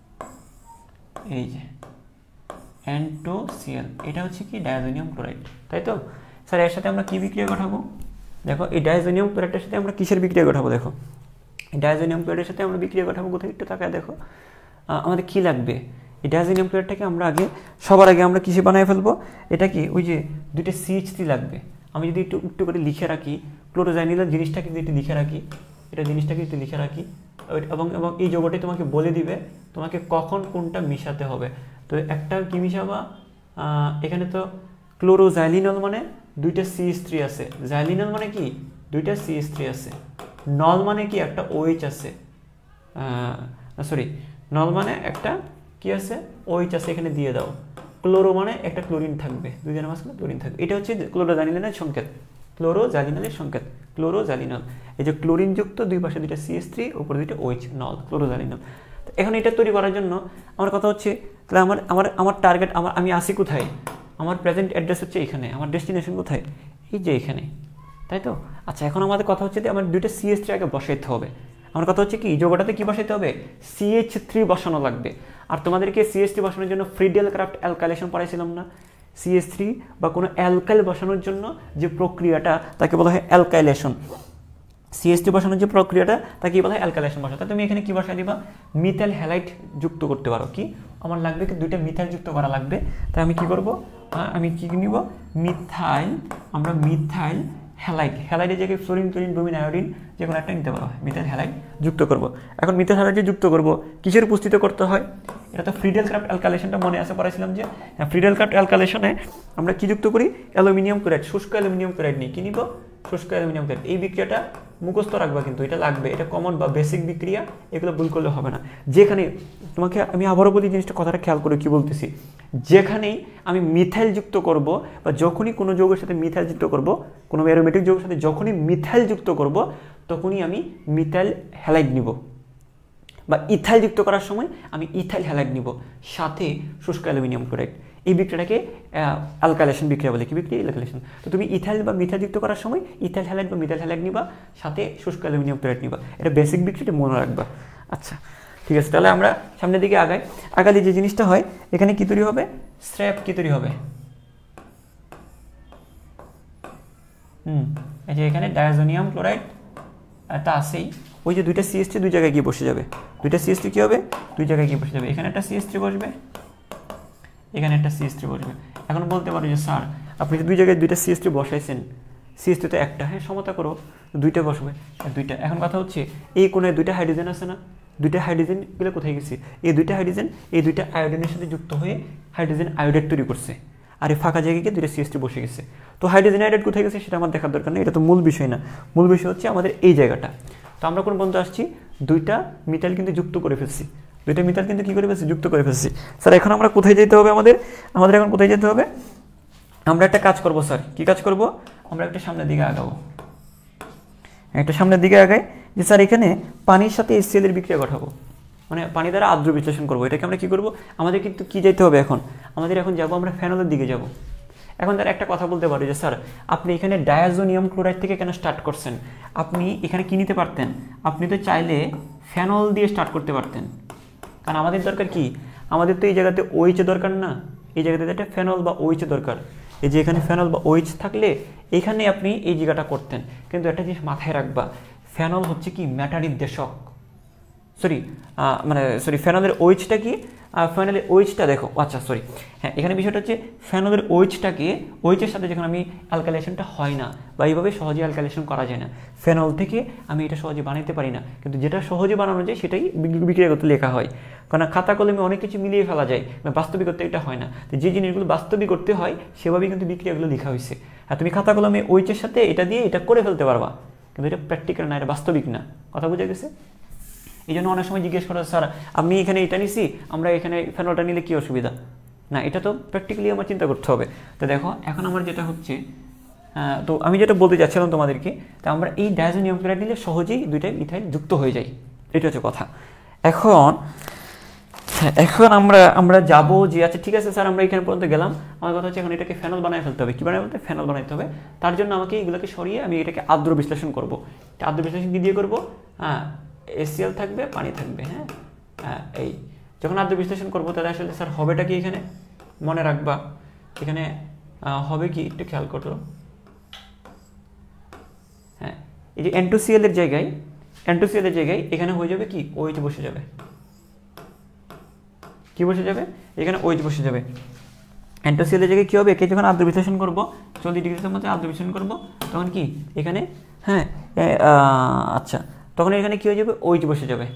এই যে এন টু সি এল, এটা হচ্ছে কি ডায়াজোনিয়াম ক্লোরাইড, তাই তো? স্যার এর সাথে আমরা কি বিক্রিয়া ঘটাবো? দেখো এই ডায়াজোনিয়াম ক্লোরাইডের সাথে আমরা কিসের বিক্রিয়া ঘটাবো? দেখো ডায়াজোনিয়াম ক্লোরাইডের সাথে আমরা বিক্রিয়া ঘটাবো কোথায়, একটু তাকায় দেখো আমাদের কি লাগবে। এই ডায়াজোনিয়াম ক্লোরাইডটাকে আমরা আগে সবার আগে আমরা কিসে বানিয়ে ফেলবো, এটা কি ওই যে দুইটা সিএইচ থ্রি লাগবে। আমি যদি একটু একটু করে লিখে রাখি, ক্লোরোজাইনিলের জিনিসটাকে যদি একটু লিখে রাখি, এটা জিনিসটাকে একটু লিখে রাখি, এবং এবং এই যৌগটাই তোমাকে বলে দিবে তোমাকে কখন কোনটা মিশাতে হবে। তো একটা কি মিশাবা, এখানে তো ক্লোরোজাইলিনল মানে দুইটা সিএইচ থ্রি আছে, জাইলিনল মানে কি দুইটা সিএইচ থ্রি আছে, নল মানে কি একটা ওএইচ আছে, সরি নল মানে একটা কি আছে, ওএইচ আছে, এখানে দিয়ে দাও। ক্লোরো মানে একটা ক্লোরিন থাকবে, দুইজনের মাঝখানে ক্লোরিন থাকবে, এটা হচ্ছে ক্লোরোজাইলিনের সংকেত, ক্লোরোজাইলিনের সংকেত, ক্লোরোজাইলিনল। এই যে ক্লোরিন যুক্ত দুই পাশে দুইটা সিএইচ থ্রি, উপরে দুইটা ওএইচ, নল, ক্লোরোজাইলিনল। তো এখন এটা তৈরি করার জন্য আমার কথা হচ্ছে, তাহলে আমার আমার আমার টার্গেট, আমার আমি আসি কোথায়, আমার প্রেজেন্ট অ্যাড্রেস হচ্ছে এখানে, আমার ডেস্টিনেশন কোথায়, এই যে এখানে, তাই তো? আচ্ছা এখন আমাদের কথা হচ্ছে যে আমার দুইটা সিএইচ থ্রি আগে বসাইতে হবে। আমার কথা হচ্ছে কি, যৌগটাতে কি বসাইতে হবে, সিএইচ থ্রি বসানো লাগবে। আর তোমাদেরকে সিএইচ থ্রি বসানোর জন্য ফ্রিডেল ক্রাফট অ্যালকাইলেশন পড়াইছিলাম না? সিএইচ থ্রি বা কোনো অ্যালকাইল বসানোর জন্য যে প্রক্রিয়াটা তাকে বলা হয় অ্যালকাইলেশন। সিএইচ থ্রি বসানোর যে প্রক্রিয়াটা তাকে বলা হয় অ্যালকাইলেশন বসা। তা তুমি এখানে কি বসাই দিবা, মিথাইল হ্যালাইড যুক্ত করতে পারো। কি আমার লাগবে, কি দুইটা মিথাইল যুক্ত করা লাগবে। তাই আমি কি করব, আমি কি নিব, মিথাইল, আমরা মিথাইল হ্যালাইড, হ্যালাইডের জায়গায় ফ্লোরিন, ক্লোরিন, ব্রোমিন, আয়োডিন যে কোনো একটা নিতে পারো, মিথাইল হ্যালাইড যুক্ত করব। এখন মিথাইল হ্যালাইড যে যুক্ত করব কিসের উপস্থিত করতে হয়, এটা তো ফ্রিডেল ক্রাফট অ্যালকাইলেশনটা মনে আছে, পড়াইছিলাম যে ফ্রিডেল ক্রাফট অ্যালকাইলেশনে আমরা কি যুক্ত করি, অ্যালুমিনিয়াম ক্লোরাইড, শুষ্ক অ্যালুমিনিয়াম ক্লোরাইড নিই, কি নিব, শুষ্ক অ্যালুমিনিয়াম ক্লোরাইড। এই বিক্রিয়াটা মুখস্থ রাখবা, কিন্তু এটা লাগবে, এটা কমন বা বেসিক বিক্রিয়া, এগুলো ভুল করলে হবে না। যেখানে তোমাকে আমি আবারও বলি জিনিসটা, কথাটা খেয়াল করে কি বলতেছি, যেখানেই আমি মিথাইল যুক্ত করব বা যখনই কোনো যৌগের সাথে মিথাইল যুক্ত করব, কোনো অ্যারোমেটিক যৌগের সাথে যখনই মিথাইল যুক্ত করব, তখনই আমি মিথাইল হ্যালাইড নিব, বা ইথাইল যুক্ত করার সময় আমি ইথাইল হ্যালাইড নিব, সাথে শুষ্ক অ্যালুমিনিয়াম ক্লোরাইড। এই বিক্রিয়াটাকে অ্যালকাইলেশন বিক্রিয়া বলে। কি বিক্রিয়া, অ্যালকাইলেশন। তো তুমি ইথাইল বা মিথাইল যুক্ত করার সময় ইথাইল হ্যালাইড বা মিথাইল হ্যালাইড নিবা, সাথে শুষ্ক অ্যালুমিনিয়াম ক্লোরাইড নিবা। এটা বেসিক বিক্রিয়াটা মনে রাখবা। আচ্ছা ঠিক আছে, তাহলে আমরা সামনের দিকে আগাই। আগালে যে জিনিসটা হয়, এখানে কি তৈরি হবে, স্র্যাপ কি তৈরি হবে, হুম এই যে এখানে ডায়াজোনিয়াম ক্লোরাইড এটা আছেই, ওই যে দুইটা সিএইচ থ্রি দুই জায়গায় গিয়ে বসে যাবে, দুইটা সিএইচ থ্রি কি হবে, দুই জায়গায় গিয়ে বসে যাবে। এখানে একটা সিএইচ থ্রি বসবে, এখানে একটা সিএইচ থ্রি বসবে। এখন বলতে পারো যে স্যার আপনি দুই জায়গায় দুইটা সিএইচ থ্রি বসাইছেন, সিএইচ থ্রি তো একটা, হ্যাঁ সমতা করো, দুইটা বসবে, দুইটা। এখন কথা হচ্ছে এই কোণে দুইটা হাইড্রোজেন আছে না, দুইটা হাইড্রোজেনগুলো কোথায় গেছে, এই দুইটা হাইড্রোজেন এই দুইটা আয়োডিনের সাথে যুক্ত হয়ে হাইড্রোজেন আয়োডাইড তৈরি করছে, আর এই ফাঁকা জায়গায় গিয়ে দুইটা সিএইচ থ্রি বসে গেছে। তো হাইড্রোজেন আয়োডাইড কোথায় গেছে সেটা আমার দেখার দরকার নেই, এটা তো মূল বিষয় না। মূল বিষয় হচ্ছে আমাদের এই জায়গাটা। তো আমরা কোন পর্যন্ত আসছি, দুইটা মিথাইল কিন্তু যুক্ত করে ফেলছি, দুইটা মিথাইল কিন্তু কি করে ফেলছি, যুক্ত করে ফেলছি। স্যার এখন আমরা কোথায় যেতে হবে, আমাদের আমাদের এখন কোথায় যেতে হবে, আমরা একটা কাজ করব স্যার। কি কাজ করব, আমরা একটা সামনের দিকে আগাবো, একটা সামনের দিকে আগাই যে স্যার এখানে পানির সাথে এইচসিএল এর বিক্রিয়া ঘটাবো, মানে পানি দ্বারা আর্দ্র বিশ্লেষণ করবো। এটাকে আমরা কি করব, আমাদের কিন্তু কি যেতে হবে এখন, আমাদের এখন যাব আমরা ফেনলের দিকে যাব। এখন তার একটা কথা বলতে পারি যে স্যার আপনি এখানে ডায়াজোনিয়াম ক্লোরাইড থেকে কেন স্টার্ট করছেন, আপনি এখানে কি নিতে পারতেন, আপনি তো চাইলে ফেনল দিয়ে স্টার্ট করতে পারতেন। কারণ আমাদের দরকার কি, আমাদের তো এই জায়গাতে ওইচ দরকার না, এই জায়গাতে একটা ফেনল বা ওইচ দরকার। এই যে এখানে ফেনল বা ওইচ থাকলে এখানে আপনি এই জায়গাটা করতেন। কিন্তু একটা জিনিস মাথায় রাখবা, ফেনল হচ্ছে কি ম্যাটা নির্দেশক, সরি মানে সরি ফেনলের ওইচটা কি, ফেনলের ওইচটা দেখো, আচ্ছা সরি হ্যাঁ, এখানে বিষয়টা হচ্ছে ফেনলের ওইচটাকে ওইচের সাথে যখন আমি অ্যালকাইলেশনটা হয় না বা এইভাবে সহজে অ্যালকাইলেশন করা যায় না, ফেনল থেকে আমি এটা সহজে বানাইতে পারি না, কিন্তু যেটা সহজে বানানো যায় সেটাই বিক্রিয়াগত লেখা হয়। কারণ খাতা কলমে অনেক কিছু মিলিয়ে ফেলা যায়, বাস্তবিকতা এটা হয় না। তো যে জিনিসগুলো বাস্তবিক করতে হয় সেভাবেই কিন্তু বিক্রিয়াগুলো লেখা হয়েছে। আর তুমি খাতা কলমে ওইচের সাথে এটা দিয়ে এটা করে ফেলতে পারবা, কিন্তু এটা প্র্যাকটিক্যাল না, এটা বাস্তবিক না। কথা বুঝে গেছে? এই জন্য অনেক সময় জিজ্ঞেস করা, স্যার আমি এখানে এটা নিছি, আমরা এখানে ফেনলটা নিলে কী অসুবিধা? না, এটা তো প্র্যাকটিক্যালি আমার চিন্তা করতে হবে। তো দেখো এখন আমার যেটা হচ্ছে, তো আমি যেটা বলতে চাচ্ছিলাম তোমাদেরকে, তা আমরা এই ডায়াজোনিয়াম ক্লোরাইড নিলে সহজেই দুইটাই ইথাইল যুক্ত হয়ে যায়, এটা হচ্ছে কথা। এখন এখন আমরা আমরা যাবো যে আচ্ছা ঠিক আছে স্যার আমরা এখানে পর্যন্ত গেলাম, আমার কথা হচ্ছে এখন এটাকে ফেনল বানায় ফেলতে হবে। কী বানায় বলতে? ফেনল বানাইতে হবে। তার জন্য আমাকে এগুলোকে সরিয়ে আমি এটাকে আর্দ্র বিশ্লেষণ করবো। আর্দ্র বিশ্লেষণ কী দিয়ে করবো? হ্যাঁ, এসিএল থাকবে, পানি থাকবে। হ্যাঁ হ্যাঁ এই যখন আর্দ্র বিশ্লেষণ করবো তাহলে আসলে স্যার হবেটা কি এখানে মনে রাখবা, এখানে হবে কি একটু খেয়াল করো। হ্যাঁ, এই যে এন টু সি এল এর জায়গায় এন টু সি এল এর জায়গায় এখানে হয়ে যাবে কি ওইচ বসে যাবে। কি বসে যাবে? এখানে ওইচ বসে যাবে। এন টু সি এল এর জায়গায় কী হবে? একে যখন আর্দ্র বিশ্লেষণ করবো, চল্লিশ ডিগ্রির মধ্যে আর্দ্র বিশ্লেষণ করবো, তখন কি এখানে হ্যাঁ আচ্ছা তখন এখানে কী হয়ে যাবে? ওইচ বসে যাবে,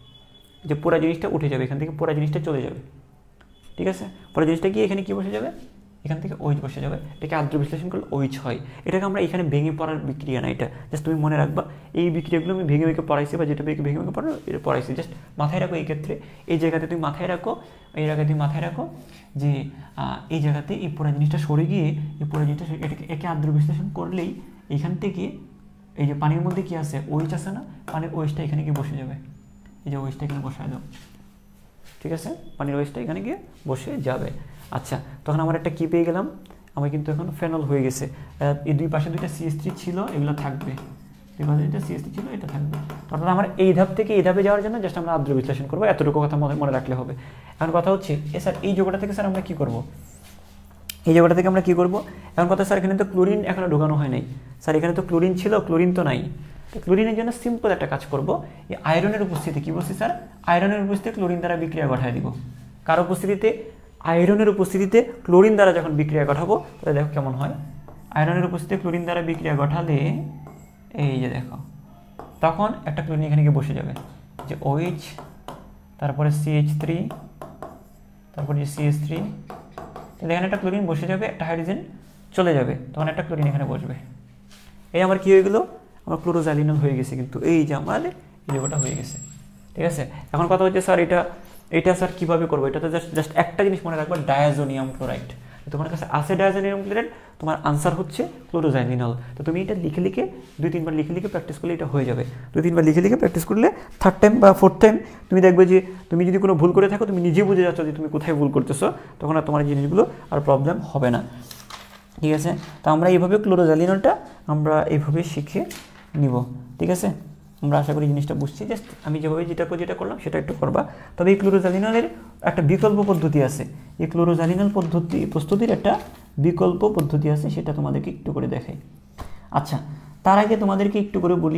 যে পুরো জিনিসটা উঠে যাবে, এখান থেকে পুরো জিনিসটা চলে যাবে। ঠিক আছে, পুরো জিনিসটা কি এখানে কী বসে যাবে? এখান থেকে ওইচ বসে যাবে। এটাকে আর্দ্র বিশ্লেষণ করলে ওইচ হয়। এটাকে আমরা এখানে ভেঙে পড়ার বিক্রিয়া না, এটা জাস্ট তুমি মনে রাখবা। এই বিক্রিয়াগুলো আমি ভেঙে ভেঙে পড়াইছি, বা যেটা ভেঙে ভেঙে পড়ো এটা পড়াইছি, জাস্ট মাথায় রাখো। এই ক্ষেত্রে এই জায়গাতে তুমি মাথায় রাখো, এই জায়গায় তুমি মাথায় রাখো যে এই জায়গাতে এই পুরো জিনিসটা সরে গিয়ে এই পুরো জিনিসটা এটাকে একে আর্দ্র বিশ্লেষণ করলেই এইখান থেকে এই যে পানির মধ্যে কি আছে? ওইচ আছে না? পানির ওইচটা এখানে গিয়ে বসে যাবে। এই যে ওইচটা এখানে বসায় দাও, ঠিক আছে? পানির ওয়েস্টটা এখানে গিয়ে বসে যাবে। আচ্ছা, তখন আমার একটা কী পেয়ে গেলাম? আমার কিন্তু এখন ফেনল হয়ে গেছে। এই দুই পাশে দুইটা সিএস থ্রি ছিল, এগুলো থাকবে। দুই পাশে দুইটা সিএস থ্রি ছিল, এটা থাকবে। অর্থাৎ আমার এই ধাপ থেকে এই ধাপে যাওয়ার জন্য জাস্ট আমরা আর্দ্র বিশ্লেষণ করবো, এতটুকু কথা মনে মনে রাখলে হবে। এখন কথা হচ্ছে এ স্যার এই যোগটা থেকে স্যার আমরা কী করবো? এই জায়গাটা থেকে আমরা কী করবো? এখন কথা স্যার এখানে তো ক্লোরিন এখনো ঢোকানো হয় নাই। স্যার এখানে তো ক্লোরিন ছিল, ক্লোরিন তো নাই। ক্লোরিনের জন্য সিম্পল একটা কাজ করব, এই আয়রনের উপস্থিতি কী বলছি স্যার? আয়রনের উপস্থিতিতে ক্লোরিন দ্বারা বিক্রিয়া ঘটায় দিব। কার উপস্থিতিতে? আয়রনের উপস্থিতিতে ক্লোরিন দ্বারা যখন বিক্রিয়া ঘটাবো তাহলে দেখো কেমন হয়। আয়রনের উপস্থিতিতে ক্লোরিন দ্বারা বিক্রিয়া ঘটালে এই যে দেখো, তখন একটা ক্লোরিন এখানে গিয়ে বসে যাবে, যে ওইচ, তারপরে সিএইচ থ্রি, তারপরে যে সিএইচ থ্রি, তাহলে এখানে একটা ক্লোরিন বসে যাবে, একটা হাইড্রোজেন চলে যাবে, তখন একটা ক্লোরিন এখানে বসবে। এই আমার কী হয়ে গেলো? আমার ক্লোরোজাইলিনল হয়ে গেছে, কিন্তু এই যে আমার ইলেভোটা হয়ে গেছে। ঠিক আছে, এখন কথা হচ্ছে স্যার এটা এটা স্যার কীভাবে করবো? এটা তো জাস্ট জাস্ট একটা জিনিস মনে রাখবো, ডায়াজোনিয়াম ক্লোরাইড। তোমার কাছে আছে ডায়াজোনিয়াম ক্লোরাইড, তোমার আনসার হচ্ছে ক্লোরোজাইলিনল। তো তুমি এটা লিখে লিখে দুই তিনবার লিখে লিখে প্র্যাকটিস করলে এটা হয়ে যাবে। দুই তিনবার লিখে লিখে প্র্যাকটিস করলে থার্ড টাইম বা ফোর্থ টাইম তুমি দেখবে যে তুমি যদি কোনো ভুল করে থাকো, তুমি নিজে বুঝে যাচ্ছ যে তুমি কোথায় ভুল করতেছো, তখন আর তোমার জিনিসগুলো আর প্রবলেম হবে না। ঠিক আছে, তো আমরা এইভাবে ক্লোরোজাইলিনলটা আমরা এইভাবে শিখে নিব। ঠিক আছে, আমরা আশা করি জিনিসটা বুঝছি। জাস্ট আমি যেভাবে যেটা যেটা করলাম সেটা একটু করবা। তবে এই ক্লোরোজাইলিনলের একটা বিকল্প পদ্ধতি আছে। এই ক্লোরোজাইলিনল পদ্ধতি প্রস্তুতির একটা বিকল্প পদ্ধতি আছে, সেটা তোমাদেরকে একটু করে দেখাই। আচ্ছা, তার আগে তোমাদেরকে একটু করে বলি,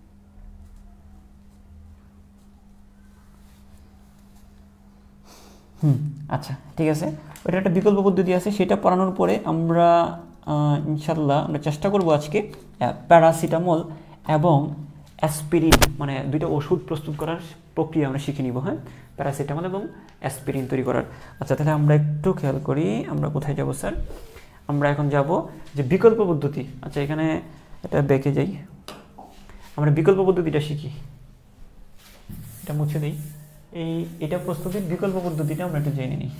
হুম আচ্ছা ঠিক আছে, ওটা একটা বিকল্প পদ্ধতি আছে, সেটা পড়ানোর পরে আমরা ইনশাল্লাহ আমরা চেষ্টা করব আজকে প্যারাসিটামল এবং অ্যাসপিরিন, মানে দুইটা ওষুধ প্রস্তুত করার প্রক্রিয়া আমরা শিখে নিব। হ্যাঁ, প্যারাসিটামল এবং অ্যাসপিরিন তৈরি করার। আচ্ছা, তাহলে আমরা একটু খেয়াল করি আমরা কোথায় যাব স্যার? আমরা এখন যাব যে বিকল্প পদ্ধতি। আচ্ছা, এখানে এটা বেঁকে যাই, আমরা বিকল্প পদ্ধতিটা শিখি। এটা মুছে দিই। এই এটা প্রস্তুতির বিকল্প পদ্ধতিটা আমরা একটু জেনে নিই।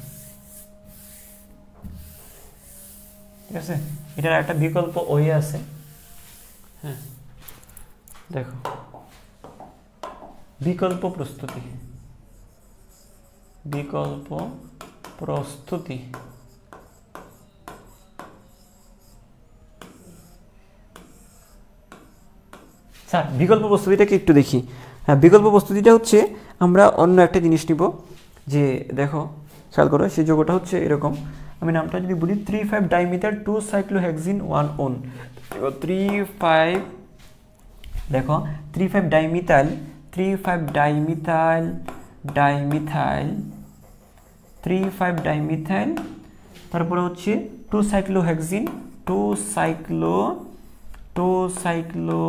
ঠিক আছে, এটার একটা বিকল্প ওয়ে আছে। হ্যাঁ, দেখো, বিকল্প প্রস্তুতি, বিকল্প প্রস্তুতি স্যার বিকল্প প্রস্তুতিটাকে একটু দেখি। হ্যাঁ, বিকল্প প্রস্তুতিটা হচ্ছে আমরা অন্য একটা জিনিস নিব, যে দেখো খেয়াল করো, সেই যোগটা হচ্ছে এরকম। আমি নামটা যদি বলি three five dimethyl two cyclohexene one one, three five দেখো three five dimethyl three five dimethyl dimethyl three five dimethyl তারপরে হচ্ছে two cyclohexene two cyclo two cyclo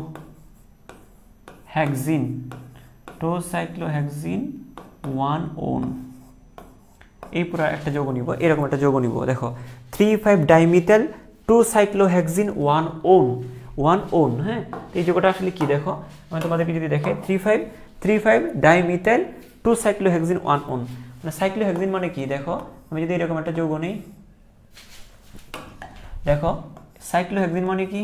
hexene two cyclohexene one one এই পুরো একটা যৌগ নিব, এরকম একটা যৌগ নিব। দেখো three five dimethyl two cyclohexene one one one one হ্যাঁ, এই যৌগটা আসলে কি দেখো আমি তোমাদেরকে যদি দেখে three five three five dimethyl two cyclohexene one one, মানে সাইক্লোহেক্সিন মানে কি দেখো আমি যদি এরকম একটা যৌগ নেই, দেখো সাইক্লোহেক্সিন মানে কি,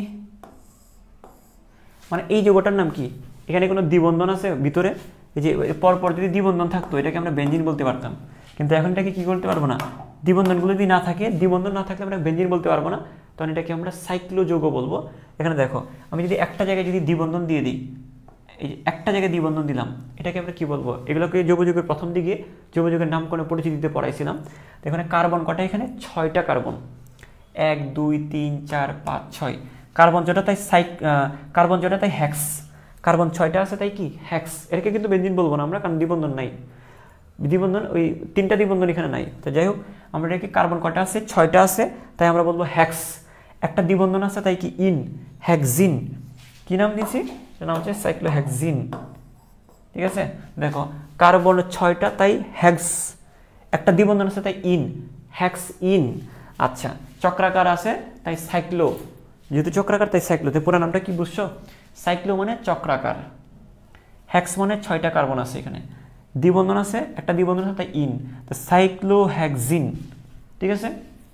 মানে এই যৌগটার নাম কি, এখানে কোনো দ্বিবন্ধন আছে ভিতরে, এই যে পরপর যদি দ্বিবন্ধন থাকতো এটাকে আমরা বেনজিন বলতে পারতাম, কিন্তু এখন এটাকে কি করতে পারবো না, দ্বিবন্ধনগুলো যদি না থাকে, দ্বিবন্ধন না থাকলে আমরা বেনজিন বলতে পারবো না, তখন এটাকে আমরা সাইক্লো যৌগ বলবো। এখানে দেখো আমি যদি একটা জায়গায় যদি দ্বিবন্ধন দিয়ে দিই, এই যে একটা জায়গায় দ্বিবন্ধন দিলাম, এটাকে আমরা কি বলবো, এগুলোকে যৌগযুগের প্রথম দিকে যৌগযুগের নামকরণে পরিচিতিতে পড়াইছিলাম। এখানে কার্বন কটা, এখানে ছয়টা কার্বন, এক দুই তিন চার পাঁচ ছয় কার্বন যেটা তাই সাইক কার্বন যেটা তাই হ্যাক্স, কার্বন ছয়টা আছে তাই কি হ্যাক্স, এটাকে কিন্তু বেনজিন বলবো না আমরা, কারণ দ্বিবন্ধন নাই, দ্বিবন্ধন ওই তিনটা দ্বিবন্ধন এখানে নাই। তো যাই হোক আমরা এটাকে কার্বন কটা আছে, ছয়টা আছে, তাই আমরা বলবো হ্যাক্স। একটা দ্বিবন্ধন আছে তাই কি ইন, হ্যাক্সিন, কি নাম দিয়েছি, সেটা নাম হচ্ছে সাইক্লোহেক্সিন। ঠিক আছে, দেখো কার্বন ছয়টা তাই হ্যাক্স, একটা দ্বিবন্ধন আছে তাই ইন, হ্যাক্স ইন। আচ্ছা চক্রাকার আছে তাই সাইক্লো, যেহেতু চক্রাকার তাই সাইক্লো, তো পুরো নামটা কি বুঝছো, সাইক্লো মানে চক্রাকার, হ্যাক্স মানে ছয়টা কার্বন আছে, এখানে দ্বিবন্ধন আছে, একটা দ্বিবন্ধন আছে তাই ইন, তো সাইক্লোহেক্সিন। ঠিক আছে,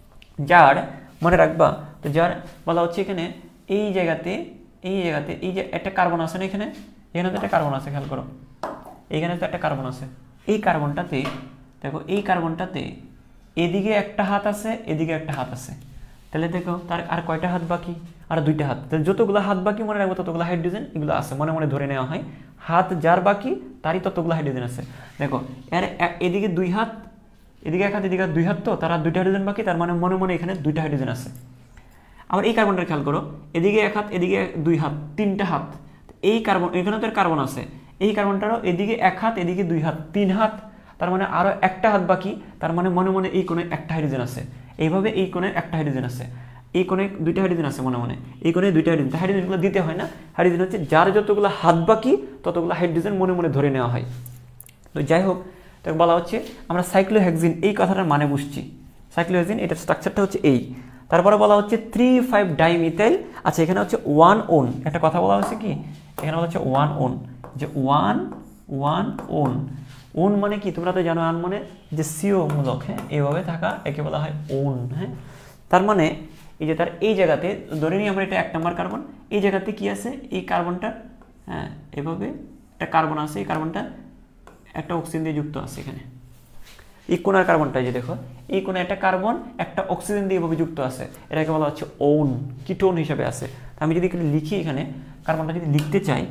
যার মনে রাখবা, তো যার বলা হচ্ছে এখানে এই জায়গাতে এই জায়গাতে এই যে একটা কার্বন আছে না, এখানে এখানে তো একটা কার্বন আছে, খেয়াল করো এইখানে তো একটা কার্বন আছে, এই কার্বনটাতে দেখো এই কার্বনটাতে এদিকে একটা হাত আছে, এদিকে একটা হাত আছে, তাহলে দেখো তার আর কয়টা হাত বাকি, আর দুইটা হাত, তাহলে যতগুলো হাত বাকি মনে রাখবো ততগুলো হাইড্রোজেন এগুলো আছে, মনে মনে ধরে নেওয়া হয়, হাত যার বাকি তারই ততগুলো হাইড্রোজেন আছে। দেখো এর এদিকে দুই হাত, এদিকে এক হাত, এদিকে দুই হাত, তো তার দুইটা হাইড্রোজেন বাকি, তার মানে মনে মনে এখানে দুইটা হাইড্রোজেন আছে। আবার এই কার্বনটা খেয়াল করো, এদিকে এক হাত, এদিকে দুই হাত, তিনটা হাত, এই কার্বন এখানে তো কার্বন আছে, এই কার্বনটারও এদিকে এক হাত, এদিকে দুই হাত, তিন হাত, তার মানে আরো একটা হাত বাকি, তার মানে মনে মনে এই কোণে একটা হাইড্রোজেন আছে, এইভাবে এই কোণে একটা হাইড্রোজেন আছে, এই কোণে দুইটা হাইড্রোজেন আছে মনে মনে, এই কোণে দুইটা হাইড্রোজেন, হাইড্রোজেনগুলো দিতে হয় না, হাইড্রোজেন হচ্ছে যার যতগুলো হাত বাকি ততগুলো হাইড্রোজেন মনে মনে ধরে নেওয়া হয়। তো যাই হোক, তো বলা হচ্ছে আমরা সাইক্লোহেক্সিন এই কথাটার মানে বুঝছি, সাইক্লোহেক্সিন এটার স্ট্রাকচারটা হচ্ছে এই। তারপরে বলা হচ্ছে থ্রি ফাইভ ডাইমিথাইল, আচ্ছা এখানে হচ্ছে ওয়ান ওন, একটা কথা বলা হচ্ছে কি, এখানে বলা হচ্ছে ওয়ান ওন, যে ওয়ান ওয়ান ওন, ওন মানে কি তোমরা তো জানো, আন মানে যে সিও মূলক, হ্যাঁ এভাবে থাকা একে বলা হয় ওন। হ্যাঁ, তার মানে এই যে তার এই জায়গাতে ধরে নিই আমরা এটা এক নম্বর কার্বন, এই জায়গাতে কি আছে, এই কার্বনটা, হ্যাঁ এভাবে একটা কার্বন আছে, এই কার্বনটা একটা অক্সিজেন দিয়ে যুক্ত আছে, এখানে এই কোণার কার্বনটা যে দেখো এই কোণে একটা কার্বন একটা অক্সিজেন দিয়ে এভাবে যুক্ত আছে, এটাকে বলা হচ্ছে ওন, কিটোন হিসাবে আছে। আমি যদি এখানে লিখি, এখানে কার্বনটা যদি লিখতে চাই,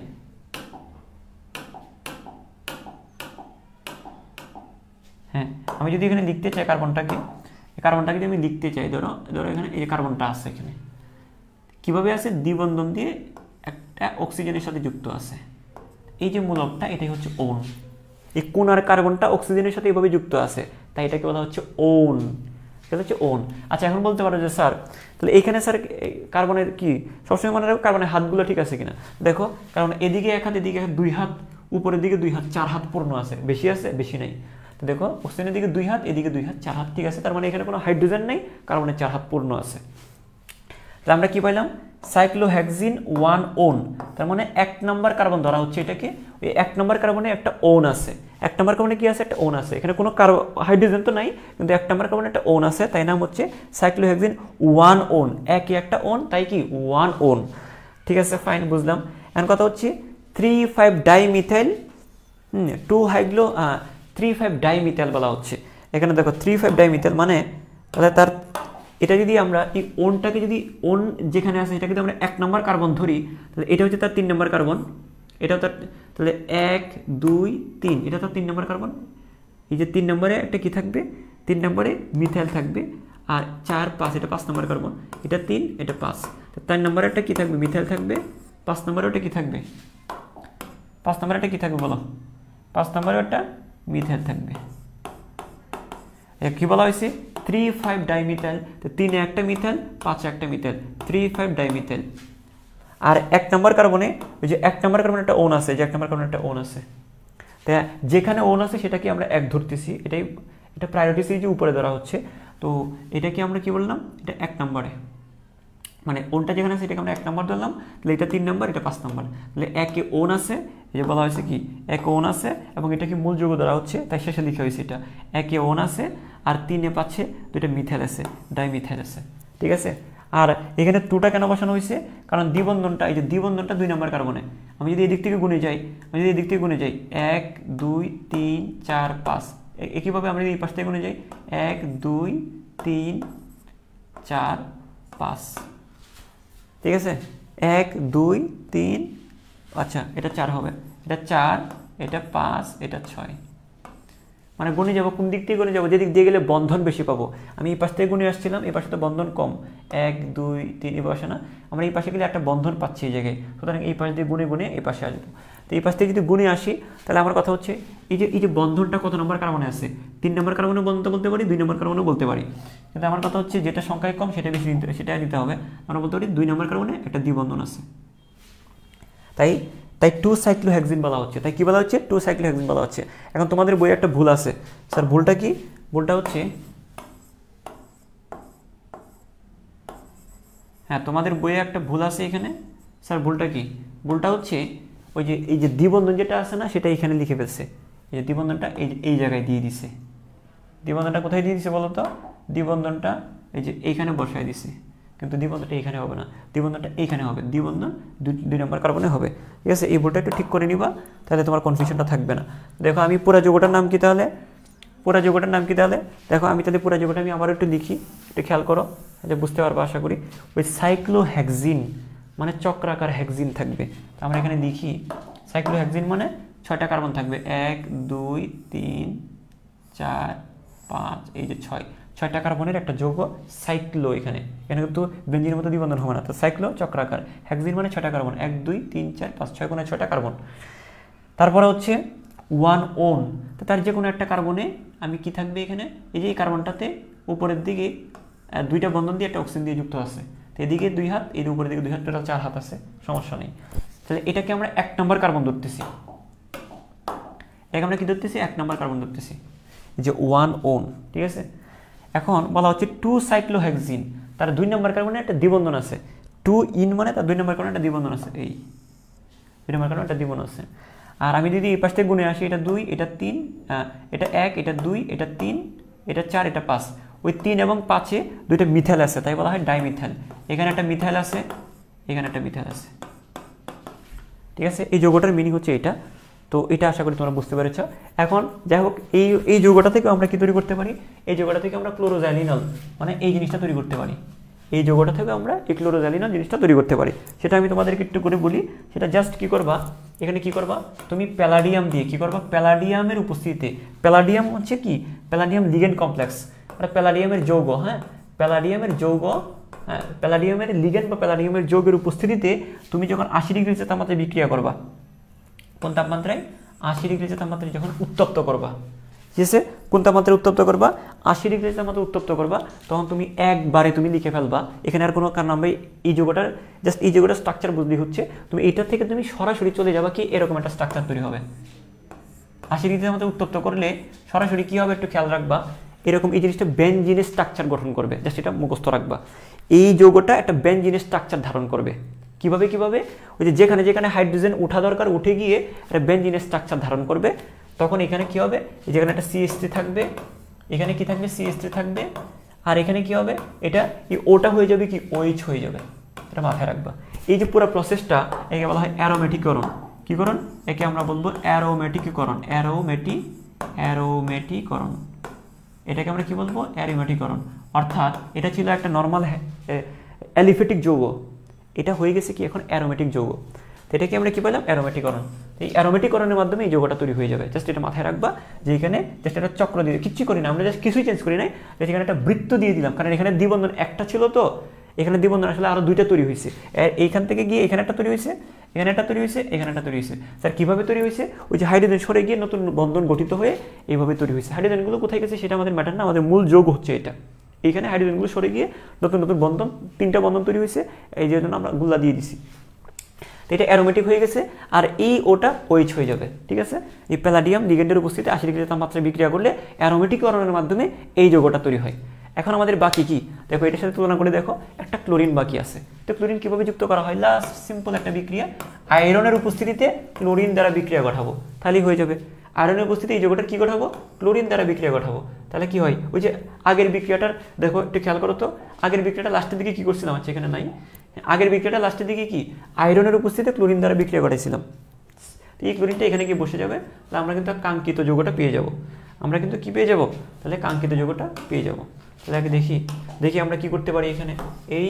হ্যাঁ আমি যদি এখানে লিখতে চাই কার্বনটাকে, কার্বনটাকে যদি আমি লিখতে চাই, ধরো ধরো এখানে এই যে কার্বনটা আছে, এখানে কিভাবে আছে, দ্বিবন্ধন দিয়ে একটা অক্সিজেনের সাথে যুক্ত আছে, এই যে মূলকটা এটাই হচ্ছে ওন, এই কোণার কার্বনটা অক্সিজেনের সাথে এইভাবে যুক্ত আছে, তাই এটাকে বলা হচ্ছে ওন, এটা হচ্ছে ওন। আচ্ছা এখন বলতে পারো যে স্যার তাহলে এইখানে স্যার কার্বনের কি সবসময় মনে রাখো কার্বনের হাতগুলো ঠিক আছে কিনা, দেখো কারণ এদিকে এক হাত, এদিকে দুই হাত, উপরের দিকে দুই হাত, চার হাত পূর্ণ আছে, বেশি আছে বেশি নাই, তো দেখো অক্সিজেনের দিকে দুই হাত, এদিকে দুই হাত, চার হাত ঠিক আছে, তার মানে এখানে কোনো হাইড্রোজেন নেই, কার্বনের চার হাত পূর্ণ আছে। তাহলে আমরা কি পাইলাম, সাইক্লোহেক্সিন ওয়ান ওন, তার মানে এক নম্বর কার্বন ধরা হচ্ছে এটাকে, ওই এক নম্বর কার্বনে একটা ওন আছে, এক নম্বর কার্বনে কি আছে, একটা ওন আছে, এখানে কোনো হাইড্রোজেন তো নাই, কিন্তু এক নম্বর কার্বনে একটা ওন আছে, তাই নাম হচ্ছে সাইক্লোহেক্সিন ওয়ান ওন, একই একটা ওন তাই কি ওয়ান ওন। ঠিক আছে ফাইন, বুঝলাম। এখন কথা হচ্ছে three five dimethyl hmm two hydro three five dimethyl বলা হচ্ছে, এখানে দেখো থ্রি ফাইভ ডাইমিথাইল মানে তাহলে তার এটা যদি আমরা এই ওনটাকে যদি ওন যেখানে আছে এটাকে যদি আমরা এক নম্বর কার্বন ধরি, তাহলে এটা হচ্ছে তার তিন নম্বর কার্বন, এটাও তার, তাহলে এক দুই তিন, এটা তার তিন নম্বর কার্বন, এই যে তিন নম্বরে একটা কি থাকবে, তিন নম্বরে মিথাইল থাকবে, আর চার পাঁচ এটা পাঁচ নম্বর কার্বন, এটা তিন এটা পাঁচ, চার নম্বরে একটা কি থাকবে, মিথাইল থাকবে, পাঁচ নম্বরে ওটা কি থাকবে, পাঁচ নম্বরে একটা কী থাকবে বলো, পাঁচ নম্বরে একটা মিথেল থাকবে। কি বলা হয়েছে, থ্রি ফাইভ ডাইমিথেল, তো তিনে একটা মিথেল, পাঁচে একটা মিথেল, থ্রি ফাইভ ডাইমিথেল। আর এক নম্বর কার্বনে ওই যে এক নম্বর কার্বনে একটা ওন আছে, যে এক নম্বর কার্বনে একটা ওন আছে, তাই যেখানে ওন আছে সেটাকে আমরা এক ধরতেছি, এটাই এটা প্রায়োরিটি সিরিজে উপরে ধরা হচ্ছে। তো এটাকে আমরা কি বললাম, এটা এক নম্বরে, মানে ওনটা যেখানে আছে এটাকে আমরা এক নম্বর ধরলাম, তাহলে এটা তিন নম্বর, এটা পাঁচ নম্বর। তাহলে একে ওন আছে, এই যে বলা হয়েছে কি এক ওন আছে, এবং এটা কি মূল যৌগ ধরা হচ্ছে, তাই শেষে লিখা হয়েছে এটা একে ওন আছে, আর তিনে পাচ্ছে দুইটা মিথেল আছে, ডাইমিথেল আছে, ঠিক আছে। আর এখানে টুটা কেন বসানো হয়েছে, কারণ দ্বিবন্ধনটা, এই যে দ্বিবন্ধনটা দুই নম্বর কার্বনে, আমি যদি এদিক থেকে গুণে যাই, আমি যদি এদিক থেকে গুণে যাই এক দুই তিন চার পাঁচ, একইভাবে আমরা যদি এই পাশ থেকে গুণে যাই এক দুই তিন চার পাঁচ, ঠিক আছে, এক দুই তিন, আচ্ছা এটা চার হবে, এটা চার, এটা পাঁচ, এটা ছয়, মানে গুণে যাবো কোন দিক থেকে গুণে যাবো, যেদিক দিয়ে গেলে বন্ধন বেশি পাবো। আমি এই পাশ থেকে গুণে আসছিলাম, এই পাশে তো বন্ধন কম, এক দুই তিন, এই পাশে না, আমরা এই পাশে গেলে একটা বন্ধন পাচ্ছি এই জায়গায়, সুতরাং এই পাশ দিয়ে গুণে গুণে এই পাশে আসবো। তো এই পাশ থেকে যদি গুণে আসি, তাহলে আমার কথা হচ্ছে এই যে এই যে বন্ধনটা কত নম্বর কার্বনে আছে, তিন নম্বর কার্বনে বন্ধন বলতে পারি, দুই নম্বর কার্বনে বলতে পারি, কিন্তু আমার কথা হচ্ছে যেটা সংখ্যায় কম সেটা বেশি নিতে, সেটা নিতে হবে। আমরা বলতে পারি দুই নম্বর কার্বনে একটা দ্বিবন্ধন আছে, তাই তাই টু সাইক্লোহেক্সিন বলা হচ্ছে। তাই কি বলা হচ্ছে, টু সাইক্লোহেক্সিন বলা হচ্ছে। এখন তোমাদের বইয়ে একটা ভুল আছে, স্যার ভুলটা কি, ভুলটা হচ্ছে, হ্যাঁ তোমাদের বইয়ে একটা ভুল আছে এখানে, স্যার ভুলটা কি, ভুলটা হচ্ছে ওই যে এই যে দ্বিবন্ধন যেটা আছে না, সেটা এখানে লিখে ফেলছে, এই যে দ্বিবন্ধনটা এই এই জায়গায় দিয়ে দিছে, দ্বিবন্ধনটা কোথায় দিয়ে দিছে বলো তো, দ্বিবন্ধনটা এই যে এইখানে বসায় দিছে, কিন্তু দ্বিবন্ধনটা এইখানে হবে না, দ্বিবন্ধনটা এইখানে হবে, দ্বিবন্ধন দুই নম্বর কার্বনে হবে, ঠিক আছে। এই ভুলটা একটু ঠিক করে নিবা, তাহলে তোমার কনফিউশনটা থাকবে না। দেখো আমি পুরা যৌগটার নাম কি, তাহলে পুরা যৌগটার নাম কি, তাহলে দেখো আমি তাহলে পুরা যৌগটা আমি আবার একটু লিখি, একটু খেয়াল করো, যে বুঝতে পারবো আশা করি। ওই সাইক্লোহেক্সিন মানে চক্রাকার হেক্সিন থাকবে, তো আমরা এখানে লিখি সাইক্লোহেক্সিন মানে ছয়টা কার্বন থাকবে, এক দুই তিন চার পাঁচ, এই যে ছয়, ছয়টা কার্বনের একটা যৌগ সাইক্লো। এখানে এখানে কিন্তু বেঞ্জিনের মতো দ্বিবন্ধন হবে না, তো সাইক্লো চক্রাকার, হেক্সিন মানে ছয়টা কার্বন, এক দুই তিন চার পাঁচ, ছয় কোণে ছয়টা কার্বন। তারপরে হচ্ছে ওয়ান ওন, তো তার যে কোনো একটা কার্বনে আমি কি থাকবে এখানে, এই যে এই কার্বনটাতে উপরের দিকে দুইটা বন্ধন দিয়ে একটা অক্সিজেন দিয়ে যুক্ত আছে, তো এদিকে দুই হাত, এর উপরের দিকে দুই হাত, টোটাল চার হাত আছে, সমস্যা নেই। তাহলে এটাকে আমরা এক নম্বর কার্বন ধরতেছি, এটাকে আমরা কি ধরতেছি, এক নম্বর কার্বন ধরতেছি, যে ওয়ান ওন, ঠিক আছে। এখন বলা হচ্ছে টু সাইক্লোহেক্সিন, তার দুই নম্বর কার্বনে একটা দ্বিবন্ধন আছে, টু ইন মানে তার দুই নম্বর কার্বনে একটা দ্বিবন্ধন আছে, এই দুই নম্বর কার্বনে একটা দ্বিবন্ধন আছে। আর আমি যদি এই পাশ থেকে গুণে আসি, এটা দুই, এটা তিন, এটা এক, এটা দুই, এটা তিন, এটা চার, এটা পাঁচ, ওই তিন এবং পাঁচে দুইটা মিথেল আছে, তাই বলা হয় ডাইমিথেল। এখানে একটা মিথেল আছে, এখানে একটা মিথেল আছে, ঠিক আছে। এই যৌগটার মিনিং হচ্ছে এটা, তো এটা আশা করি তোমরা বুঝতে পেরেছ। এখন যাই হোক, এই এই যৌগটা থেকে আমরা কি তৈরি করতে পারি, এই যৌগটা থেকে আমরা ক্লোরোজ্যালিনল মানে এই জিনিসটা তৈরি করতে পারি, এই যৌগটা থেকে আমরা এই ক্লোরোজ্যালিনল জিনিসটা তৈরি করতে পারি। সেটা আমি তোমাদেরকে একটু করে বলি, সেটা জাস্ট কি করবা, এখানে কি করবা, তুমি প্যালাডিয়াম দিয়ে কি করবা, প্যালাডিয়ামের উপস্থিতিতে, প্যালাডিয়াম হচ্ছে কি, প্যালাডিয়াম লিগেন্ড কমপ্লেক্স, মানে প্যালাডিয়ামের যৌগ, হ্যাঁ প্যালাডিয়ামের যৌগ, হ্যাঁ প্যালাডিয়ামের লিগেন্ড বা প্যালাডিয়ামের যৌগের উপস্থিতিতে তুমি যখন আশি ডিগ্রি তাপমাত্রায় বিক্রিয়া করবা, কোন তাপমাত্রায়, আশি ডিগ্রি তাপমাত্রায় যখন উত্তপ্ত করবা, ঠিক আছে, কোন তাপমাত্রায় উত্তপ্ত করবা, আশি ডিগ্রি তাপমাত্রায় উত্তপ্ত করবা, তখন তুমি একবারে তুমি লিখে ফেলবা, এখানে আর কোনো কারণ আমরা এই যৌগটার জাস্ট এই যৌগটার স্ট্রাকচার বুঝলি হচ্ছে, তুমি এইটার থেকে তুমি সরাসরি চলে যাবা কি এরকম একটা স্ট্রাকচার তৈরি হবে। আশি ডিগ্রি তাপমাত্রায় উত্তপ্ত করলে সরাসরি কি হবে একটু খেয়াল রাখবা, এরকম এই জিনিসটা বেনজিনের স্ট্রাকচার গঠন করবে, জাস্ট এটা মুখস্থ রাখবা, এই যৌগটা একটা বেনজিনের স্ট্রাকচার ধারণ করবে। কিভাবে কিভাবে, ওই যে যেখানে যেখানে হাইড্রোজেন উঠা দরকার উঠে গিয়ে একটা বেনজিনের স্ট্রাকচার ধারণ করবে, তখন এখানে কি হবে, যেখানে একটা সিএইচ থ্রি থাকবে, এখানে কি থাকবে, সিএইচ থ্রি থাকবে, আর এখানে কি হবে, এটা এই ওটা হয়ে যাবে কি ওএইচ হয়ে যাবে, এটা মাথায় রাখবা। এই যে পুরো প্রসেসটা একে বলা হয় অ্যারোমেটিকরণ, কি করণ, একে আমরা বলবো অ্যারোমেটিকীকরণ, অ্যারোমেটি অ্যারোমেটিকরণ, এটাকে আমরা কি বলবো, অ্যারোমেটিকরণ। অর্থাৎ এটা ছিল একটা নর্মাল অ্যালিফেটিক যৌগ, এটা হয়ে গেছে কি এখন অ্যারোমেটিক যৌগ, তো এটাকে আমরা কি বললাম, অ্যারোমেটিকরণ। এই অ্যারোমেটিকরণের মাধ্যমে এই যৌগটা তৈরি হয়ে যাবে, জাস্ট এটা মাথায় রাখবা, যে এখানে জাস্ট একটা চক্র দিয়ে কিচ্ছু করি না আমরা, জাস্ট কিছুই চেঞ্জ করি নাই, এখানে একটা বৃত্ত দিয়ে দিলাম, কারণ এখানে দ্বিবন্ধন একটা ছিল, তো এখানে দ্বিবন্ধন আসলে আরো দুইটা তৈরি হয়েছে, এইখান থেকে গিয়ে এখানে একটা তৈরি হয়েছে, এখানে একটা তৈরি হয়েছে, এখানে একটা তৈরি হয়েছে। স্যার কীভাবে তৈরি হয়েছে? ওই যে হাইড্রোজেন সরে গিয়ে নতুন বন্ধন গঠিত হয়ে এইভাবে তৈরি হয়েছে। হাইড্রোজেনগুলো কোথায় গেছে সেটা আমাদের ম্যাটার না, আমাদের মূল যোগ হচ্ছে এটা। এইখানে হাইড্রোজেনগুলো সরে গিয়ে নতুন নতুন বন্ধন, তিনটা বন্ধন তৈরি হয়েছে, এই জন্য আমরা গুল্লা দিয়ে দিছি। তো এটা অ্যারোমেটিক হয়ে গেছে, আর এই ওটা ওইচ হয়ে যাবে, ঠিক আছে? এই প্যালাডিয়াম লিগেন্ডের উপস্থিতি আশি ডিগ্রি তাপমাত্রায় বিক্রিয়া করলে অ্যারোমেটিকরণের মাধ্যমে এই যৌগটা তৈরি হয়। এখন আমাদের বাকি কি দেখো, এটার সাথে তুলনা করে দেখো, একটা ক্লোরিন বাকি আছে। তো ক্লোরিন কীভাবে যুক্ত করা হয়? লাস্ট সিম্পল একটা বিক্রিয়া, আয়রনের উপস্থিতিতে ক্লোরিন দ্বারা বিক্রিয়া ঘটাবো, তাহলেই হয়ে যাবে। আয়রনের উপস্থিতি এই যৌগটার কী ঘটাবো? ক্লোরিন দ্বারা বিক্রিয়া ঘটাবো। তাহলে কি হয়? ওই যে আগের বিক্রিয়াটার দেখো একটু খেয়াল করো তো, আগের বিক্রিয়াটা লাস্টের দিকে কী করছিলাম? আচ্ছা এখানে নাই, আগের বিক্রিয়াটা লাস্টের দিকে কি আয়রনের উপস্থিতিতে ক্লোরিন দ্বারা বিক্রিয়া ঘটাইছিলাম। এই ক্লোরিনটা এখানে গিয়ে বসে যাবে, তাহলে আমরা কিন্তু কাঙ্ক্ষিত যৌগটা পেয়ে যাব। আমরা কিন্তু কি পেয়ে যাব? তাহলে কাঙ্ক্ষিত যৌগটা পেয়ে যাব। তাহলে আগে দেখি দেখি আমরা কি করতে পারি এখানে। এই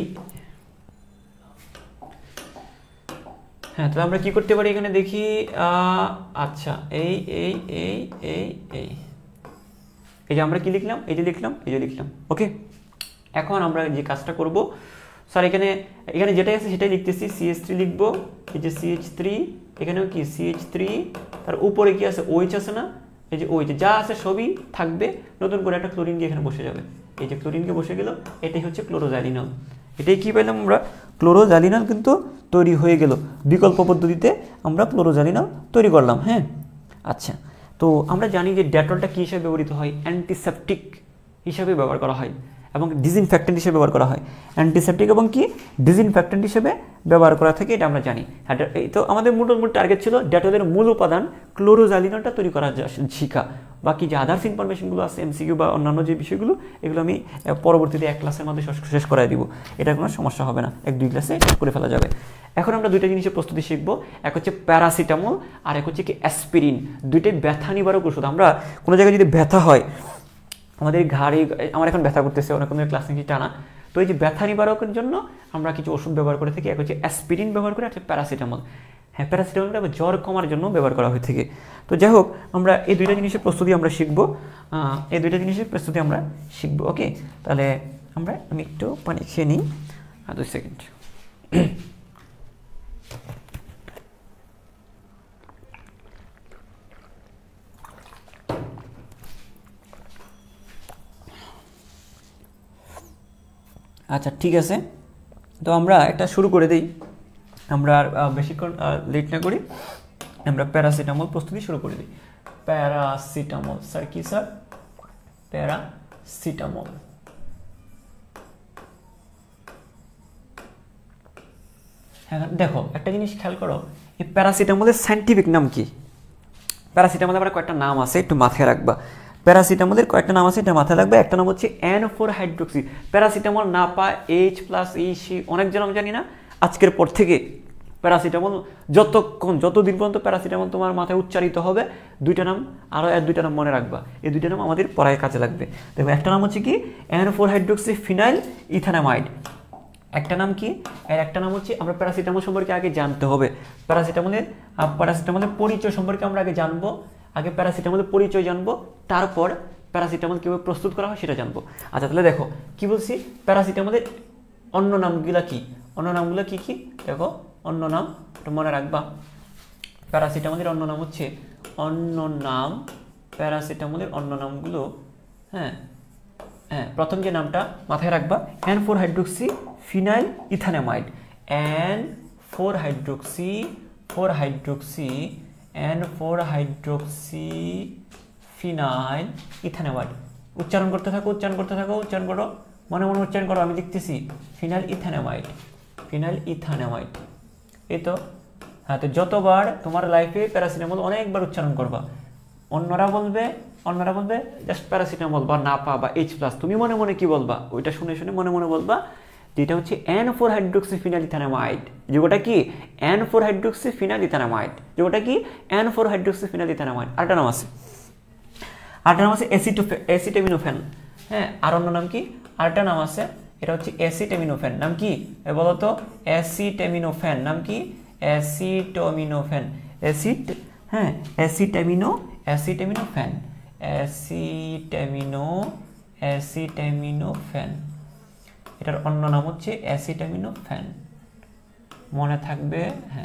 হ্যাঁ, তাহলে আমরা কি করতে পারি এখানে দেখি। আচ্ছা এই এই এই এই এই এই যে আমরা কি লিখলাম, এই যে লিখলাম, এই যে লিখলাম। ওকে, এখন আমরা যে কাজটা করব, স্যার এখানে এখানে যেটাই আছে সেটাই লিখতেছি। সিএইচ থ্রি লিখবো, এই যে সিএইচ থ্রি, এখানেও কি সিএইচ থ্রি, তার উপরে কি আছে? ওইচ আছে না? এই যে ওইচ, যা আছে সবই থাকবে, নতুন করে একটা ক্লোরিন গিয়ে এখানে বসে যাবে। এই যে ক্লোরিনকে বসে গেল, এটাই হচ্ছে ক্লোরোজালিনল। এটাই কি পেলাম আমরা? ক্লোরোজালিনল কিন্তু তৈরি হয়ে গেল। বিকল্প পদ্ধতিতে আমরা ক্লোরোজালিনল তৈরি করলাম। হ্যাঁ, আচ্ছা, তো আমরা জানি যে ডেটলটা কী হিসেবে ব্যবহৃত হয়? অ্যান্টিসেপটিক হিসেবে ব্যবহার করা হয় এবং ডিসইনফেক্টেন্ট হিসেবে ব্যবহার করা হয়। অ্যান্টিসেপটিক এবং কি ডিসইনফেক্টেন্ট হিসেবে ব্যবহার করা থাকে, এটা আমরা জানি। হ্যাঁ, এই তো আমাদের মূল মূল টার্গেট ছিল ডেটলের মূল উপাদান ক্লোরোজালিনলটা তৈরি করা শিখা। বাকি যে আদার্স ইনফরমেশনগুলো আছে, এমসিকিউ বা অন্যান্য যে বিষয়গুলো, এগুলো আমি পরবর্তীতে এক ক্লাসের মধ্যে শেষ করাই দিব। এটা কোনো সমস্যা হবে না, এক দুই ক্লাসে করে ফেলা যাবে। এখন আমরা দুইটা জিনিসের প্রস্তুতি শিখবো, এক হচ্ছে প্যারাসিটামল আর এক হচ্ছে কি অ্যাসপিরিন। দুইটাই ব্যথা নিবারক ওষুধ। আমরা কোনো জায়গায় যদি ব্যথা হয়, আমাদের ঘাড়ে, আমার এখন ব্যথা করতেছে, অনেক কোনো ক্লাস নিচ্ছি টানা, তো এই যে ব্যথা নিবারকের জন্য আমরা কিছু ওষুধ ব্যবহার করে থাকি। এক হচ্ছে অ্যাসপিরিন ব্যবহার করে, একটা প্যারাসিটামল। হ্যাঁ, প্যারাসিটামলটা জ্বর কমার জন্য ব্যবহার করা হয়ে থাকে। তো যাই হোক, আমরা এই দুইটা জিনিসের প্রস্তুতি আমরা শিখবো, এই দুইটা জিনিসের প্রস্তুতি আমরা শিখবো। ওকে, তাহলে আমরা আমি একটু পানি খেয়ে নিই, দুই সেকেন্ড। আচ্ছা ঠিক আছে, তো আমরা একটা শুরু করে দিই, আমরা বেশিক্ষণ লেট না করি, আমরা প্যারাসিটামল প্রস্তুতি শুরু করে দিই। প্যারাসিটামল, স্যার কি স্যার? প্যারাসিটামল। হ্যাঁ দেখো, একটা জিনিস খেয়াল করো, এই প্যারাসিটামলের সায়েন্টিফিক নাম কি? প্যারাসিটামলের আবার কয়েকটা নাম আছে, একটু মাথায় রাখবা। প্যারাসিটামলের কয়েকটা নাম আছে, এটা মাথায় রাখবে। একটা নাম হচ্ছে এন ফোর হাইড্রোক্সি। প্যারাসিটামল না পা এইচ প্লাস ই সি অনেক জন আমি জানি না, আজকের পর থেকে প্যারাসিটামল যতক্ষণ যতদিন পর্যন্ত প্যারাসিটামল তোমার মাথায় উচ্চারিত হবে, দুইটা নাম আরও এক দুইটা নাম মনে রাখবা। এই দুইটা নাম আমাদের পড়ায় কাজে লাগবে। দেখো, একটা নাম হচ্ছে কি N four hydroxy phenyl ethanamide, একটা নাম কি, এর একটা নাম হচ্ছে, আমরা প্যারাসিটামল সম্পর্কে আগে জানতে হবে। প্যারাসিটামলের প্যারাসিটামলের পরিচয় সম্পর্কে আমরা আগে জানবো, আগে প্যারাসিটামলের পরিচয় জানবো, তারপর প্যারাসিটামল কীভাবে প্রস্তুত করা হয় সেটা জানবো। আচ্ছা তাহলে দেখো কি বলছি, প্যারাসিটামলের অন্য নামগুলো কি, অন্য নামগুলো কি কি দেখো, অন্য নাম এটা মনে রাখবা। প্যারাসিটামলের অন্য নাম হচ্ছে, অন্য নাম প্যারাসিটামলের অন্য নামগুলো, হ্যাঁ হ্যাঁ প্রথম যে নামটা মাথায় রাখবা, N four hydroxy phenyl ethanamide. N four hydroxy four hydroxy N four hydroxy phenyl ethanamide. উচ্চারণ করতে থাকো, উচ্চারণ করতে থাকো, উচ্চারণ করো, মনে মনে উচ্চারণ করো, আমি লিখতেছি ফিনাইল ইথানামাইড, ফিনাইল ইথানামাইড। এই তো হ্যাঁ, তো যতবার তোমার লাইফে প্যারাসিটামল অনেকবার উচ্চারণ করবা, অন্যরা বলবে অন্যরা বলবে জাস্ট প্যারাসিটামল বা নাপা বা এইচ প্লাস, তুমি মনে মনে কি বলবা, ওইটা শুনে শুনে মনে মনে বলবা যেটা হচ্ছে N four hydroxy phenyl ethanamide. যেটা কি N four hydroxy phenyl ethanamide, যেটা কি N four hydroxy phenyl ethanamide. আরেকটা নাম আছে, আরেকটা নাম আছে অ্যাসিটোফে অ্যাসিটামিনোফেন। হ্যাঁ, আর অন্য নাম কি, আরেকটা নাম আছে, এটা হচ্ছে অ্যাসিটামিনোফেন। নাম কি বলো তো? অ্যাসিটামিনোফেন। নাম কি? অ্যাসিটামিনোফেন। অ্যাসিড হ্যাঁ অ্যাসিটামিনো অ্যাসিটামিনোফেন অ্যাসিটামিনো অ্যাসিটামিনোফেন এটার অন্য নাম হচ্ছে অ্যাসিটামিনোফেন, মনে থাকবে। হ্যাঁ,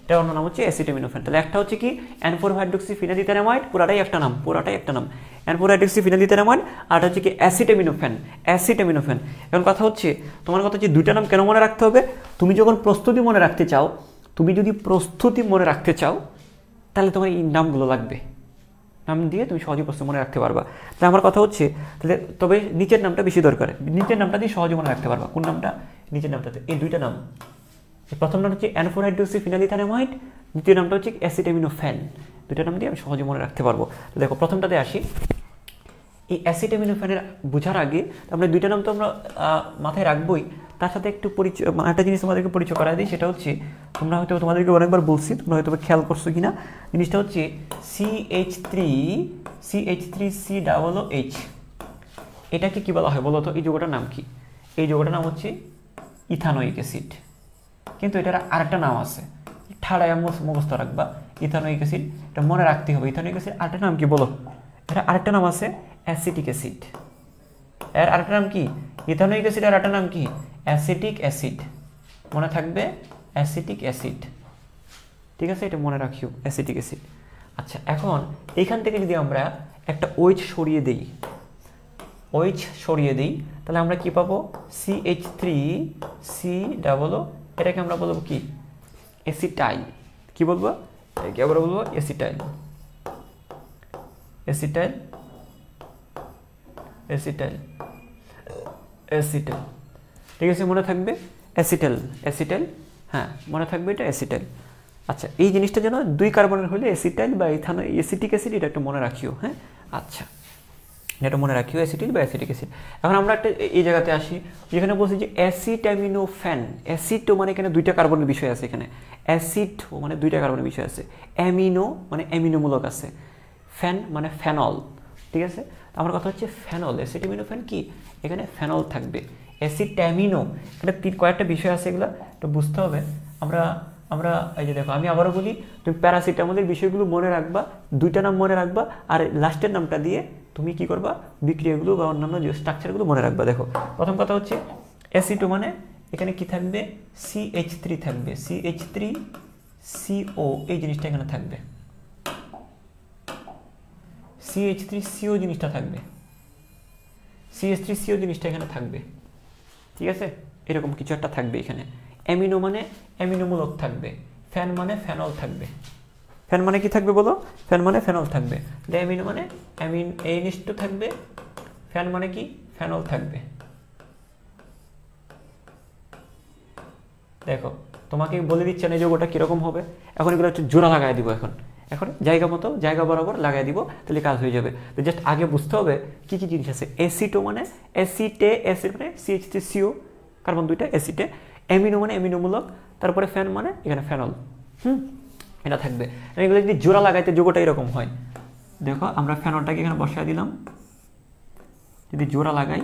এটা অন্য নাম হচ্ছে অ্যাসিটামিনোফেন। তাহলে একটা হচ্ছে কি এন ফোর হাইড্রোক্সিফিনাইলইথানামাইড, পুরাটাই একটা নাম, পুরাটাই একটা নাম এন ফোর হাইড্রোক্সিফিনাইলইথানামাইড, আর হচ্ছে কি অ্যাসিটামিনোফেন, অ্যাসিটামিনোফেন। এখন কথা হচ্ছে তোমার কথা হচ্ছে দুইটা নাম কেন মনে রাখতে হবে? তুমি যখন প্রস্তুতি মনে রাখতে চাও, তুমি যদি প্রস্তুতি মনে রাখতে চাও তাহলে তোমার এই নামগুলো লাগবে, নাম দিয়ে তুমি সহজে প্রশ্ন মনে রাখতে পারবা। তাহলে আমার কথা হচ্ছে তাহলে তবে নিচের নামটা বেশি দরকার, নিচের নামটা দিয়ে সহজে মনে রাখতে পারবা। কোন নামটা? নিচের নামটাতে এই দুইটা নাম, প্রথম নাম হচ্ছে এন ফোর হাইড্রোক্সিফিনাইলইথানামাইড, দ্বিতীয় নামটা হচ্ছে অ্যাসিটামিনোফেন। দুইটা নাম দিয়ে আমি সহজে মনে রাখতে পারবো। তো দেখো প্রথমটাতে আসি, এই অ্যাসিটামিনোফেনের বোঝার আগে আমরা দুইটা নাম তো আমরা মাথায় রাখবোই, তার সাথে একটু পরিচয়, একটা জিনিস তোমাদেরকে পরিচয় করা দিই, সেটা হচ্ছে তোমরা হয়তো তোমাদেরকে অনেকবার বলছি, তোমরা হয়তো খেয়াল করছো কিনা জিনিসটা হচ্ছে C H three C H three C double O H, এটাকে কি বলা হয় বলো তো? এই যৌগটার নাম কি? এই যৌগটার নাম হচ্ছে ইথানোয়িক অ্যাসিড, কিন্তু এটার আরেকটা নাম আছে, ঠাড়ায় মুখস্থ রাখবা, ইথানোয়িক অ্যাসিড, এটা মনে রাখতে হবে। ইথানোয়িক অ্যাসিড আরেকটা নাম কি বলো? এটা আরেকটা নাম আছে অ্যাসিটিক অ্যাসিড। এর আরেকটা নাম কি? ইথানোয়িক অ্যাসিড আর আরেকটা নাম কি? Acetic acid. মনে থাকবে অ্যাসিটিক অ্যাসিড, ঠিক আছে? এটা মনে রাখিও, অ্যাসিটিক অ্যাসিড। আচ্ছা, এখন এইখান থেকে যদি আমরা একটা ওইচ সরিয়ে দিই, ওইচ সরিয়ে দিই তাহলে আমরা কি পাবো? C H three C double O, এটাকে আমরা বলবো কি? অ্যাসিটাইল। কি বলবো? এটাকে আমরা বলবো অ্যাসিটাইল, অ্যাসিটাইল, অ্যাসিটাইল, অ্যাসিটাইল। ঠিক আছে, মনে থাকবে অ্যাসিটাইল, অ্যাসিটাইল, হ্যাঁ মনে থাকবে এটা অ্যাসিটাইল। আচ্ছা, এই জিনিসটা যেন দুই কার্বনের হলে অ্যাসিটাইল বা ইথানো অ্যাসিটিক অ্যাসিড, এটা একটু মনে রাখিও। হ্যাঁ, আচ্ছা, এটা মনে রাখিও, অ্যাসিটাইল বা অ্যাসিটিক অ্যাসিড। এখন আমরা একটা এই জায়গাতে আসি, যেখানে বলছি যে অ্যাসিটামিনোফেন। অ্যাসিডও মানে এখানে দুইটা কার্বনের বিষয় আছে, এখানে অ্যাসিড মানে দুইটা কার্বনের বিষয় আছে, অ্যামিনো মানে অ্যামিনোমূলক আছে, ফেন মানে ফেনল। ঠিক আছে, আমার কথা হচ্ছে ফেনল, অ্যাসিটামিনোফেন কি? এখানে ফেনল থাকবে। অ্যাসিটামিনো, এখানে তিন কয়েকটা বিষয় আছে, এগুলো একটু বুঝতে হবে। আমরা আমরা এই যে দেখো, আমি আবারও বলি, তুমি প্যারাসিটামলের বিষয়গুলো মনে রাখবা, দুইটা নাম মনে রাখবা, আর লাস্টের নামটা দিয়ে তুমি কি করবা? বিক্রিয়াগুলো বা অন্যান্য যে স্ট্রাকচারগুলো মনে রাখবা। দেখো, প্রথম কথা হচ্ছে অ্যাসিটো মানে এখানে কি থাকবে? সি এইচ থ্রি থাকবে, সি এইচ থ্রি সিও, এই জিনিসটা এখানে থাকবে, সি এইচ থ্রি সিও জিনিসটা থাকবে, সি এইচ থ্রি সিও জিনিসটা এখানে থাকবে। ঠিক আছে, এরকম কিছু একটা থাকবে এখানে। অ্যামিনো মানে অ্যামিনোমূলক থাকবে, ফ্যান মানে ফেনল থাকবে। ফ্যান মানে কি থাকবে বলো? ফ্যান মানে ফেনল থাকবে। অ্যামিনো মানে অ্যামিন এই নিষ্ঠ থাকবে, ফ্যান মানে কি? ফেনল থাকবে। দেখো, তোমাকে বলে দিচ্ছে না যে ওটা কিরকম হবে। এখন এগুলো একটু জোড়া লাগাই দিব, এখন এখন জায়গা মতো জায়গা বরাবর লাগাই দিব, তাহলে কাজ হয়ে যাবে। তো জাস্ট আগে বুঝতে হবে কি কি জিনিস আছে। অ্যাসিটো মানে অ্যাসিটে, অ্যাসিড মানে C H three CO, carbon দুইটা, অ্যাসিটে। অ্যামিনো মানে অ্যামিনোমূলক, তারপরে ফ্যান মানে এখানে ফেনল, হুম এটা থাকবে। এগুলো যদি জোড়া লাগাইতে যোগটা এরকম হয়, দেখো আমরা ফেনলটাকে এখানে বসায় দিলাম, যদি জোড়া লাগাই,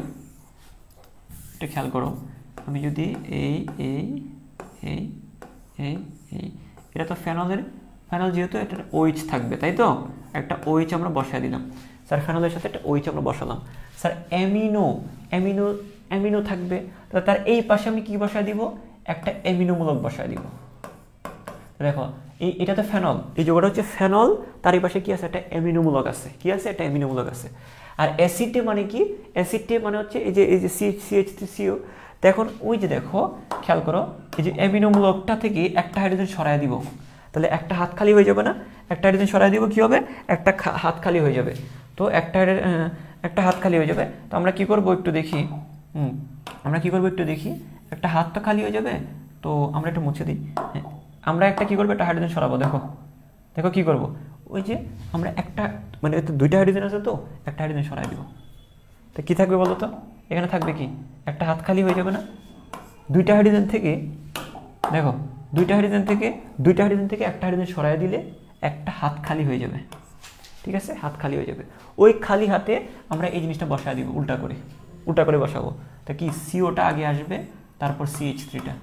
এটা খেয়াল করো, আমি যদি এই এই এই এই এই এটা তো ফেনলের, ফেনল যেহেতু একটা ওইচ থাকবে, তাই তো একটা ওইচ আমরা বসায় দিলাম। স্যার ফেনলের সাথে একটা ওইচ আমরা বসালাম। স্যার অ্যামিনো, অ্যামিনো অ্যামিনো থাকবে, তাহলে তার এই পাশে আমি কি বসায় দিব? একটা অ্যামিনোমূলক বসায় দিব। দেখো, এই এটা তো ফেনল, এই যোগটা হচ্ছে ফেনল, তার এই পাশে কি আছে? একটা অ্যামিনোমূলক আছে। কি আছে? একটা অ্যামিনোমূলক আছে। আর অ্যাসিডে মানে কি? অ্যাসিডে মানে হচ্ছে এই যে এই যে সি সিএইচ থ্রি সিও। এখন ওই যে দেখো, খেয়াল করো, এই যে অ্যামিনোমূলকটা থেকে একটা হাইড্রোজেন সরাই দিব, তাহলে একটা হাত খালি হয়ে যাবে না? একটা হাইড্রোজেন সরাই দিব, কি হবে? একটা হাত খালি হয়ে যাবে। তো একটা একটা হাত খালি হয়ে যাবে, তো আমরা কি করব একটু দেখি। হুম আমরা কি করব একটু দেখি। একটা হাত তো খালি হয়ে যাবে, তো আমরা একটু মুছে দিই। হ্যাঁ, আমরা একটা কি করবো? একটা হাইড্রোজেন সরাবো। দেখো দেখো কি করব, ওই যে আমরা একটা মানে দুইটা হাইড্রোজেন আছে, তো একটা হাইড্রোজেন সরাই দিব, তো কি থাকবে বলো তো? এখানে থাকবে কি? একটা হাত খালি হয়ে যাবে না? দুইটা হাইড্রোজেন থেকে দেখো, দুইটা হাইড্রোজেন থেকে দুইটা হাইড্রোজেন থেকে একটা হাইড্রোজেন সরাই দিলে একটা হাত খালি হয়ে যাবে। ঠিক আছে, হাত খালি হয়ে যাবে। ওই খালি হাতে আমরা এই জিনিসটা বসায় দিব, উল্টা করে উল্টা করে বসাবো। তা কি? সিওটা আগে আসবে, তারপর সিএইচ থ্রিটা।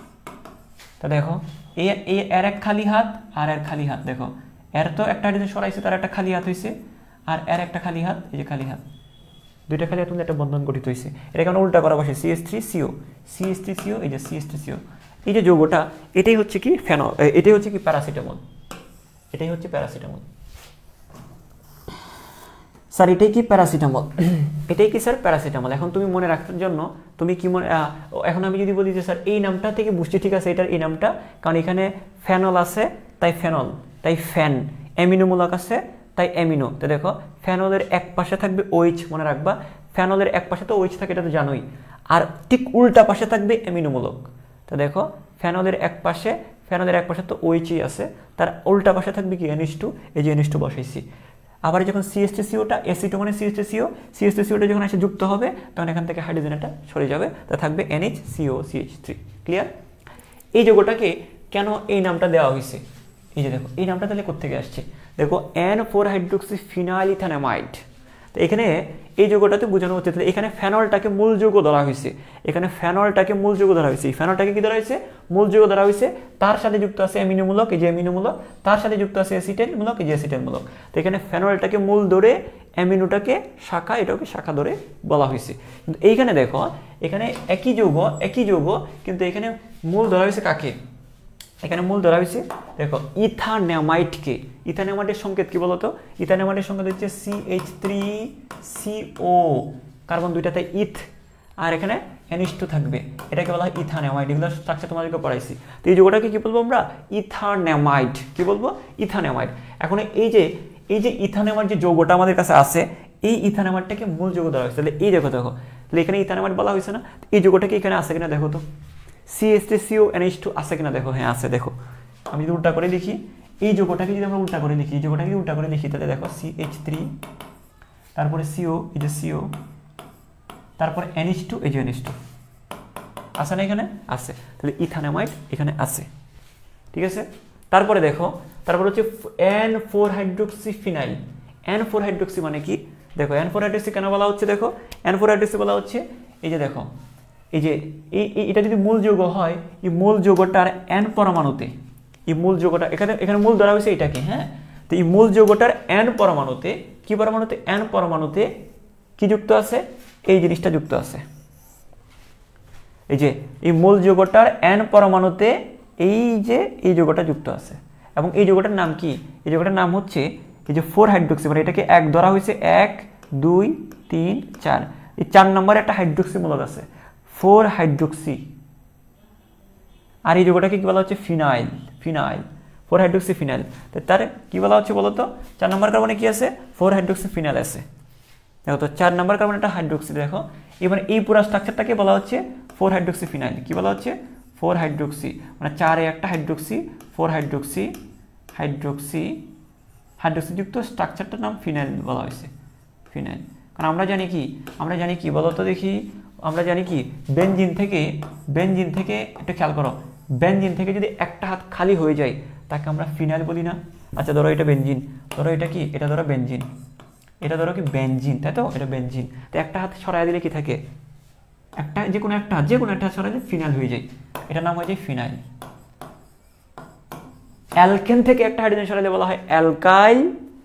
তা দেখো, এ এর এক খালি হাত আর এর খালি হাত, দেখো এর তো একটা হাইড্রোজেন সরাইছে, তার একটা খালি হাত হয়েছে, আর এর একটা খালি হাত, এই যে খালি হাত, দুইটা খালি হাত মিলে একটা বন্ধন গঠিত হয়েছে। এটা কেন উল্টা করা বসে? CS three CO, CS three CO, এই যে সিএস থ্রি সিও, এই যে যৌগটা এটাই হচ্ছে কি ফেনল, এটাই হচ্ছে কি প্যারাসিটামল, এটাই হচ্ছে প্যারাসিটামল। স্যার এটাই কি প্যারাসিটামল, এটাই কি স্যার প্যারাসিটামল। এখন তুমি মনে রাখার জন্য তুমি কি মনে, এখন আমি যদি বলি যে স্যার এই নামটা থেকে বুঝছি, ঠিক আছে এটার এই নামটা, কারণ এখানে ফেনল আছে তাই ফেনল, তাই ফ্যান, অ্যামিনোমূলক আছে তাই অ্যামিনো। তো দেখো ফেনলের এক পাশে থাকবে ওইচ, মনে রাখবা ফেনলের এক পাশে তো ওইচ থাকে, এটা তো জানোই, আর ঠিক উল্টা পাশে থাকবে অ্যামিনোমূলক। তো দেখো ফেনলের এক পাশে, ফেনলের এক পাশে তো ওইচই আছে, তার উল্টা পাশে থাকবে কি এন এইচ টু, এই যে এন এইচ টু বসাইছি। আবার যখন সি এইচ থ্রি সি ওটা এসি টু মানে C H three C O, C H three C ওটা যখন এসে যুক্ত হবে তখন এখান থেকে হাইড্রোজেনটা সরে যাবে, তা থাকবে N H C O C H three. Clear? এই যৌগটাকে কেন এই নামটা দেওয়া হয়েছে, এই যে দেখো এই নামটা তাহলে কোত্থেকে আসছে, দেখো N four hydroxy phenyl ethanamide. তো এখানে এই যৌগটাতে বোঝানো হচ্ছে, এখানে ফেনলটাকে মূল যৌগ ধরা হয়েছে, এখানে ফেনলটাকে মূল যৌগ ধরা হয়েছে, এই ফেনলটাকে কি ধরা হয়েছে, মূল যৌগ ধরা হয়েছে, তার সাথে যুক্ত আছে অ্যামিনোমূলক, এই যে অ্যামিনোমূলক, তার সাথে যুক্ত আছে অ্যাসিটেটমূলক, এই যে অ্যাসিটেটমূলক। তো এখানে ফেনলটাকে মূল ধরে, অ্যামিনোটাকে শাখা, এটাকে শাখা ধরে বলা হয়েছে। কিন্তু এইখানে দেখো এখানে একই যৌগ, একই যৌগ, কিন্তু এখানে মূল ধরা হয়েছে কাকে, এখানে মূল ধরা হয়েছে দেখো ইথানেমাইডকে। ইথানেমাইডের সংকেত কি বলতো, ইথানেমাইডের সংকেত হচ্ছে C H three C O, carbon দুইটাতে ইথ, আর এখানে এন এইচ টু থাকবে, এটাকে বলা হয় ইথানেমাইড। এগুলো স্ট্রাকচার তোমাদেরকে পড়াইছি। তো এই যৌগটাকে কি বলবো আমরা, ইথানেমাইড। কি বলবো, ইথানেমাইড। এখন এই যে এই যে ইথানেমাইড যে যৌগটা আমাদের কাছে আছে, এই ইথানেমাইডটাকে মূল যৌগ ধরা হয়েছে। তাহলে এই দেখো দেখো তাহলে এখানে ইথানেমাইড বলা হয়েছে না, এই যৌগটাকে এখানে আছে কিনা দেখো তো, C H three C O N H two আছে কিনা দেখো, হ্যাঁ আছে। দেখো আমি যদি উল্টা করে লিখি, এই যৌগটাকে যদি আমরা উল্টা করে লিখি, এই যৌগটাকে যদি উল্টা করে লিখি, তাহলে দেখো সি এইচ থ্রি, তারপরে সিও, এই যে সিও, তারপরে এন এইচ টু, এই যে এন এইচ টু আছে না, এখানে আছে। তাহলে ইথানেমাইড এখানে আছে, ঠিক আছে। তারপরে দেখো, তারপরে হচ্ছে N four hydroxy phenyl. N four hydroxy মানে কি, দেখো এন ফোর হাইড্রোক্সি কেন বলা হচ্ছে, দেখো এন ফোর হাইড্রোক্সি বলা হচ্ছে, এই যে দেখো এই যে এই এটা যদি মূল যৌগ হয়, এই মূল যৌগটার এন পরমাণুতে, এই মূল যৌগটা এখানে এখানে মূল ধরা হয়েছে এটাকে, হ্যাঁ। তো এই মূল যৌগটার এন পরমাণুতে, কি পরমাণুতে, এন পরমাণুতে কি যুক্ত আছে, এই জিনিসটা যুক্ত আছে, এই যে এই মূল যৌগটার এন পরমাণুতে এই যে এই যৌগটা যুক্ত আছে। এবং এই যৌগটার নাম কি, এই যৌগটার নাম হচ্ছে এই যে ফোর হাইড্রোক্সি, মানে এটাকে এক ধরা হয়েছে, এক দুই তিন চার, এই চার নম্বরে একটা হাইড্রোক্সি মূলক আছে, ফোর হাইড্রোক্সি। আর এই যৌগটাকে কি বলা হচ্ছে, phenyl, phenyl, four hydroxy phenyl. তো তার কি বলা হচ্ছে বলতো, চার নম্বর কার্বনে কি আছে, ফোর হাইড্রোক্সি ফিনাইল আছে। দেখো তো চার নম্বর কার্বনে একটা হাইড্রোক্সি, দেখো এবার এই পুরো স্ট্রাকচারটাকে বলা হচ্ছে ফোর হাইড্রোক্সি ফিনাইল। কি বলা হচ্ছে, ফোর হাইড্রোক্সি, মানে চারে একটা হাইড্রোক্সি, ফোর হাইড্রোক্সি, হাইড্রোক্সি, হাইড্রোক্সিযুক্ত স্ট্রাকচারটার নাম ফিনাইল বলা হয়েছে, ফিনাইল। কারণ আমরা জানি কি, আমরা জানি কি বলতো দেখি, আমরা জানি কি বেনজিন থেকে, বেনজিন থেকে একটু খেয়াল করো, বেনজিন থেকে যদি একটা হাত খালি হয়ে যায় তাকে আমরা ফিনাইল বলি না। আচ্ছা ধরো এটা বেনজিন, ধরো এটা কি, এটা ধরো বেনজিন, এটা ধরো কি বেনজিন, তাই তো, এটা বেনজিন। তো একটা হাত সরাই দিলে কি থাকে, একটা যে কোনো একটা হাত, যে কোনো একটা হাত সরাই দিলে ফিনাইল হয়ে যায়, এটার নাম হয়ে যায় ফিনাইল। অ্যালকেন থেকে একটা হাইড্রোজেন সরাইলে বলা হয় অ্যালকাইল,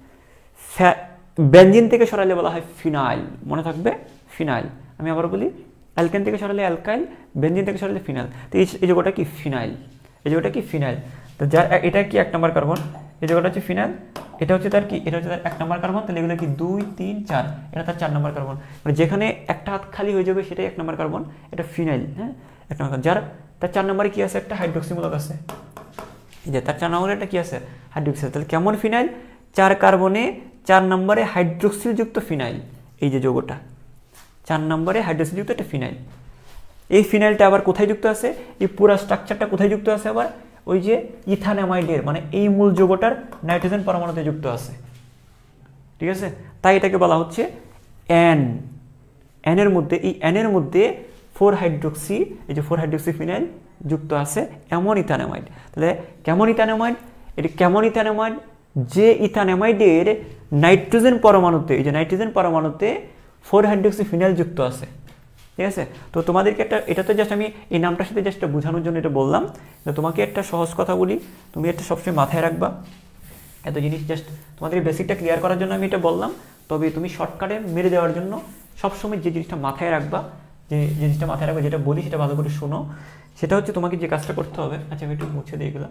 বেনজিন থেকে সরাইলে বলা হয় ফিনাইল, মনে থাকবে ফিনাইল। আমি আবার বলি, অ্যালকেন থেকে সরাইলে অ্যালকাইল, বেনজিন থেকে সরাইলে ফিনাইল। তো এই যৌগটা কি, ফিনাইল, এই যৌগটা কি ফিনাইল। তো যার এটা কি এক নম্বর কার্বন, এই যৌগটা হচ্ছে ফিনাইল, এটা হচ্ছে তার কি, এটা হচ্ছে তার এক নম্বর কার্বন। তাহলে এগুলো কি দুই তিন চার, এটা তার চার নম্বর কার্বন, মানে যেখানে একটা হাত খালি হয়ে যাবে সেটাই এক নম্বর কার্বন, এটা ফিনাইল, হ্যাঁ এক নম্বর। যার তার চার নম্বরে কি আছে, একটা হাইড্রোক্সি মূলক আছে, এই যে তার চার নম্বরে একটা কি আছে, হাইড্রোক্সি। তাহলে কেমন ফিনাইল, চার কার্বনে চার নম্বরে হাইড্রোক্সিল যুক্ত ফিনাইল, এই যে যৌগটা চার নম্বরে হাইড্রোক্সিল যুক্ত একটা ফিনাইল। এই ফিনাইলটা আবার কোথায় যুক্ত আছে, এই পুরো স্ট্রাকচারটা কোথায় যুক্ত আছে, আবার ওই যে ইথানেমাইডের, মানে এই মূল যৌগটার নাইট্রোজেন পরমাণুতে যুক্ত আছে, ঠিক আছে। তাই এটাকে বলা হচ্ছে এন, এনের মধ্যে, এই এনের মধ্যে ফোর হাইড্রোক্সি, এই যে ফোর হাইড্রোক্সি ফিনাইল যুক্ত আছে, এমন ইথানেমাইড। তাহলে কেমন ইথানেমাইড, এটি কেমন ইথানেমাইড, যে ইথানেমাইডের নাইট্রোজেন পরমাণুতে, এই যে নাইট্রোজেন পরমাণুতে ফোর হাইড্রোক্সি ফিনাইল যুক্ত আছে, ঠিক আছে। তো তোমাদেরকে একটা, এটা তো জাস্ট আমি এই নামটার সাথে জাস্ট বোঝানোর জন্য এটা বললাম। তো তোমাকে একটা সহজ কথা বলি, তুমি এটা সবসময় মাথায় রাখবা, এত জিনিস জাস্ট তোমাদের বেসিকটা ক্লিয়ার করার জন্য আমি এটা বললাম। তবে তুমি শর্টকাটে মেরে দেওয়ার জন্য সবসময় যে জিনিসটা মাথায় রাখবা, যে জিনিসটা মাথায় রাখবে, যেটা বলি সেটা ভালো করে শোনো। সেটা হচ্ছে তোমাকে যে কাজটা করতে হবে, আচ্ছা আমি একটু মুছে দিয়ে গেলাম।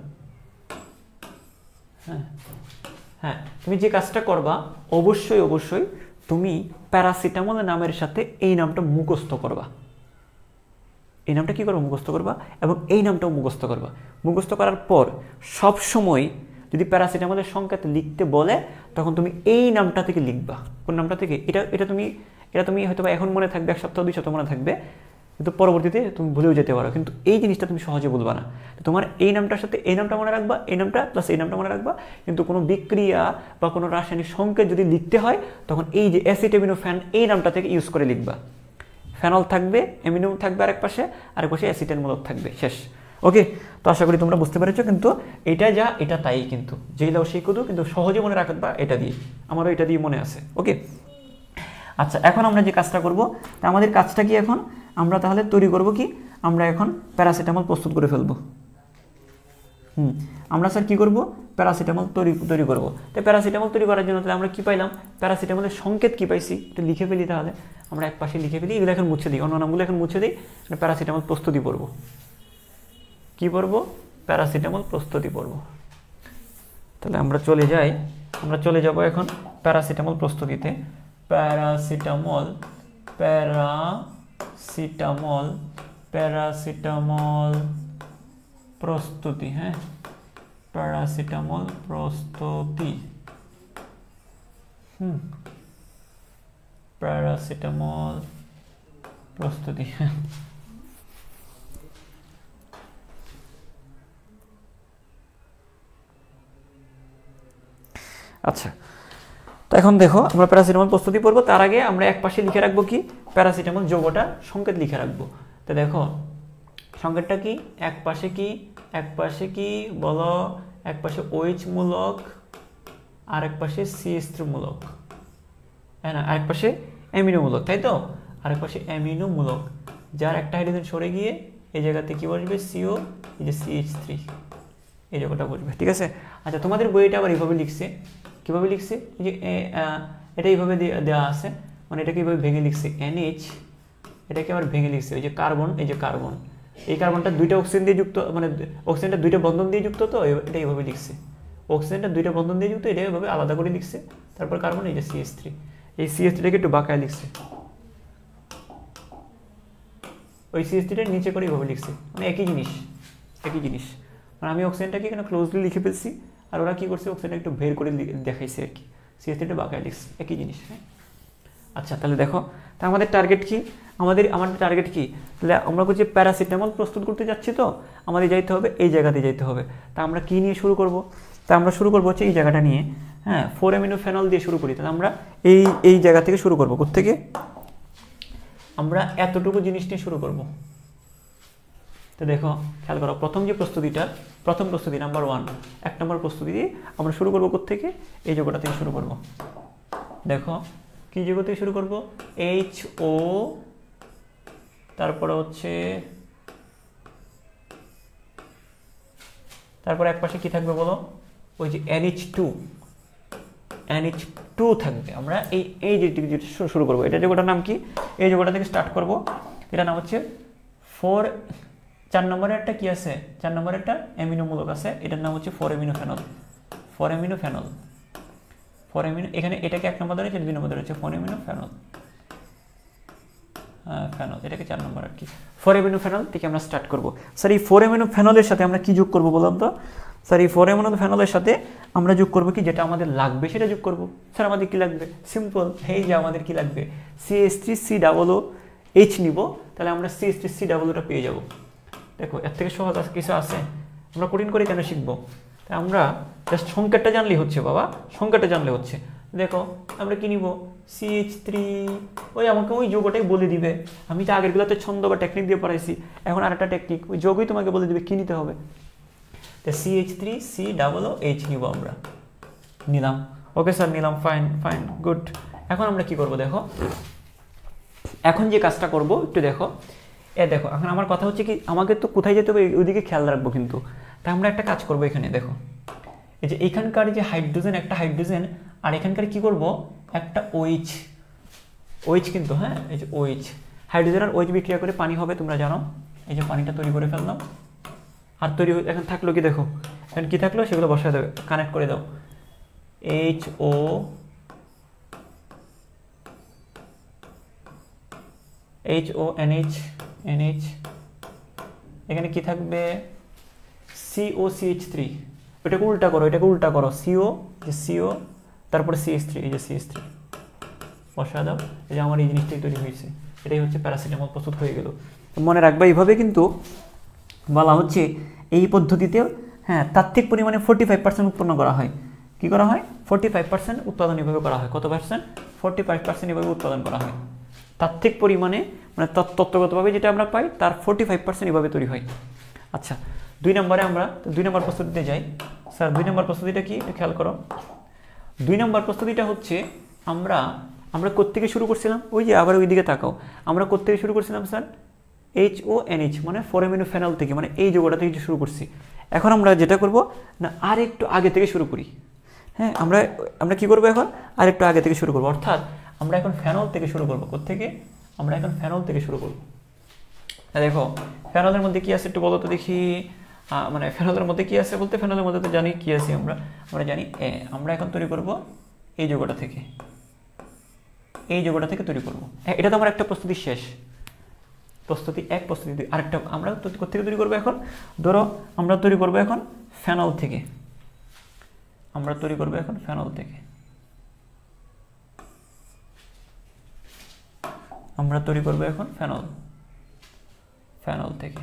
হ্যাঁ হ্যাঁ তুমি যে কাজটা করবা অবশ্যই অবশ্যই তুমি প্যারাসিটামল নামের সাথে এই নামটা মুখস্থ করবা। এই নামটা কি করবা? মুখস্থ করবা, এবং এই নামটাও মুখস্থ করবা। মুখস্থ করার পর সব সময় যদি প্যারাসিটামলের সংকেত লিখতে বলে তখন তুমি এই নামটা থেকে লিখবা। কোন নামটা থেকে? এটা এটা তুমি এটা তুমি হয়তো এখন মনে থাকবে, এক সপ্তাহ দুই সপ্তাহ মনে থাকবে, কিন্তু পরবর্তীতে তুমি ভুলেও যেতে পারো। কিন্তু এই জিনিসটা তুমি সহজে বলবা না। তোমার এই নামটার সাথে এই নামটা মনে রাখবা, এই নামটা প্লাস এই নামটা মনে রাখবা। কিন্তু কোনো বিক্রিয়া বা কোনো রাসায়নিক সংকেত যদি লিখতে হয় তখন এই যে অ্যাসিটামিনোফেন এই নামটা থেকে ইউজ করে লিখবা। ফেনল থাকবে, অ্যামিনো থাকবে আরেক পাশে, আরেক পাশে অ্যাসিটামূলক থাকবে, শেষ। ওকে, তো আশা করি তোমরা বুঝতে পেরেছো। কিন্তু এটা যা এটা তাই, কিন্তু যেই লাও সেই কদু, কিন্তু সহজে মনে রাখবা এটা দিয়ে। আমারও এটা দিয়ে মনে আছে। ওকে, আচ্ছা এখন আমরা যে কাজটা করব, তা আমাদের কাজটা কি এখন? আমরা তাহলে তৈরি করব কি? আমরা এখন প্যারাসিটামল প্রস্তুত করে ফেলবো। হুম আমরা স্যার কী করবো? প্যারাসিটামল তৈরি তৈরি করবো। তো প্যারাসিটামল তৈরি করার জন্য তাহলে আমরা কী পাইলাম? প্যারাসিটামলের সংকেত কী পাইছি একটু লিখে ফেলি। তাহলে আমরা এক পাশে লিখে ফেলি, এগুলো এখন মুছে দিই, অন্য নামগুলো এখন মুছে দিই। প্যারাসিটামল প্রস্তুতি পড়ব। কী পড়ব? প্যারাসিটামল প্রস্তুতি পড়ব। তাহলে আমরা চলে যাই, আমরা চলে যাব এখন প্যারাসিটামল প্রস্তুতিতে। প্যারাসিটামল প্যারাসিটামল প্যারাসিটামল প্রস্তুতি। হ্যাঁ, প্যারাসিটামল প্রস্তুতি। হুম প্যারাসিটামল প্রস্তুতি। আচ্ছা, তো এখন দেখো আমরা প্যারাসিটামল প্রস্তুতি পড়বো। তার আগে আমরা এক পাশে লিখে রাখবো কি? প্যারাসিটামল যৌগটা সংকেত লিখে রাখবো। তো দেখো সংকেতটা কি? এক পাশে কি? এক পাশে কি বলো? এক পাশে ওইচ মূলক, আর এক পাশে সিএস মূলক, হ্যাঁ না, আরেক পাশে অ্যামিনো মূলক, তাই তো? আরেক পাশে অ্যামিনো মূলক, যার একটা হাইড্রোজেন সরে গিয়ে এই জায়গাতে কি বসবে? সিও, এই যে সিএইচ থ্রি, এই জায়গাটা বসবে। ঠিক আছে। আচ্ছা, তোমাদের বইটা আবার এইভাবে লিখছে। কীভাবে লিখছে? এই যে এটা এইভাবে দেওয়া আছে, মানে এটাকে এইভাবে ভেঙে লিখছে এনএইচ, এটাকে আবার ভেঙে লিখছে ওই যে কার্বন, এই যে কার্বন, এই কার্বনটা দুইটা অক্সিজেন দিয়ে যুক্ত, মানে অক্সিজেনটা দুইটা বন্ধন দিয়ে যুক্ত, তো এটা এইভাবে লিখছে। অক্সিজেনটা দুইটা বন্ধন দিয়ে যুক্ত, এটা এইভাবে আলাদা করে লিখছে। তারপর কার্বন, এই যে সিএস থ্রি, এই সিএস থ্রিটাকে একটু বাঁকায় লিখছে, ওই সিএস থ্রিটার নিচে করে এইভাবে লিখছে, মানে একই জিনিস, একই জিনিস। মানে আমি অক্সিজেনটাকে এখানে ক্লোজলি লিখে ফেলছি, আর ওরা কী করছে? অক্সিজেনটা একটু বের করে দেখাইছে আর কি, সিএস থ্রিটা বাঁকায় লিখছে, একই জিনিস। হ্যাঁ, আচ্ছা তাহলে দেখো, তা আমাদের টার্গেট কি? আমাদের আমাদের টার্গেট কি? তাহলে আমরা বলছি প্যারাসিটামল প্রস্তুত করতে যাচ্ছি, তো আমাদের যাইতে হবে এই জায়গাতে যাইতে হবে। তা আমরা কী নিয়ে শুরু করব? তা আমরা শুরু করবো হচ্ছে এই জায়গাটা নিয়ে। হ্যাঁ, ফোর অ্যামিনো ফেনল দিয়ে শুরু করি। তাহলে আমরা এই এই জায়গা থেকে শুরু করবো। কোত্থেকে? আমরা এতটুকু জিনিস নিয়ে শুরু করব। তো দেখো খেয়াল করো, প্রথম যে প্রস্তুতিটা, প্রথম প্রস্তুতি নাম্বার ওয়ান, এক নম্বর প্রস্তুতি দিয়ে আমরা শুরু করবো কোত্থেকে? এই জায়গাটা থেকে শুরু করব। দেখো কি জায়গা থেকে শুরু করব? এইচ ও, তারপরে হচ্ছে, তারপরে এক পাশে কি থাকবে বলো? ওই যে এনএইচ টু, এনএইচ টু থাকবে। আমরা এই এই যে শুরু করবো, এটা জায়গাটার নাম কি? এই জায়গাটা থেকে স্টার্ট করব। এটার নাম হচ্ছে ফোর, চার নম্বরে একটা কি আছে? চার নম্বরে একটা অ্যামিনোমূলক আছে, এটার নাম হচ্ছে four amino phenol. Four amino phenol, four amino, এখানে এটাকে এক নম্বর ধরে, দুই নম্বর ধরে হচ্ছে ফোর অ্যামিনো ফেনল। হ্যাঁ ফেনল, এটাকে চার নম্বর আর কি। ফোর অ্যামিনো ফেনল থেকে আমরা স্টার্ট করবো। স্যার এই ফোর অ্যামিনো ফেনলের সাথে আমরা কি যোগ করবো বললাম তো? স্যার এই ফোর অ্যামিনো ফেনলের সাথে আমরা যোগ করবো কি? যেটা আমাদের লাগবে সেটা যোগ করবো। স্যার আমাদের কি লাগবে? সিম্পল, এই যে আমাদের কি লাগবে? CH three C double O H নিব, তাহলে আমরা সিএইচ থ্রি সি ডাবল ওটা পেয়ে যাবো। দেখো এর থেকে সহজ কিছু আছে? আমরা কঠিন করে কেন শিখবো? তাই আমরা জাস্ট সংকেতটা জানলেই হচ্ছে বাবা, সংকেতটা জানলে হচ্ছে। দেখো আমরা কি নিব? সিএইচ থ্রি, ওই আমাকে ওই যোগটাই বলে দিবে। আমি তো আগেরগুলোতে ছন্দ বা টেকনিক দিয়ে পড়াইছি, এখন আর একটা টেকনিক, ওই যোগই তোমাকে বলে দিবে কি নিতে হবে। তো CH three C double O H নিব, আমরা নিলাম। ওকে স্যার নিলাম, ফাইন ফাইন গুড। এখন আমরা কি করব? দেখো এখন যে কাজটা করব একটু দেখো, এ দেখো এখন আমার কথা হচ্ছে কি, আমাকে তো কোথায় যেতে হবে ওইদিকে খেয়াল রাখবো কিন্তু। তাই আমরা একটা কাজ করবো, এখানে দেখো এই যে এখানকার যে হাইড্রোজেন, একটা হাইড্রোজেন, আর এখানকার কি করব? একটা ওইচ, ওইচ কিন্তু, হ্যাঁ এই যে ওইচ, হাইড্রোজেন আর ওইচ বিক্রিয়া করে পানি হবে, তোমরা জানো। এই যে পানিটা তৈরি করে ফেললাম, আর তৈরি এখন থাকলো কি দেখো, এখন কি থাকলো সেগুলো বসায় দেবে, কানেক্ট করে দাও। H O H O NH NH, এখানে কি থাকবে সিও সিএইচ থ্রি, এটাকে উল্টা করো, এটাকে উল্টা করো, সিও যে সিও তারপরে সিএইচ থ্রি, এই যে সিএইচ থ্রি বসা দাও। এই যে আমার এই জিনিসটাই তৈরি হয়েছে, এটাই হচ্ছে প্যারাসিটামল প্রস্তুত হয়ে গেল। মনে রাখবা এইভাবে কিন্তু বলা হচ্ছে এই পদ্ধতিতে, হ্যাঁ, তাত্ত্বিক পরিমাণে ফোর্টি ফাইভ পার্সেন্ট উৎপন্ন করা হয়। কি করা হয়? ফোর্টি ফাইভ পার্সেন্ট উৎপাদন এভাবে করা হয়। কত পার্সেন্ট? ফোর্টি ফাইভ পার্সেন্ট এভাবে উৎপাদন করা হয়। তাত্ত্বিক পরিমাণে মানে তত্ত্বগতভাবে যেটা আমরা পাই তার ফোর্টি ফাইভ পার্সেন্ট এভাবে তৈরি হয়। আচ্ছা, দুই নম্বরে আমরা দুই নম্বর প্রস্তুতিতে যাই। স্যার দুই নম্বর প্রস্তুতিটা কি একটু খেয়াল করো। দুই নম্বর প্রস্তুতিটা হচ্ছে আমরা আমরা কোত্থেকে শুরু করছিলাম, ওই যে আবার ওই দিকে তাকাও, আমরা কোত্থেকে শুরু করছিলাম স্যার? এইচ ও এনএইচ মানে ফোর অ্যামিনো ফেনল থেকে, মানে এই যৌগটা থেকে শুরু করছি। এখন আমরা যেটা করব না, আর একটু আগে থেকে শুরু করি। হ্যাঁ, আমরা আমরা কি করবো এখন? আর একটু আগে থেকে শুরু করবো, অর্থাৎ আমরা এখন ফেনল থেকে শুরু করবো। কোত্থেকে? আমরা এখন ফেনল থেকে শুরু করবো। দেখো ফেনলের মধ্যে কি আছে একটু বলো তো দেখি। মানে ফেনলের মধ্যে কি আছে বলতে, ফেনলের মধ্যে তো জানি কি আছে, আমরা আমরা জানি এ। আমরা এখন তৈরি করব এই যৌগটা থেকে, এই যৌগটা থেকে তৈরি করব। এটা তো আমার একটা প্রস্তুতি শেষ, প্রস্তুতি এক, প্রস্তুতি দুই। আরেকটা আমরা কোথেকে তৈরি করবো এখন? ধরো আমরা তৈরি করবো এখন ফেনল থেকে, আমরা তৈরি করবো এখন ফেনল থেকে, আমরা তৈরি করবো এখন ফেনল ফেনল থেকে,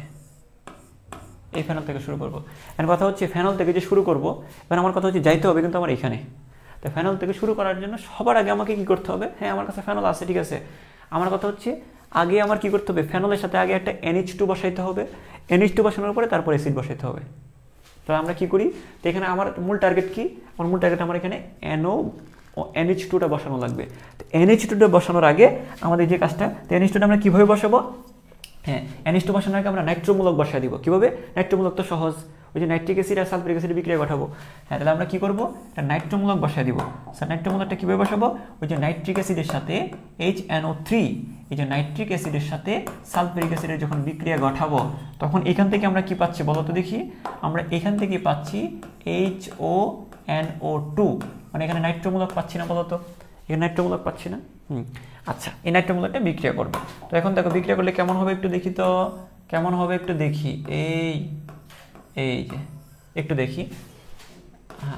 এই ফেনল থেকে শুরু করবো। এখন কথা হচ্ছে ফেনল থেকে যে শুরু করবো, এবার আমার কথা হচ্ছে যাইতে হবে কিন্তু আমার এখানে। তো ফেনল থেকে শুরু করার জন্য সবার আগে আমাকে কি করতে হবে? হ্যাঁ, আমার কাছে ফেনল আছে, ঠিক আছে। আমার কথা হচ্ছে আগে আমার কি করতে হবে? ফেনলের সাথে আগে একটা এনএইচ টু বসাইতে হবে। এনএইচ টু বসানোর পরে তারপর অ্যাসিড বসাইতে হবে। তো আমরা কি করি? তো এখানে আমার মূল টার্গেট কি? আমার মূল টার্গেট আমার এখানে এনও এনএইচ টুটা বসানো লাগবে। তো এনএইচ টুটা বসানোর আগে আমাদের যে কাজটা, তো এনএইচ টুটা আমরা কীভাবে বসাবো? হ্যাঁ, এনএইচ টু বসানোর আগে আমরা নাইট্রোমূলক বসাই দিব। কীভাবে? নাইট্রোমূলক তো সহজ, ওই যে নাইট্রিক অ্যাসিড আর সালফারিক অ্যাসিড বিক্রিয়া ঘটাবো। হ্যাঁ, তাহলে আমরা কী করবো? একটা নাইট্রোমূলক বসাই দিব। স্যার নাইট্রোমূলকটা কীভাবে বসাবো? ওই যে নাইট্রিক অ্যাসিডের সাথে এইচ এন ও থ্রি, এই যে নাইট্রিক অ্যাসিডের সাথে সালফারিক অ্যাসিডের যখন বিক্রিয়া ঘটাবো, তখন এখান থেকে আমরা কি পাচ্ছি বলো তো দেখি? আমরা এখান থেকে পাচ্ছি H O N O two, মানে এখানে নাইট্রোমূলক পাচ্ছি না বলো তো? এখানে নাইট্রোমূলক পাচ্ছি না। হুম, আচ্ছা, এই নাইট্রোমূলকটা বিক্রিয়া করবে। তো এখন দেখো বিক্রিয়া করলে কেমন হবে একটু দেখি তো, কেমন হবে একটু দেখি। এই এই যে একটু দেখি। হ্যাঁ,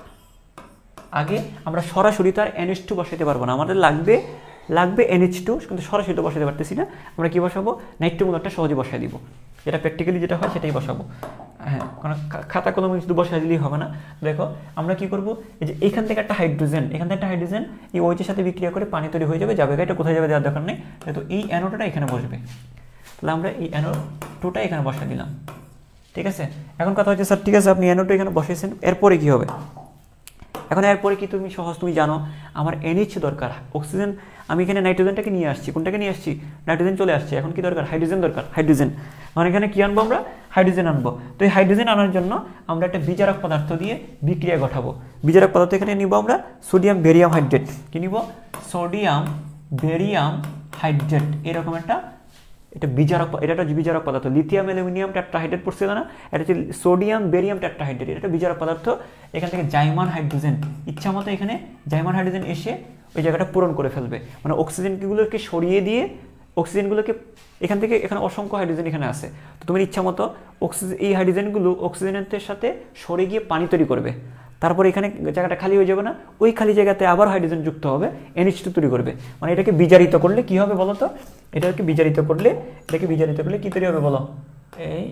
আগে আমরা সরাসরি তো আর এনএইচ টু বসাইতে পারবো না, আমাদের লাগবে লাগবে এনএইচ টু, কিন্তু সরাসরি তো বসাতে পারতেছি না। আমরা কি বসাবো? নাইট্রোমূলকটা সহজে বসাই দিব, যেটা প্র্যাকটিক্যালি যেটা হয় সেটাই বসাবো। হ্যাঁ, কারণ খাতা কলমে শুধু বসাই দিলেই হবে না। দেখো আমরা কি করব? এই যে এখান থেকে একটা হাইড্রোজেন, এখান থেকে একটা হাইড্রোজেন এই ওইচের সাথে বিক্রিয়া করে পানি তৈরি হয়ে যাবে। যাবে এটা কোথায় যাবে দেওয়ার দরকার নেই, তো এই অ্যানোডটা এখানে বসবে। তাহলে আমরা এই অ্যানো টুটা এখানে বসাই দিলাম, ঠিক আছে। এখন কথা হচ্ছে স্যার ঠিক আছে আপনি অ্যানো টু এখানে বসাইছেন, এরপরে কি হবে? এখন এরপরে কি তুমি সহজ, তুমি জানো আমার এনএইচ দরকার, অক্সিজেন। আমি এখানে নাইট্রোজেনটাকে নিয়ে আসছি, কোনটাকে নিয়ে আসছি? নাইট্রোজেন চলে আসছে। এখন কি দরকার? হাইড্রোজেন দরকার, হাইড্রোজেন। মানে এখানে কি আনবো আমরা? হাইড্রোজেন আনবো। তো এই হাইড্রোজেন আনার জন্য আমরা একটা বিজারক পদার্থ দিয়ে বিক্রিয়া ঘটাবো। বিজারক পদার্থ এখানে নিব আমরা সোডিয়াম বেরিয়াম হাইড্রেট। কি নিব? সোডিয়াম বেরিয়াম হাইড্রেট, এরকম একটা এটা বিজারক, এটা একটা বিজারক পদার্থ। লিথিয়াম অ্যালুমিনিয়াম টেট্রাহাইড্রেট পড়ছিল না? এটা হচ্ছে সোডিয়াম বেরিয়াম টেট্রাহাইড্রেট, এটা একটা বিজারক পদার্থ। এখান থেকে জাইমান হাইড্রোজেন, ইচ্ছা মতো এখানে জাইমান হাইড্রোজেন এসে ওই জায়গাটা পূরণ করে ফেলবে। মানে অক্সিজেনগুলোকে সরিয়ে দিয়ে অক্সিজেনগুলোকে এখান থেকে, এখানে অসংখ্য হাইড্রোজেন এখানে আছে, তো তোমার ইচ্ছা মতো অক্সিজেন এই হাইড্রোজেনগুলো অক্সিজেনের সাথে সরে গিয়ে পানি তৈরি করবে। তারপরে এখানে জায়গাটা খালি হয়ে যাবে না, ওই খালি জায়গাতে আবার হাইড্রোজেন যুক্ত হবে, এনএইচ টু তৈরি করবে। মানে এটাকে বিজারিত করলে কি হবে বলো তো? এটাকে বিজারিত করলে এটাকে বিজারিত করলে কি তৈরি হবে বলো? এই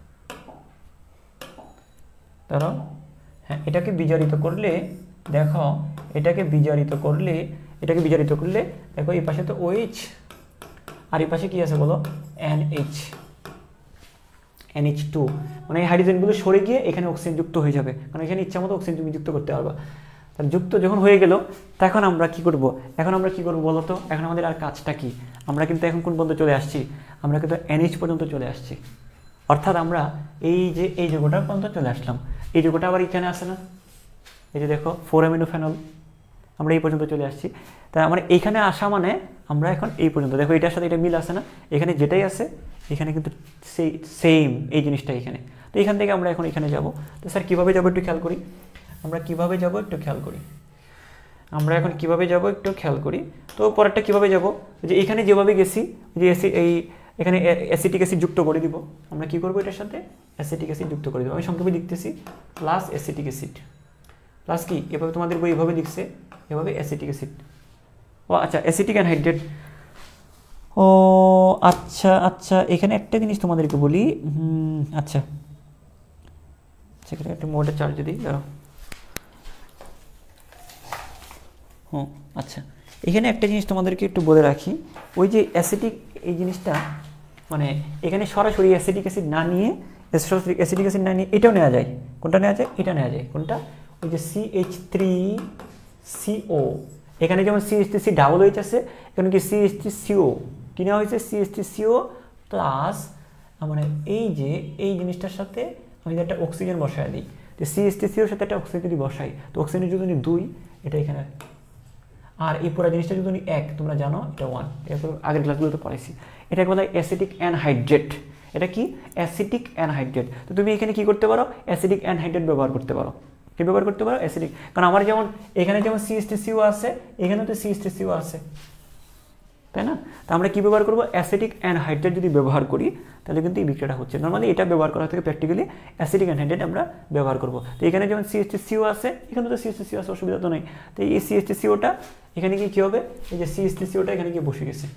ধরো, হ্যাঁ, এটাকে বিজারিত করলে দেখো, এটাকে বিজারিত করলে এটাকে বিজারিত করলে দেখো এই পাশে তো ওএইচ আর এই পাশে কি আছে বলো? এনএইচ এনএইচ টু, মানে এই হাইড্রোজেনগুলো সরে গিয়ে এখানে অক্সিজেন যুক্ত হয়ে যাবে, কারণ এখানে ইচ্ছা মতো অক্সিজেন তুমি যুক্ত করতে পারবা। তাহলে যুক্ত যখন হয়ে গেল, তখন আমরা কি করব? এখন আমরা কি করব বলো তো? এখন আমাদের আর কাজটা কি? আমরা কিন্তু এখন কোন পর্যন্ত চলে আসছি? আমরা কিন্তু এনএইচ পর্যন্ত চলে আসছি, অর্থাৎ আমরা এই যে এই যৌগটার পর্যন্ত চলে আসলাম। এই যৌগটা আবার এখানে আসে না? এই যে দেখো ফোর অ্যামিনো ফেনল, আমরা এই পর্যন্ত চলে আসছি। তাই মানে এইখানে আসা মানে আমরা এখন এই পর্যন্ত, দেখো এটার সাথে এটা মিল আছে না, এখানে যেটাই আছে এখানে কিন্তু সেই সেম এই জিনিসটা এখানে। তো এখান থেকে আমরা এখন এখানে যাব। তো স্যার কীভাবে যাবো একটু খেয়াল করি, আমরা কীভাবে যাব একটু খেয়াল করি, আমরা এখন কীভাবে যাব একটু খেয়াল করি। তো পরেরটা কীভাবে যাব, যে এখানে যেভাবে গেছি যে এসি এই এখানে অ্যাসিটিক অ্যাসিড যুক্ত করে দিব, আমরা কী করবো এটার সাথে অ্যাসিটিক অ্যাসিড যুক্ত করে দেবো। আমি সংক্ষেপে লিখতেছি প্লাস অ্যাসিটিক অ্যাসিড, প্লাস কি এভাবে তোমাদের বই এভাবে লিখছে, এভাবে অ্যাসিটিক অ্যাসিড। ও আচ্ছা, অ্যাসিটিক অ্যানহাইড্রেট। ও আচ্ছা আচ্ছা, এখানে একটা জিনিস তোমাদেরকে বলি। আচ্ছা সেখানে একটা মোটর চার্জ দিই, দাঁড়াও। ও আচ্ছা, এখানে একটা জিনিস তোমাদেরকে একটু বলে রাখি, ওই যে অ্যাসিটিক এই জিনিসটা মানে এখানে সরাসরি অ্যাসিটিক অ্যাসিড না নিয়ে সরাসরি অ্যাসিটিক অ্যাসিড না নিয়ে এটাও নেওয়া যায়। কোনটা নেওয়া যায়? এটা নেওয়া যায়। কোনটা? ওই যে C H three C O, এখানে যেমন C H three C double H আছে, এখানে কি C H three C O কি নেওয়া হয়েছে, C H three C O plus মানে এই যে এই জিনিসটার সাথে আমি যদি একটা অক্সিজেন বসায় দিই, তো সি এইচ থ্রি সি ওর সাথে একটা অক্সিজেন যদি বসাই, তো অক্সিজেনের যদি দুই, এটা এখানে, আর এই পুরো জিনিসটা যদি এক, তোমরা জানো এটা ওয়ান, এরপর আগের ক্লাসগুলোতে পড়াইছি। এটাকে বলা হয় অ্যাসিটিক অ্যানহাইড্রেট। এটা কি? Acetic anhydrate. তো তুমি এখানে কি করতে পারো, অ্যাসিটিক অ্যানহাইড্রেট ব্যবহার করতে পারো। কি ব্যবহার করতে পারো? অ্যাসিটিক। কারণ আমার যেমন এখানে যেমন C H three C O আছে, এখানেও তো C H three C O আছে, তাই না? তো আমরা কি ব্যবহার করবো? অ্যাসিটিক অ্যানহাইড্রেট যদি ব্যবহার করি তাহলে কিন্তু এই বিক্রিয়াটা হচ্ছে। নর্মালি এটা ব্যবহার করা থেকে প্র্যাকটিক্যালি অ্যাসিটিক অ্যানহাইড্রেট আমরা ব্যবহার করবো। তো এখানে যেমন C H three C O আছে, এখানে তো C H three C O আছে, অসুবিধা তো নেই। তো এই সি এইচ থ্রি সি ওটা এখানে গিয়ে কী হবে, এই যে সি এইচ থ্রি সি ওটা এখানে গিয়ে বসে গেছে,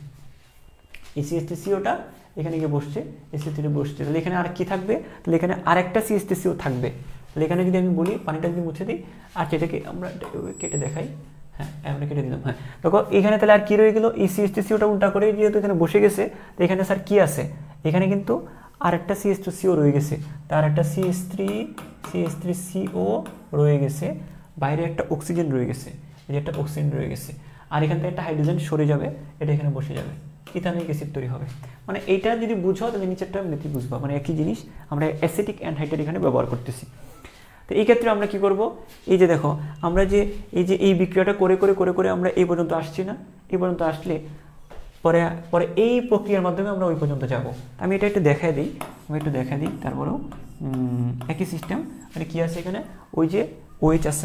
এই সি এইচ থ্রি সি ওটা এখানে গিয়ে বসছে, এই সি এইচ থ্রি বসছে, তাহলে এখানে আর কি থাকবে, তাহলে এখানে আরেকটা C H three C O থাকবে। তাহলে এখানে যদি আমি বলি পানিটা যদি মুছে দিই, আর এটাকে আমরা কেটে দেখাই, হ্যাঁ আমরা কেটে দিলাম, হ্যাঁ দেখো এখানে তাহলে আর কি রয়ে গেলো, এই সি এইচ থ্রি সি ওটা উল্টা করে যেহেতু এখানে বসে গেছে, তো এখানে স্যার কি আছে, এখানে কিন্তু আরেকটা C H three C O রয়ে গেছে, তার একটা C H three C H three C O রয়ে গেছে, বাইরে একটা অক্সিজেন রয়ে গেছে, এই যে একটা অক্সিজেন রয়ে গেছে, আর এখান থেকে একটা হাইড্রোজেন সরে যাবে, এটা এখানে বসে যাবে, ইথানিক অ্যাসিড তৈরি হবে। মানে এইটা যদি বুঝো তাহলে নিচেরটা এমনিতে বুঝবা, মানে একই জিনিস আমরা অ্যাসিটিক অ্যানহাইড্রেট এখানে ব্যবহার করতেছি। তো এই ক্ষেত্রে আমরা কি করব, এই যে দেখো আমরা যে এই যে এই বিক্রিয়াটা করে করে করে করে আমরা এই পর্যন্ত আসছি না, এই পর্যন্ত আসলে পরে পরে এই প্রক্রিয়ার মাধ্যমে আমরা ওই পর্যন্ত যাব। আমি এটা একটু দেখাই দিই, আমি একটু দেখাই দিই তারপরেও একই সিস্টেম। মানে কী আছে এখানে, ওই যে ওএইচ আছে,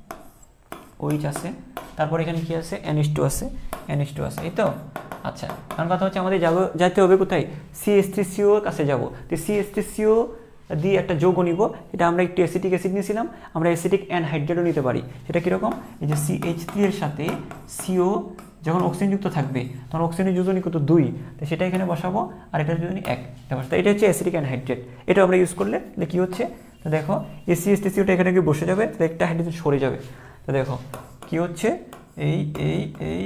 ওএইচ আছে, তারপর এখানে কি আছে, এন এইচ টু আছে, এন এইচ টু আছে, এই তো। আচ্ছা, কারণ কথা হচ্ছে আমাদের যাবো যাইতে হবে কোথায়, C H three C O কাছে যাবো। তো C H three C O দিয়ে একটা যৌগ নিব, এটা আমরা একটু অ্যাসিটিক অ্যাসিড নিয়েছিলাম, আমরা অ্যাসিটিক অ্যানহাইড্রেটও নিতে পারি। সেটা কীরকম, এই যে সি এইচ থ্রি এর সাথে সিও যখন অক্সিজেনযুক্ত থাকবে তখন অক্সিজেনের যোজনী কত, দুই, তো সেটা এখানে বসাবো, আর এটার যোজনী এক, তো এটা হচ্ছে অ্যাসিটিক অ্যানহাইড্রেট। এটা আমরা ইউজ করলে তাহলে কী হচ্ছে, তো দেখো এই সি এইচ থ্রি সি ওটা এখানে গিয়ে বসে যাবে, তো একটা হাইড্রোজেন সরে যাবে, তো দেখো কী হচ্ছে, এই এই এই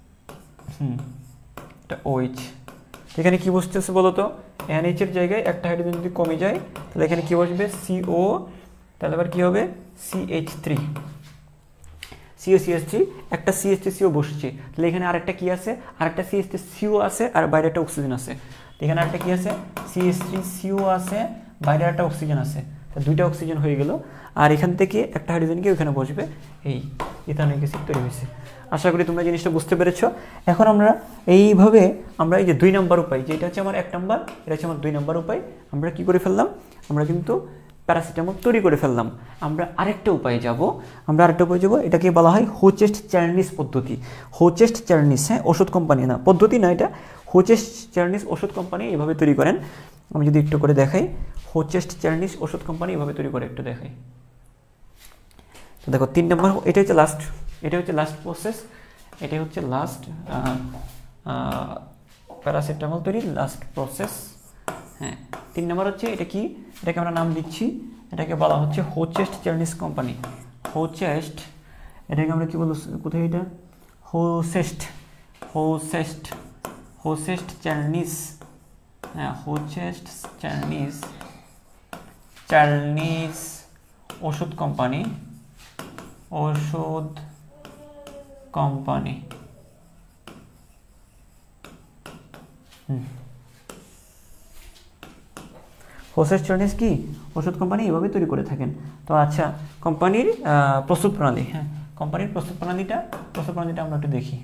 হুম এটা ওইচ, এখানে কী বসতেছে বলো তো, এনএইচ এর জায়গায় একটা হাইড্রোজেন যদি কমে যায় তাহলে এখানে কী বসবে, সিও, তাহলে আবার কী হবে, CH three, CO CH three, একটা সিএইচ থ্রি সিও বসছে, তাহলে এখানে আরেকটা কী আছে, আরেকটা সিএইচ থ্রি সিও আছে, আর বাইরে একটা অক্সিজেন আছে, এখানে আরেকটা কী আছে, সিএইচ থ্রি সিও আছে, বাইরে একটা অক্সিজেন আছে, তা দুইটা অক্সিজেন হয়ে গেল, আর এখান থেকে একটা হাইড্রোজেন গিয়ে ওখানে বসবে, এই ইথানিক অ্যাসিড তৈরি হয়েছে। আশা করি তোমরা জিনিসটা বুঝতে পেরেছ। এখন আমরা এইভাবে আমরা এই যে দুই নম্বর উপায়, যেটা হচ্ছে আমার এক নম্বর, এটা হচ্ছে আমার দুই নম্বর উপায়, আমরা কি করে ফেললাম, আমরা কিন্তু প্যারাসিটামল তৈরি করে ফেললাম। আমরা আরেকটা উপায়ে যাব, আমরা আরেকটা উপায়ে যাবো, এটাকে বলা হয় হোচেস্ট চ্যার্নিস পদ্ধতি। হোচেস্ট চ্যার্নিস, হ্যাঁ ওষুধ কোম্পানি না, পদ্ধতি না এটা, হোচেস্ট চ্যার্নিস ওষুধ কোম্পানি এভাবে তৈরি করেন। আমি যদি একটু করে দেখাই, হোচেস্ট চ্যার্নিস ওষুধ কোম্পানি এভাবে তৈরি করে, একটু দেখাই। তো দেখো তিন নম্বর, এটা হচ্ছে লাস্ট, এটা হচ্ছে লাস্ট প্রসেস, এটা হচ্ছে লাস্ট প্যারাসিটামল তৈরি লাস্ট প্রসেস। হ্যাঁ, তিন নম্বর হচ্ছে এটা কি, এটাকে আমরা নাম দিচ্ছি, এটাকে বলা হচ্ছে হোচেস্ট চ্যার্নিস কোম্পানি। হোচেস্ট, এটাকে আমরা কি বলবো, কোথায় এটা, হোচেস্ট, হোচেস্ট, হোচেস্ট চ্যার্নিস, হ্যাঁ হোচেস্ট চ্যার্নিস, চ্যার্নিস ওষুধ কোম্পানি, ওষুধ কোম্পানি। হুম, হোচেস্ট চ্যার্নিস কি ওষুধ কোম্পানি এভাবে তৈরি করে থাকেন। তো আচ্ছা, কোম্পানির প্রস্তুত প্রণালী, হ্যাঁ কোম্পানির প্রস্তুত প্রণালীটা প্রস্তুত প্রণালীটা আমরা একটু দেখি।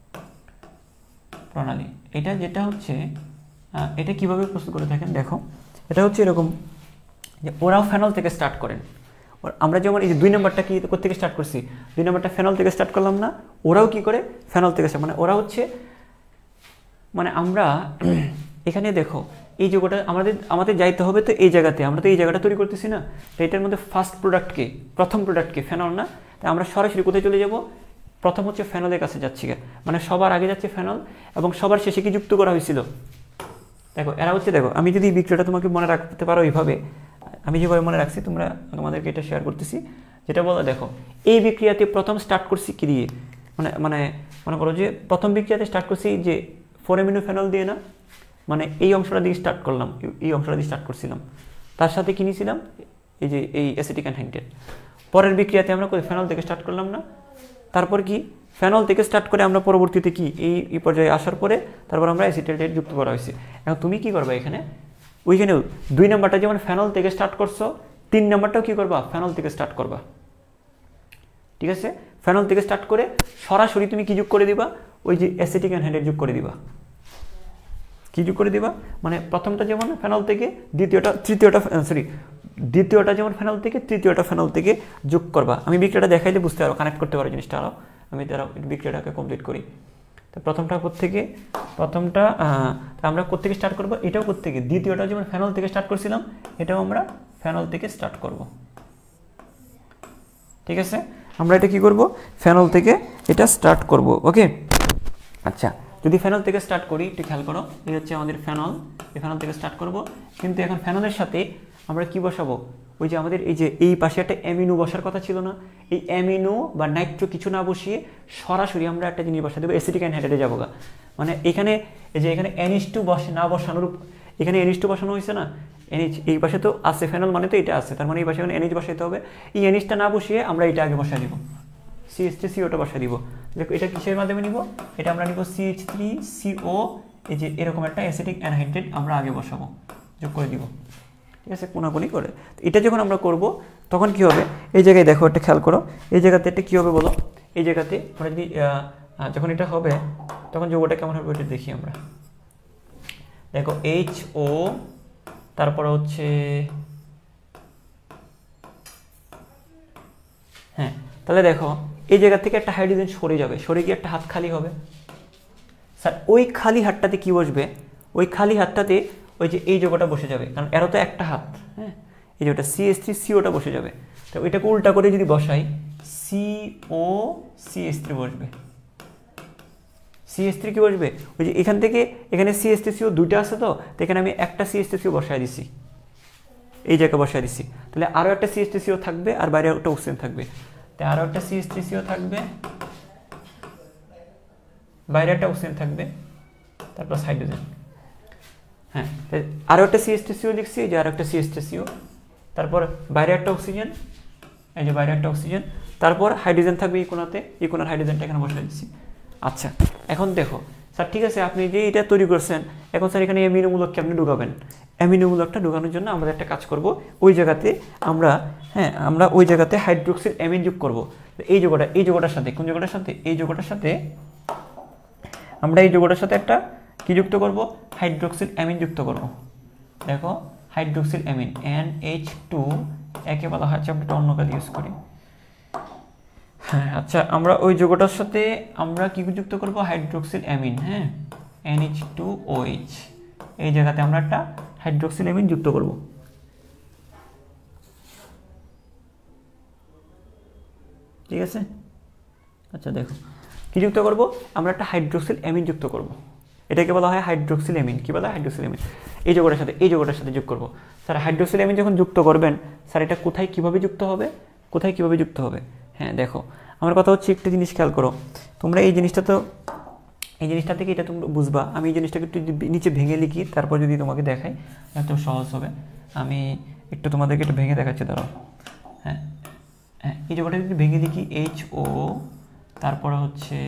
প্রণালী এটা যেটা হচ্ছে এটা কিভাবে প্রস্তুত করে থাকেন দেখো, এটা হচ্ছে এরকম যে ওরাও ফেনল থেকে স্টার্ট করেন। আমরা যেমন এই যে দুই নম্বরটা কি কোথা থেকে স্টার্ট করছি, দুই নম্বরটা ফেনল থেকে স্টার্ট করলাম না, ওরাও কি করে ফেনল থেকে, মানে ওরা হচ্ছে মানে আমরা এখানে দেখো এই যোগটা আমাদের আমাদের যাইতে হবে তো এই জায়গাতে, আমরা তো এই জায়গাটা তৈরি করতেছি না, তো এটার মধ্যে ফার্স্ট প্রোডাক্টকে প্রথম প্রোডাক্টকে ফেনল না, তাই আমরা সরাসরি কোথায় চলে যাব, প্রথম হচ্ছে ফেনলের কাছে যাচ্ছি, মানে সবার আগে যাচ্ছে ফেনল এবং সবার শেষে কি যুক্ত করা হয়েছিল দেখো এরা হচ্ছে। দেখো আমি যদি এই বিক্রিয়াটা তোমাকে মনে রাখতে পারো এইভাবে, আমি যেভাবে মনে রাখছি তোমরা তোমাদেরকে এটা শেয়ার করতেছি, যেটা বলো দেখো এই বিক্রিয়াতে প্রথম স্টার্ট করছি কি দিয়ে, মানে মানে মনে করো যে প্রথম বিক্রিয়াতে স্টার্ট করছি যে ফোর অ্যামিনো ফেনল দিয়ে না, মানে এই অংশটা দিয়ে স্টার্ট করলাম, এই অংশটা দিয়ে স্টার্ট করছিলাম, তার সাথে কি নিয়েছিলাম এই যে এই অ্যাসিটিক অ্যানহাইড্রেট। পরের বিক্রিয়াতে আমরা ফেনল থেকে স্টার্ট করলাম না, তারপর কি ফেনল থেকে স্টার্ট করে আমরা পরবর্তীতে কি এই এই পর্যায়ে আসার পরে তারপর আমরা অ্যাসিটালডেহাইড যুক্ত করা হয়েছে। এখন তুমি কি করবা এখানে, ওইখানেও দুই নাম্বারটা যেমন ফেনল থেকে স্টার্ট করছো, তিন নাম্বারটাও কি করবা ফেনল থেকে স্টার্ট করবা, ঠিক আছে। ফেনল থেকে স্টার্ট করে সরাসরি তুমি কি যোগ করে দিবা, ওই যে অ্যাসিটিক অ্যানহাইড্রেট যোগ করে দিবা, কি যোগ করে দিবা, মানে প্রথমটা যেমন ফেনল থেকে, দ্বিতীয়টা তৃতীয়টা সরি দ্বিতীয়টা যেমন ফেনল থেকে, তৃতীয়টা ফেনল থেকে যোগ করবা। আমি বিক্রিয়াটা দেখাইলে বুঝতে পারো, কানেক্ট করতে পারো জিনিসটা আরও, আমি তারা বিক্রিয়াটাকে কমপ্লিট করি। তো প্রথমটা কোত্থেকে, প্রথমটা আমরা কোত্থেকে স্টার্ট করবো, এটাও কোত্থেকে, দ্বিতীয়টা যেমন ফেনল থেকে স্টার্ট করছিলাম, এটাও আমরা ফেনল থেকে স্টার্ট করব, ঠিক আছে। আমরা এটা কি করব, ফেনল থেকে এটা স্টার্ট করব, ওকে। আচ্ছা যদি ফেনল থেকে স্টার্ট করি একটু খেয়াল করো, এই হচ্ছে আমাদের ফেনল, এই ফেনল থেকে স্টার্ট করব, কিন্তু এখন ফেনলের সাথে আমরা কি বসাবো, ওই যে আমাদের এই যে এই পাশে একটা অ্যামিনো বসার কথা ছিল না, এই অ্যামিনো বা নাইট্রো কিছু না বসিয়ে সরাসরি আমরা একটা জিনিস বসা দেবো, অ্যাসিটিক অ্যানহাইড্রেটে যাবো গা। মানে এখানে এই যে এখানে এনএইচ টু বসে না বসানোর, এখানে এনএইচ টু বসানো হয়েছে না, এনএইচ এই পাশে তো আছে, ফেনল মানে তো এটা আছে, তার মানে এই পাশে এখন এনএইচ বসাইতে হবে, এই এনএইচটা না বসিয়ে আমরা এটা আগে বসাই দিব, সিএইচ থ্রি সিওটা বসাই দিব। দেখো এটা কিসের মাধ্যমে নিব, এটা আমরা নিব সিএইচ থ্রি সিও, এই যে এরকম একটা অ্যাসিটিক অ্যানহাইড্রেট আমরা আগে বসাবো, যোগ করে দিব, ঠিক আছে, কোনাকুনি করে। এটা যখন আমরা করব তখন কি হবে, এই জায়গায় দেখো একটা খেয়াল করো, এই জায়গাতে একটা কী হবে বলো, এই জায়গাতে আমরা যদি যখন এটা হবে তখন যোগটা কেমন হবে ওইটা দেখি আমরা। দেখো এইচ ও, তারপর হচ্ছে হ্যাঁ, তাহলে দেখো এই জায়গা থেকে একটা হাইড্রোজেন সরে যাবে, সরে গিয়ে একটা হাত খালি হবে। স্যার ওই খালি হাতটাতে কি বসবে, ওই খালি হাতটাতে ওই যে এই যোগটা বসে যাবে, কারণ এরও তো একটা হাত, হ্যাঁ, এই যে ওটা সিএস থ্রি সিওটা বসে যাবে। তো ওইটাকে উল্টা করে যদি বসাই, সিও সিএস থ্রি বসবে, সিএস থ্রি কি বসবে, ওই যে এখান থেকে এখানে সিএস থ্রি সিও দুইটা আছে, তো এখানে আমি একটা সিএস থ্রি সিও বসায় দিছি, এই জায়গায় বসায় দিছি, তাহলে আরও একটা সিএস থ্রি সিও থাকবে আর বাইরে একটা অক্সিজেন থাকবে, তাই আরও একটা সিএস থ্রি সিও থাকবে, বাইরে একটা অক্সিজেন থাকবে, তারপর হাইড্রোজেন, হ্যাঁ, আরও একটা সিএস থ্রি সিও লিখছি, যে আরও একটা সিএস থ্রি সিও, তারপর বাইরে একটা অক্সিজেন, এই যে বাইরে একটা অক্সিজেন, তারপর হাইড্রোজেন থাকবে এই কোনাতে, এই কোনার হাইড্রোজেনটা এখানে বসে দিচ্ছি। আচ্ছা এখন দেখো স্যার, ঠিক আছে আপনি যে এটা তৈরি করছেন, এখন স্যার এখানে অ্যামিনোমূলককে আপনি ঢুকাবেন, অ্যামিনোমূলকটা ঢুকানোর জন্য আমরা একটা কাজ করব, ওই জায়গাতে আমরা হ্যাঁ আমরা ওই জায়গাতে হাইড্রোক্সিল অ্যামিন যোগ করবো, এই যোগটা এই যোগটার সাথে, কোন যোগটার সাথে, এই যোগটার সাথে আমরা এই যোগটার সাথে একটা কি যুক্ত করব, হাইড্রোক্সিল অ্যামিন যুক্ত করব। দেখো hydroxyl amine N H two, একে বলা হয়, আমরা একটা অন্য কাজ ইউজ করি, হ্যাঁ। আচ্ছা আমরা ওই যোগটার সাথে আমরা কি যুক্ত করব, হাইড্রোক্সিল অ্যামিন, হ্যাঁ, N H two O H, এই জায়গাতে আমরা একটা হাইড্রোক্সিল অ্যামিন যুক্ত করব, ঠিক আছে। আচ্ছা দেখো কি যুক্ত করব, আমরা একটা হাইড্রোক্সিল অ্যামিন যুক্ত করব, এটাকে বলা হয় হাইড্রোক্সিল অ্যামিন, কি বলা হয় হাইড্রোক্সিল অ্যামিন, এই যোগটার সাথে এই যোগটার সাথে যোগ করব। স্যার হাইড্রোক্সিল অ্যামিন যখন যুক্ত করবেন, স্যার এটা কোথায় কিভাবে যুক্ত হবে, কোথায় কিভাবে যুক্ত হবে, হ্যাঁ দেখো আমার কথা হচ্ছে একটা জিনিস খেয়াল করো, তোমরা এই জিনিসটা তো এই জিনিসটা থেকে এটা তোমরা বুঝবা, আমি এই জিনিসটাকে একটু নিচে ভেঙে লিখি, তারপর যদি তোমাকে দেখাই এত সহজ হবে। আমি একটু তোমাদেরকে একটু ভেঙে দেখাচ্ছি, দাঁড়াও, হ্যাঁ হ্যাঁ এই জায়গাটা যদি ভেঙে লিখি, এইচ ও, তারপরে হচ্ছে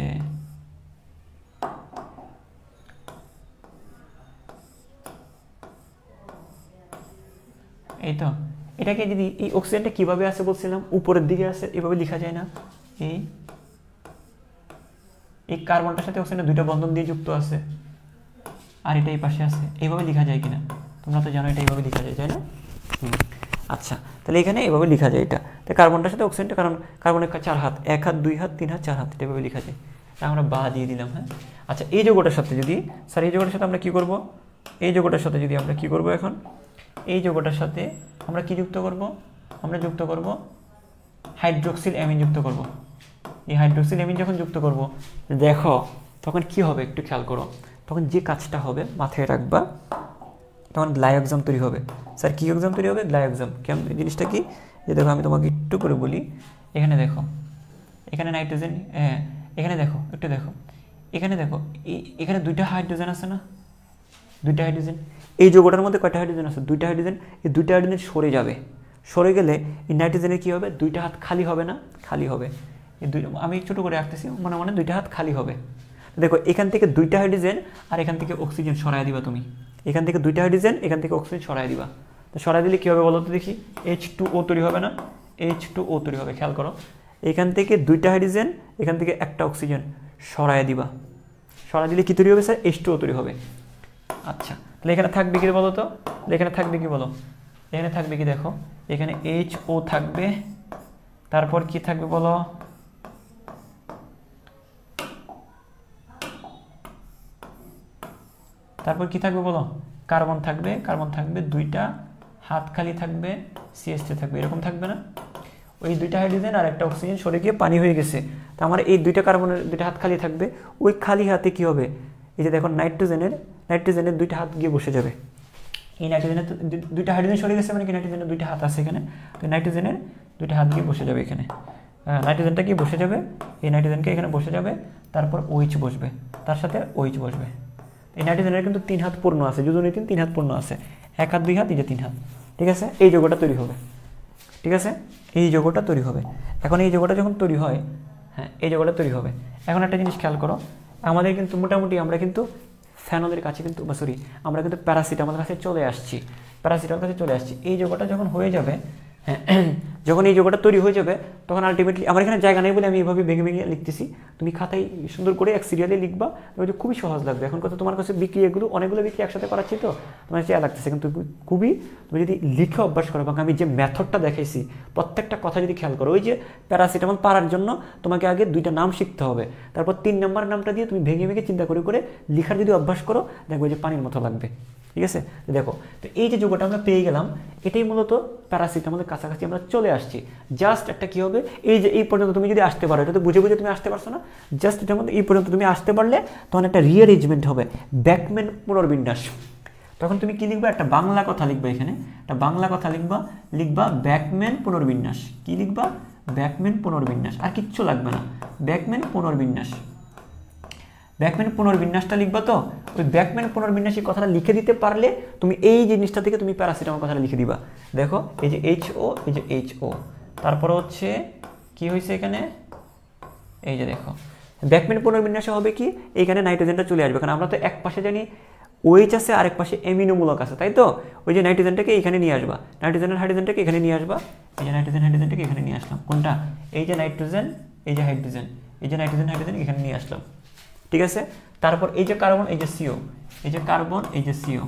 এই তো, এটাকে যদি এই অক্সিজেনটা কিভাবে আসে বলছিলাম, উপরের দিকে আসে, এভাবে লেখা যায় না, এই এই কার্বনটার সাথে অক্সিজেনের দুইটা বন্ধন দিয়ে যুক্ত আছে, আর এটা এই পাশে আছে। এইভাবে লেখা যায় কিনা তোমরা তো জানো, এটা এইভাবে লেখা যায়, তাই না? আচ্ছা, তাহলে এখানে এইভাবে লেখা যায় এটা। তো কার্বনটার সাথে অক্সিজেনটা, কারণ কার্বনের চার হাত, এক হাত, দুই হাত, তিন হাত, চার হাত, এভাবে লেখা যায়। আমরা বা দিয়ে দিলাম। হ্যাঁ, আচ্ছা, এই যৌগটার সাথে যদি স্যার এই যৌগটার সাথে আমরা কি করব, এই যৌগটার সাথে যদি আমরা কি করব, এখন এই যৌগটার সাথে আমরা কি যুক্ত করব, আমরা যুক্ত করব হাইড্রোক্সিল অ্যামিন যুক্ত করব। এই হাইড্রোক্সিল অ্যামিন যখন যুক্ত করব, দেখো তখন কি হবে একটু খেয়াল করো। তখন যে কাজটা হবে মাথায় রাখবা, তখন গ্লাইকোজেন তৈরি হবে। স্যার কি এক্সাম তৈরি হবে? গ্লাইকোজেন। কেমন জিনিসটা কি? যে দেখো আমি তোমাকে একটু করে বলি, এখানে দেখো, এখানে নাইট্রোজেন, হ্যাঁ এখানে দেখো, একটু দেখো, এখানে দেখো, এখানে দুইটা হাইড্রোজেন আছে না, দুইটা হাইড্রোজেন। এই যৌগটার মধ্যে কয়টা হাইড্রোজেন আছে? দুইটা হাইড্রোজেন। এই দুইটা হাইড্রোজেন সরে যাবে, সরে গেলে এই নাইট্রোজেনের কী হবে? দুইটা হাত খালি হবে না? খালি হবে। এই দুই, আমি ছোটো করে রাখতেছি, মনে মনে দুইটা হাত খালি হবে। দেখো এখান থেকে দুইটা হাইড্রোজেন আর এখান থেকে অক্সিজেন সরাই দিবা তুমি, এখান থেকে দুইটা হাইড্রোজেন, এখান থেকে অক্সিজেন সরাই দিবা। তো সরাই দিলে কী হবে বলো তো দেখি? এইচ টু ও তৈরি হবে না? এইচ টু ও তৈরি হবে। খেয়াল করো, এখান থেকে দুইটা হাইড্রোজেন, এখান থেকে একটা অক্সিজেন সরাই দিবা, সরাই দিলে কী তৈরি হবে স্যার? এইচ টু ও তৈরি হবে। আচ্ছা, তাহলে এখানে থাকবে কি বলো তো? এখানে থাকবে কি বলো? এখানে থাকবে কি দেখো, এখানে এইচ ও থাকবে, তারপর কি থাকবে বলো? তারপর কি থাকবে বলো? কার্বন থাকবে, কার্বন থাকবে, দুইটা হাত খালি থাকবে, সিএইচ থ্রি থাকবে, এরকম থাকবে না? ওই দুইটা হাইড্রোজেন আর একটা অক্সিজেন সরে গিয়ে পানি হয়ে গেছে। তো আমার এই দুইটা কার্বনের দুইটা হাত খালি থাকবে, ওই খালি হাতে কি হবে? এই যে দেখো নাইট্রোজেনের নাইট্রোজেনের দুইটা হাত গিয়ে বসে যাবে। এই নাইট্রোজেনের দুইটা হাইড্রোজেন সরে গেছে মানে কি নাইট্রোজেনের দুইটা হাত আছে এখানে, তো নাইট্রোজেনের দুইটা হাত গিয়ে বসে যাবে এখানে। নাইট্রোজেনটা কি বসে যাবে? এই নাইট্রোজেনকে এখানে বসে যাবে, তারপর ওইচ বসবে, তার সাথে ওইচ বসবে। এই নাইট্রোজেনের কিন্তু তিন হাত পূর্ণ আছে, যোজনী তিন, তিন হাত পূর্ণ আছে, এক হাত, দুই হাত, এই যে তিন হাত। ঠিক আছে, এই যৌগটা তৈরি হবে। ঠিক আছে, এই যৌগটা তৈরি হবে। এখন এই যৌগটা যখন তৈরি হয়, হ্যাঁ এই যৌগটা তৈরি হবে। এখন একটা জিনিস খেয়াল করো, আমাদের কিন্তু মোটামুটি আমরা কিন্তু ফেনলের কাছে কিন্তু, বা সরি আমরা কিন্তু প্যারাসিটামলের কাছে চলে আসছি, প্যারাসিটামলের কাছে চলে আসছি। এই যৌগটা যখন হয়ে যাবে, হ্যাঁ যখন এই যৌগটা তৈরি হয়ে যাবে, তখন আলটিমেটলি আমার এখানে জায়গা নেই বলে আমি এইভাবে ভেঙে ভেঙে লিখতেছি। তুমি খাতায় সুন্দর করে এক সিরিয়ালে লিখবা, ওইটা খুবই সহজ লাগবে। এখন কথা তোমার কাছে বিক্রিয়াগুলো অনেকগুলো বিক্রিয়া একসাথে করাচ্ছি, তো তোমার চেয়ে লাগতেছে, কিন্তু খুবই তুমি যদি লিখে অভ্যাস করো, এবং আমি যে মেথডটা দেখাইছি প্রত্যেকটা কথা যদি খেয়াল করো, ওই যে প্যারাসিটামল পারার জন্য তোমাকে আগে দুইটা নাম শিখতে হবে, তারপর তিন নম্বর নামটা দিয়ে তুমি ভেঙে ভেঙে চিন্তা করে করে লিখার যদি অভ্যাস করো, দেখবে যে পানির মতো লাগবে। ঠিক আছে, দেখো তো এই যে যৌগটা আমরা পেয়ে গেলাম, এটাই মূলত প্যারাসিটামলের কাছাকাছি আমরা চলে আসছি। জাস্ট একটা কি হবে, এই যে এই পর্যন্ত তুমি যদি আসতে পারো, এটা তো বুঝে বুঝে তুমি আসতে পারছো না, জাস্ট এটার মধ্যে এই পর্যন্ত তুমি আসতে পারলে তখন একটা রিঅ্যারেঞ্জমেন্ট হবে, ব্যাকম্যান পুনর্বিন্যাস। তখন তুমি কি লিখবা? একটা বাংলা কথা লিখবা, এখানে একটা বাংলা কথা লিখবা, লিখবা ব্যাকম্যান পুনর্বিন্যাস। কি লিখবা? ব্যাকম্যান পুনর্বিন্যাস, আর কিচ্ছু লাগবে না, ব্যাকম্যান পুনর্বিন্যাস। ব্যাকম্যান পুনর্বিন্যাসটা লিখবা, তো ওই ব্যাকম্যান পুনর্বিন্যাসের কথাটা লিখে দিতে পারলে তুমি এই জিনিসটা থেকে তুমি প্যারাসিটামল কথাটা লিখে দিবা। দেখো এই যে এইচ ও, এই যে এইচ ও, তারপর হচ্ছে কি হয়েছে এখানে, এই যে দেখো ব্যাকম্যান পুনর্বিন্যাসে হবে কি, এইখানে নাইট্রোজেনটা চলে আসবে, কারণ আমরা তো এক পাশে জানি ওএইচ আছে, আরেক পাশে অ্যামিনোমূলক আছে, তাই তো? ওই যে নাইট্রোজেনটাকে এখানে নিয়ে আসবা, নাইট্রোজেনের হাইড্রোজেনটাকে এখানে নিয়ে আসবা, এই যে নাইট্রোজেন হাইড্রোজেনটাকে এখানে নিয়ে আসলাম। কোনটা? এই যে নাইট্রোজেন, এই যে হাইড্রোজেন, এই যে নাইট্রোজেন হাইড্রোজেন এখানে নিয়ে আসলাম। ঠিক আছে, তারপর এই যে কার্বন, এই যে সিও, এই যে কার্বন, এই যে সিও,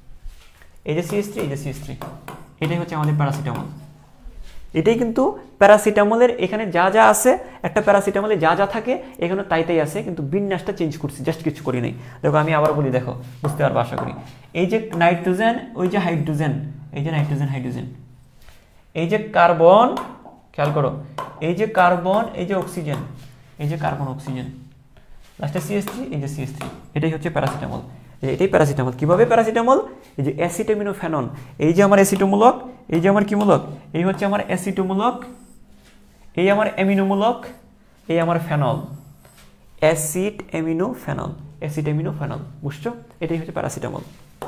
এই যে সিএইচ থ্রি, এই যে সিএইচ থ্রি, এটাই হচ্ছে আমাদের প্যারাসিটামল। এটাই কিন্তু প্যারাসিটামলের এখানে যা যা আছে, একটা প্যারাসিটামলে যা যা থাকে এখানে তাই তাই আছে, কিন্তু বিন্যাসটা চেঞ্জ করছি, জাস্ট কিছু করি নাই। দেখো আমি আবার বলি, দেখো বুঝতে পারবো আশা করি। এই যে নাইট্রোজেন, ওই যে হাইড্রোজেন, এই যে নাইট্রোজেন হাইড্রোজেন, এই যে কার্বন, খেয়াল করো, এই যে কার্বন, এই যে অক্সিজেন, এই যে কার্বন অক্সিজেন, লাস্টে সিএইচ থ্রি, এই যে সিএইচ থ্রি, এটাই হচ্ছে প্যারাসিটামল। এটাই প্যারাসিটামল। কিভাবে প্যারাসিটামল? এই যে অ্যাসিটামিনোফেনন, এই যে আমার অ্যাসিটোমূলক, এই যে আমার কি মূলক, এই হচ্ছে আমার অ্যাসিটোমূলক, এই আমার অ্যামিনোমূলক, এই আমার phenol, acid aminophenol, acid aminophenol, বুঝছো? এটাই হচ্ছে paracetamol.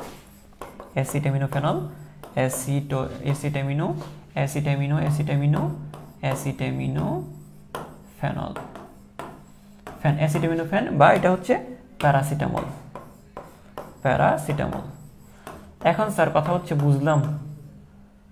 Acid aminophenol, aceto acid amino, acid amino, acid amino, acid amino phenol, ফ্যান অ্যাসিটামিনোফেন, বা এটা হচ্ছে প্যারাসিটামল, প্যারাসিটামল। এখন স্যার কথা হচ্ছে বুঝলাম,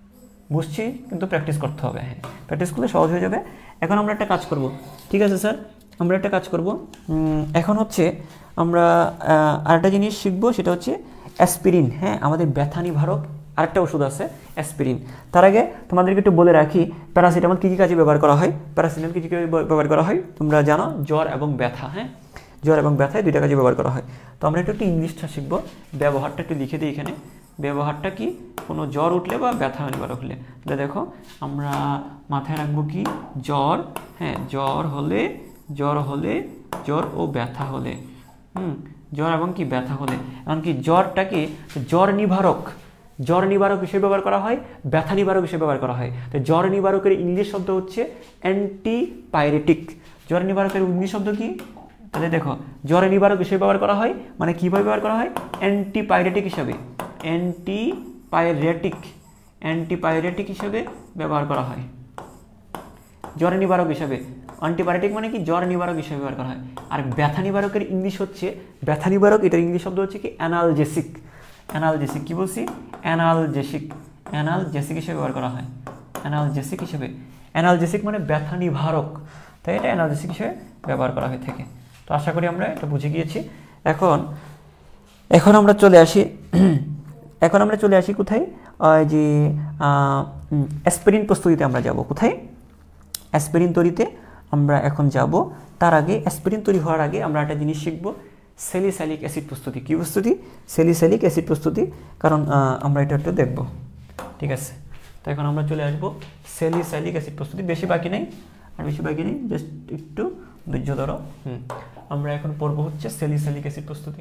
বুঝছি কিন্তু প্র্যাকটিস করতে হবে। হ্যাঁ, প্র্যাকটিস করলে সহজ হয়ে যাবে। এখন আমরা একটা কাজ করব, ঠিক আছে স্যার, আমরা একটা কাজ করব। এখন হচ্ছে আমরা আরেকটা জিনিস শিখব, সেটা হচ্ছে অ্যাসপিরিন। হ্যাঁ, আমাদের ব্যথা নিবারক আরেকটা ওষুধ আছে অ্যাসপিরিন। তার আগে তোমাদেরকে একটু বলে রাখি প্যারাসিটামল কী কী কাজে ব্যবহার করা হয়। প্যারাসিটামল কী কী ব্যবহার করা হয় তোমরা জানো, জ্বর এবং ব্যথা। হ্যাঁ, জ্বর এবং ব্যথায় দুইটা কাজে ব্যবহার করা হয়। তো আমরা একটু একটু ইংলিশটা শিখব, ব্যবহারটা একটু লিখে দিই এখানে। ব্যবহারটা কি, কোনো জ্বর উঠলে বা ব্যথা নিবারক হলে, তাহলে দেখো আমরা মাথায় রাখবো কি, জ্বর। হ্যাঁ, জ্বর হলে জ্বর হলে জ্বর ও ব্যথা হলে, হুম জ্বর এবং কি ব্যথা হলে, এমনকি জ্বরটা কি জ্বর নিবারক, জ্বর নিবারক হিসেবে ব্যবহার করা হয়, ব্যথা নিবারক হিসেবে ব্যবহার করা হয়। তো জ্বর নিবারকের ইংলিশ শব্দ হচ্ছে অ্যান্টিপাইরেটিক। জ্বর নিবারকের ইংলিশ শব্দ কি, তাহলে দেখো জ্বর নিবারক হিসেবে ব্যবহার করা হয়, মানে কীভাবে ব্যবহার করা হয়, অ্যান্টিপাইরেটিক হিসাবে, অ্যান্টিপাইরেটিক অ্যান্টিপাইরেটিক হিসাবে ব্যবহার করা হয়। জ্বর নিবারক হিসাবে, অ্যান্টিপাইরেটিক মানে কি জ্বর নিবারক হিসেবে ব্যবহার করা হয়। আর ব্যথা নিবারকের ইংলিশ হচ্ছে, ব্যথা নিবারক এটার ইংলিশ শব্দ হচ্ছে কি অ্যানালজেসিক। অ্যানালজেসিক কি বলছি, অ্যানালজেসিক অ্যানালজেসিক হিসেবে ব্যবহার করা হয়, অ্যানালজেসিক হিসেবে। অ্যানালজেসিক মানে ব্যথা নিবারক, তাই এটা অ্যানালজেসিক হিসেবে ব্যবহার করা হয়ে থাকে। তো আশা করি আমরা এটা বুঝে গিয়েছি। এখন এখন আমরা চলে আসি এখন আমরা চলে আসি কোথায়, যে অ্যাসপিরিন প্রস্তুতিতে আমরা যাব। কোথায়, অ্যাসপিরিন তৈরিতে আমরা এখন যাব। তার আগে অ্যাসপিরিন তৈরি হওয়ার আগে আমরা একটা জিনিস শিখব, স্যালিসাইলিক অ্যাসিড প্রস্তুতি। কী প্রস্তুতি, স্যালিসাইলিক অ্যাসিড প্রস্তুতি, কারণ আমরা এটা একটু দেখব, ঠিক আছে। তো এখন আমরা চলে আসব স্যালিসাইলিক অ্যাসিড প্রস্তুতি। বেশি বাকি নেই, আর বেশি বাকি নেই, জাস্ট একটু ধৈর্য ধরো। হুম আমরা এখন পড়ব হচ্ছে স্যালিসাইলিক অ্যাসিড প্রস্তুতি।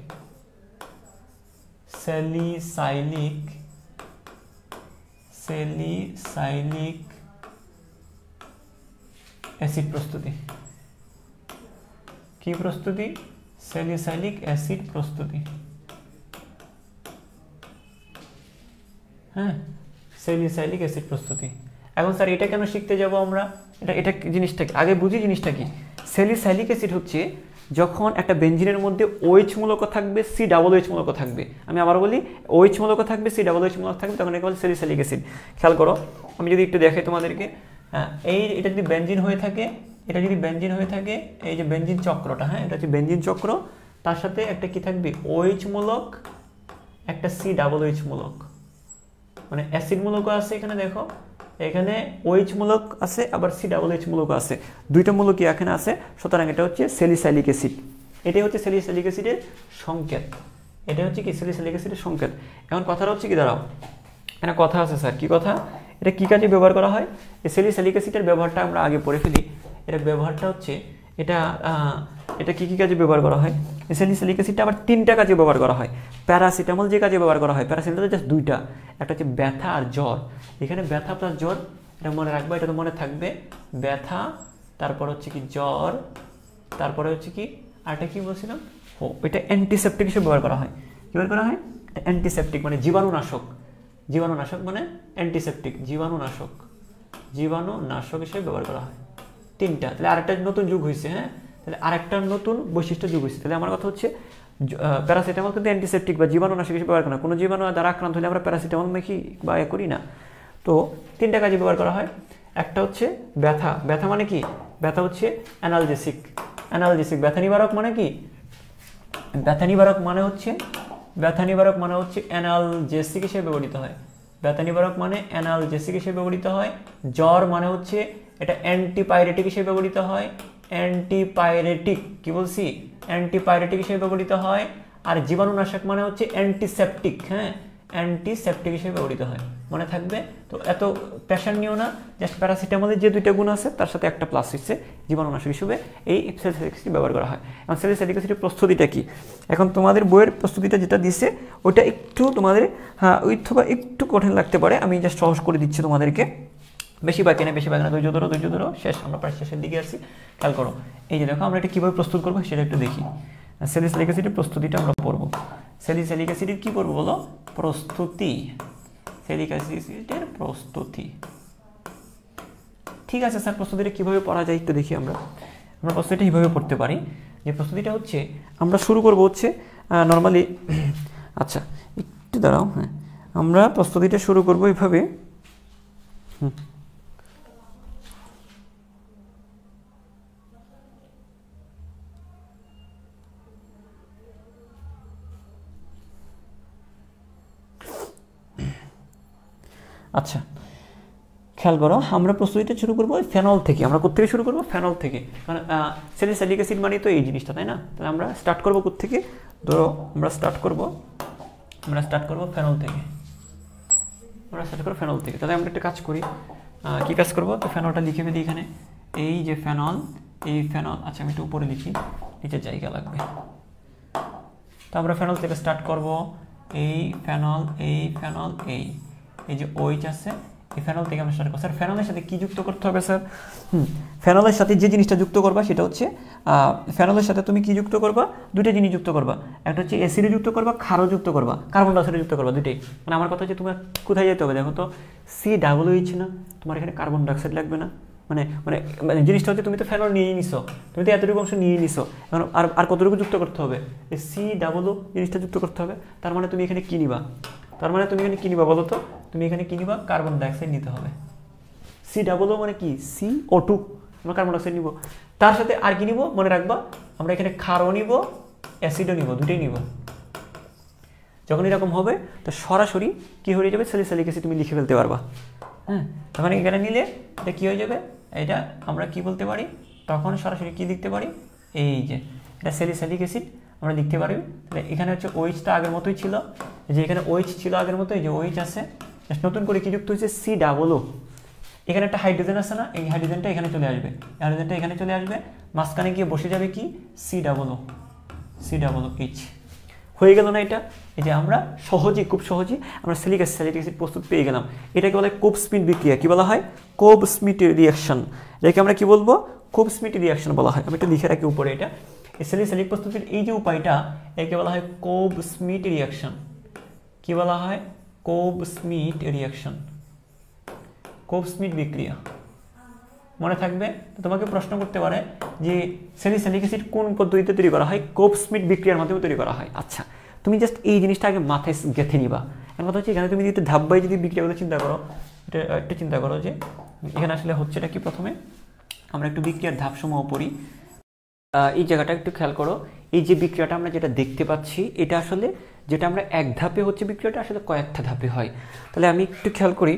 স্যালিসাইলিক স্যালিসাইলিক অ্যাসিড প্রস্তুতি। কি প্রস্তুতি, স্যালিসাইলিক অ্যাসিড প্রস্তুতি। হ্যাঁ, স্যালিসাইলিক অ্যাসিড প্রস্তুতি। এখন স্যার এটা কেন শিখতে যাব আমরা, এটা এটা জিনিসটা আগে বুঝি। জিনিসটা কি, স্যালিসাইলিক অ্যাসিড হচ্ছে যখন একটা বেঞ্জিনের মধ্যে ওএইচ মূলক থাকবে, সি ডাবল এইচ মূলক থাকবে। আমি আবার বলি, ওএইচ মূলক থাকবে, সি ডাবল এইচ মূলক থাকবে, তখন একে বলে স্যালিসাইলিক অ্যাসিড। খেয়াল করো, আমি যদি একটু দেখাই তোমাদেরকে, হ্যাঁ এই এটা যদি বেঞ্জিন হয়ে থাকে, এটা যদি বেঞ্জিন হয়ে থাকে, এই যে বেঞ্জিন চক্রটা, হ্যাঁ এটা হচ্ছে বেঞ্জিন চক্র, তার সাথে একটা কি থাকবে, ওএইচ মূলক, একটা সি ডাবল এইচ মূলক, মানে অ্যাসিড মূলকও আছে এখানে। দেখো এখানে ওএইচ মূলক আছে, আবার সি ডাবল এইচ মূলক আছে, দুইটা মূলকই এখানে আছে। সুতরাং এটা হচ্ছে স্যালিসাইলিক অ্যাসিড। এটাই হচ্ছে স্যালিসাইলিক অ্যাসিডের সংকেত। এটা হচ্ছে কি স্যালিসাইলিক অ্যাসিডের সংকেত। এখন কথাটা হচ্ছে কি, দাঁড়াও এখানে কথা আছে স্যার, কি কথা, এটা কি কাজে ব্যবহার করা হয়। এই স্যালিসাইলিক অ্যাসিডের ব্যবহারটা আমরা আগে পড়ে ফেলি। এটার ব্যবহারটা হচ্ছে, এটা এটা কি কি কাজে ব্যবহার করা হয়। এই স্যালিসাইলিক অ্যাসিডটা আবার তিনটা কাজে ব্যবহার করা হয়। প্যারাসিটামল যে কাজে ব্যবহার করা হয়, প্যারাসিটামল জাস্ট দুইটা, একটা হচ্ছে ব্যথা আর জ্বর। এখানে ব্যথা প্লাস জ্বর, এটা মনে রাখবা, এটা তো মনে থাকবে, ব্যথা, তারপর হচ্ছে কি জ্বর, তারপরে হচ্ছে কি আরেকটা কি বলছিলাম, ও এটা অ্যান্টিসেপটিক হিসেবে ব্যবহার করা হয়। কী ব্যবহার করা হয়, অ্যান্টিসেপটিক মানে জীবাণুনাশক, জীবাণুনাশক মানে অ্যান্টিসেপটিক, জীবাণুনাশক, জীবাণুনাশক হিসেবে ব্যবহার করা হয়। তিনটা, তাহলে আরেকটা নতুন যুগ হয়েছে। হ্যাঁ, তাহলে আরেকটা নতুন বৈশিষ্ট্য যুগ হয়েছে। তাহলে আমার কথা হচ্ছে প্যারাসিটামল কিন্তু অ্যান্টিসেপটিক বা জীবাণুনাশক হিসেবে ব্যবহার করা হয়। কোনো জীবাণু দ্বারা আক্রান্ত হলে আমরা প্যারাসিটামল মেখি বা এ করি না। তো তিনটা কাজে ব্যবহার করা হয়। একটা হচ্ছে ব্যথা, ব্যথা মানে কি, ব্যথা হচ্ছে অ্যানালজেসিক, অ্যানালজেসিক ব্যথা নিবারক মানে কি, ব্যথা নিবারক মানে হচ্ছে ব্যথা নিবারক মানে হচ্ছে অ্যানালজেসিক হিসেবে ব্যবহৃত হয়। ব্যথা নিবারক মানে অ্যানালজেসিক হিসেবে ব্যবহৃত হয়। জ্বর মানে হচ্ছে এটা অ্যান্টিপাইরেটিক হিসেবে ব্যবহৃত হয়, অ্যান্টিপাইরেটিক কি বলছি, অ্যান্টিপাইরেটিক হিসেবে ব্যবহৃত হয়। আর জীবাণুনাশক মানে হচ্ছে অ্যান্টিসেপটিক, হ্যাঁ অ্যান্টিসেপটিক হিসেবে ব্যবহৃত হয়, মনে থাকবে। তো এত প্রেশার নিও না, জাস্ট প্যারাসিটামলের যে দুইটা গুণ আছে তার সাথে একটা প্লাস হচ্ছে জীবাণুনাশক হিসেবে এই স্যালিসাইলিক অ্যাসিড ব্যবহার করা হয়। এখন স্যালিসাইলিক অ্যাসিডের প্রস্তুতিটা কি, এখন তোমাদের বইয়ের প্রস্তুতিটা যেটা দিচ্ছে ওইটা একটু তোমাদের হ্যাঁ অথবা একটু কঠিন লাগতে পারে, আমি জাস্ট সহজ করে দিচ্ছি তোমাদেরকে। বেশি বাকি না, বেশি বাকি না, ধৈর্য ধরো, ধৈর্য ধরো, শেষ, আমরা প্রায় শেষের দিকে আসছি। খেয়াল করো, এই যে দেখো আমরা এটা কীভাবে প্রস্তুত করবো সেটা একটু দেখি। স্যালিসাইলিক অ্যাসিডের প্রস্তুতিটা আমরা পড়বো। স্যালিসাইলিক অ্যাসিডের কী পড়বো বলো, প্রস্তুতি, স্যালিক অ্যাসিডের প্রস্তুতি। ঠিক আছে স্যার, প্রস্তুতিটা কীভাবে পড়া যায় একটু দেখি। আমরা আমরা প্রস্তুতিটা কীভাবে পড়তে পারি, যে প্রস্তুতিটা হচ্ছে আমরা শুরু করবো হচ্ছে নর্মালি, আচ্ছা একটু দাঁড়াও, হ্যাঁ আমরা প্রস্তুতিটা শুরু করবো এইভাবে। হুম আচ্ছা, খেয়াল করো, আমরা প্রস্তুতিটা শুরু করবো ফেনল থেকে। আমরা কোথেকে শুরু করবো? ফেনল থেকে। মানে স্যালিসিলিক অ্যাসিড মানে তো এই জিনিসটা, তাই না? তাহলে আমরা স্টার্ট করবো কোথেকে? ধরো আমরা স্টার্ট করবো আমরা স্টার্ট করবো ফেনল থেকে। আমরা স্টার্ট করবো ফেনল থেকে। তাহলে আমরা একটা কাজ করি, কী কাজ করবো? তো ফেনলটা লিখে ফেলি এখানে, এই যে ফেনল, এই ফেনল, আচ্ছা আমি একটু উপরে লিখি, নিচে জায়গা লাগবে। তো আমরা ফেনল থেকে স্টার্ট করবো, এই ফেনল, এই ফেনল, এই এই যে ওইচ আছে, এই ফেনল থেকে আমরা স্টার্ট করবো। স্যার ফেনলের সাথে কি যুক্ত করতে হবে স্যার? হুম ফেনলের সাথে যে জিনিসটা যুক্ত করবা সেটা হচ্ছে, ফেনলের সাথে তুমি কি যুক্ত করবা? দুইটা জিনিস যুক্ত করবা, একটা হচ্ছে অ্যাসিডও যুক্ত করবা, ক্ষারও যুক্ত করবা, কার্বন ডাইঅক্সাইডও যুক্ত করবা, দুইটাই। মানে আমার কথা হচ্ছে তোমার কোথায় যেতে হবে দেখো তো, সি ডাবল এইচ না, তোমার এখানে কার্বন ডাইঅক্সাইড লাগবে না? মানে মানে মানে জিনিসটা হচ্ছে তুমি তো ফেনল নিয়েই নিছো, তুমি তো এতটুকু অংশ নিয়েই নিছো, এখন আর আর কতটুকু যুক্ত করতে হবে? এই সি ডাবল ও জিনিসটা যুক্ত করতে হবে। তার মানে তুমি এখানে কি নিবা? তার মানে তুমি এখানে কি নিবা বলো তো? তুমি এখানে কি নিবা? কার্বন ডাইঅক্সাইড নিতে হবে। সি ডাবল ও মানে কি? সি ও টু, আমরা কার্বন ডাইঅক্সাইড নিব। তার সাথে আর কি নিব মনে রাখবা, আমরা এখানে ক্ষারও নিব, অ্যাসিডও নিব, দুটোই নিব। যখন এরকম হবে তো সরাসরি কি হয়ে যাবে? স্যালিসিলিক অ্যাসিড তুমি লিখে ফেলতে পারবা। হ্যাঁ, তখন এখানে নিলে এটা কি হয়ে যাবে? এটা আমরা কি বলতে পারি? তখন সরাসরি কি লিখতে পারি? এই যে এটা স্যালিসিলিক অ্যাসিড আমরা লিখতে পারি। তাহলে এখানে হচ্ছে ওইচটা আগের মতোই ছিল, যে এখানে ওইচ ছিল আগের মতোই, যে ওইচ আছে, নতুন করে কি যুক্ত হয়েছে? C double O. এখানে একটা হাইড্রোজেন আছে না, এই হাইড্রোজেনটা এখানে চলে আসবে, হাইড্রোজেনটা এখানে চলে আসবে, মাঝখানে গিয়ে বসে যাবে কি? C double O, C double O H. হয়ে গেল না এটা? এই যে আমরা সহজেই, খুব সহজেই আমরা স্যালিক স্যালিক অ্যাসিড প্রস্তুত পেয়ে গেলাম। এটাকে বলে কোব স্মিট বিক্রিয়া। কি বলা হয়? কোব স্মিট রিয়াকশন। এটাকে আমরা কি বলবো? কোব স্মিট রিয়াকশন বলা হয়। আমি একটু লিখে রাখি উপরে এটা। এই স্যালিক প্রস্তুতির এই যে উপায়টা, একে বলা হয় কোব স্মিট রিয়াকশন। কি বলা হয়? কোব স্মিট রিয়াকশন, কোব স্মিট বিক্রিয়া। মনে থাকবে? তোমাকে প্রশ্ন করতে পারে যে স্যালিসিলিক অ্যাসিড কোন পদ্ধতিতে তৈরি করা হয়? কোব স্মিট বিক্রিয়ার মাধ্যমে তৈরি করা হয়। আচ্ছা, তুমি জাস্ট এই জিনিসটা আগে মাথায় গেঁথে নিবা। এখন কথা হচ্ছে এখানে তুমি যদি ধাপবাই যদি বিক্রিয়াগুলো চিন্তা করো, এটা একটু চিন্তা করো যে এখানে আসলে হচ্ছেটা কি। প্রথমে আমরা একটু বিক্রিয়ার ধাপসমূহ পড়ি। এই জায়গাটা একটু খেয়াল করো, এই যে বিক্রিয়াটা আমরা যেটা দেখতে পাচ্ছি, এটা আসলে যেটা আমরা এক ধাপে হচ্ছে বিক্রিয়াটা আসলে কয়েকটা ধাপে হয়। তাহলে আমি একটু খেয়াল করি।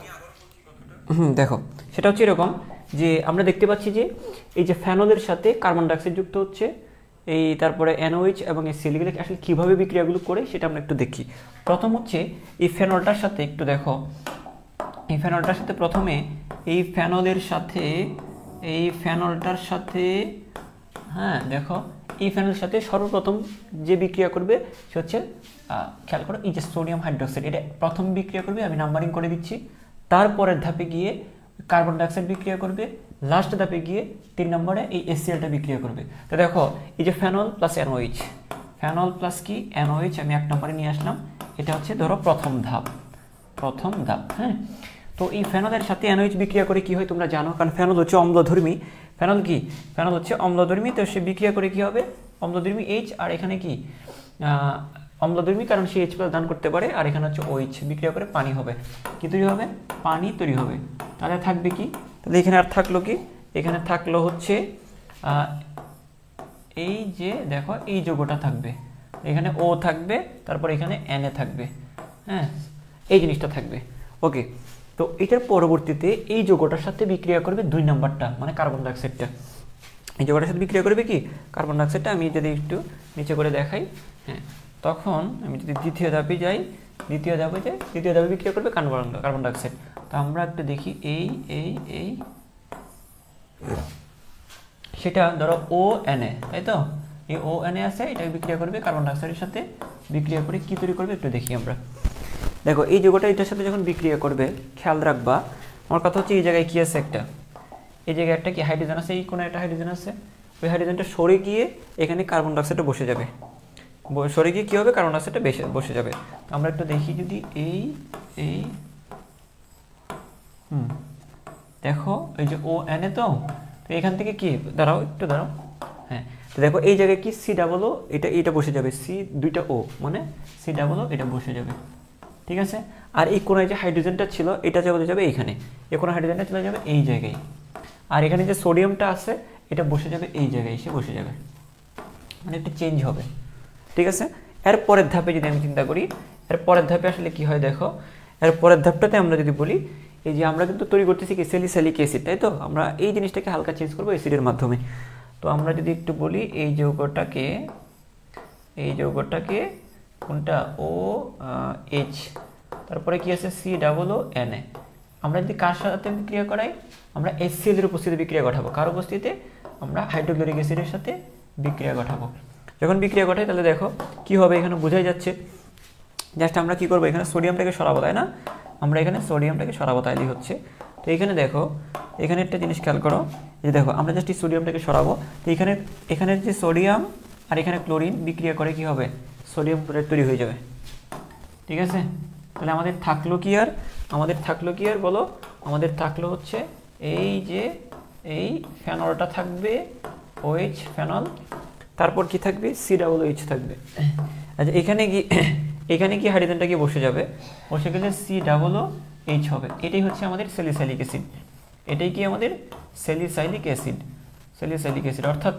হুম দেখো, সেটা হচ্ছে এরকম যে আমরা দেখতে পাচ্ছি যে এই যে ফেনলের সাথে কার্বন ডাইঅক্সাইড যুক্ত হচ্ছে, এই তারপরে এনওএইচ এবং এসিএল আসলে কীভাবে বিক্রিয়াগুলো করে সেটা আমরা একটু দেখি। প্রথম হচ্ছে এই ফেনলটার সাথে একটু দেখো, এই ফেনলটার সাথে প্রথমে এই ফেনলের সাথে এই ফেনলটার সাথে হ্যাঁ দেখো, এই ফেনলের সাথে সর্বপ্রথম যে বিক্রিয়া করবে সে হচ্ছে, খেয়াল করো, এই যে সোডিয়াম হাইড্রোক্সাইড, এটা প্রথম বিক্রিয়া করবে, আমি নাম্বারিং করে দিচ্ছি। তারপরের ধাপে গিয়ে কার্বন ডাইঅক্সাইড বিক্রিয়া করবে, লাস্ট ধাপে গিয়ে তিন নম্বরে এই এসিএলটা বিক্রিয়া করবে। তো দেখো এই যে phenol plus NOH, phenol plus কি এনওএইচ আমি এক নম্বরে নিয়ে আসলাম। এটা হচ্ছে ধরো প্রথম ধাপ, প্রথম ধাপ। হ্যাঁ, তো এই ফেনলের সাথে এনওএইচ বিক্রিয়া করে কি হয় তোমরা জানো, কারণ ফেনল হচ্ছে অম্লধর্মী। ফেনল কি? ফেনল হচ্ছে অম্লধর্মী। তো সে বিক্রিয়া করে কি হবে? অম্লধর্মী এইচ, আর এখানে কি অম্লধর্মী, কারণ সে এইচ প্লাস দান করতে পারে, আর এখানে হচ্ছে ওইচ, বিক্রিয়া করে পানি হবে। কি তৈরি হবে? পানি তৈরি হবে। তাহলে থাকবে কি? তাহলে এখানে আর থাকলো কি? এখানে থাকলো হচ্ছে এই যে দেখো এই যৌগটা থাকবে, এখানে ও থাকবে, তারপর এখানে এন এ থাকবে। হ্যাঁ, এই জিনিসটা থাকবে। ওকে, তো এটার পরবর্তীতে এই যৌগটার সাথে বিক্রিয়া করবে দুই নাম্বারটা, মানে কার্বন ডাইঅক্সাইডটা। এই যৌগটার সাথে বিক্রিয়া করবে কি? কার্বন ডাইঅক্সাইডটা। আমি যদি একটু নিচে করে দেখাই, হ্যাঁ, তখন আমি যদি দ্বিতীয় ধাপে যাই, দ্বিতীয় ধাপে যাই দ্বিতীয় ধাপে বিক্রিয়া করবে কার্বন কার্বন ডাইঅক্সাইড। তো আমরা একটু দেখি, এই এই এই সেটা ধরো ও এন এ, তাই তো? এই ও এন এ আছে, এটা বিক্রিয়া করবে কার্বন ডাইঅক্সাইডের সাথে, বিক্রিয়া করে কি তৈরি করবে একটু দেখি আমরা। দেখো এই যৌগটা এটার সাথে যখন বিক্রিয়া করবে, খেয়াল রাখবা, আমার কথা হচ্ছে এই জায়গায় কি আছে? একটা এই জায়গায় একটা কি হাইড্রোজেন আছে, এই কোনো একটা হাইড্রোজেন আছে। ওই হাইড্রোজেনটা সরে গিয়ে এখানে কার্বন ডাইঅক্সাইডটা বসে যাবে, সরে গিয়ে কী হবে? কার্বন ডাইঅক্সাইডটা বেশি বসে যাবে। আমরা একটু দেখি যদি এই এই হুম দেখো এই যে ও এন এ, তো তো এখান থেকে কি দাঁড়াও একটু দাঁড়াও, হ্যাঁ, তো দেখো এই জায়গায় কি সি ডাবল ও, এটা এটা বসে যাবে, সি দুইটা ও, মানে সি ডাবল ও এটা বসে যাবে। ঠিক আছে। আর এই কোনায় যে হাইড্রোজেনটা ছিল এটা চলে যাবে এইখানে, এই কোনায় হাইড্রোজেনটা চলে যাবে এই জায়গায়, আর এখানে যে সোডিয়ামটা আছে এটা বসে যাবে এই জায়গায়, এসে বসে যাবে, মানে একটা চেঞ্জ হবে। ঠিক আছে। এর পরের ধাপে যদি আমি চিন্তা করি, এর পরের ধাপে আসলে কি হয় দেখো, এর পরের ধাপটাতে আমরা যদি বলি এই যে আমরা কিন্তু তৈরি করতেছি কি স্যালিসাইলিক অ্যাসিড, তাই তো? আমরা এই জিনিসটাকে হালকা চেঞ্জ করবো অ্যাসিডের মাধ্যমে। তো আমরা যদি একটু বলি এই যৌগটাকে, এই যৌগটাকে কোনটা ও এইচ, তারপরে কি আছে C double O N A, আমরা যদি কার সাথে বিক্রিয়া করাই, আমরা এইচসিএল এর উপস্থিতিতে বিক্রিয়া ঘটাবো। কার উপস্থিতিতে? আমরা হাইড্রোক্লোরিক অ্যাসিডের সাথে বিক্রিয়া ঘটাবো। যখন বিক্রিয়া ঘটাই তাহলে দেখো কি হবে, এখানে বোঝাই যাচ্ছে। জাস্ট আমরা কি করবো, এখানে সোডিয়ামটাকে সরাবো, তাই না? আমরা এখানে সোডিয়ামটাকে সরাবো, তাইলেই হচ্ছে। তো এখানে দেখো, এখানে একটা জিনিস খেয়াল করো, এই দেখো আমরা জাস্ট এই সোডিয়ামটাকে সরাবো। তো এখানে এখানে যে সোডিয়াম আর এখানে ক্লোরিন বিক্রিয়া করে কি হবে, সোডিয়াম ক্লোরাইড তৈরি হয়ে যাবে। ঠিক আছে। তাহলে আমাদের থাকলো কি আর, আমাদের থাকলো কি আর বলো, আমাদের থাকলো হচ্ছে এই যে এই ফেনলটা থাকবে, ওএইচ ফেনল, তারপর কি থাকবে সি ডাবল এইচ থাকবে। আচ্ছা এখানে কি, এখানে কি হাইড্রোজেনটা কি বসে যাবে, বসে গেলে সি ডাবল এইচ হবে। এটাই হচ্ছে আমাদের স্যালিসাইলিক অ্যাসিড, এটাই কি আমাদের স্যালিসাইলিক অ্যাসিড, স্যালিসাইলিক অ্যাসিড অর্থাৎ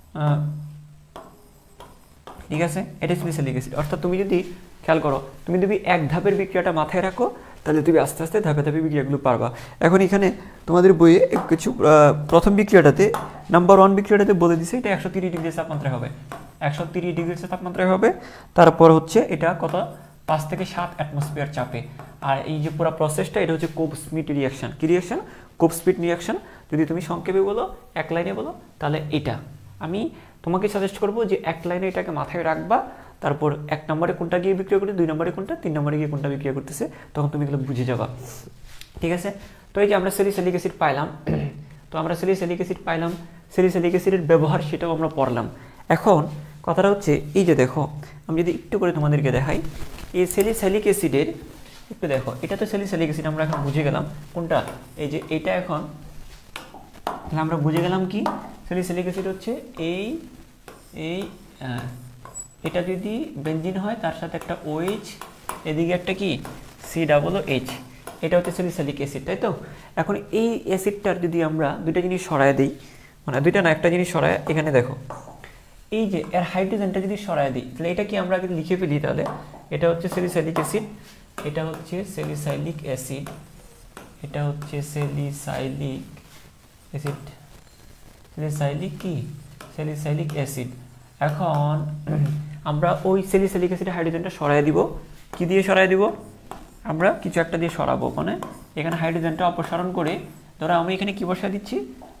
ঠিক আছে, এটাই স্যালিসাইলিক অ্যাসিড। অর্থাৎ তুমি যদি খেয়াল করো, তুমি যদি এক ধাপের বিক্রিয়াটা মাথায় রাখো তাহলে তুমি আস্তে আস্তে ধাপে ধাপে বিক্রিয়াগুলো পারবা। এখন এখানে তোমাদের বইয়ে কিছু প্রথম বিক্রিয়াটাতে নাম্বার ওয়ান বিক্রিয়াটাতে বলে দিছে এটা একশো তিরিশ ডিগ্রি তাপমাত্রায় হবে, একশো তিরিশ ডিগ্রি তাপমাত্রায় হবে। তারপর হচ্ছে এটা কত, পাঁচ থেকে সাত অ্যাটমসফিয়ার চাপে। আর এই যে পুরো প্রসেসটা এটা হচ্ছে কোপ স্মিট রিয়াকশন। কি রিয়াকশন? কোপ স্মিট রিয়াকশন। যদি তুমি সংক্ষেপে বলো, এক লাইনে বলো, তাহলে এটা আমি তোমাকে সাজেস্ট করবো যে এক লাইনে এটাকে মাথায় রাখবা। তারপর এক নম্বরে কোনটা গিয়ে বিক্রিয়া করতে, দুই নম্বরে কোনটা, তিন নম্বরে গিয়ে কোনটা বিক্রিয়া করতেছে, তখন তুমি এগুলো বুঝে যাবা। ঠিক আছে। তো এই যে আমরা স্যালিসাইলিক অ্যাসিড পাইলাম, তো আমরা স্যালিসাইলিক অ্যাসিড পাইলাম, স্যালিসাইলিক অ্যাসিডের ব্যবহার সেটাও আমরা পড়লাম। এখন কথাটা হচ্ছে এই যে দেখো, আমি যদি একটু করে তোমাদেরকে দেখাই, এই স্যালিসাইলিক অ্যাসিডের একটু দেখো, এটা তো স্যালিসাইলিক অ্যাসিড আমরা এখন বুঝে গেলাম কোনটা, এই যে এটা এখন তাহলে আমরা বুঝে গেলাম কি স্যালিসাইলিক অ্যাসিড হচ্ছে এই এই এটা যদি বেনজিন হয় তার সাথে একটা ওএইচ, এদিকে একটা কি সি ডাবল এইচ, এটা হচ্ছে স্যালিসাইলিক অ্যাসিড, তাই তো? এখন এই অ্যাসিডটার যদি আমরা দুইটা জিনিস সরায় দিই, মানে দুইটা না একটা জিনিস সরায়, এখানে দেখো এই যে এর হাইড্রোজেনটা যদি সরায় দিই তাহলে এটা কি আমরা আগে লিখে ফেলি, তাহলে এটা হচ্ছে স্যালিসাইলিক অ্যাসিড, এটা হচ্ছে স্যালিসাইলিক অ্যাসিড, এটা হচ্ছে স্যালিসাইলিক অ্যাসিড, স্যালিসাইলিক কি স্যালিসাইলিক অ্যাসিড। এখন আমরা ওই স্যালিসাইলিক অ্যাসিডের হাইড্রোজেনটা সরায় দিব, কি দিয়ে সরায় দিব, আমরা কিছু একটা দিয়ে সরাবো, মানে এখানে হাইড্রোজেনটা অপসারণ করে, ধরো আমি এখানে কি বসা দিচ্ছি,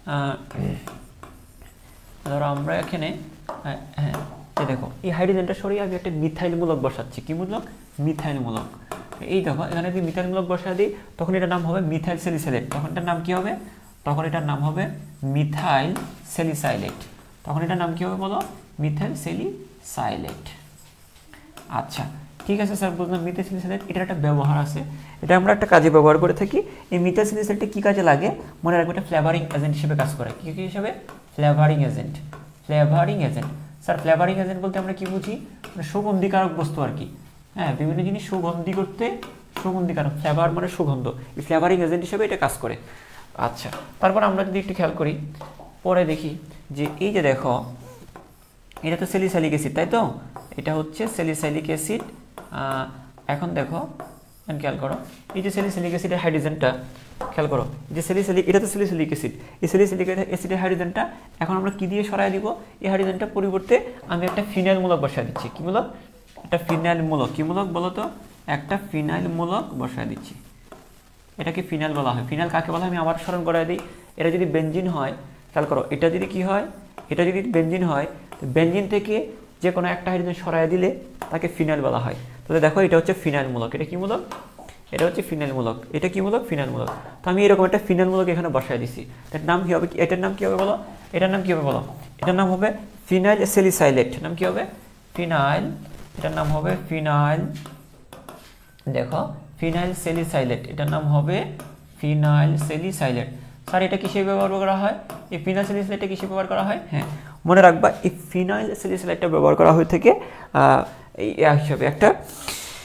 ধরো আমরা এখানে হ্যাঁ এই দেখো এই হাইড্রোজেনটা সরিয়ে আমি একটা মিথাইল মূলক বসাচ্ছি। কি মূলক? মিথাইল মূলক। এই দেখো এখানে যদি মিথাইল মূলক বসা দিই তখন এটার নাম হবে মিথাইল স্যালিসাইলেট। তখন এটার নাম কি হবে? তখন এটার নাম হবে মিথাইল স্যালিসাইলেট। তখন এটার নাম কি হবে বলো? Methyl salicylate. আচ্ছা ঠিক আছে স্যার, বুঝলাম মিথাইল স্যালিসাইলেট, এটার একটা ব্যবহার আছে, এটা আমরা একটা কাজে ব্যবহার করে থাকি। এই মিথাইল স্যালিসাইলেটটা কি কাজে লাগে মনে রাখবে, এটা ফ্লেভারিং এজেন্ট হিসেবে কাজ করে। কি কি হিসেবে? Flavouring agent. Flavouring agent sir, flavouring agent বলতে আমরা কি বুঝি? মানে সুগন্ধিকারক বস্তু আর কি। হ্যাঁ, বিভিন্ন জিনিস সুগন্ধি করতে, সুগন্ধিকারক, ফ্লেভার মানে সুগন্ধ, এই ফ্লেভারিং এজেন্ট হিসেবে এটা কাজ করে। আচ্ছা, তারপর আমরা যদি একটু খেয়াল করি, পরে দেখি যে এই যে দেখো এটা তো স্যালিসাইলিক অ্যাসিড, তাই তো? এটা হচ্ছে স্যালিসাইলিক অ্যাসিড। এখন দেখো খেয়াল করো, এই যে স্যালিসাইলিক অ্যাসিডের হাইড্রোজেনটা খেয়াল করো, যে স্যালিসাইলিক, এটা তো স্যালিসাইলিক অ্যাসিড, এই স্যালিসাইলিক অ্যাসিডের হাইড্রোজেনটা এখন আমরা কি দিয়ে সরাই দিব? এই হাইড্রোজেনটা পরিবর্তে আমি একটা ফিনাইল মূলক বসায় দিচ্ছি। কি মূলক? একটা ফিনাইল মূলক। কি মূলক বলো তো? একটা ফিনাইল মূলক বসায় দিচ্ছি। এটাকে ফিনাইল বলা হয়। ফিনাইল কাকে বলা হয় আমি আবার স্মরণ করাই দিই। এটা যদি বেনজিন হয়, খেয়াল করো, এটা যদি কি হয়, এটা যদি বেনজিন হয়, বেনজিন থেকে যে কোনো একটা হাইড্রোজেন সরাই দিলে তাকে ফিনাইল বলা হয়। তাহলে দেখো এটা হচ্ছে ফিনাইল মূলক। এটা কি মূলক? এটা হচ্ছে ফিনাইল মূলক। এটা কি মূলক? ফিনাইল মূলক। তো আমি এরকম একটা ফিনাইল মূলক এখানে বসায় দিছি। এটার নাম কি হবে? এটার নাম কি হবে বলো? এটার নাম কি হবে বলো? এটার নাম হবে ফিনাইল স্যালিসাইলেট। নাম কি হবে? ফিনাইল। এটার নাম হবে ফিনাইল, দেখো ফিনাইল স্যালিসাইলেট। এটার নাম হবে ফিনাইল স্যালিসাইলেট। স্যার এটা কিসে ব্যবহার করা হয়? এই ফিনাইল স্যালিসাইলেটটা কিসে ব্যবহার করা হয়? হ্যাঁ, মনে রাখবা এই ফিনাইল স্যালিসাইলেটটা ব্যবহার করা হয়ে থাকে এই হিসাবে একটা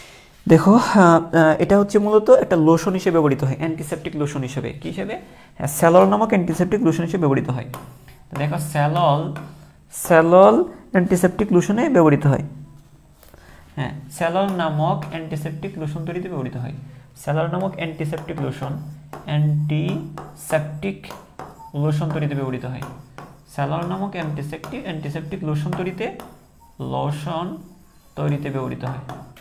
দেখো এটা হচ্ছে মূলত একটা লোশন হিসেবে ব্যবহৃত হয়, অ্যান্টিসেপটিক লোশন হিসেবে। কি হিসেবে? হ্যাঁ, স্যালল নামক অ্যান্টিসেপটিক লোশন হিসেবে ব্যবহৃত হয়। দেখো স্যালল স্যালল অ্যান্টিসেপটিক লোশনে ব্যবহৃত হয়। হ্যাঁ, স্যালল নামক অ্যান্টিসেপটিক লোশন তৈরিতে ব্যবহৃত হয়। স্যালল নামক অ্যান্টিসেপটিক লোশন অ্যান্টিসেপটিক লোশন তৈরিতে ব্যবহৃত হয়। স্যালল নামক অ্যান্টিসেপটিক অ্যান্টিসেপটিক লোশন তৈরিতে লোশন তৈরিতে ব্যবহৃত হয়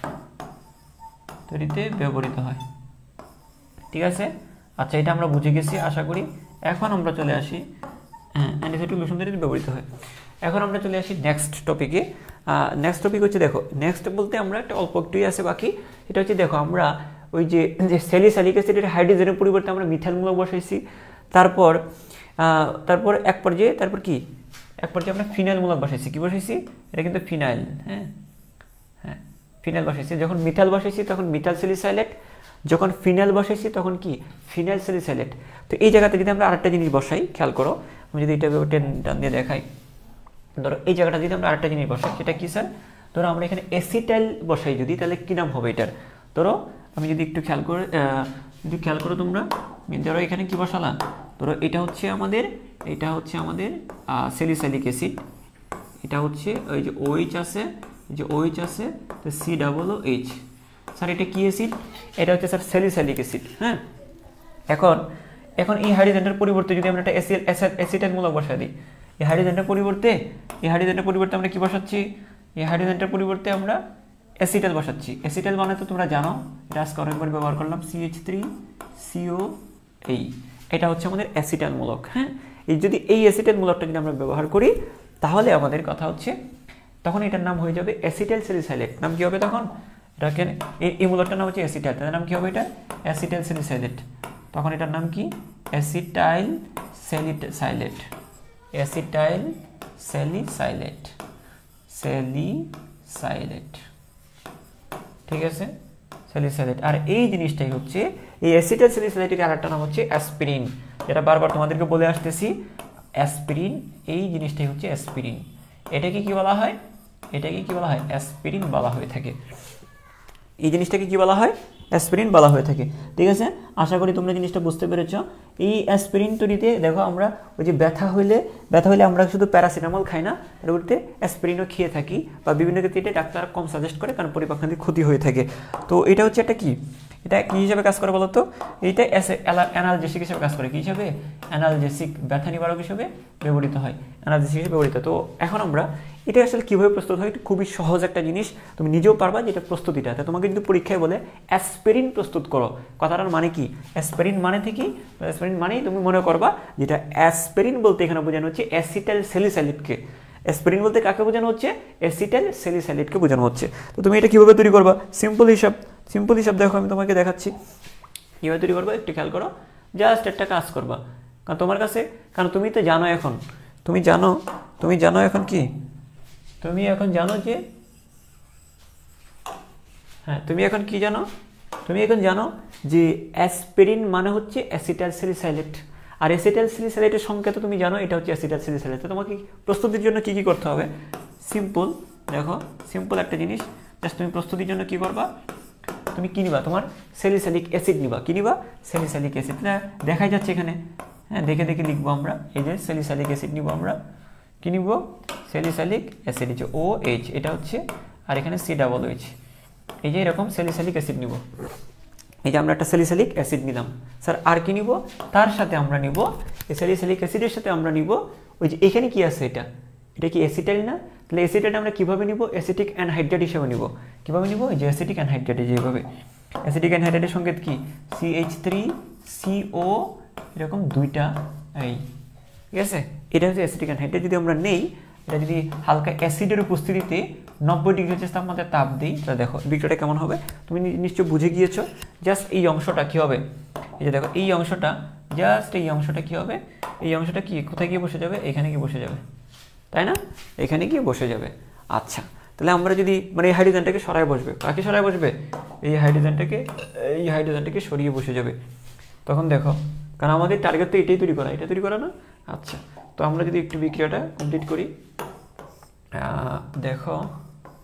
তৈরিতে ব্যবহৃত হয় ঠিক আছে। আচ্ছা, এটা আমরা বুঝে গেছি আশা করি। এখন আমরা চলে আসি, হ্যাঁ, অ্যান্টিসেপটিক লোশন তৈরিতে ব্যবহৃত হয়। এখন আমরা চলে আসি নেক্সট টপিকে। নেক্সট টপিক হচ্ছে, দেখো নেক্সট বলতে আমরা একটা অল্প একটুই আছে বাকি। এটা হচ্ছে দেখো আমরা ওই যে যে স্যালিসাইলিক অ্যাসিডের হাইড্রোজেনের পরিবর্তে আমরা মিথাইল মূলক বসাইছি। তারপর তারপর এক পর্যায়ে তারপর কি এক পর্যায়ে আমরা ফিনাইল মূলক বসাইছি। কি বসাইছি? এটা কিন্তু ফিনাইল। হ্যাঁ হ্যাঁ ফিনাইল বসাইছি। যখন মিথাইল বসাইছি তখন মিথাইল স্যালিসাইলেট, যখন ফিনাইল বসাইছি তখন কি ফিনাইল স্যালিসাইলেট। তো এই জায়গাতে যদি আমরা আরেকটা জিনিস বসাই, খেয়াল করো, আমি যদি এটা টেন টান দিয়ে দেখাই, ধরো এই জায়গাটা যদি আমরা আরেকটা জিনিস বসাই, সেটা কি স্যার? ধরো আমরা এখানে অ্যাসিটাইল বসাই যদি, তাহলে কী নাম হবে এটার? ধরো আমি যদি একটু খেয়াল করে যদি খেয়াল করো তোমরা, ধরো এখানে কি বসালাম, ধরো এটা হচ্ছে আমাদের এটা হচ্ছে আমাদের স্যালিসাইলিক অ্যাসিড, এটা হচ্ছে ওই যে ওএইচ আছে, যে ওএইচ আছে, তো C double O H. Sir এটা কি অ্যাসিড? এটা হচ্ছে স্যার স্যালিসাইলিক অ্যাসিড। হ্যাঁ, এখন এখন এই হাইড্রোজেনের পরিবর্তে যদি আমরা একটা অ্যাসিটাইল মূলক বসাই দিই, এই হাইড্রোজেনের পরিবর্তে এই হাইড্রোজেনের পরিবর্তে আমরা কি বসাচ্ছি? এই হাইড্রোজেনটার পরিবর্তে আমরা অ্যাসিটাইল বসাচ্ছি। অ্যাসিটাইল মানে তো তোমরা জানো, এটা আজকে অনেকবার ব্যবহার করলাম, C H three C O এই, এটা হচ্ছে আমাদের অ্যাসিটাইল মূলক। হ্যাঁ, এই যদি এই অ্যাসিটাইল মূলকটা যদি আমরা ব্যবহার করি, তাহলে আমাদের কথা হচ্ছে তখন এটার নাম হয়ে যাবে অ্যাসিটাইল স্যালিসাইলেট। নাম কি হবে তখন? এটাকে এই মূলকটার নাম হচ্ছে অ্যাসিটাইল, তাদের নাম কি হবে? এটা অ্যাসিটাইল স্যালিসাইলেট। তখন এটার নাম কি? Acetyl salicylate. Acetyl salicylate salicylate ঠিক আছে, স্যালিসাইলেট। আর এই জিনিসটাই হচ্ছে এই অ্যাসিটাইল স্যালিসাইলেটের আরেকটা নাম হচ্ছে অ্যাসপিরিন, যেটা বারবার তোমাদেরকে বলে আসতেছি, অ্যাসপিরিন। এই জিনিসটাই হচ্ছে অ্যাসপিরিন। এটাকে কি বলা হয়? এটাকে কি বলা হয়? অ্যাসপিরিন বলা হয়ে থাকে। এই জিনিসটাকে কি বলা হয়? অ্যাসপিরিন বলা হয়ে থাকে। ঠিক আছে, আশা করি তোমরা জিনিসটা বুঝতে পেরেছ। এই অ্যাসপিরিন তৈরিতে দেখো আমরা ওই যে ব্যথা হইলে ব্যথা হইলে আমরা শুধু প্যারাসিটামল খাই না, এর বলতে অ্যাসপিরিনও খেয়ে থাকি, বা বিভিন্ন ক্ষেত্রে এটা ডাক্তার কম সাজেস্ট করে, কারণ পরিপাকনালী ক্ষতি হয়ে থাকে। তো এটা হচ্ছে একটা কি, এটা কি হিসাবে কাজ করে বলতো? এইটা অ্যানালজেসিক হিসেবে কাজ করে। কি হিসাবে? অ্যানালজেসিক, ব্যথা নিবারক হিসেবে ব্যবহৃত হয়, অ্যানালজেসিক হিসেবে ব্যবহৃত। তো এখন আমরা এটা আসলে কীভাবে প্রস্তুত হয়, এটা খুবই সহজ একটা জিনিস, তুমি নিজেও পারবা যেটা প্রস্তুতিটা। তো তোমাকে কিন্তু পরীক্ষায় বলে অ্যাসপিরিন প্রস্তুত করো, কথাটার মানে কি? অ্যাসপিরিন মানে থেকে অ্যাসপিরিন মানেই তুমি মনে করবা যেটা অ্যাসপিরিন বলতে এখানে বোঝানো হচ্ছে অ্যাসিটাইল স্যালিসাইলেটকে। অ্যাসপিরিন বলতে কাকে বোঝানো হচ্ছে? অ্যাসিটাইল স্যালিসাইলেটকে বোঝানো হচ্ছে। তো তুমি এটা কীভাবে তৈরি করবা? সিম্পল হিসাব সিম্পল হিসাব দেখো, আমি তোমাকে দেখাচ্ছি কীভাবে তৈরি করবা, একটু খেয়াল করো। জাস্ট একটা কাজ করবা, কারণ তোমার কাছে, কারণ তুমি তো জানো এখন, তুমি জানো তুমি জানো এখন কি তুমি এখন জানো যে হ্যাঁ তুমি এখন কি জানো তুমি এখন জানো যে অ্যাসপিরিন মানে হচ্ছে অ্যাসিটাইল স্যালিসাইলেট, আর অ্যাসিটাইল স্যালিসাইলেটের সংকেত তুমি জানো, এটা হচ্ছে অ্যাসিটাইল স্যালিসাইলেট। তো তোমাকে প্রস্তুতির জন্য কি কি করতে হবে? সিম্পল, দেখো সিম্পল একটা জিনিস, জাস্ট তুমি প্রস্তুতির জন্য কি করবা, তুমি কি নিবা? তোমার স্যালিসাইলিক অ্যাসিড নিবা। কি নিবা? Salicylic acid. না দেখাই যাচ্ছে এখানে, হ্যাঁ দেখে দেখে লিখবো আমরা। এই যে স্যালিসাইলিক অ্যাসিড নিব আমরা, কি নিব? স্যালিসাইলিক অ্যাসিড, হচ্ছে ও এইচ, এটা হচ্ছে, আর এখানে সি ডাবল এইচ। এই যে এরকম স্যালিসাইলিক অ্যাসিড নিব। এই যে আমরা একটা স্যালিসাইলিক অ্যাসিড নিলাম, স্যার আর কি নিব? তার সাথে আমরা নিব এই স্যালিসাইলিক অ্যাসিডের সাথে আমরা নিব ওই যে এখানে কি আছে, এটা এটা কি অ্যাসিটাইল না? তাহলে অ্যাসিটাইল আমরা কীভাবে নিব? অ্যাসিটিক অ্যানহাইড্রেট হিসেবে নিব। কীভাবে নিব? এই যে অ্যাসিটিক অ্যানহাইড্রেট, যেভাবে অ্যাসিটিক অ্যানহাইড্রেটের সংকেত কি? C H three C O, এরকম দুইটা, এই ঠিক আছে, এটা হচ্ছে অ্যাসিটিক অ্যানহাইড্রেট। যদি আমরা নেই, এটা যদি হালকা অ্যাসিডের উপস্থিতিতে নব্বই ডিগ্রি সেলসিয়াস তাপমাত্রায় তাপ দিই, তাহলে দেখো বিক্রিয়াটা কেমন হবে তুমি নিশ্চয় বুঝে গিয়েছো। জাস্ট এই অংশটা কি হবে? এই যে দেখো এই অংশটা, জাস্ট এই অংশটা কি হবে? এই অংশটা কি কোথায় গিয়ে বসে যাবে? এখানে গিয়ে বসে যাবে, তাই না? এখানে গিয়ে বসে যাবে। আচ্ছা, তাহলে আমরা যদি মানে এই হাইড্রোজেনটাকে সরায় বসবে, কাকে সরায় বসবে? এই হাইড্রোজেনটাকে এই হাইড্রোজেনটাকে সরিয়ে বসে যাবে। তখন দেখো, কারণ আমাদের টার্গেট তো এটাই তৈরি করা, এটা তৈরি করা না। আচ্ছা, তো আমরা যদি একটু বিক্রিয়াটা কমপ্লিট করি, দেখো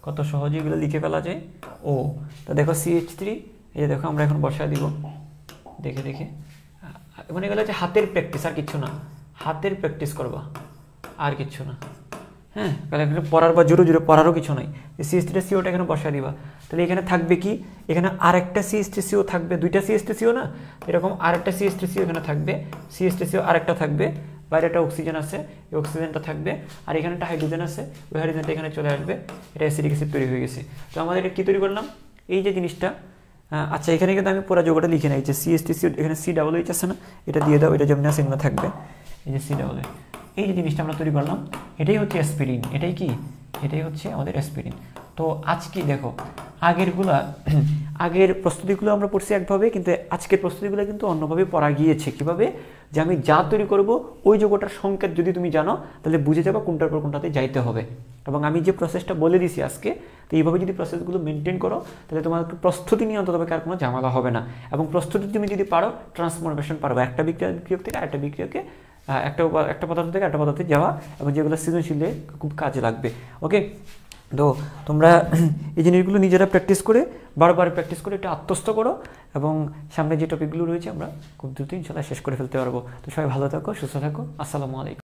কত সহজে এগুলো লিখে ফেলা যায়। ও তো দেখো সি এইচ থ্রি, এই যে দেখো আমরা এখন বসায় দিব দেখে দেখে, মানে এগুলো হচ্ছে হাতের প্র্যাকটিস, আর কিচ্ছু না, হাতের প্র্যাকটিস করবা আর কিচ্ছু না। হ্যাঁ, তাহলে এখানে পড়ার বা জোরে জোরে পড়ারও কিছু নাই। সি এইচ থ্রি সিওটা এখানে বসায় দিবা, তাহলে এখানে থাকবে কি, এখানে আরেকটা সি এইচ থ্রি সিও থাকবে, দুইটা সি এইচ থ্রি সিও না, এরকম আরেকটা সি এইচ থ্রি সিও এখানে থাকবে, সি এইচ থ্রি সিও আরেকটা থাকবে, বাইরে একটা অক্সিজেন আছে, এই অক্সিজেনটা থাকবে, আর এখানে একটা হাইড্রোজেন আছে, ওই হাইড্রোজেনটা এখানে চলে আসবে, এটা অ্যাসিডিক অ্যাসিড তৈরি হয়ে গেছে। তো আমাদের এটা কী তৈরি করলাম, এই যে জিনিসটা, আচ্ছা এখানে কিন্তু আমি পুরো যোগটা লিখে নাই, যে সি এইচ থ্রি সিও এখানে সি ডাবল এইচ আছে না, এটা দিয়ে দাও, এটা যেমন আছে এগুলো থাকবে, এই যে সি ডাবল এইচ, এই যে জিনিসটা আমরা তৈরি করলাম, এটাই হচ্ছে অ্যাসপিরিন, এটাই কি, এটাই হচ্ছে আমাদের অ্যাসপিরিন। তো আজকে দেখো আগেরগুলা আগের প্রস্তুতিগুলো আমরা পড়ছি একভাবে, কিন্তু আজকের প্রস্তুতিগুলো কিন্তু অন্যভাবে পড়া গিয়েছে। কীভাবে, যে আমি যা তৈরি করব ওই যোগটার সংকেত যদি তুমি জানো তাহলে বুঝে যাবে কোনটার পর কোনটাতে যাইতে হবে। এবং আমি যে প্রসেসটা বলে দিছি আজকে, তো এইভাবে যদি প্রসেসগুলো মেনটেন করো তাহলে তোমার প্রস্তুতি নিয়ে অন্তত আর কোনো ঝামেলা হবে না। এবং প্রস্তুতি তুমি যদি পারো, ট্রান্সফরমেশন পারবে, একটা বিক্রিয়া বিক্রিয়ক থেকে আরেকটা বিক্রিয়কে, একটা একটা পদার্থ থেকে একটা পদার্থে যাওয়া, এবং যেগুলো সৃজনশীলে খুব কাজে লাগবে। ওকে, তো তোমরা এই জিনিসগুলো নিজেরা প্র্যাকটিস করে, বারবার প্র্যাকটিস করে এটা আত্মস্থ করো, এবং সামনে যে টপিকগুলো রয়েছে আমরা খুব দ্রুত ইনশাআল্লাহ শেষ করে ফেলতে পারবো। তো সবাই ভালো থাকো, সুস্থ থাকো, আসসালামু আলাইকুম।